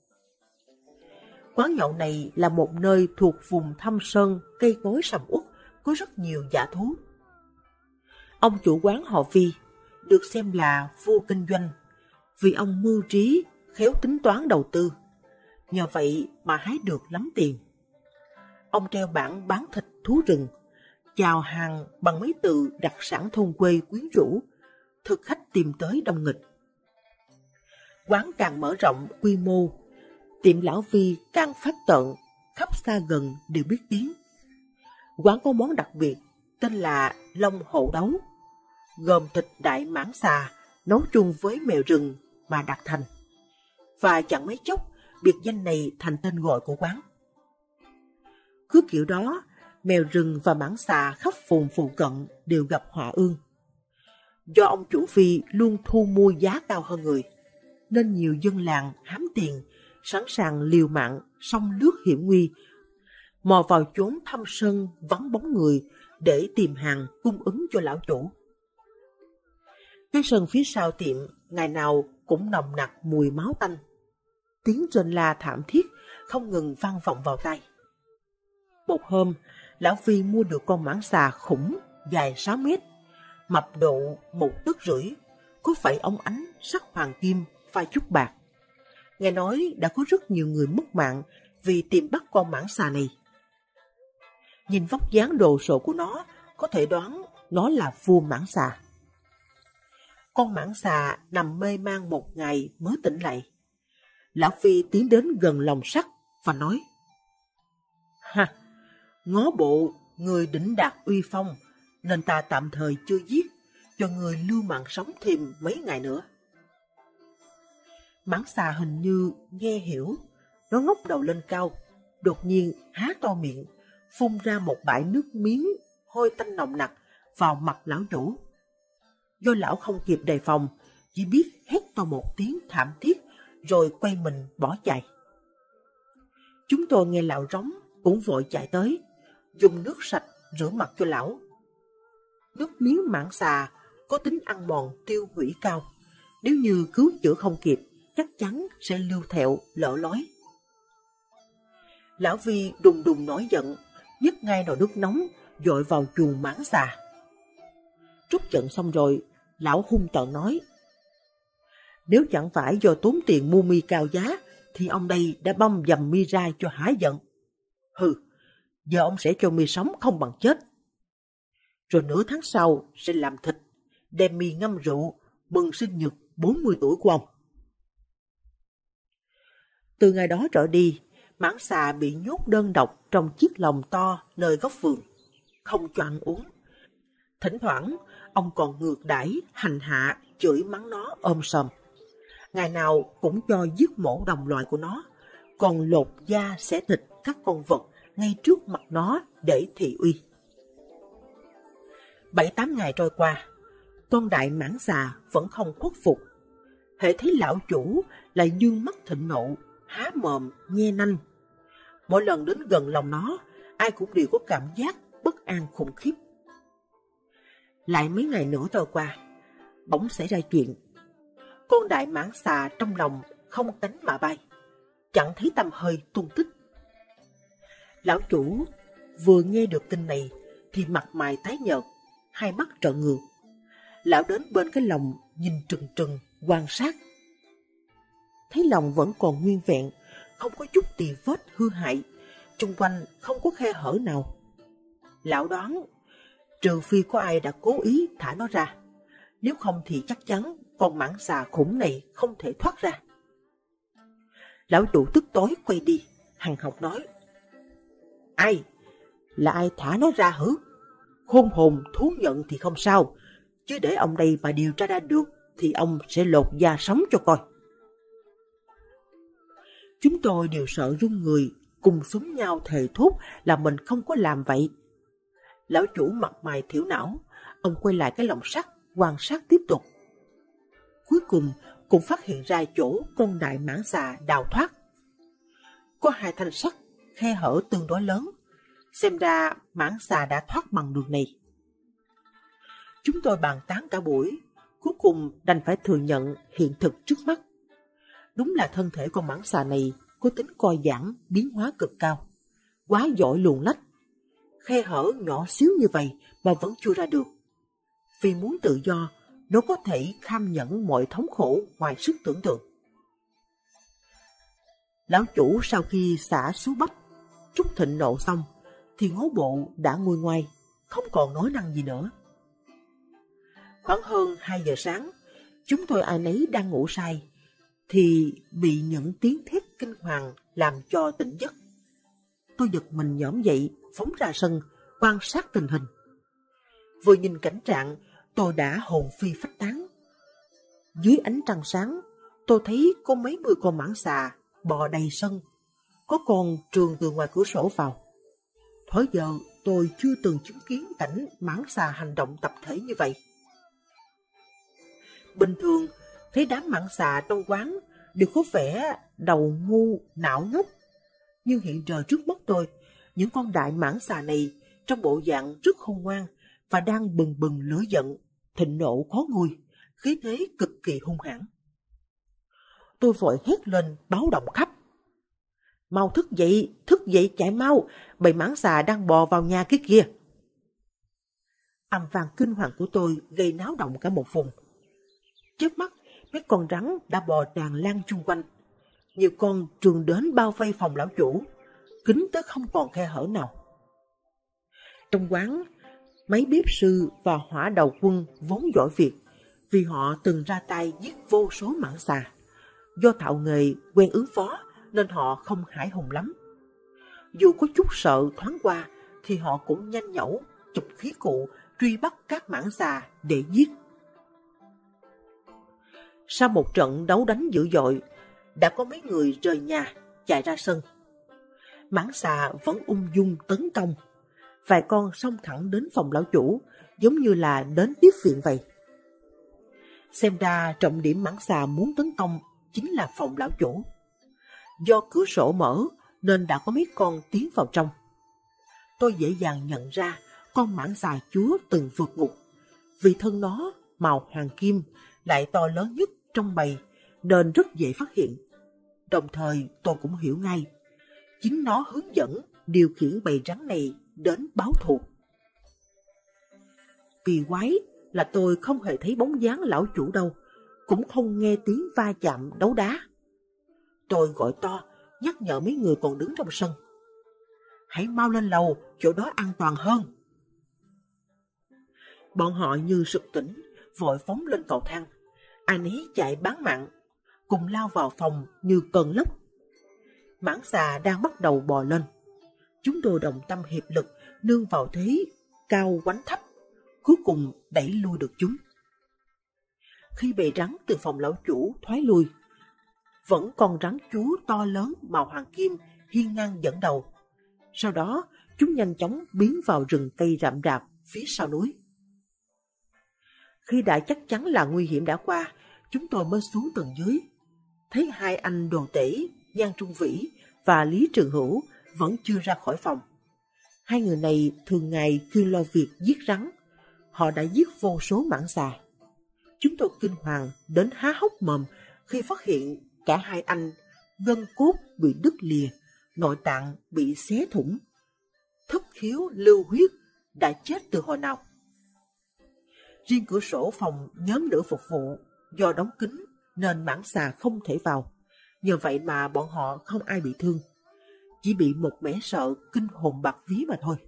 Quán nhậu này là một nơi thuộc vùng thâm sơn, cây cối sầm uất, có rất nhiều dã thú. Ông chủ quán họ Vi, được xem là vua kinh doanh, vì ông mưu trí, khéo tính toán đầu tư. Nhờ vậy mà hái được lắm tiền. Ông treo bảng bán thịt thú rừng, chào hàng bằng mấy từ đặc sản thôn quê quyến rũ, thực khách tìm tới đông nghịch. Quán càng mở rộng quy mô, tiệm lão Vi càng phát tận, khắp xa gần đều biết tiếng. Quán có món đặc biệt tên là Long Hổ Đấu, gồm thịt đại mãng xà nấu chung với mèo rừng mà đặt thành. Và chẳng mấy chốc, biệt danh này thành tên gọi của quán. Cứ kiểu đó, mèo rừng và mãng xà khắp vùng phụ cận đều gặp họa ương. Do ông chủ Vi luôn thu mua giá cao hơn người, nên nhiều dân làng hám tiền, sẵn sàng liều mạng, sông lướt hiểm nguy, mò vào chốn thâm sơn vắng bóng người để tìm hàng cung ứng cho lão chủ. Cái sân phía sau tiệm ngày nào cũng nồng nặc mùi máu tanh. Tiếng rên la thảm thiết không ngừng vang vọng vào tai. Một hôm, lão Vi mua được con mãng xà khủng dài sáu mét, mập độ một tấc rưỡi, có phẩy óng ánh sắc hoàng kim pha chút bạc. Nghe nói đã có rất nhiều người mất mạng vì tìm bắt con mãng xà này. Nhìn vóc dáng đồ sộ của nó, có thể đoán nó là vua mãng xà. Con mãng xà nằm mê man một ngày mới tỉnh lại. Lão Vi tiến đến gần lồng sắt và nói: Ha, ngó bộ người đỉnh đạt uy phong, nên ta tạm thời chưa giết, cho người lưu mạng sống thêm mấy ngày nữa. Mãng xà hình như nghe hiểu, nó ngóc đầu lên cao, đột nhiên há to miệng, phun ra một bãi nước miếng hôi tanh nồng nặc vào mặt lão chủ. Do lão không kịp đề phòng, chỉ biết hét to một tiếng thảm thiết rồi quay mình bỏ chạy. Chúng tôi nghe lão rống cũng vội chạy tới, dùng nước sạch rửa mặt cho lão. Nước miếng mãng xà có tính ăn mòn tiêu hủy cao, nếu như cứu chữa không kịp chắc chắn sẽ lưu thẹo lở lói. Lão Vi đùng đùng nổi giận, nhấc ngay nồi nước nóng dội vào chuồng mãng xà. Trút giận xong rồi, lão hung tợn nói: nếu chẳng phải do tốn tiền mua mi cao giá, thì ông đây đã băm dầm mi ra cho hả giận. Hừ, giờ ông sẽ cho mi sống không bằng chết. Rồi nửa tháng sau sẽ làm thịt, đem mi ngâm rượu, mừng sinh nhật bốn mươi tuổi của ông. Từ ngày đó trở đi, mãng xà bị nhốt đơn độc trong chiếc lồng to nơi góc vườn, không cho ăn uống. Thỉnh thoảng, ông còn ngược đãi, hành hạ, chửi mắng nó ôm sòm. Ngày nào cũng cho giết mổ đồng loại của nó, còn lột da xẻ thịt các con vật ngay trước mặt nó để thị uy. Bảy tám ngày trôi qua, con đại mãng xà vẫn không khuất phục. Hễ thấy lão chủ lại dương mắt thịnh nộ, há mồm nhe nanh. Mỗi lần đến gần lòng nó, ai cũng đều có cảm giác bất an khủng khiếp. Lại mấy ngày nữa trôi qua, bỗng xảy ra chuyện. Con đại mãng xà trong lòng không cánh mà bay, chẳng thấy tăm hơi tung tích. Lão chủ vừa nghe được tin này thì mặt mày tái nhợt, hai mắt trợn ngược. Lão đến bên cái lồng nhìn trừng trừng quan sát. Thấy lồng vẫn còn nguyên vẹn, không có chút tì vết hư hại, xung quanh không có khe hở nào. Lão đoán trừ phi có ai đã cố ý thả nó ra, nếu không thì chắc chắn con mãng xà khủng này không thể thoát ra. Lão chủ tức tối quay đi, hằn học nói: Ai? Là ai thả nó ra hử? Khôn hồn thú nhận thì không sao, chứ để ông đây mà điều tra ra được thì ông sẽ lột da sống cho coi. Chúng tôi đều sợ run người, cùng súng nhau thề thốt là mình không có làm vậy. Lão chủ mặt mày thiểu não, ông quay lại cái lồng sắt quan sát tiếp tục. Cuối cùng cũng phát hiện ra chỗ con đại mãng xà đào thoát. Có hai thanh sắt, khe hở tương đối lớn, xem ra mãng xà đã thoát bằng đường này. Chúng tôi bàn tán cả buổi, cuối cùng đành phải thừa nhận hiện thực trước mắt. Đúng là thân thể con mãng xà này có tính coi giãn, biến hóa cực cao, quá giỏi luồn lách. Khe hở nhỏ xíu như vậy mà vẫn chưa ra được. Vì muốn tự do, nó có thể kham nhẫn mọi thống khổ ngoài sức tưởng tượng. Lão chủ sau khi xả số bắp, trút thịnh nộ xong, thì ngó bộ đã nguôi ngoai, không còn nói năng gì nữa. Khoảng hơn hai giờ sáng, chúng tôi ai nấy đang ngủ say, thì bị những tiếng thét kinh hoàng làm cho tỉnh giấc. Tôi giật mình nhổm dậy, phóng ra sân, quan sát tình hình. Vừa nhìn cảnh trạng, tôi đã hồn phi phách tán. Dưới ánh trăng sáng, tôi thấy có mấy mươi con mãng xà bò đầy sân, có con trườn từ ngoài cửa sổ vào. Thuở giờ tôi chưa từng chứng kiến cảnh mãng xà hành động tập thể như vậy. Bình thường, thấy đám mãng xà trong quán đều có vẻ đầu ngu, não ngốc. Nhưng hiện giờ trước mắt tôi, những con đại mãng xà này trong bộ dạng rất khôn ngoan và đang bừng bừng lửa giận, thịnh nộ khó nguôi, khí thế cực kỳ hung hãn. Tôi vội hét lên báo động khắp. Mau thức dậy, thức dậy chạy mau, bầy mãng xà đang bò vào nhà cái kia. Âm vang kinh hoàng của tôi gây náo động cả một vùng. Trước mắt, mấy con rắn đã bò tràn lan chung quanh. Nhiều con trườn đến bao vây phòng lão chủ, kín tới không còn khe hở nào. Trong quán, mấy bếp sư và hỏa đầu quân vốn giỏi việc, vì họ từng ra tay giết vô số mãng xà. Do thạo nghề quen ứng phó nên họ không hãi hùng lắm. Dù có chút sợ thoáng qua thì họ cũng nhanh nhẩu, chụp khí cụ truy bắt các mãng xà để giết. Sau một trận đấu đánh dữ dội, đã có mấy người rời nhà, chạy ra sân. Mãng xà vẫn ung dung tấn công. Vài con xông thẳng đến phòng lão chủ, giống như là đến tiếp viện vậy. Xem ra trọng điểm mãng xà muốn tấn công chính là phòng lão chủ. Do cửa sổ mở nên đã có mấy con tiến vào trong. Tôi dễ dàng nhận ra con mãng xà chúa từng vượt ngục. Vì thân nó màu hoàng kim lại to lớn nhất trong bầy nên rất dễ phát hiện. Đồng thời tôi cũng hiểu ngay, chính nó hướng dẫn điều khiển bầy rắn này đến báo thù. Kỳ quái là tôi không hề thấy bóng dáng lão chủ đâu, cũng không nghe tiếng va chạm đấu đá. Tôi gọi to, nhắc nhở mấy người còn đứng trong sân. Hãy mau lên lầu, chỗ đó an toàn hơn. Bọn họ như sực tỉnh, vội phóng lên cầu thang. Ai nấy chạy bán mạng, cùng lao vào phòng như cơn lốc. Mãng xà đang bắt đầu bò lên. Chúng tôi đồng tâm hiệp lực, nương vào thế cao quánh thấp, cuối cùng đẩy lui được chúng. Khi bầy rắn từ phòng lão chủ thoái lui, vẫn còn rắn chúa to lớn màu hoàng kim hiên ngang dẫn đầu. Sau đó, chúng nhanh chóng biến vào rừng cây rậm rạp phía sau núi. Khi đã chắc chắn là nguy hiểm đã qua, chúng tôi mới xuống tầng dưới. Thấy hai anh Đồ Tể, Giang Trung Vĩ và Lý Trường Hữu vẫn chưa ra khỏi phòng. Hai người này thường ngày chuyên lo việc giết rắn. Họ đã giết vô số mãng xà. Chúng tôi kinh hoàng đến há hốc mồm khi phát hiện cả hai anh gân cốt bị đứt lìa, nội tạng bị xé thủng, thất khiếu lưu huyết, đã chết từ hồi nào. Riêng cửa sổ phòng nhóm lửa phục vụ do đóng kín nên mãng xà không thể vào. Nhờ vậy mà bọn họ không ai bị thương, chỉ bị một mẻ sợ kinh hồn bạt vía mà thôi.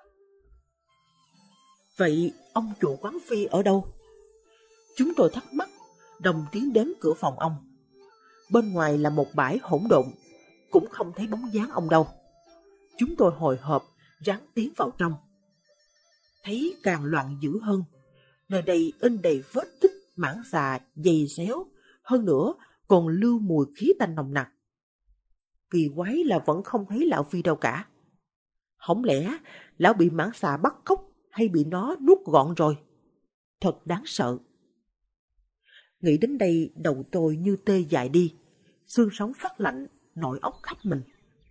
Vậy ông chủ quán phi ở đâu? Chúng tôi thắc mắc, đồng tiến đến cửa phòng ông. Bên ngoài là một bãi hỗn độn, cũng không thấy bóng dáng ông đâu. Chúng tôi hồi hộp ráng tiến vào trong. Thấy càng loạn dữ hơn. Nơi đây in đầy vết tích mãng xà dày xéo, hơn nữa còn lưu mùi khí tanh nồng nặc. Kỳ quái là vẫn không thấy lão Phi đâu cả. Không lẽ lão bị mãng xà bắt cóc hay bị nó nuốt gọn rồi? Thật đáng sợ. Nghĩ đến đây đầu tôi như tê dại đi, xương sống phát lạnh, nội óc khắp mình.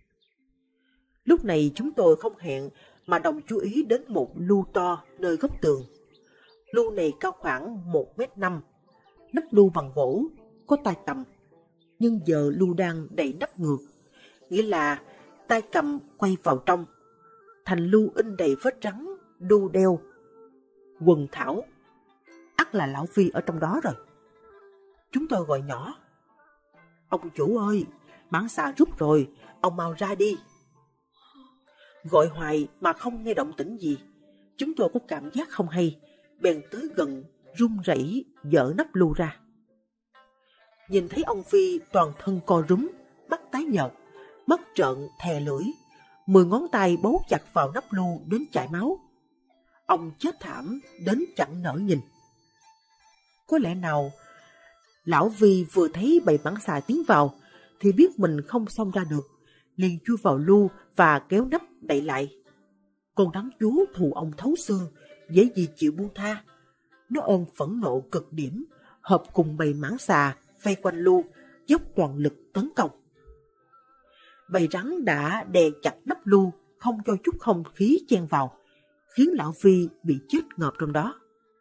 Lúc này chúng tôi không hẹn mà đồng chú ý đến một lu to nơi góc tường. Lu này cao khoảng một mét năm, nắp lu bằng gỗ, có tay cầm. Nhưng giờ lu đang đậy nắp ngược, nghĩa là tay cầm quay vào trong. Thành lu in đầy vết rắn, đu đeo, quần thảo. Ắt là lão Phi ở trong đó rồi. Chúng tôi gọi nhỏ. Ông chủ ơi, mãng xà rút rồi, ông mau ra đi. Gọi hoài mà không nghe động tĩnh gì. Chúng tôi có cảm giác không hay, bèn tới gần, run rẩy dỡ nắp lu ra. Nhìn thấy ông Phi toàn thân co rúm, mắt tái nhợt, mắt trợn thè lưỡi, mười ngón tay bấu chặt vào nắp lu đến chảy máu. Ông chết thảm đến chẳng nỡ nhìn. Có lẽ nào lão Vi vừa thấy bầy mãng xà tiến vào thì biết mình không xông ra được, liền chui vào lu và kéo nắp đậy lại. Con rắn chúa thù ông thấu xương, dễ gì chịu buông tha. Nó ôm phẫn nộ cực điểm, hợp cùng bầy mãng xà vây quanh lu, dốc toàn lực tấn công. Bầy rắn đã đè chặt nắp lu, không cho chút không khí chen vào, khiến lão Vi bị chết ngợp trong đó.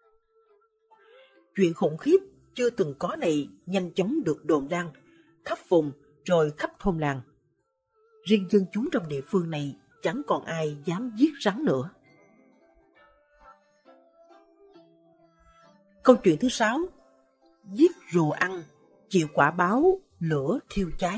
Chuyện khủng khiếp chưa từng có này nhanh chóng được đồn đăng khắp vùng rồi khắp thôn làng. Riêng dân chúng trong địa phương này chẳng còn ai dám giết rắn nữa. Câu chuyện thứ sáu: giết rùa ăn, chịu quả báo, lửa thiêu cháy.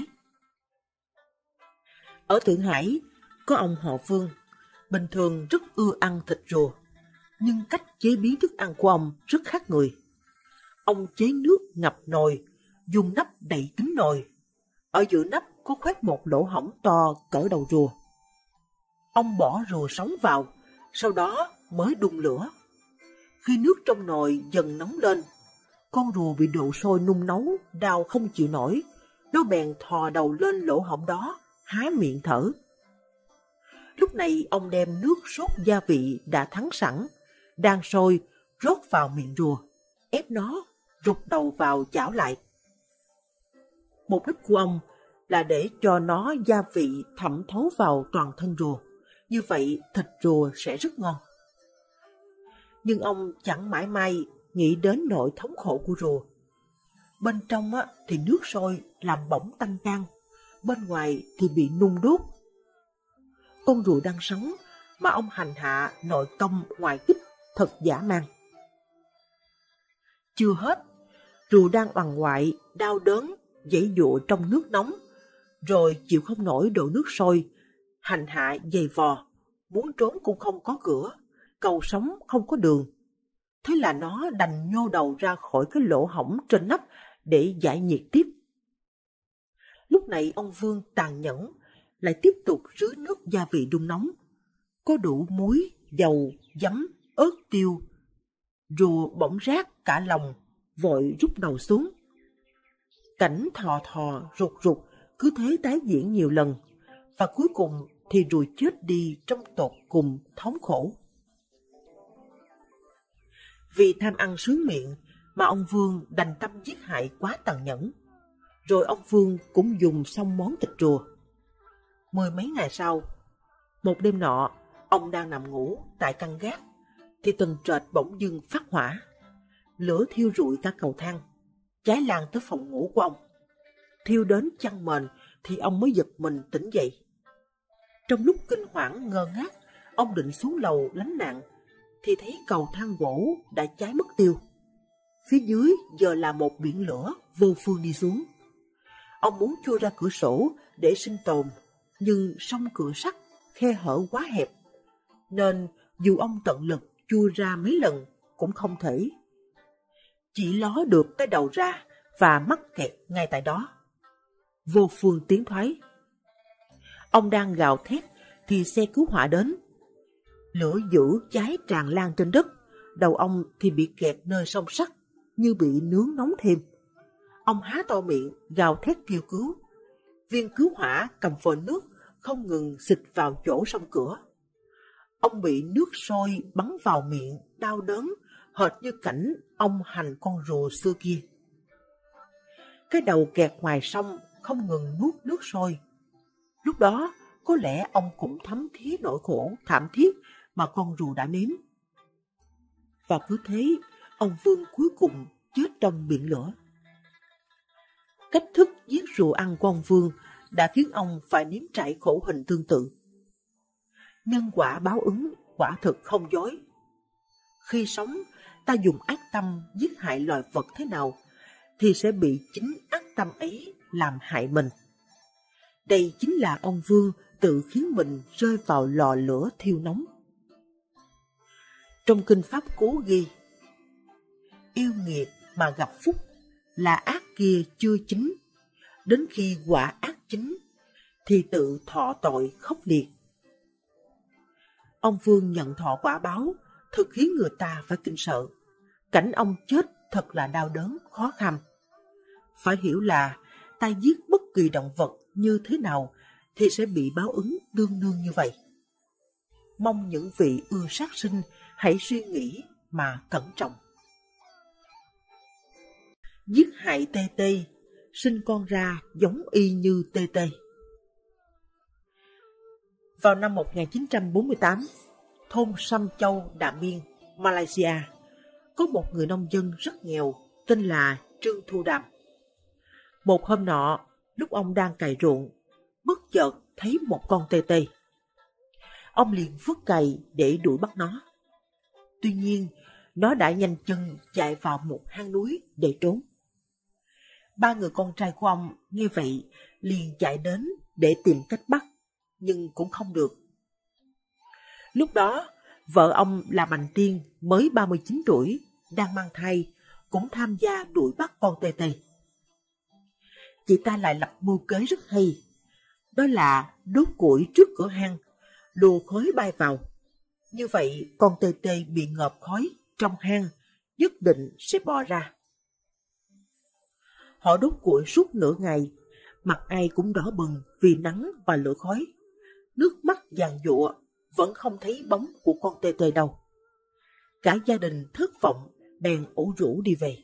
Ở Thượng Hải có ông họ Vương, bình thường rất ưa ăn thịt rùa, nhưng cách chế biến thức ăn của ông rất khác người. Ông chế nước ngập nồi, dùng nắp đậy kín nồi. Ở giữa nắp có khoét một lỗ hổng to cỡ đầu rùa. Ông bỏ rùa sống vào, sau đó mới đun lửa. Khi nước trong nồi dần nóng lên, con rùa bị độ sôi nung nấu, đau không chịu nổi, nó bèn thò đầu lên lỗ hổng đó, há miệng thở. Lúc này ông đem nước sốt gia vị đã thắng sẵn, đang sôi, rót vào miệng rùa, ép nó rụt đầu vào chảo lại. Mục đích của ông là để cho nó gia vị thẩm thấu vào toàn thân rùa, như vậy thịt rùa sẽ rất ngon. Nhưng ông chẳng mãi may nghĩ đến nỗi thống khổ của rùa. Bên trong á, thì nước sôi làm bỏng tanh gan, bên ngoài thì bị nung đốt. Con rùa đang sống mà ông hành hạ nội công ngoại kích thật dã man. Chưa hết, rùa đang oằn ngoại, đau đớn, giãy giụa trong nước nóng, rồi chịu không nổi độ nước sôi, hành hạ dày vò, muốn trốn cũng không có cửa, cầu sống không có đường. Thế là nó đành nhô đầu ra khỏi cái lỗ hổng trên nắp để giải nhiệt tiếp. Lúc này ông Vương tàn nhẫn lại tiếp tục rưới nước gia vị đun nóng, có đủ muối, dầu, giấm, ớt tiêu. Rùa bỗng rát cả lòng, vội rút đầu xuống. Cảnh thò thò, rụt rụt cứ thế tái diễn nhiều lần, và cuối cùng thì rùa chết đi trong tột cùng thống khổ. Vì tham ăn sướng miệng mà ông Vương đành tâm giết hại quá tàn nhẫn. Rồi ông Vương cũng dùng xong món thịt rùa. Mười mấy ngày sau, một đêm nọ, ông đang nằm ngủ tại căn gác, thì tầng trệt bỗng dưng phát hỏa. Lửa thiêu rụi cả cầu thang, cháy lan tới phòng ngủ của ông. Thiêu đến chăn mền thì ông mới giật mình tỉnh dậy. Trong lúc kinh hoảng ngơ ngác, ông định xuống lầu lánh nạn, thì thấy cầu thang gỗ đã cháy mất tiêu. Phía dưới giờ là một biển lửa vô phương đi xuống. Ông muốn chui ra cửa sổ để sinh tồn, nhưng song cửa sắt khe hở quá hẹp, nên dù ông tận lực chui ra mấy lần cũng không thể. Chỉ ló được cái đầu ra và mắc kẹt ngay tại đó, vô phương tiến thoái. Ông đang gào thét thì xe cứu hỏa đến. Lửa dữ cháy tràn lan trên đất, đầu ông thì bị kẹt nơi song sắt như bị nướng nóng thêm. Ông há to miệng gào thét kêu cứu. Viên cứu hỏa cầm vòi nước không ngừng xịt vào chỗ song cửa. Ông bị nước sôi bắn vào miệng, đau đớn, hệt như cảnh ông hành con rùa xưa kia. Cái đầu kẹt ngoài sông không ngừng nuốt nước sôi. Lúc đó, có lẽ ông cũng thấm thía nỗi khổ thảm thiết mà con rùa đã nếm. Và cứ thế, ông Vương cuối cùng chết trong biển lửa. Cách thức giết rùa ăn của ông Vương đã khiến ông phải nếm trải khổ hình tương tự. Nhân quả báo ứng quả thực không dối. Khi sống, ta dùng ác tâm giết hại loài vật thế nào, thì sẽ bị chính ác tâm ấy làm hại mình. Đây chính là ông Vương tự khiến mình rơi vào lò lửa thiêu nóng. Trong kinh Pháp Cú ghi, yêu nghiệt mà gặp phúc là ác kia chưa chín, đến khi quả ác chín thì tự thọ tội khốc liệt. Ông Vương nhận thọ quả báo thực khiến người ta phải kinh sợ. Cảnh ông chết thật là đau đớn, khó khăn. Phải hiểu là ta giết bất kỳ động vật như thế nào thì sẽ bị báo ứng tương đương như vậy. Mong những vị ưa sát sinh hãy suy nghĩ mà cẩn trọng. Giết hại tê tê, sinh con ra giống y như tê tê. Vào năm một nghìn chín trăm bốn mươi tám, thôn Sam Châu, Đạm Biên, Malaysia, có một người nông dân rất nghèo tên là Trương Thu Đàm. Một hôm nọ, lúc ông đang cày ruộng, bất chợt thấy một con tê tê. Ông liền vứt cày để đuổi bắt nó. Tuy nhiên, nó đã nhanh chân chạy vào một hang núi để trốn. Ba người con trai của ông nghe vậy liền chạy đến để tìm cách bắt, nhưng cũng không được. Lúc đó, vợ ông là Bành Tiên mới ba mươi chín tuổi, đang mang thai, cũng tham gia đuổi bắt con tê tê. Chị ta lại lập mưu kế rất hay, đó là đốt củi trước cửa hang, lùa khói bay vào. Như vậy, con tê tê bị ngợp khói trong hang, nhất định sẽ bò ra. Họ đốt củi suốt nửa ngày, Mặt ai cũng đỏ bừng vì nắng và lửa khói. Nước mắt giàn giụa, vẫn không thấy bóng của con tê tê đâu. Cả gia đình thất vọng, bèn ủ rũ đi về.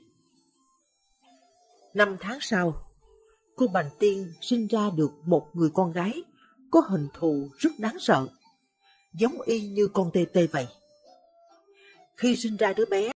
Năm tháng sau, cô Bành Tiên sinh ra được một người con gái có hình thù rất đáng sợ, giống y như con tê tê vậy. Khi sinh ra đứa bé,